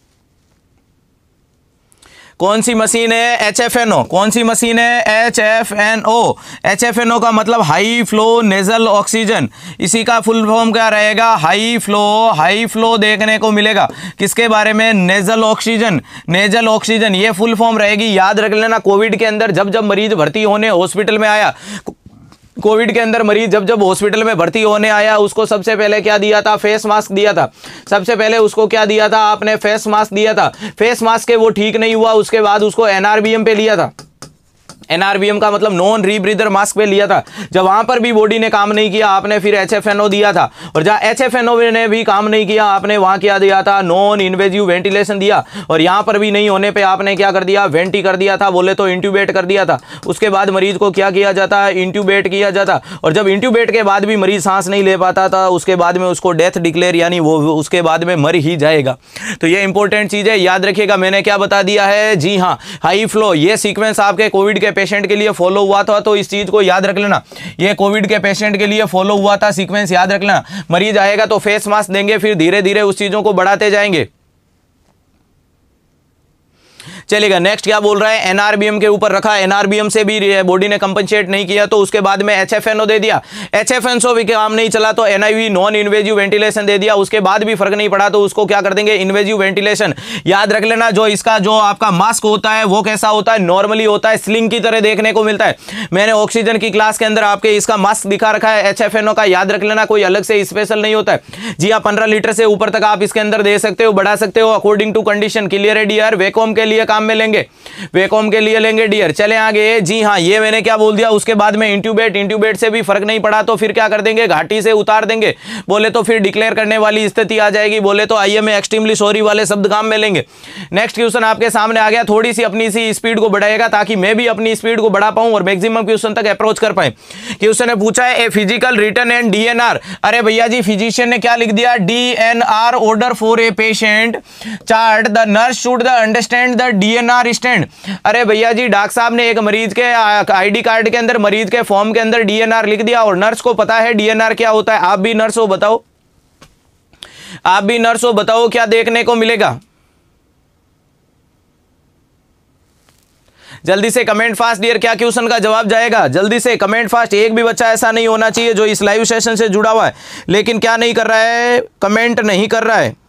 Speaker 1: कौन सी मशीन है? H F N O. कौन सी मशीन है? H F N O. H F N O का मतलब हाई फ्लो नेजल ऑक्सीजन। इसी का फुल फॉर्म क्या रहेगा? हाई फ्लो, हाई फ्लो देखने को मिलेगा किसके बारे में? नेजल ऑक्सीजन, नेजल ऑक्सीजन, ये फुल फॉर्म रहेगी, याद रख लेना। कोविड के अंदर जब जब मरीज भर्ती होने हॉस्पिटल में आया, कोविड के अंदर मरीज जब जब हॉस्पिटल में भर्ती होने आया, उसको सबसे पहले क्या दिया था? फेस मास्क दिया था। सबसे पहले उसको क्या दिया था? आपने फेस मास्क दिया था। फेस मास्क के वो ठीक नहीं हुआ, उसके बाद उसको एन आर बी एम पे लिया था। एन आर बी एम का मतलब नॉन रीब्रीदर मास्क पे लिया था। जब वहां पर भी बॉडी ने काम नहीं किया, आपने फिर एच एफ एन ओ दिया था। और जहां एच एफ एन ओ ने भी काम नहीं किया, आपने वहां क्या दिया था? नॉन इन्वेजिव वेंटिलेशन दिया। और यहां पर भी नहीं होने पे आपने क्या कर दिया? वेंटी कर दिया था, बोले तो इंट्यूबेट कर दिया था। उसके बाद मरीज को क्या किया जाता है? इंट्यूबेट किया जाता। और जब इंट्यूबेट के बाद भी मरीज सांस नहीं ले पाता था, उसके बाद में उसको डेथ डिक्लेयर, यानी वो उसके बाद में मर ही जाएगा। तो ये इंपॉर्टेंट चीज है, याद रखिएगा। मैंने क्या बता दिया है? जी हाँ, हाई फ्लो। ये सीक्वेंस आपके कोविड के पेशेंट के लिए फॉलो हुआ था, तो इस चीज को याद रख लेना। ये कोविड के पेशेंट के लिए फॉलो हुआ था, सीक्वेंस याद रख लेना। मरीज आएगा तो फेस मास्क देंगे, फिर धीरे धीरे उस चीजों को बढ़ाते जाएंगे। चलेगा। नेक्स्ट क्या बोल रहा है? एनआरबीएम के ऊपर रखा, एनआरबीएम से भी बॉडी ने कंपनसेट नहीं किया, तो उसके बाद में एचएफएनओ दे दिया। एचएफएनओ भी काम नहीं चला तो एनआईवी, नॉन इन्वेजिव वेंटिलेशन दे दिया। उसके बाद भी फर्क नहीं पड़ा तो उसको क्या कर देंगे? Invasive ventilation. याद रख लेना, जो इसका जो आपका मास्क होता है वो कैसा होता है? नॉर्मली होता है, स्लिंग की तरह देखने को मिलता है। मैंने ऑक्सीजन की क्लास के अंदर आपके इसका मास्क दिखा रखा है एचएफएनओ का, याद रख लेना, कोई अलग से स्पेशल नहीं होता है। जी हाँ, पंद्रह लीटर से ऊपर तक आप इसके अंदर दे सकते हो, बढ़ा सकते हो अकॉर्डिंग टू कंडीशन। क्लियर है डियर? वैक्यूम के लिए काम में लेंगे, वैक्यूम के लिए लेंगे डियर। चले आगे। जी हाँ, ये मैंने क्या बोल दिया? उसके बाद में इंट्यूबेट, इंट्यूबेट से भी फर्क नहीं पड़ा तो फिर क्या कर देंगे? घाटी से उतार देंगे, बोले तो फिर डिक्लेयर करने वाली स्थिति आ जाएगी, बोले तो आई एम एक्सट्रीमली सॉरी वाले शब्द काम में लेंगे। नेक्स्ट क्वेश्चन आपके सामने आ गया, थोड़ी सी अपनी सी स्पीड को बढ़ाएगा ताकि मैं भी अपनी स्पीड को बढ़ा पाऊं और मैक्सिमम क्वेश्चन तक अप्रोच कर पाए। क्वेश्चन ने पूछा है a physical return and DNR. अरे भैया जी, फिजिशियन ने क्या लिख दिया? DNR order for a patient chart, the nurse should the understand the DNR stand. अरे भैया जी, डॉक्टर साहब ने एक मरीज के आईडी कार्ड के अंदर, मरीज के फॉर्म के अंदर डीएनआर लिख दिया और नर्स को पता है डीएनआर क्या होता है। आप भी नर्स हो, बताओ, आप भी नर्स हो, बताओ क्या देखने को मिलेगा? जल्दी से कमेंट फास्ट डियर, क्या क्वेश्चन का जवाब जाएगा? जल्दी से कमेंट फास्ट। एक भी बच्चा ऐसा नहीं होना चाहिए जो इस लाइव सेशन से जुड़ा हुआ है लेकिन क्या नहीं कर रहा है? कमेंट नहीं कर रहा है।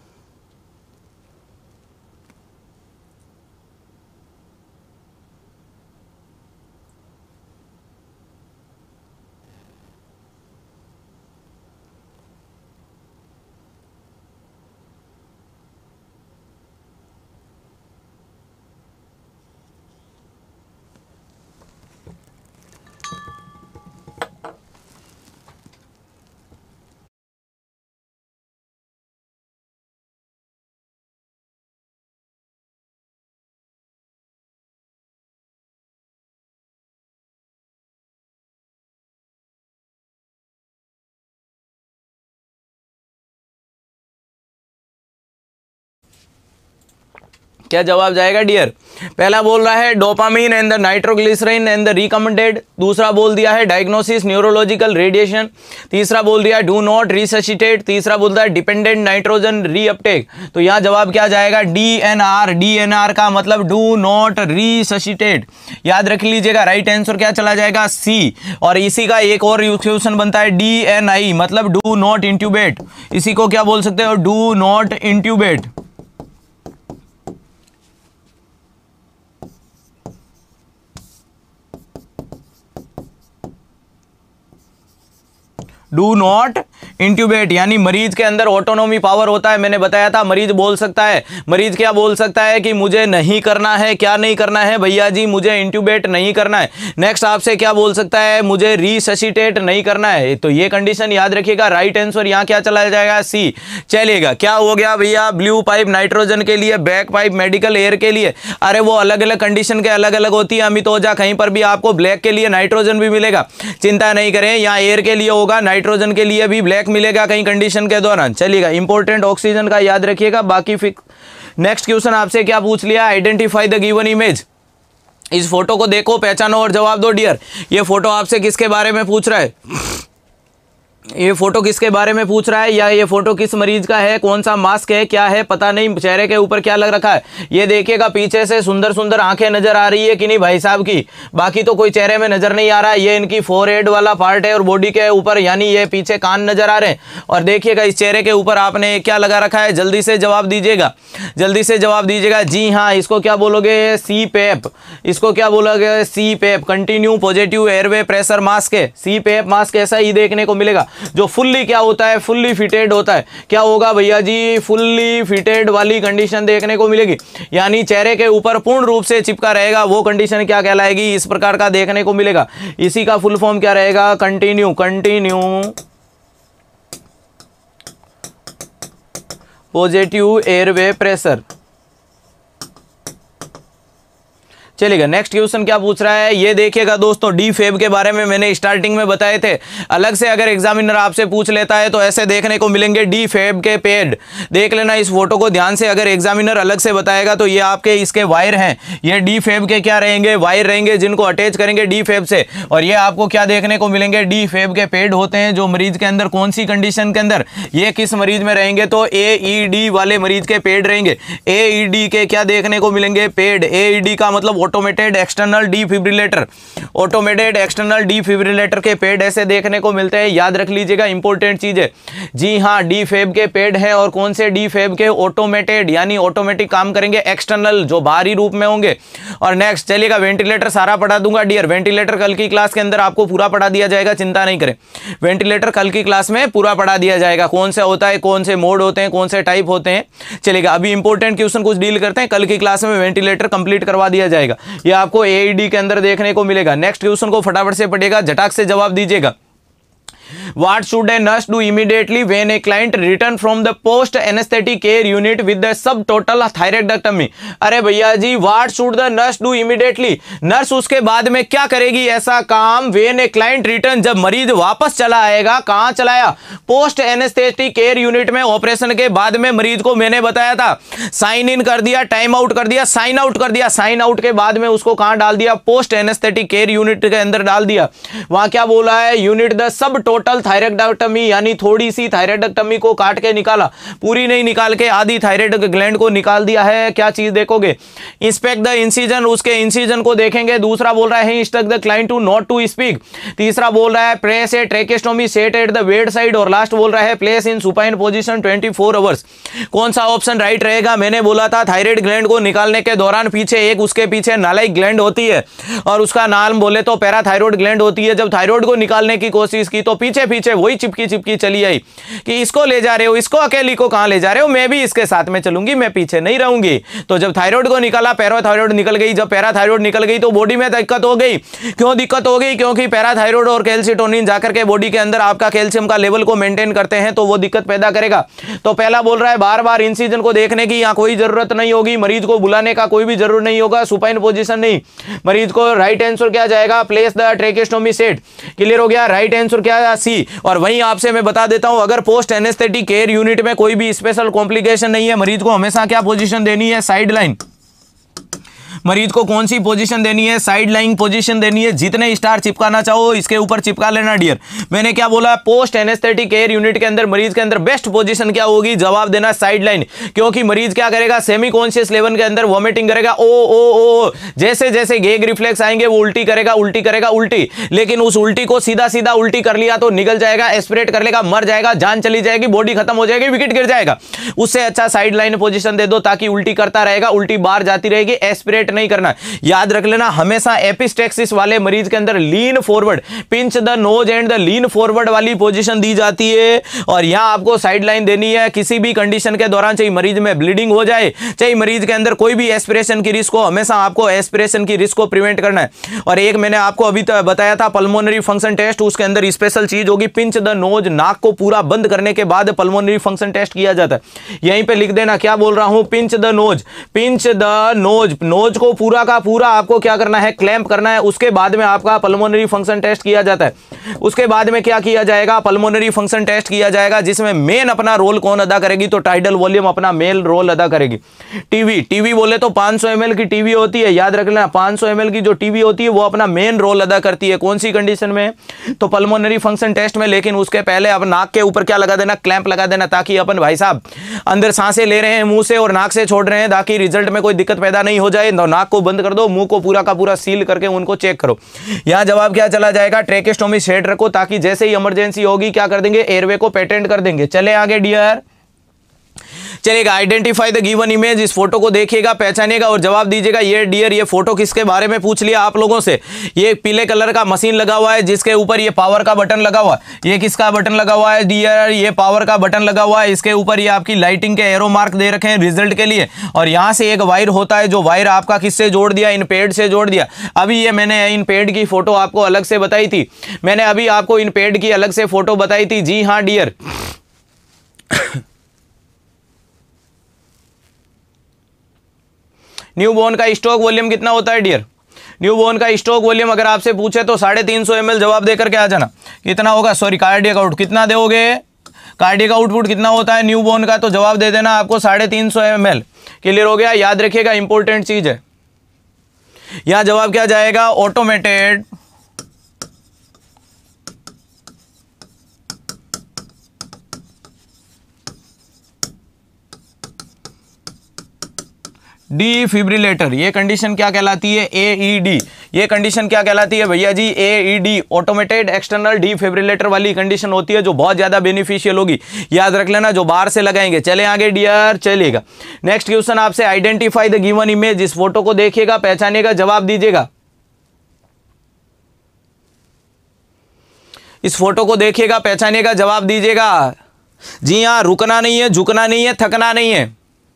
Speaker 1: क्या जवाब जाएगा डियर? पहला बोल रहा है dopamine and the nitroglycerin and the recommended. दूसरा बोल दिया है डायग्नोसिस न्यूरोलॉजिकल रेडिएशन। तीसरा बोल दिया है डू नॉट रिससिटेट। तीसरा बोलता है डिपेंडेंट नाइट्रोजन रीअपटेक। तो यहाँ जवाब क्या जाएगा? D N R. D N R का मतलब डू नॉट रिससिटेट। याद रख लीजिएगा, राइट आंसर क्या चला जाएगा? सी। और इसी का एक और क्वेश्चन बनता है डी एन आई, मतलब डू नॉट इंट्यूबेट। इसी को क्या बोल सकते हो? Do not intubate. Do not intubate यानी मरीज के अंदर ऑटोनोमी पावर होता है। मैंने बताया था मरीज बोल सकता है। मरीज क्या बोल सकता है कि मुझे नहीं करना है। क्या नहीं करना है भैया जी? मुझे इंट्यूबेट नहीं करना है। नेक्स्ट आपसे क्या बोल सकता है? मुझे रिससिटेट नहीं करना है। तो ये कंडीशन याद रखिएगा। राइट आंसर यहाँ क्या चला जाएगा? सी। चलेगा। क्या हो गया भैया? ब्लू पाइप नाइट्रोजन के लिए, बैक पाइप मेडिकल एयर के लिए। अरे वो अलग अलग कंडीशन के अलग अलग होती है अमित ओझा। कहीं पर भी आपको ब्लैक के लिए नाइट्रोजन भी मिलेगा, चिंता नहीं करें। यहाँ एयर के लिए होगा, नाइट्रोजन के लिए भी ब्लैक मिलेगा कहीं कंडीशन के दौरान। चलिएगा, इंपॉर्टेंट ऑक्सीजन का याद रखिएगा। बाकी फिक्स। नेक्स्ट क्वेश्चन आपसे क्या पूछ लिया? Identify the given image. इस फोटो को देखो, पहचानो और जवाब दो डियर। ये फोटो आपसे किसके बारे में पूछ रहा है? ये फोटो किसके बारे में पूछ रहा है? या ये फोटो किस मरीज का है? कौन सा मास्क है? क्या है पता नहीं। चेहरे के ऊपर क्या लग रखा है ये देखिएगा। पीछे से सुंदर सुंदर आंखें नजर आ रही है कि नहीं भाई साहब की? बाकी तो कोई चेहरे में नजर नहीं आ रहा है। ये इनकी फोरहेड वाला पार्ट है और बॉडी के ऊपर यानी ये पीछे कान नजर आ रहे हैं। और देखिएगा इस चेहरे के ऊपर आपने क्या लगा रखा है? जल्दी से जवाब दीजिएगा, जल्दी से जवाब दीजिएगा। जी हाँ, इसको क्या बोलोगे? सी पेप। इसको क्या बोलोगे? C PAP. Continue positive airway pressure mask है। सी पेप मास्क ऐसा ही देखने को मिलेगा जो फुल्ली क्या होता है? फुल्ली फिटेड होता है। क्या होगा भैया जी? फुल्ली फिटेड वाली कंडीशन देखने को मिलेगी, यानी चेहरे के ऊपर पूर्ण रूप से चिपका रहेगा। वो कंडीशन क्या कहलाएगी? इस प्रकार का देखने को मिलेगा। इसी का फुल फॉर्म क्या रहेगा? Continue continue positive airway pressure. चलेगा, नेक्स्ट क्वेश्चन क्या पूछ रहा है? ये देखिएगा दोस्तों, डी फेब के बारे में मैंने स्टार्टिंग में बताए थे। अलग से अगर एग्जामिनर आपसे पूछ लेता है तो ऐसे देखने को मिलेंगे डी फेब के पेड। देख लेना इस फोटो को ध्यान से। अगर एग्जामिनर अलग से बताएगा तो ये आपके इसके वायर हैं। ये डी फेब के क्या रहेंगे? वायर रहेंगे, जिनको अटैच करेंगे डी फेब से। और ये आपको क्या देखने को मिलेंगे? डी फेब के पेड होते हैं, जो मरीज के अंदर कौन सी कंडीशन के अंदर? ये किस मरीज में रहेंगे? तो ए ई डी वाले मरीज के पेड रहेंगे। ए ई डी के क्या देखने को मिलेंगे? पेड। ए ई डी का मतलब automated external defibrillator. Automated external defibrillator के पेड ऐसे देखने को मिलते हैं। याद रख लीजिएगा, इंपॉर्टेंट चीज है। जी हाँ, डी फेब के पेड हैं। और कौन से डी फेब के? ऑटोमेटेड, यानी ऑटोमेटिक काम करेंगे। एक्सटर्नल जो बाहरी रूप में होंगे। और नेक्स्ट चलिएगा, वेंटिलेटर सारा पढ़ा दूंगा डियर। वेंटिलेटर कल की क्लास के अंदर आपको पूरा पढ़ा दिया जाएगा, चिंता नहीं करें। वेंटिलेटर कल की क्लास में पूरा पढ़ा दिया जाएगा। कौन सा होता है, कौन से मोड होते हैं, कौन से टाइप होते हैं। चलिएगा, अभी इंपॉर्टेंट क्वेश्चन कुछ डील करते हैं। कल की क्लास में वेंटिलेटर कंप्लीट करवा दिया जाएगा। ये आपको एईडी के अंदर देखने को मिलेगा। नेक्स्ट क्वेश्चन को फटाफट से पढ़िएगा, झटाक से जवाब दीजिएगा। What should a nurse do immediately when a client return from the post anesthetic care unit with the subtotal thyroidectomy? अरे भैया जी, what should the nurse do immediately? Nurse उसके बाद में क्या करेगी ऐसा काम? when a client return, जब मरीज वापस चला आएगा। कहां चलाया? पोस्ट एनेस्थेटिक केयर यूनिट में। ऑपरेशन के बाद में मरीज को मैंने बताया था, साइन इन कर दिया, टाइम आउट कर दिया, साइन आउट कर दिया। साइन आउट के बाद में उसको कहां डाल दिया? पोस्ट एनेस्थेटिक केयर यूनिट के अंदर डाल दिया। वहां क्या बोला है? Unit the subtotal thyroidectomy, यानी थोड़ी सी थायराइडेक्टमी को काट के निकाला, पूरी नहीं निकाल के आधी थायराइड ग्लैंड को निकाल दिया है। क्या चीज देखोगे? इंस्पेक्ट द इंसिजन, उसके इंसिजन को देखेंगे। दूसरा बोल रहा है instruct the client to not to speak. तीसरा बोल रहा है place a tracheostomy set at the bed side. और लास्ट बोल रहा है place in supine position twenty four hours. कौन सा ऑप्शन राइट रहेगा? मैंने बोला था थायराइड ग्लैंड को निकालने के दौरान पीछे एक उसके पीछे नालाइक ग्लैंड होती है और उसका नाम बोले तो पैराथायरॉइड ग्लैंड होती है। जब थायराइड को निकालने की कोशिश की तो पीछे पीछे वही चिपकी चिपकी चली आई कि इसको ले जा रहे हो, इसको अकेली को कहां ले जा रहे हो? मैं भी इसके साथ में चलूंगी, मैं पीछे नहीं रहूंगी। तो जब थायराइड को निकाला, पैराथायरॉइड निकल गई। जब पैराथायरॉइड निकल गई तो बॉडी में दिक्कत हो गई। क्यों दिक्कत हो गई? क्योंकि पैराथायरॉइड और कैल्शिटोनिन जाकर के बॉडी के अंदर आपका कैल्शियम का लेवल को मेंटेन करते हैं, तो वो दिक्कत पैदा करेगा। तो पहला बोल रहा है बार बार इंसिजन को देखने की यहां कोई जरूरत नहीं होगी, मरीज को बुलाने का कोई भी जरूरत नहीं होगा, सुपाइन पोजीशन नहीं। मरीज को राइट आंसर क्या जाएगा? Place the tracheostomy set. Clear हो गया? राइट आंसर क्या? सी। और वहीं आपसे मैं बता देता हूं, अगर पोस्ट एनेस्थेटिक केयर यूनिट में कोई भी स्पेशल कॉम्प्लिकेशन नहीं है, मरीज को हमेशा क्या पोजीशन देनी है? Side line. मरीज को कौन सी पोजीशन देनी है, साइड लाइंग पोजीशन देनी है, जितने स्टार चिपकाना चाहो इसके ऊपर चिपका लेना डियर। मैंने क्या बोला, पोस्ट एनेस्थेटिक केयर यूनिट के अंदर मरीज के अंदर बेस्ट पोजीशन क्या होगी, जवाब देना साइड लाइन, क्योंकि मरीज क्या करेगा, सेमी कॉन्शियस लेवल के अंदर वॉमिटिंग करेगा, ओ ओ ओ, जैसे जैसे गेग रिफ्लेक्स आएंगे वो उल्टी करेगा, उल्टी करेगा, उल्टी, लेकिन उस उल्टी को सीधा सीधा उल्टी कर लिया तो निकल जाएगा, एस्पिरेट कर लेगा, मर जाएगा, जान चली जाएगी, बॉडी खत्म हो जाएगी, विकेट गिर जाएगा। उससे अच्छा साइड लाइन पोजीशन दे दो ताकि उल्टी करता रहेगा, उल्टी बाहर जाती रहेगी, एस्पिरेट नहीं करना। याद रख लेना, हमेशा एपिस्टेक्सिस वाले मरीज के अंदर lean forward, pinch the nose and the lean forward वाली पोजीशन दी जाती है, और यहां आपको साइड लाइन देनी है। किसी भी कंडीशन के दौरान, चाहे मरीज में ब्लीडिंग हो जाए, चाहे मरीज के अंदर कोई भी एस्पिरेशन की रिस्क हो, हमेशा आपको एस्पिरेशन की रिस्क को प्रिवेंट करना है। और एक मैंने आपको अभी तक बताया था पल्मोनरी फंक्शन टेस्ट, उसके अंदर स्पेशल चीज होगी पिंच द नोज, नाक को पूरा बंद करने के बाद पल्मोनरी फंक्शन टेस्ट किया जाता है। यहीं पे लिख देना, क्या बोल रहा हूं, pinch the nose, pinch the nose, nose को पूरा का पूरा आपको क्या करना है, क्लैंप करना है। उसके बाद में आपका पल्मोनरी फंक्शन टेस्ट किया जाता है। उसके बाद में क्या किया जाएगा, पल्मोनरी फंक्शन टेस्ट किया जाएगा, जिसमें मेन अपना रोल कौन अदा करेगी, तो टाइडल वॉल्यूम अपना मेन रोल अदा करेगी। टीवी, टीवी बोले तो पाँच सौ एम एल की टीवी होती है, याद रख लेना, पाँच सौ एम एल की जो टीवी होती है वो अपना मेन रोल अदा करती है। कौन सी कंडीशन में, तो पल्मोनरी फंक्शन टेस्ट में। लेकिन उसके पहले अब नाक के ऊपर क्या लगा देना, क्लैंप लगा देना, ताकि अपन भाई साहब अंदर सांसें ले रहे हैं मुंह से और नाक से छोड़ रहे हैं, ताकि रिजल्ट में कोई दिक्कत पैदा नहीं हो जाए। नाक को बंद कर दो, मुंह को पूरा का पूरा सील करके उनको चेक करो। यहां जवाब क्या चला जाएगा, ट्रेकेस्टोमी सेट रखो, ताकि जैसे ही इमरजेंसी होगी क्या कर देंगे, एयरवे को पेटेंट कर देंगे। चले आगे डियर, चलेगा। आइडेंटिफाई द गिवन इमेज, इस फोटो को देखिएगा, पहचानिएगा और जवाब दीजिएगा। ये डियर, ये फोटो किसके बारे में पूछ लिया आप लोगों से। ये पीले कलर का मशीन लगा हुआ है, जिसके ऊपर ये पावर का बटन लगा हुआ है। ये किसका बटन लगा हुआ है डियर, ये पावर का बटन लगा हुआ है। इसके ऊपर ये आपकी लाइटिंग के एरो मार्क दे रखे हैं रिजल्ट के लिए, और यहां से एक वायर होता है, जो वायर आपका किससे जोड़ दिया, इन पेड से जोड़ दिया। अभी ये मैंने इन पेड की फोटो आपको अलग से बताई थी, मैंने अभी आपको इन पेड की अलग से फोटो बताई थी। जी हाँ डियर, न्यूबॉर्न का स्ट्रोक वॉल्यूम कितना होता है डियर, न्यूबॉर्न का स्ट्रोक वॉल्यूम अगर आपसे पूछे तो साढ़े तीन सौ एम एल जवाब देकर के आ जाना। कितना होगा, सॉरी कार्डियक आउट कितना दोगे, कार्डियक आउटपुट कितना होता है न्यूबॉर्न का, तो जवाब दे देना आपको साढ़े तीन सौ एम एल। क्लियर हो गया, याद रखिएगा, इंपॉर्टेंट चीज है। यहां जवाब क्या जाएगा, ऑटोमेटेड डिफिब्रिलेटर। ये कंडीशन क्या कहलाती है, एईडी। ये कंडीशन क्या कहलाती है भैया जी, एईडी, ऑटोमेटेड एक्सटर्नल डिफिब्रिलेटर वाली कंडीशन होती है, जो बहुत ज्यादा बेनिफिशियल होगी। याद रख लेना, जो बाहर से लगाएंगे। चले आगे डियर, चलिएगा। नेक्स्ट क्वेश्चन आपसे, आइडेंटिफाई द गिवन इमेज, इस फोटो को देखिएगा, पहचानिएगा, जवाब दीजिएगा। इस फोटो को देखिएगा, पहचानिएगा, जवाब दीजिएगा। जी हाँ, रुकना नहीं है, झुकना नहीं है, थकना नहीं है।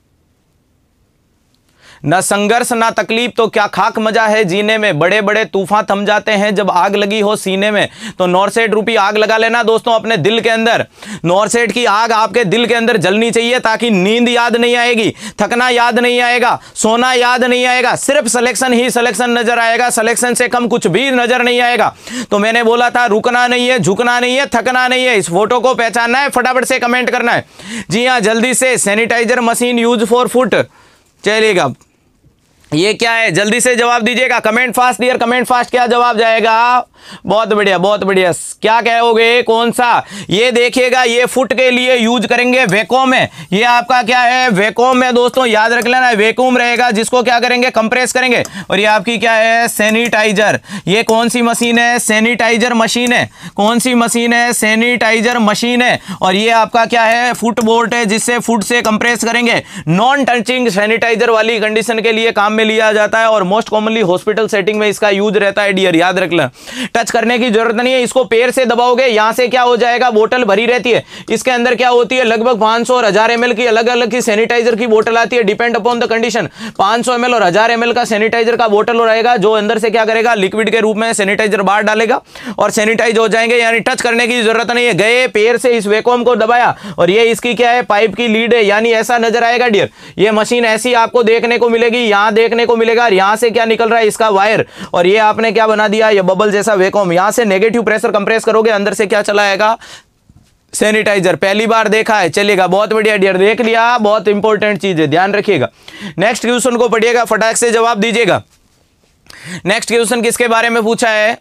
Speaker 1: न संघर्ष ना तकलीफ तो क्या खाक मजा है जीने में, बड़े बड़े तूफान थम जाते हैं जब आग लगी हो सीने में। तो नॉरसेट रूपी आग लगा लेना दोस्तों अपने दिल के अंदर। नॉरसेट की आग आपके दिल के अंदर जलनी चाहिए, ताकि नींद याद नहीं आएगी, थकना याद नहीं आएगा, सोना याद नहीं आएगा, सिर्फ सिलेक्शन ही सिलेक्शन नजर आएगा, सिलेक्शन से कम कुछ भी नजर नहीं आएगा। तो मैंने बोला था, रुकना नहीं है, झुकना नहीं है, थकना नहीं है। इस फोटो को पहचानना है, फटाफट से कमेंट करना है। जी हाँ, जल्दी से। Sanitiser machine use for foot. चलिएगा, ये क्या है, जल्दी से जवाब दीजिएगा। Comment fast dear, comment fast. क्या जवाब जाएगा, बहुत बढ़िया, बहुत बढ़िया। क्या कहोगे, कौन सा, ये देखिएगा, ये फुट के लिए यूज करेंगे वैक्यूम है। ये आपका क्या है, वैक्यूम है दोस्तों, याद रख लेना, वैक्यूम रहेगा, जिसको क्या करेंगे, कंप्रेस करेंगे। और ये आपकी क्या है, सैनिटाइजर। ये कौन सी मशीन है, सैनिटाइजर मशीन है। कौन सी मशीन है, सैनिटाइजर मशीन है। और ये आपका क्या है, फुट बोल्ट है, जिससे फुट से कंप्रेस करेंगे। नॉन टचिंग सैनिटाइजर वाली कंडीशन के लिए काम में लिया जाता है, और मोस्ट कॉमनली हॉस्पिटल सेटिंग में इसका यूज रहता है डियर, याद रख लेना। टच करने की जरूरत नहीं है, इसको पैर से दबाओगे, यहां से क्या हो जाएगा, बोतल भरी रहती है। इसके अंदर क्या होती है, लगभग पाँच सौ और हजार एमएल की अलग अलग की सैनिटाइजर की बोतल आती है, डिपेंड अपॉन द कंडीशन। पाँच सौ एमएल और हजार एमएल का सैनिटाइजर का बोतल रहेगा, जो अंदर से क्या करेगा, लिक्विड के रूप में सैनिटाइजर बाहर डालेगा और सैनिटाइज हो जाएंगे। यानी टच करने की जरूरत नहीं है, गए पैर से इस वैक्यूम को दबाया, और ये इसकी क्या है, पाइप की लीड है। यानी ऐसा नजर आएगा डियर, ये मशीन ऐसी आपको देखने को मिलेगी, यहां देखने को मिलेगा। यहां से क्या निकल रहा है, इसका वायर, और ये आपने क्या बना दिया, ये बबल जैसा वैक्यूम। यहां से नेगेटिव प्रेशर कंप्रेस करोगे, अंदर से क्या चला आएगा, सैनिटाइजर पहली बार देखा है, चलेगा, बहुत बढ़िया डियर, देख लिया, बहुत इंपॉर्टेंट चीज है, ध्यान रखिएगा। नेक्स्ट क्वेश्चन को पढ़िएगा, फटाक से जवाब दीजिएगा। नेक्स्ट क्वेश्चन किसके बारे में पूछा है?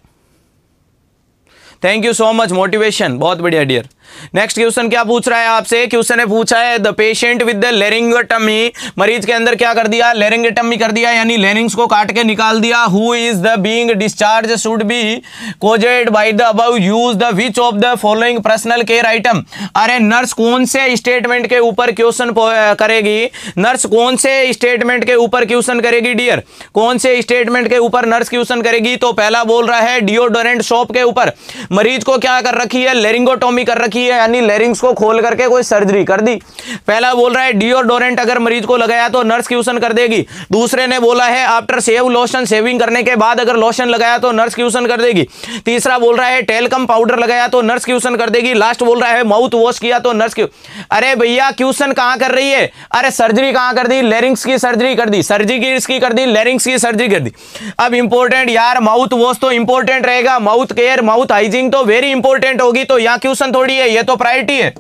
Speaker 1: Thank you so much motivation, बहुत बढ़िया डियर। नेक्स्ट क्वेश्चन क्या पूछ रहा है आपसे? क्वेश्चन ने पूछा है the patient with the laryngotomy, मरीज के अंदर क्या कर दिया? लेरिंगोटमी कर दिया, यानी लेरिंग्स को काट के निकाल दिया। Who is the being discharge should be coached by the above use the which of the following personal care item. अरे नर्स कौन से स्टेटमेंट के ऊपर क्वेश्चन करेगी? नर्स कौन से स्टेटमेंट के ऊपर क्वेश्चन करेगी डियर? कौन से स्टेटमेंट के ऊपर नर्स क्वेश्चन करेगी? तो पहला बोल रहा है डिओडोरेंट सोप के ऊपर। मरीज को क्या कर रखी है? लेरिंगोटोमी कर रखी है, यानी लेरिंग्स को खोल करके कोई सर्जरी कर दी। पहला बोल रहा है डिओडोरेंट अगर मरीज को लगाया तो नर्स क्वेश्चन कर देगी। दूसरे ने बोला है आफ्टर शेव लोशन, शेविंग करने के बाद अगर लोशन लगाया तो नर्स क्वेश्चन कर देगी। तीसरा बोल रहा है टेलकम पाउडर लगाया तो नर्स क्वेश्चन कर देगी। लास्ट बोल रहा है माउथ वॉश किया तो नर्स क्यों। अरे भैया क्वेश्चन कहां कर रही है? अरे सर्जरी कहां कर दी? लेरिंग्स की सर्जरी कर दी, सर्जरी की इसकी कर दी, लेरिंग्स की सर्जरी कर दी। अब इंपॉर्टेंट यार, माउथ वॉश तो इंपॉर्टेंट रहेगा, माउथ केयर, माउथ हाइजीन तो वेरी इंपॉर्टेंट होगी, तो यहां क्वेश्चन थोड़ी है, ये तो प्रायोरिटी है।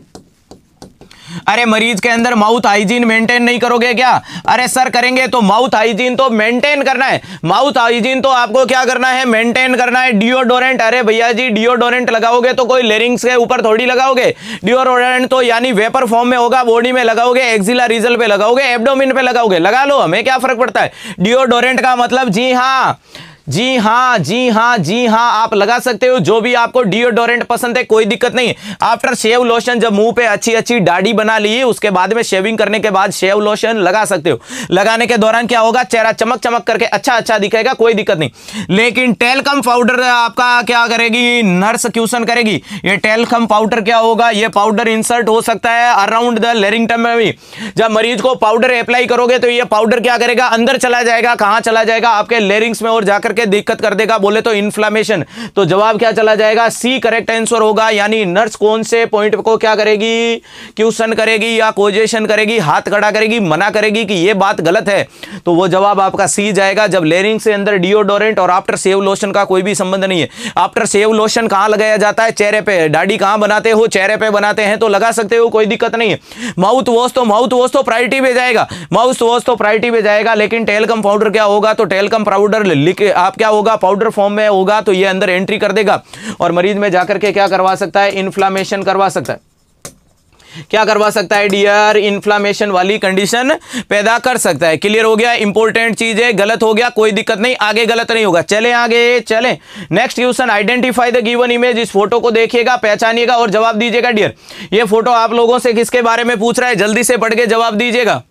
Speaker 1: अरे मरीज के अंदर माउथ हाइजीन मेंटेन नहीं करोगे क्या? अरे सर करेंगे, तो माउथ हाइजीन तो मेंटेन करना है, माउथ हाइजीन तो आपको क्या करना है? मेंटेन करना है। डिओडोरेंट, अरे भैया जी डिओडोरेंट लगाओगे तो कोई लेरिंग्स के ऊपर थोड़ी लगाओगे। डिओडोरेंट तो यानी वेपर फॉर्म में होगा, बॉडी में लगाओगे, एक्सिला रीजल पे लगाओगे, एब्डोमेन पे लगाओगे, लगा लो, हमें क्या फर्क पड़ता है। डिओडोरेंट का मतलब जी हाँ जी हाँ जी हाँ जी हाँ आप लगा सकते हो जो भी आपको डिओडोरेंट पसंद है, कोई दिक्कत नहीं। आफ्टर शेव लोशन, जब मुंह पे अच्छी अच्छी दाढ़ी बना ली उसके बाद में शेविंग करने के बाद शेव लोशन लगा सकते हो। लगाने के दौरान क्या होगा? चेहरा चमक चमक करके अच्छा अच्छा दिखेगा, कोई दिक्कत नहीं। लेकिन टेलकम पाउडर आपका क्या करेगी? नर्स क्वेश्चन करेगी। ये टेलकम पाउडर क्या होगा? ये पाउडर इंसर्ट हो सकता है अराउंड द लेरिंगटम में भी। जब मरीज को पाउडर अप्लाई करोगे तो ये पाउडर क्या करेगा? अंदर चला जाएगा। कहां चला जाएगा? आपके लेरिंग्स में, और जाकर दिक्कत कर देगा, बोले तो इन्फ्लामेशन। तो जवाब क्या चला जाएगा? सी करेक्ट आंसर होगा। यानी नर्स कौन से पॉइंट को क्या करेगी? क्वेश्चन करेगी या कोजेशन करेगी, हाथ खड़ा करेगी, मना करेगी कि यह बात गलत है, तो वो जवाब आपका सी जाएगा। जब लेरिंग से अंदर डिओडोरेंट और आफ्टर शेव लोशन का कोई भी संबंध नहीं है। आफ्टर शेव लोशन कहां लगाया जाता है? चेहरे पे। दाढ़ी कहां बनाते हो? चेहरे पे बनाते हैं, तो लगा सकते हो, कोई दिक्कत नहीं है। माउथ वॉश तो माउथ वॉश तो प्रायोरिटी पे जाएगा, माउथ वॉश तो प्रायोरिटी पे जाएगा। लेकिन टेलकम पाउडर क्या होगा? तो टेलकम पाउडर लिख आप क्या होगा? पाउडर फॉर्म में होगा, तो ये अंदर एंट्री कर देगा और मरीज में जाकर के क्या करवा सकता है? इन्फ्लामेशन करवा सकता है। क्या करवा सकता है डियर? इन्फ्लामेशन वाली कंडीशन पैदा कर सकता है। क्लियर हो गया? इंपॉर्टेंट चीज है, गलत हो गया कोई दिक्कत नहीं, आगे गलत नहीं होगा। चले आगे चले। Next question, identify the given image. इस फोटो को देखिएगा, पहचानिएगा और जवाब दीजिएगा डियर। ये फोटो आप लोगों से किसके बारे में पूछ रहा है? जल्दी से पढ़ के जवाब दीजिएगा।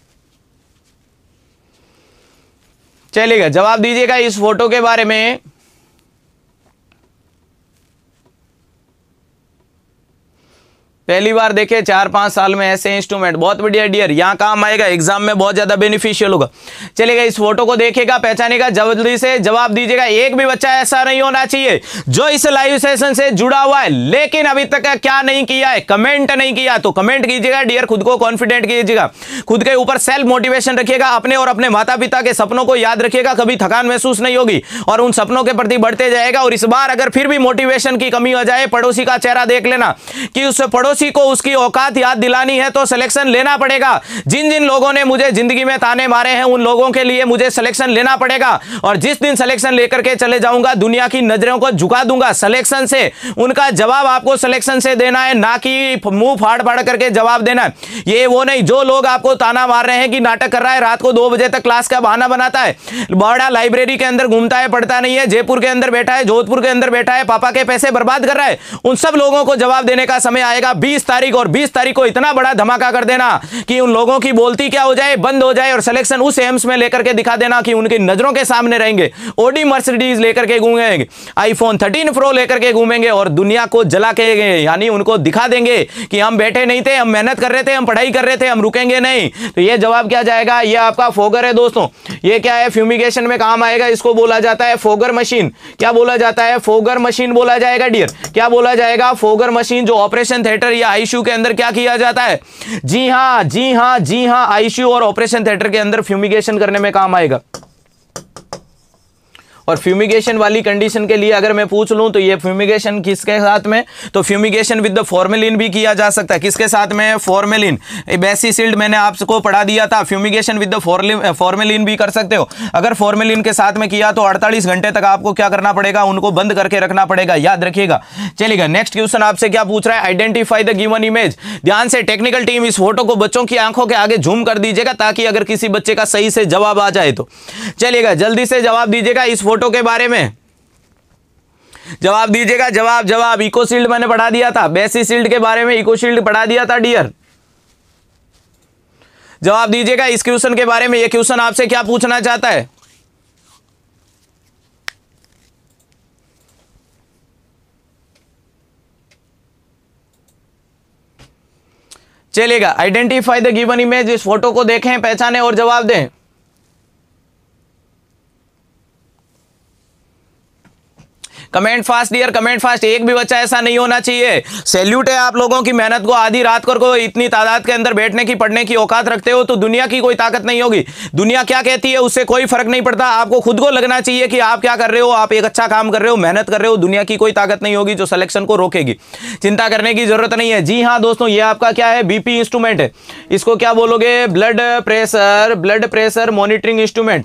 Speaker 1: चलिएगा, जवाब दीजिएगा इस फोटो के बारे में। पहली बार देखे चार पांच साल में ऐसे इंस्ट्रूमेंट, बहुत बढ़िया डियर, यहां काम आएगा, एग्जाम में बहुत ज्यादा बेनिफिशियल होगा। चलेगा, इस फोटो को देखेगा, पहचानेगा, जल्दी से जवाब दीजिएगा। एक भी बच्चा ऐसा नहीं होना चाहिए जो इस लाइव सेशन से जुड़ा हुआ है लेकिन अभी तक क्या नहीं किया है, कमेंट नहीं किया, तो कमेंट कीजिएगा डियर, खुद को कॉन्फिडेंट कीजिएगा, खुद के ऊपर सेल्फ मोटिवेशन रखिएगा, अपने और अपने माता पिता के सपनों को याद रखिएगा, कभी थकान महसूस नहीं होगी और उन सपनों के प्रति बढ़ते जाएगा। और इस बार अगर फिर भी मोटिवेशन की कमी हो जाए, पड़ोसी का चेहरा देख लेना कि उस पड़ोसी को उसकी औकात याद दिलानी है तो सिलेक्शन लेना पड़ेगा। जिन जिन लोगों ने मुझे जिंदगी में ताने मारे हैं उन लोगों के लिए मुझे सिलेक्शन लेना पड़ेगा और जिस दिन सिलेक्शन लेकर के चले जाऊंगा दुनिया की नजरों को झुका दूंगा सिलेक्शन से। उनका जवाब आपको सिलेक्शन से देना है, ना कि मुंह फाड़ फाड़ करके जवाब देना है। ये वो नहीं जो लोग आपको ताना मार रहे हैं कि नाटक कर रहा है, रात को दो बजे तक क्लास का बहाना बनाता है, बड़ा लाइब्रेरी के अंदर घूमता है, पढ़ता नहीं है, जयपुर के अंदर बैठा है, जोधपुर के अंदर बैठा है, पापा के पैसे बर्बाद कर रहा है, उन सब लोगों को जवाब देने का समय आएगा बीस तारीख। और बीस तारीख को इतना बड़ा धमाका कर देना कि उन लोगों की बोलती क्या हो जाए, बंद हो जाए और सिलेक्शन उस एम्स में लेकर के दिखा देना कि उनकी नजरों के सामने रहेंगे, ओडी मर्सिडीज लेकर के घूमेंगे, आईफोन थर्टीन प्रो लेकर के घूमेंगे और दुनिया को जला के, यानी उनको दिखा देंगे कि हम बैठे नहीं थे, हम मेहनत कर रहे थे, हम पढ़ाई कर रहे थे, हम रुकेंगे नहीं। तो ये जवाब क्या जाएगा? ये आपका फोगर है दोस्तों। ये क्या है? फ्यूमिगेशन में काम आएगा, इसको बोला जाता है फोगर मशीन। क्या बोला जाता है? फोगर मशीन बोला जाएगा डियर। क्या बोला जाएगा? फोगर मशीन, जो ऑपरेशन थिएटर या आईसीयू के अंदर क्या किया जाता है? जी हां जी हां जी हां आईसीयू और ऑपरेशन थिएटर के अंदर फ्यूमिगेशन करने में काम आएगा। और फ्यूमिगेशन वाली कंडीशन के लिए अगर मैं पूछ लूँ तो ये फ्यूमिगेशन किसके साथ में, तो फ्यूमिगेशन विद द फॉर्मेलिन भी किया जा सकता है। किसके साथ में? फॉर्मेलिन। बेसिसिल्ड मैंने आपको पढ़ा दिया था, फ्यूमिगेशन विद द फॉर्मेलिन भी कर सकते हो। अगर फॉर्मेलिन के साथ में किया तो अड़तालीस घंटे तक आपको क्या करना पड़ेगा, उनको बंद करके रखना पड़ेगा, याद रखिएगा। चलिएगा नेक्स्ट क्वेश्चन आपसे क्या पूछ रहा है, आइडेंटिफाई द गिवन इमेज। ध्यान से टेक्निकल टीम इस फोटो को बच्चों की आंखों के आगे झूम कर दीजिएगा ताकि अगर किसी बच्चे का सही से जवाब आ जाए तो। चलिएगा जल्दी से जवाब दीजिएगा इस फोटो के बारे में, जवाब दीजिएगा, जवाब जवाब। इकोशील्ड मैंने पढ़ा दिया था, बेसिशील्ड के बारे में इकोशील्ड पढ़ा दिया था डियर। जवाब दीजिएगा इस क्वेश्चन के बारे में। यह क्वेश्चन आपसे क्या पूछना चाहता है? चलिएगा आइडेंटिफाई द गिवन इमेज, इस फोटो को देखें, पहचानें और जवाब दें। Comment fast dear, comment fast. एक भी बच्चा ऐसा नहीं होना चाहिए। सैल्यूट है आप लोगों की मेहनत को। आधी रात को को इतनी तादाद के अंदर बैठने की, पढ़ने की औकात रखते हो तो दुनिया की कोई ताकत नहीं होगी। दुनिया क्या कहती है उससे कोई फर्क नहीं पड़ता। आपको खुद को लगना चाहिए कि आप क्या कर रहे हो, आप एक अच्छा काम कर रहे हो, मेहनत कर रहे हो। दुनिया की कोई ताकत नहीं होगी जो सिलेक्शन को रोकेगी, चिंता करने की जरूरत नहीं है। जी हाँ दोस्तों, ये आपका क्या है, बीपी इंस्ट्रूमेंट है। इसको क्या बोलोगे? Blood pressure, blood pressure monitoring instrument.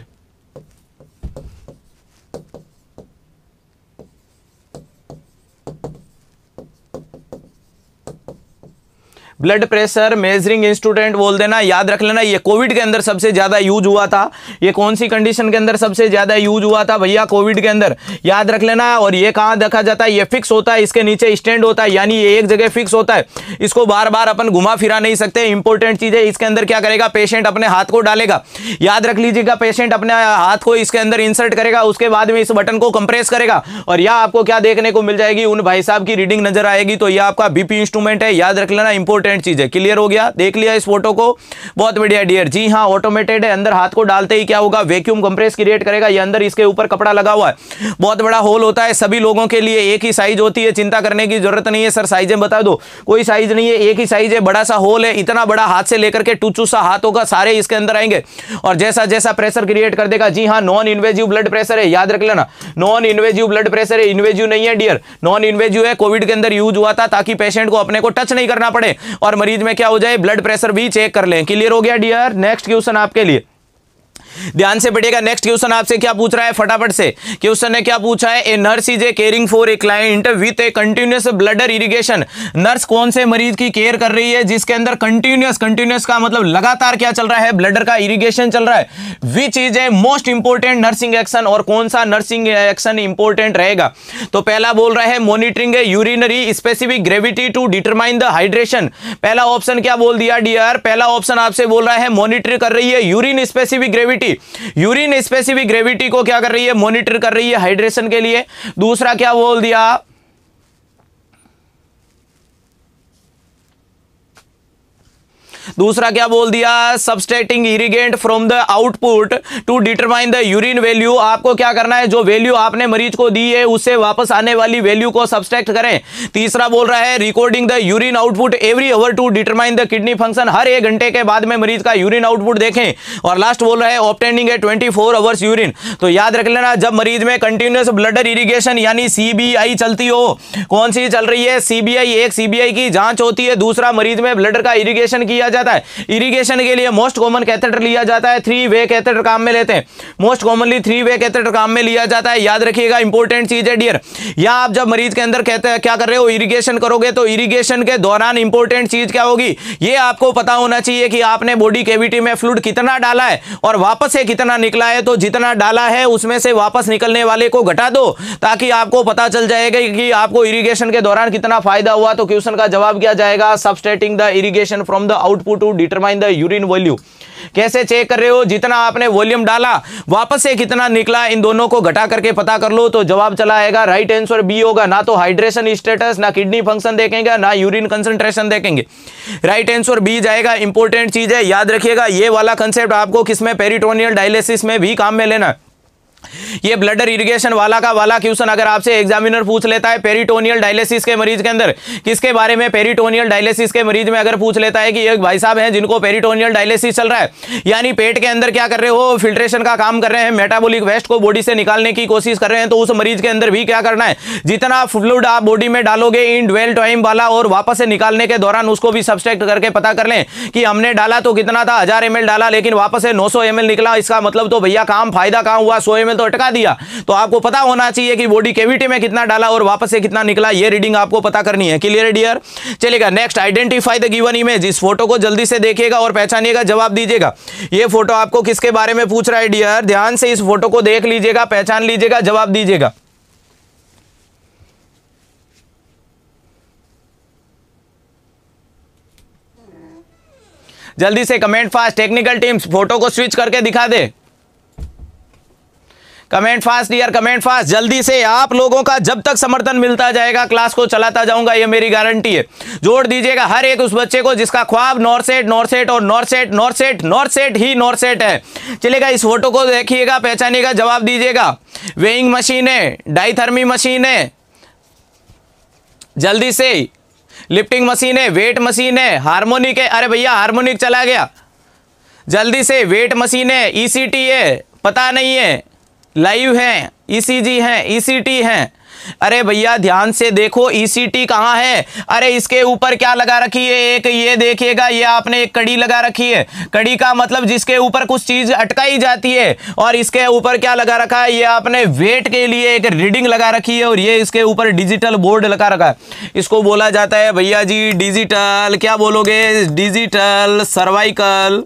Speaker 1: Blood pressure measuring instrument बोल देना, याद रख लेना। ये कोविड के अंदर सबसे ज्यादा यूज हुआ था। ये कौन सी कंडीशन के अंदर सबसे ज्यादा यूज हुआ था भैया? कोविड के अंदर, याद रख लेना। और ये कहां देखा जाता है? ये फिक्स होता है, इसके नीचे स्टैंड होता है, यानी ये एक जगह फिक्स होता है। इसको बार बार अपन घुमा फिरा नहीं सकते। इंपॉर्टेंट चीज है। इसके अंदर क्या करेगा? पेशेंट अपने हाथ को डालेगा, याद रख लीजिएगा। पेशेंट अपने हाथ को इसके अंदर इंसर्ट करेगा, उसके बाद में इस बटन को कंप्रेस करेगा और यह आपको क्या देखने को मिल जाएगी? उन भाई साहब की रीडिंग नजर आएगी। तो यह आपका बीपी इंस्ट्रूमेंट है, याद रख लेना। इंपॉर्टेंट चीज है। क्लियर हो गया? देख लिया इस फोटो को? बहुत बढ़िया डियर। जी हाँ, ऑटोमेटेड है। अंदर हाथ को डालते ही क्या होगा? वैक्यूम कंप्रेस क्रिएट करेगा। ये अंदर इसके ऊपर कपड़ा लगा हुआ है, बहुत बड़ा होल होता है। सभी लोगों के लिए एक ही साइज होती है, चिंता करने की जरूरत नहीं है। सर साइजें बता दो, कोई साइज नहीं है, एक ही साइज है। बड़ा सा होल है, इतना बड़ा हाथ से लेकर के टुचू सा हाथ होगा, सारे इसके अंदर आएंगे और जैसा जैसा प्रेशर क्रिएट कर देगा। जी हाँ, नॉन इन्वेजिव ब्लड प्रेशर है, याद रख लेना। नॉन इन्वेजिव ब्लड प्रेशर है, इन्वेजिव नहीं है डियर, नॉन इन्वेजिव है। कोविड के अंदर यूज हुआ था ताकि पेशेंट को अपने को टच नहीं करना पड़े और मरीज में क्या हो जाए? ब्लड प्रेशर भी चेक कर लें। क्लियर हो गया डियर? नेक्स्ट क्वेश्चन आपके लिए, ध्यान से पढ़िएगा। नेक्स्ट क्वेश्चन आपसे क्या पूछ रहा है फटाफट से। क्वेश्चन ने क्या पूछा है? A nurse is a caring for a client with a continuous bladder irrigation. Nurse कौन से मरीज की केयर कर रही है जिसके अंदर कंटिन्यूअस, कंटिन्यूअस का मतलब लगातार क्या चल रहा है? ब्लडर का इरिगेशन चल रहा है। Which is a most important nursing action, और कौन सा नर्सिंग एक्शन इंपोर्टेंट रहेगा? तो पहला बोल रहा है monitoring a urinary specific gravity to determine the hydration. पहला ऑप्शन क्या बोल दिया डियर? पहला ऑप्शन आपसे बोल रहा है मॉनिटर कर रही है urine specific gravity. Urine specific gravity को क्या कर रही है? मॉनिटर कर रही है हाइड्रेशन के लिए। दूसरा क्या बोल दिया? दूसरा क्या बोल दिया? Subtracting irrigant from the output to determine the urine value. आपको क्या करना है? जो वैल्यू आपने मरीज को दी है उससे वापस आने वाली वैल्यू को सबस्ट्रैक्ट करें। तीसरा बोल रहा है recording the urine output every hour to determine the kidney function. हर एक घंटे के बाद में मरीज का यूरिन आउटपुट देखें। और लास्ट बोल रहा है obtaining a twenty four hours urine. तो याद रख लेना, जब मरीज में कंटिन्यूअस ब्लडर इरिगेशन यानी सीबीआई चलती हो, कौन सी चल रही है? सीबीआई। एक सीबीआई की जांच होती है, दूसरा मरीज में ब्लडर का इरिगेशन किया जाता है। इरिगेशन के लिए मोस्ट कॉमन कैथेटर लिया जाता है, थ्री वे कैथेटर काम में लेते हैं। Most commonly three way catheter काम में लिया जाता है, याद रखिएगा। इंपॉर्टेंट चीज है डियर। या आप जब मरीज के अंदर कहते हैं क्या कर रहे हो? इरिगेशन करोगे, तो इरिगेशन के दौरान इंपॉर्टेंट चीज क्या होगी? ये आपको पता होना चाहिए कि आपने बॉडी कैविटी में फ्लूइड कितना डाला है और वापस से कितना निकला है। तो जितना डाला है उसमें से वापस निकलने वाले को घटा दो ताकि आपको पता चल जाएगा कि आपको इरिगेशन के दौरान कितना फायदा हुआ। तो क्वेश्चन का जवाब क्या जाएगा? Subtracting the irrigation from the output to determine the urine value. कैसे चेक कर रहे हो? जितना आपने वॉल्यूम डाला वापस से कितना निकला, इन दोनों को घटा करके पता कर लो। तो जवाब चला आएगा, राइट आंसर बी होगा। ना तो हाइड्रेशन स्टेटस, ना किडनी फंक्शन देखेंगे, ना यूरिन कंसंट्रेशन देखेंगे। राइट आंसर बी जाएगा। इंपॉर्टेंट चीज है, याद रखिएगा। ये वाला कंसेप्ट आपको किसमें? पेरिटोनियल डायलिसिस में भी काम में लेना है। ये ब्लडर इरिगेशन वाला का वाला क्वेश्चन अगर आपसे एग्जामिनर पूछ लेता है पेरिटोनियल डायलिसिस के मरीज के अंदर किसके बारे में, पेरिटोनियल डायलिसिस के मरीज में अगर पूछ लेता है कि एक भाई साहब हैं जिनको पेरिटोनियल डायलिसिस चल रहा है, यानी पेट के अंदर क्या कर रहे हो, फिल्ट्रेशन का काम कर रहे हैं, मेटाबॉलिक वेस्ट को बॉडी से निकालने की कोशिश कर रहे हैं, तो उस मरीज के अंदर भी क्या करना है, जितना फ्लूइड आप बॉडी में डालोगे इन ड्वेल टाइम वाला और वापस से निकालने के दौरान उसको भी सब्सट्रैक्ट करके पता कर लें कि हमने डाला तो कितना था, हजार एम एल डाला लेकिन वापस से नौ सौ एम एल निकला, इसका मतलब तो भैया काम फायदा कहां हुआ, सौ एम एल तो अटका दिया। तो आपको पता होना चाहिए कि बॉडी कैविटी में कितना डाला और वापस से कितना निकला, ये रीडिंग आपको पता करनी है। Clear dear? चलेगा next, identify the given image. इस फोटो को जल्दी से देखिएगा और पहचानिएगा, जवाब दीजिएगा। ये फोटो आपको किसके बारे में पूछ रहा है डियर? ध्यान से इस फोटो को देख लीजिएगा, पहचान लीजिएगा, जवाब दीजिएगा। जल्दी से comment fast, technical teams photo को स्विच करके दिखा दे। Comment fast dear, comment fast, जल्दी से। आप लोगों का जब तक समर्थन मिलता जाएगा क्लास को चलाता जाऊंगा, ये मेरी गारंटी है। जोड़ दीजिएगा हर एक उस बच्चे को जिसका ख्वाब नॉरसेट नॉरसेट और नॉरसेट नॉरसेट नॉरसेट ही नॉरसेट है। चलेगा, इस फोटो को देखिएगा, पहचानिएगा, जवाब दीजिएगा। वेइंग मशीन है, डाइथर्मी मशीन है, जल्दी से। लिफ्टिंग मशीन है, वेट मशीन है, हार्मोनिक है, अरे भैया हार्मोनिक चला गया, जल्दी से। वेट मशीन है, ईसीटी है, पता नहीं है, लाइव है, ईसीजी है, ईसीटी है। अरे भैया ध्यान से देखो, ईसीटी कहाँ है? अरे इसके ऊपर क्या लगा रखी है, एक ये देखिएगा, ये आपने एक कड़ी लगा रखी है। कड़ी का मतलब जिसके ऊपर कुछ चीज अटकाई जाती है, और इसके ऊपर क्या लगा रखा है, ये आपने वेट के लिए एक रीडिंग लगा रखी है, और ये इसके ऊपर डिजिटल बोर्ड लगा रखा है। इसको बोला जाता है भैया जी डिजिटल, क्या बोलोगे, digital cervical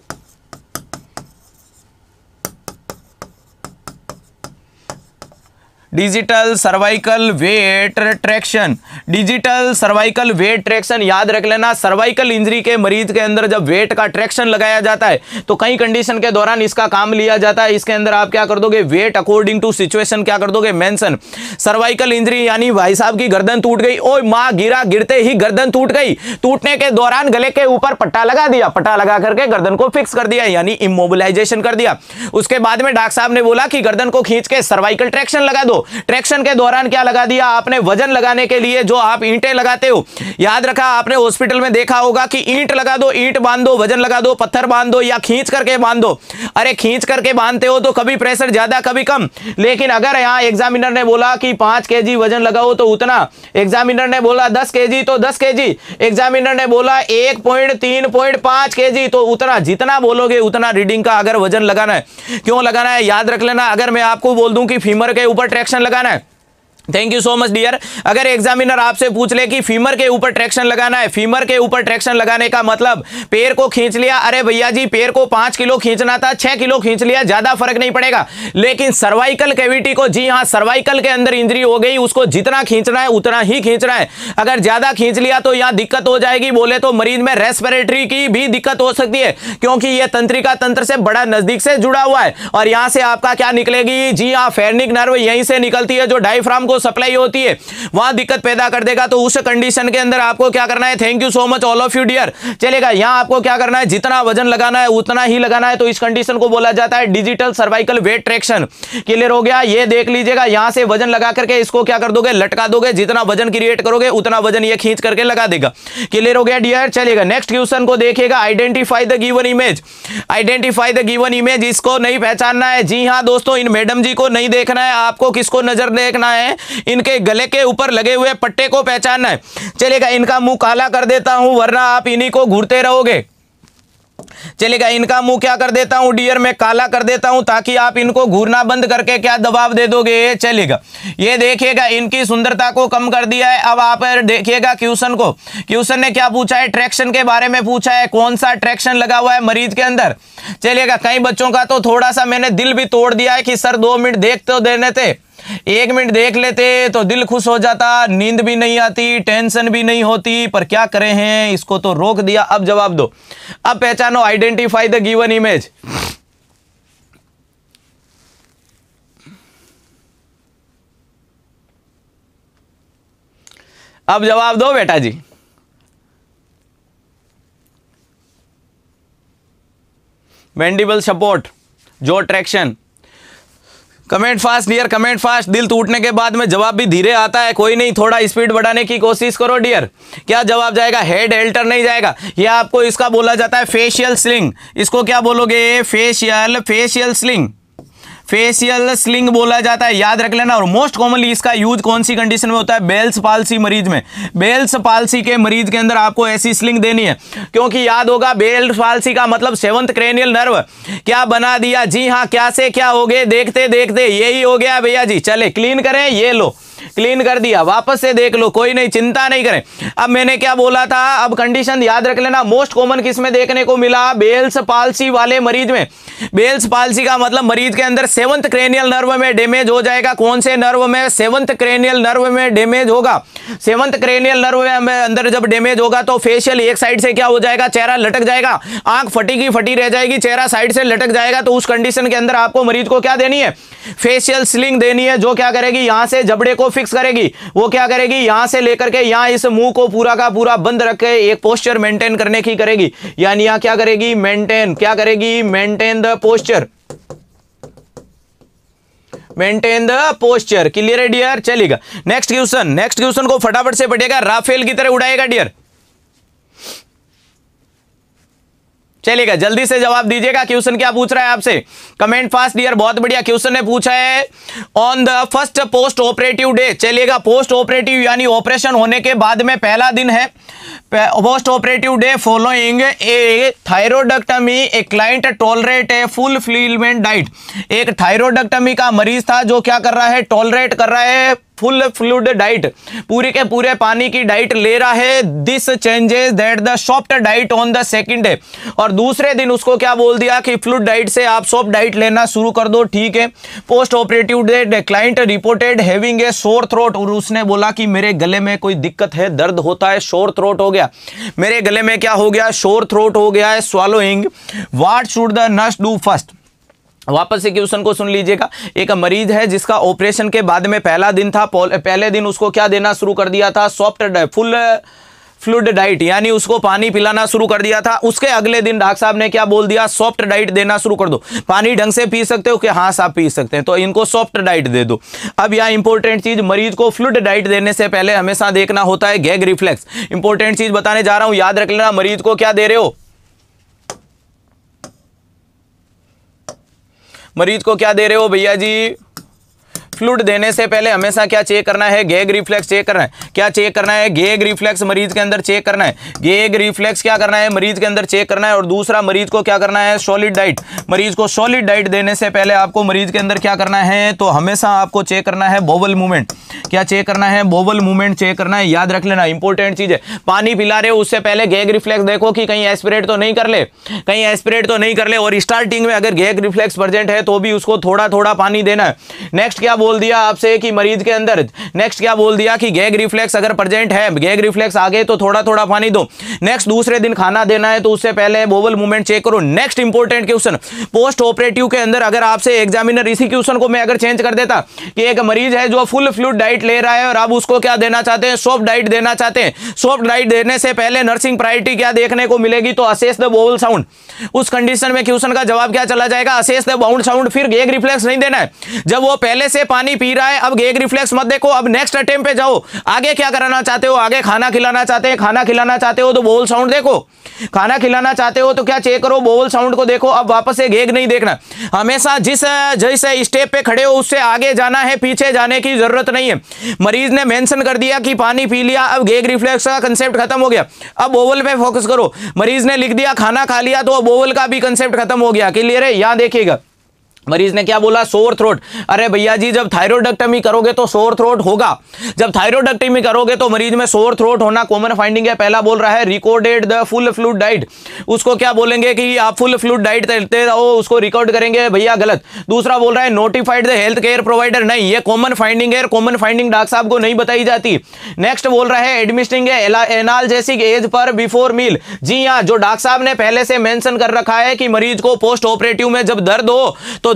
Speaker 1: digital cervical weight traction. Digital cervical weight traction याद रख लेना। सर्वाइकल इंजरी के मरीज के अंदर जब वेट का ट्रैक्शन लगाया जाता है तो कई कंडीशन के दौरान इसका काम लिया जाता है। इसके अंदर आप क्या कर दोगे, वेट अकॉर्डिंग टू सिचुएशन क्या कर दोगे, मेंशन। सर्वाइकल इंजरी यानी भाई साहब की गर्दन टूट गई, ओए माँ गिरा, गिरते ही गर्दन टूट गई, टूटने के दौरान गले के ऊपर पट्टा लगा दिया, पट्टा लगा करके गर्दन को फिक्स कर दिया यानी इमोबिलाइजेशन कर दिया। उसके बाद में डॉक्टर साहब ने बोला कि गर्दन को खींच के सर्वाइकल ट्रैक्शन लगा दो। ट्रैक्शन के दौरान क्या लगा दिया आपने, वजन लगाने के लिए जो आप ईंटें लगाते हो, याद रखा आपने हॉस्पिटल में देखा होगा कि ईंट लगा दो, ईंट बांध दो, वजन लगा दो, पत्थर बांध दो या खींच करके बांध दो। अरे खींच करके बांधते हो तो कभी प्रेशर ज्यादा कभी कम, लेकिन अगर यहां एग्जामिनर ने बोला कि पांच केजी वजन लगाओ तो उतना, एग्जामिनर ने बोला दस केजी तो दस केजी, एग्जामिनर ने बोला एक पॉइंट तीन पॉइंट पांच केजी तो उतना, जितना बोलोगे उतना रीडिंग का अगर वजन लगाना है। क्यों लगाना है याद रख लेना। अगर मैं आपको बोल दूं कि फीमर के ऊपर ट्रैक्शन लगाना है, thank you so much dear, अगर एग्जामिनर आपसे पूछ ले कि फीमर के ऊपर ट्रैक्शन लगाना है, फीमर के ऊपर ट्रैक्शन लगाने का मतलब पैर को खींच लिया, अरे भैया जी पैर को पांच किलो खींचना था, छह किलो खींच लिया, ज्यादा फर्क नहीं पड़ेगा। लेकिन सर्वाइकल कैविटी को, जी हां सर्वाइकल के अंदर इंजरी हो गई, उसको जितना खींचना है उतना ही खींचना है। अगर ज्यादा खींच लिया तो यहां दिक्कत हो जाएगी, बोले तो मरीज में रेस्पिरेटरी की भी दिक्कत हो सकती है, क्योंकि यह तंत्रिका तंत्र से बड़ा नजदीक से जुड़ा हुआ है। और यहां से आपका क्या निकलेगी, जी हां फेर्निक नर्व यहीं से निकलती है जो डायफ्राम को सप्लाई होती है, वहां दिक्कत पैदा कर देगा। तो उस कंडीशन के अंदर आपको क्या करना है, thank you so much all of you dear. चलेगा, यहां आपको क्या करना है, जितना वजन लगाना है उतना ही लगाना है। तो इस कंडीशन को बोला जाता है digital cervical weight traction. Clear हो गया, ये देख लीजिएगा, यहां से वजन लगा करके इसको क्या कर दोगे, लटका दोगे, जितना वजन क्रिएट करोगे उतना वजन ये खींच करके लगा देगा। क्लियर हो गया डियर। चलेगा नेक्स्ट क्वेश्चन को देखिएगा, identify the given image. Identify the given image, इसको नहीं पहचानना है। जी हां दोस्तों, इन मैडम जी को नहीं देखना है, आपको किसको नजर देखना है, इनके गले के ऊपर लगे हुए पट्टे को पहचानना है। चलेगा, इनका मुंह काला कर देता हूं वरना आप इन्हीं को घूरते रहोगे। चलेगा, इनका मुंह क्या कर देता हूं डियर, मैं काला कर देता हूं ताकि आप इनको घूरना बंद करके क्या दबाव दे दोगे। चलेगा, ये देखिएगा इनकी सुंदरता को कम कर दिया है। अब आप देखिएगा क्वेश्चन को, क्वेश्चन ने क्या पूछा है, ट्रैक्शन के बारे में पूछा है, कौन सा ट्रैक्शन लगा हुआ है मरीज के अंदर। चलेगा, कई बच्चों का तो थोड़ा सा मैंने दिल भी तोड़ दिया है कि सर दो मिनट देख तो देने थे, एक मिनट देख लेते तो दिल खुश हो जाता, नींद भी नहीं आती, टेंशन भी नहीं होती, पर क्या करें हैं, इसको तो रोक दिया। अब जवाब दो, अब पहचानो, आइडेंटिफाई द गिवन इमेज। अब जवाब दो बेटा जी। मैंडिबल सपोर्ट, जो traction, comment fast dear, comment fast. दिल टूटने के बाद में जवाब भी धीरे आता है, कोई नहीं, थोड़ा स्पीड बढ़ाने की कोशिश करो डियर। क्या जवाब जाएगा? हेड हेल्टर नहीं जाएगा। यह आपको इसका बोला जाता है फेशियल स्लिंग। इसको क्या बोलोगे? Facial facial sling, facial sling बोला जाता है, याद रख लेना। और मोस्ट कॉमनली इसका यूज कौन सी कंडीशन में होता है? बेल्स पाल्सी मरीज में। बेल्स पाल्सी के मरीज के अंदर आपको ऐसी स्लिंग देनी है, क्योंकि याद होगा बेल्स पाल्सी का मतलब सेवंथ क्रेनियल नर्व क्या बना दिया। जी हाँ, क्या से क्या हो गए? देखते देखते यही हो गया भैया जी। चले क्लीन करें, ये लो क्लीन कर दिया, वापस से देख लो, कोई नहीं, चिंता नहीं करें। अब मैंने क्या बोला था? अब कंडीशन याद रख लेना। मोस्ट कॉमन किस में देखने को मिला? बेल्स पाल्सी वाले मरीज में। बेल्स पाल्सी का मतलब मरीज के अंदर सेवंथ क्रेनियल नर्व में डैमेज हो जाएगा। कौन से नर्व में? सेवंथ क्रेनियल नर्व में डैमेज होगा। सेवंथ क्रेनियल नर्व में अंदर जब डैमेज होगा तो फेशियल एक साइड से क्या हो जाएगा? चेहरा लटक जाएगा, आंख फटी की फटी रह जाएगी, चेहरा साइड से लटक जाएगा। तो उस कंडीशन के अंदर आपको मरीज को क्या देनी है? फेशियल स्लिंग देनी है, जो क्या करेगी? यहां से जबड़े को फिक्स करेगी। वो क्या करेगी? यहां से लेकर के यहां इस मुंह को पूरा का पूरा बंद रख के एक पोस्चर मेंटेन करने की करेगी। यानी यहां क्या करेगी? मेंटेन, क्या करेगी? Maintain the posture, maintain the posture. Clear है डियर? चलेगा। नेक्स्ट क्वेश्चन, नेक्स्ट क्वेश्चन को फटाफट से पढ़िएगा, राफेल की तरह उड़ाएगा डियर। चलेगा, जल्दी से जवाब दीजिएगा। क्वेश्चन क्या पूछ रहा है आपसे? Comment fast dear. बहुत बढ़िया क्वेश्चन ने पूछा है। On the first post operative day, चलिएगा, पोस्ट ऑपरेटिव यानी ऑपरेशन होने के बाद में पहला दिन है। Post operative day following a thyroidectomy, a client tolerate a full fluid diet. एक थायरोइडेक्टमी का मरीज था जो क्या कर रहा है? टॉलरेट कर रहा है फुल फ्लूइड डाइट, पूरे के पूरे पानी की डाइट ले रहा है। This changes that the soft diet on the second day, और दूसरे दिन उसको क्या बोल दिया कि फ्लूइड डाइट से आप सॉफ्ट डाइट लेना शुरू कर दो। ठीक है। Post operative day client reported having a sore throat, और उसने बोला कि मेरे गले में कोई दिक्कत है, दर्द होता है, शोर थ्रोट हो गया, मेरे गले में क्या हो गया? शोर थ्रोट हो गया है। Swallowing, what should the nurse do first? वापस से क्वेश्चन को सुन लीजिएगा। एक मरीज है जिसका ऑपरेशन के बाद में पहला दिन था, पहले दिन उसको क्या देना शुरू कर दिया था? सॉफ्ट फुल फ्लूइड डाइट, यानी उसको पानी पिलाना शुरू कर दिया था। उसके अगले दिन डॉक्टर साहब ने क्या बोल दिया? सॉफ्ट डाइट देना शुरू कर दो। पानी ढंग से पी सकते हो कि? हाँ साहब पी सकते हैं, तो इनको सॉफ्ट डाइट दे दो। अब यह इंपॉर्टेंट चीज, मरीज को फ्लूइड डाइट देने से पहले हमेशा देखना होता है गैग रिफ्लेक्स। इंपॉर्टेंट चीज बताने जा रहा हूं, याद रख लेना। मरीज को क्या दे रहे हो? मरीज को क्या दे रहे हो भैया जी? फ्लूइड देने से पहले हमेशा क्या चेक करना है? गैग रिफ्लेक्स चेक करना है। क्या चेक करना है? गैग रिफ्लेक्स मरीज के अंदर चेक करना है। गैग रिफ्लेक्स क्या करना है? मरीज के अंदर चेक करना है। और दूसरा, मरीज को क्या करना है? Solid diet. मरीज को सॉलिड डाइट देने से पहले आपको मरीज के अंदर क्या करना है? तो हमेशा आपको चेक करना है बोवल मूवमेंट। क्या चेक करना है? बोवल मूवमेंट चेक करना है। याद रख लेना, इंपॉर्टेंट चीज है। पानी पिला रहे हो उससे पहले गैग रिफ्लेक्स देखो कि कहीं एस्पिरेट तो नहीं कर ले, कहीं एस्पिरेट तो नहीं कर ले। और स्टार्टिंग में अगर गैग रिफ्लेक्स प्रेजेंट है तो भी उसको थोड़ा थोड़ा पानी देना है। नेक्स्ट क्या बोल दिया आपसे कि मरीज के अंदर, नेक्स्ट क्या बोल दिया कि गैग रिफ्लेक्स अगर प्रेजेंट है, गैग रिफ्लेक्स आ गए तो थोड़ा थोड़ा पानी दो। नेक्स्ट, दूसरे दिन खाना देना है तो उससे पहले बोवल मूवमेंट चेक करो। Next important question, post operative के अंदर अगर आपसे एग्जामिनर इसी क्वेश्चन को मैं अगर चेंज कर देता कि एक मरीज है जो फुल फ्लूइड डाइट ले रहा है और अब उसको क्या देना चाहते हैं? सॉफ्ट डाइट देना चाहते हैं। सॉफ्ट डाइट देने से पहले नर्सिंग प्रायोरिटी क्या देखने को मिलेगी? तो असेस द बोवल साउंड। उस कंडीशन में क्वेश्चन का जवाब क्या चला जाएगा? Assess the bound sound. फिर गैग रिफ्लेक्स नहीं देना है। जब वो पहले से पानी पी रहा है, अब गैग रिफ्लेक्स मत देखो। अब नेक्स्ट अटेम्प्ट पे जाओ। आगे क्या कराना चाहते हो? आगे खाना खिलाना चाहते हैं। खाना खिलाना चाहते हो तो बोवल साउंड देखो। खाना खिलाना चाहते हो तो क्या चेक करो? बोवल साउंड को देखो। अब वापस से गैग नहीं देखना। हमेशा जिस जिस स्टेप पे खड़े हो उससे आगे जाना है, पीछे जाने की जरूरत नहीं है। मरीज ने मेंशन कर दिया कि पानी पी लिया, अब गैग रिफ्लेक्स का कंसेप्ट खत्म हो गया। अब बोवल पे फोकस करो। मरीज ने लिख दिया खाना खा लिया तो बोवल का भी कंसेप्ट खत्म हो गया। क्लियर है? यहां देखिएगा, मरीज ने क्या बोला? Sore throat. अरे भैया जी, जब थायरोइडेक्टमी करोगे तो सोर थ्रोट होगा। जब थायरोइडेक्टमी करोगे तो मरीज में सोर थ्रोट होना कॉमन फाइंडिंग है। पहला बोल रहा है recorded the full fluid diet. उसको क्या बोलेंगे कि आप फुल फ्लूइड डाइट लेते रहो, उसको रिकॉर्ड करेंगे भैया, गलत। दूसरा बोल रहा है notified the health care provider. नहीं, ये कॉमन फाइंडिंग है। कॉमन फाइंडिंग डॉक्टर साहब को नहीं बताई जाती। नेक्स्ट बोल रहा है administering analgesic as per before meal. जी हाँ, जो डॉक्टर साहब ने पहले से मेंशन कर रखा है कि मरीज को पोस्ट ऑपरेटिव में जब दर्द हो तो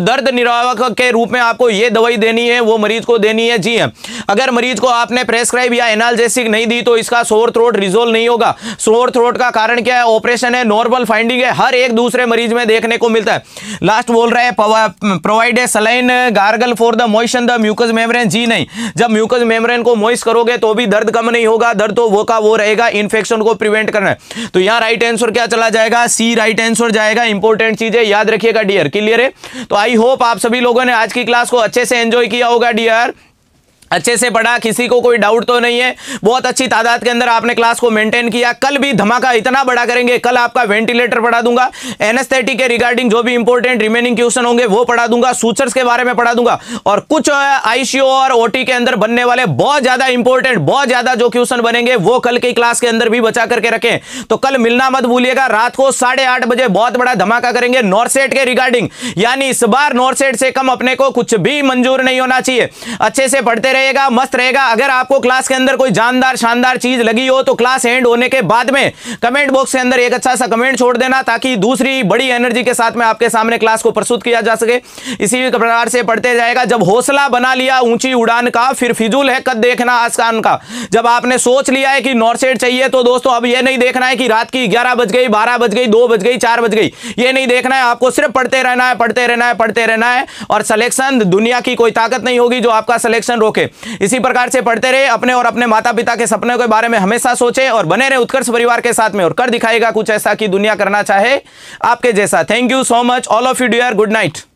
Speaker 1: दर्द निवारक के रूप में आपको ये दवाई देनी है, वो मरीज को देनी है। जी हाँ, अगर मरीज को आपने प्रेस्क्राइब या एनाल्जेसिक नहीं दी तो इसका सोर थ्रोट रिजोल्व नहीं होगा। सोर थ्रोट का कारण क्या है? ऑपरेशन है, नॉर्मल फाइंडिंग है, हर एक दूसरे मरीज में देखने को मिलता है। लास्ट बोल रहे हैं provide a saline gargle for the moisten the mucous membrane. जी नहीं, जब म्यूकस मेम्ब्रेन को मॉइस्ट करोगे तो भी दर्द कम नहीं होगा, दर्द तो वो का वो रहेगा। इन्फेक्शन को प्रिवेंट करना है। तो यहां राइट आंसर क्या चला जाएगा? सी राइट आंसर जाएगा। इंपॉर्टेंट चीजें याद रखिएगा डियर। क्लियर है? तो आई होप आप सभी लोगों ने आज की क्लास को अच्छे से एंजॉय किया होगा डियर, अच्छे से पढ़ा, किसी को कोई डाउट तो नहीं है। बहुत अच्छी तादाद के अंदर आपने क्लास को मेंटेन किया। कल भी धमाका इतना बड़ा करेंगे, कल आपका वेंटिलेटर पढ़ा दूंगा, एनेस्थेटिक के रिगार्डिंग जो भी इंपॉर्टेंट रिमेनिंग क्वेश्चन होंगे वो पढ़ा दूंगा, सूचर्स के बारे में पढ़ा दूंगा, और कुछ आईसीयू और ओटी के अंदर बनने वाले बहुत ज्यादा इंपॉर्टेंट, बहुत ज्यादा जो क्वेश्चन बनेंगे वो कल की क्लास के अंदर भी बचा करके रखें। तो कल मिलना मत भूलिएगा, रात को साढ़े आठ बजे बहुत बड़ा धमाका करेंगे नॉर्सेट के रिगार्डिंग। यानी इस बार नॉर्सेट से कम अपने को कुछ भी मंजूर नहीं होना चाहिए। अच्छे से पढ़ते रहेगा, मस्त रहेगा। अगर आपको क्लास के अंदर कोई जानदार शानदार चीज लगी हो तो क्लास एंड होने के बाद में कमेंट बॉक्स के अंदर एक अच्छा सा कमेंट छोड़ देना, ताकि दूसरी बड़ी एनर्जी के साथ में आपके सामने क्लास को प्रस्तुत किया जा सके। इसी प्रकार से पढ़ते जाएगा। जब हौसला बना लिया ऊंची उड़ान का, फिर फिजूल है कद देखना आसमान का। जब आपने सोच लिया है कि नॉर्सेट चाहिए तो दोस्तों अब यह नहीं देखना है कि रात की ग्यारह बज गई, बारह बज गई, दो बज गई, चार बज गई, ये नहीं देखना है। आपको सिर्फ पढ़ते रहना है, पढ़ते रहना है, पढ़ते रहना है। और सिलेक्शन, दुनिया की कोई ताकत नहीं होगी जो आपका सिलेक्शन रोके। इसी प्रकार से पढ़ते रहे, अपने और अपने माता पिता के सपने के बारे में हमेशा सोचे और बने रहे उत्कर्ष परिवार के साथ में, और कर दिखाएगा कुछ ऐसा कि दुनिया करना चाहे आपके जैसा। Thank you so much all of you dear. Good night.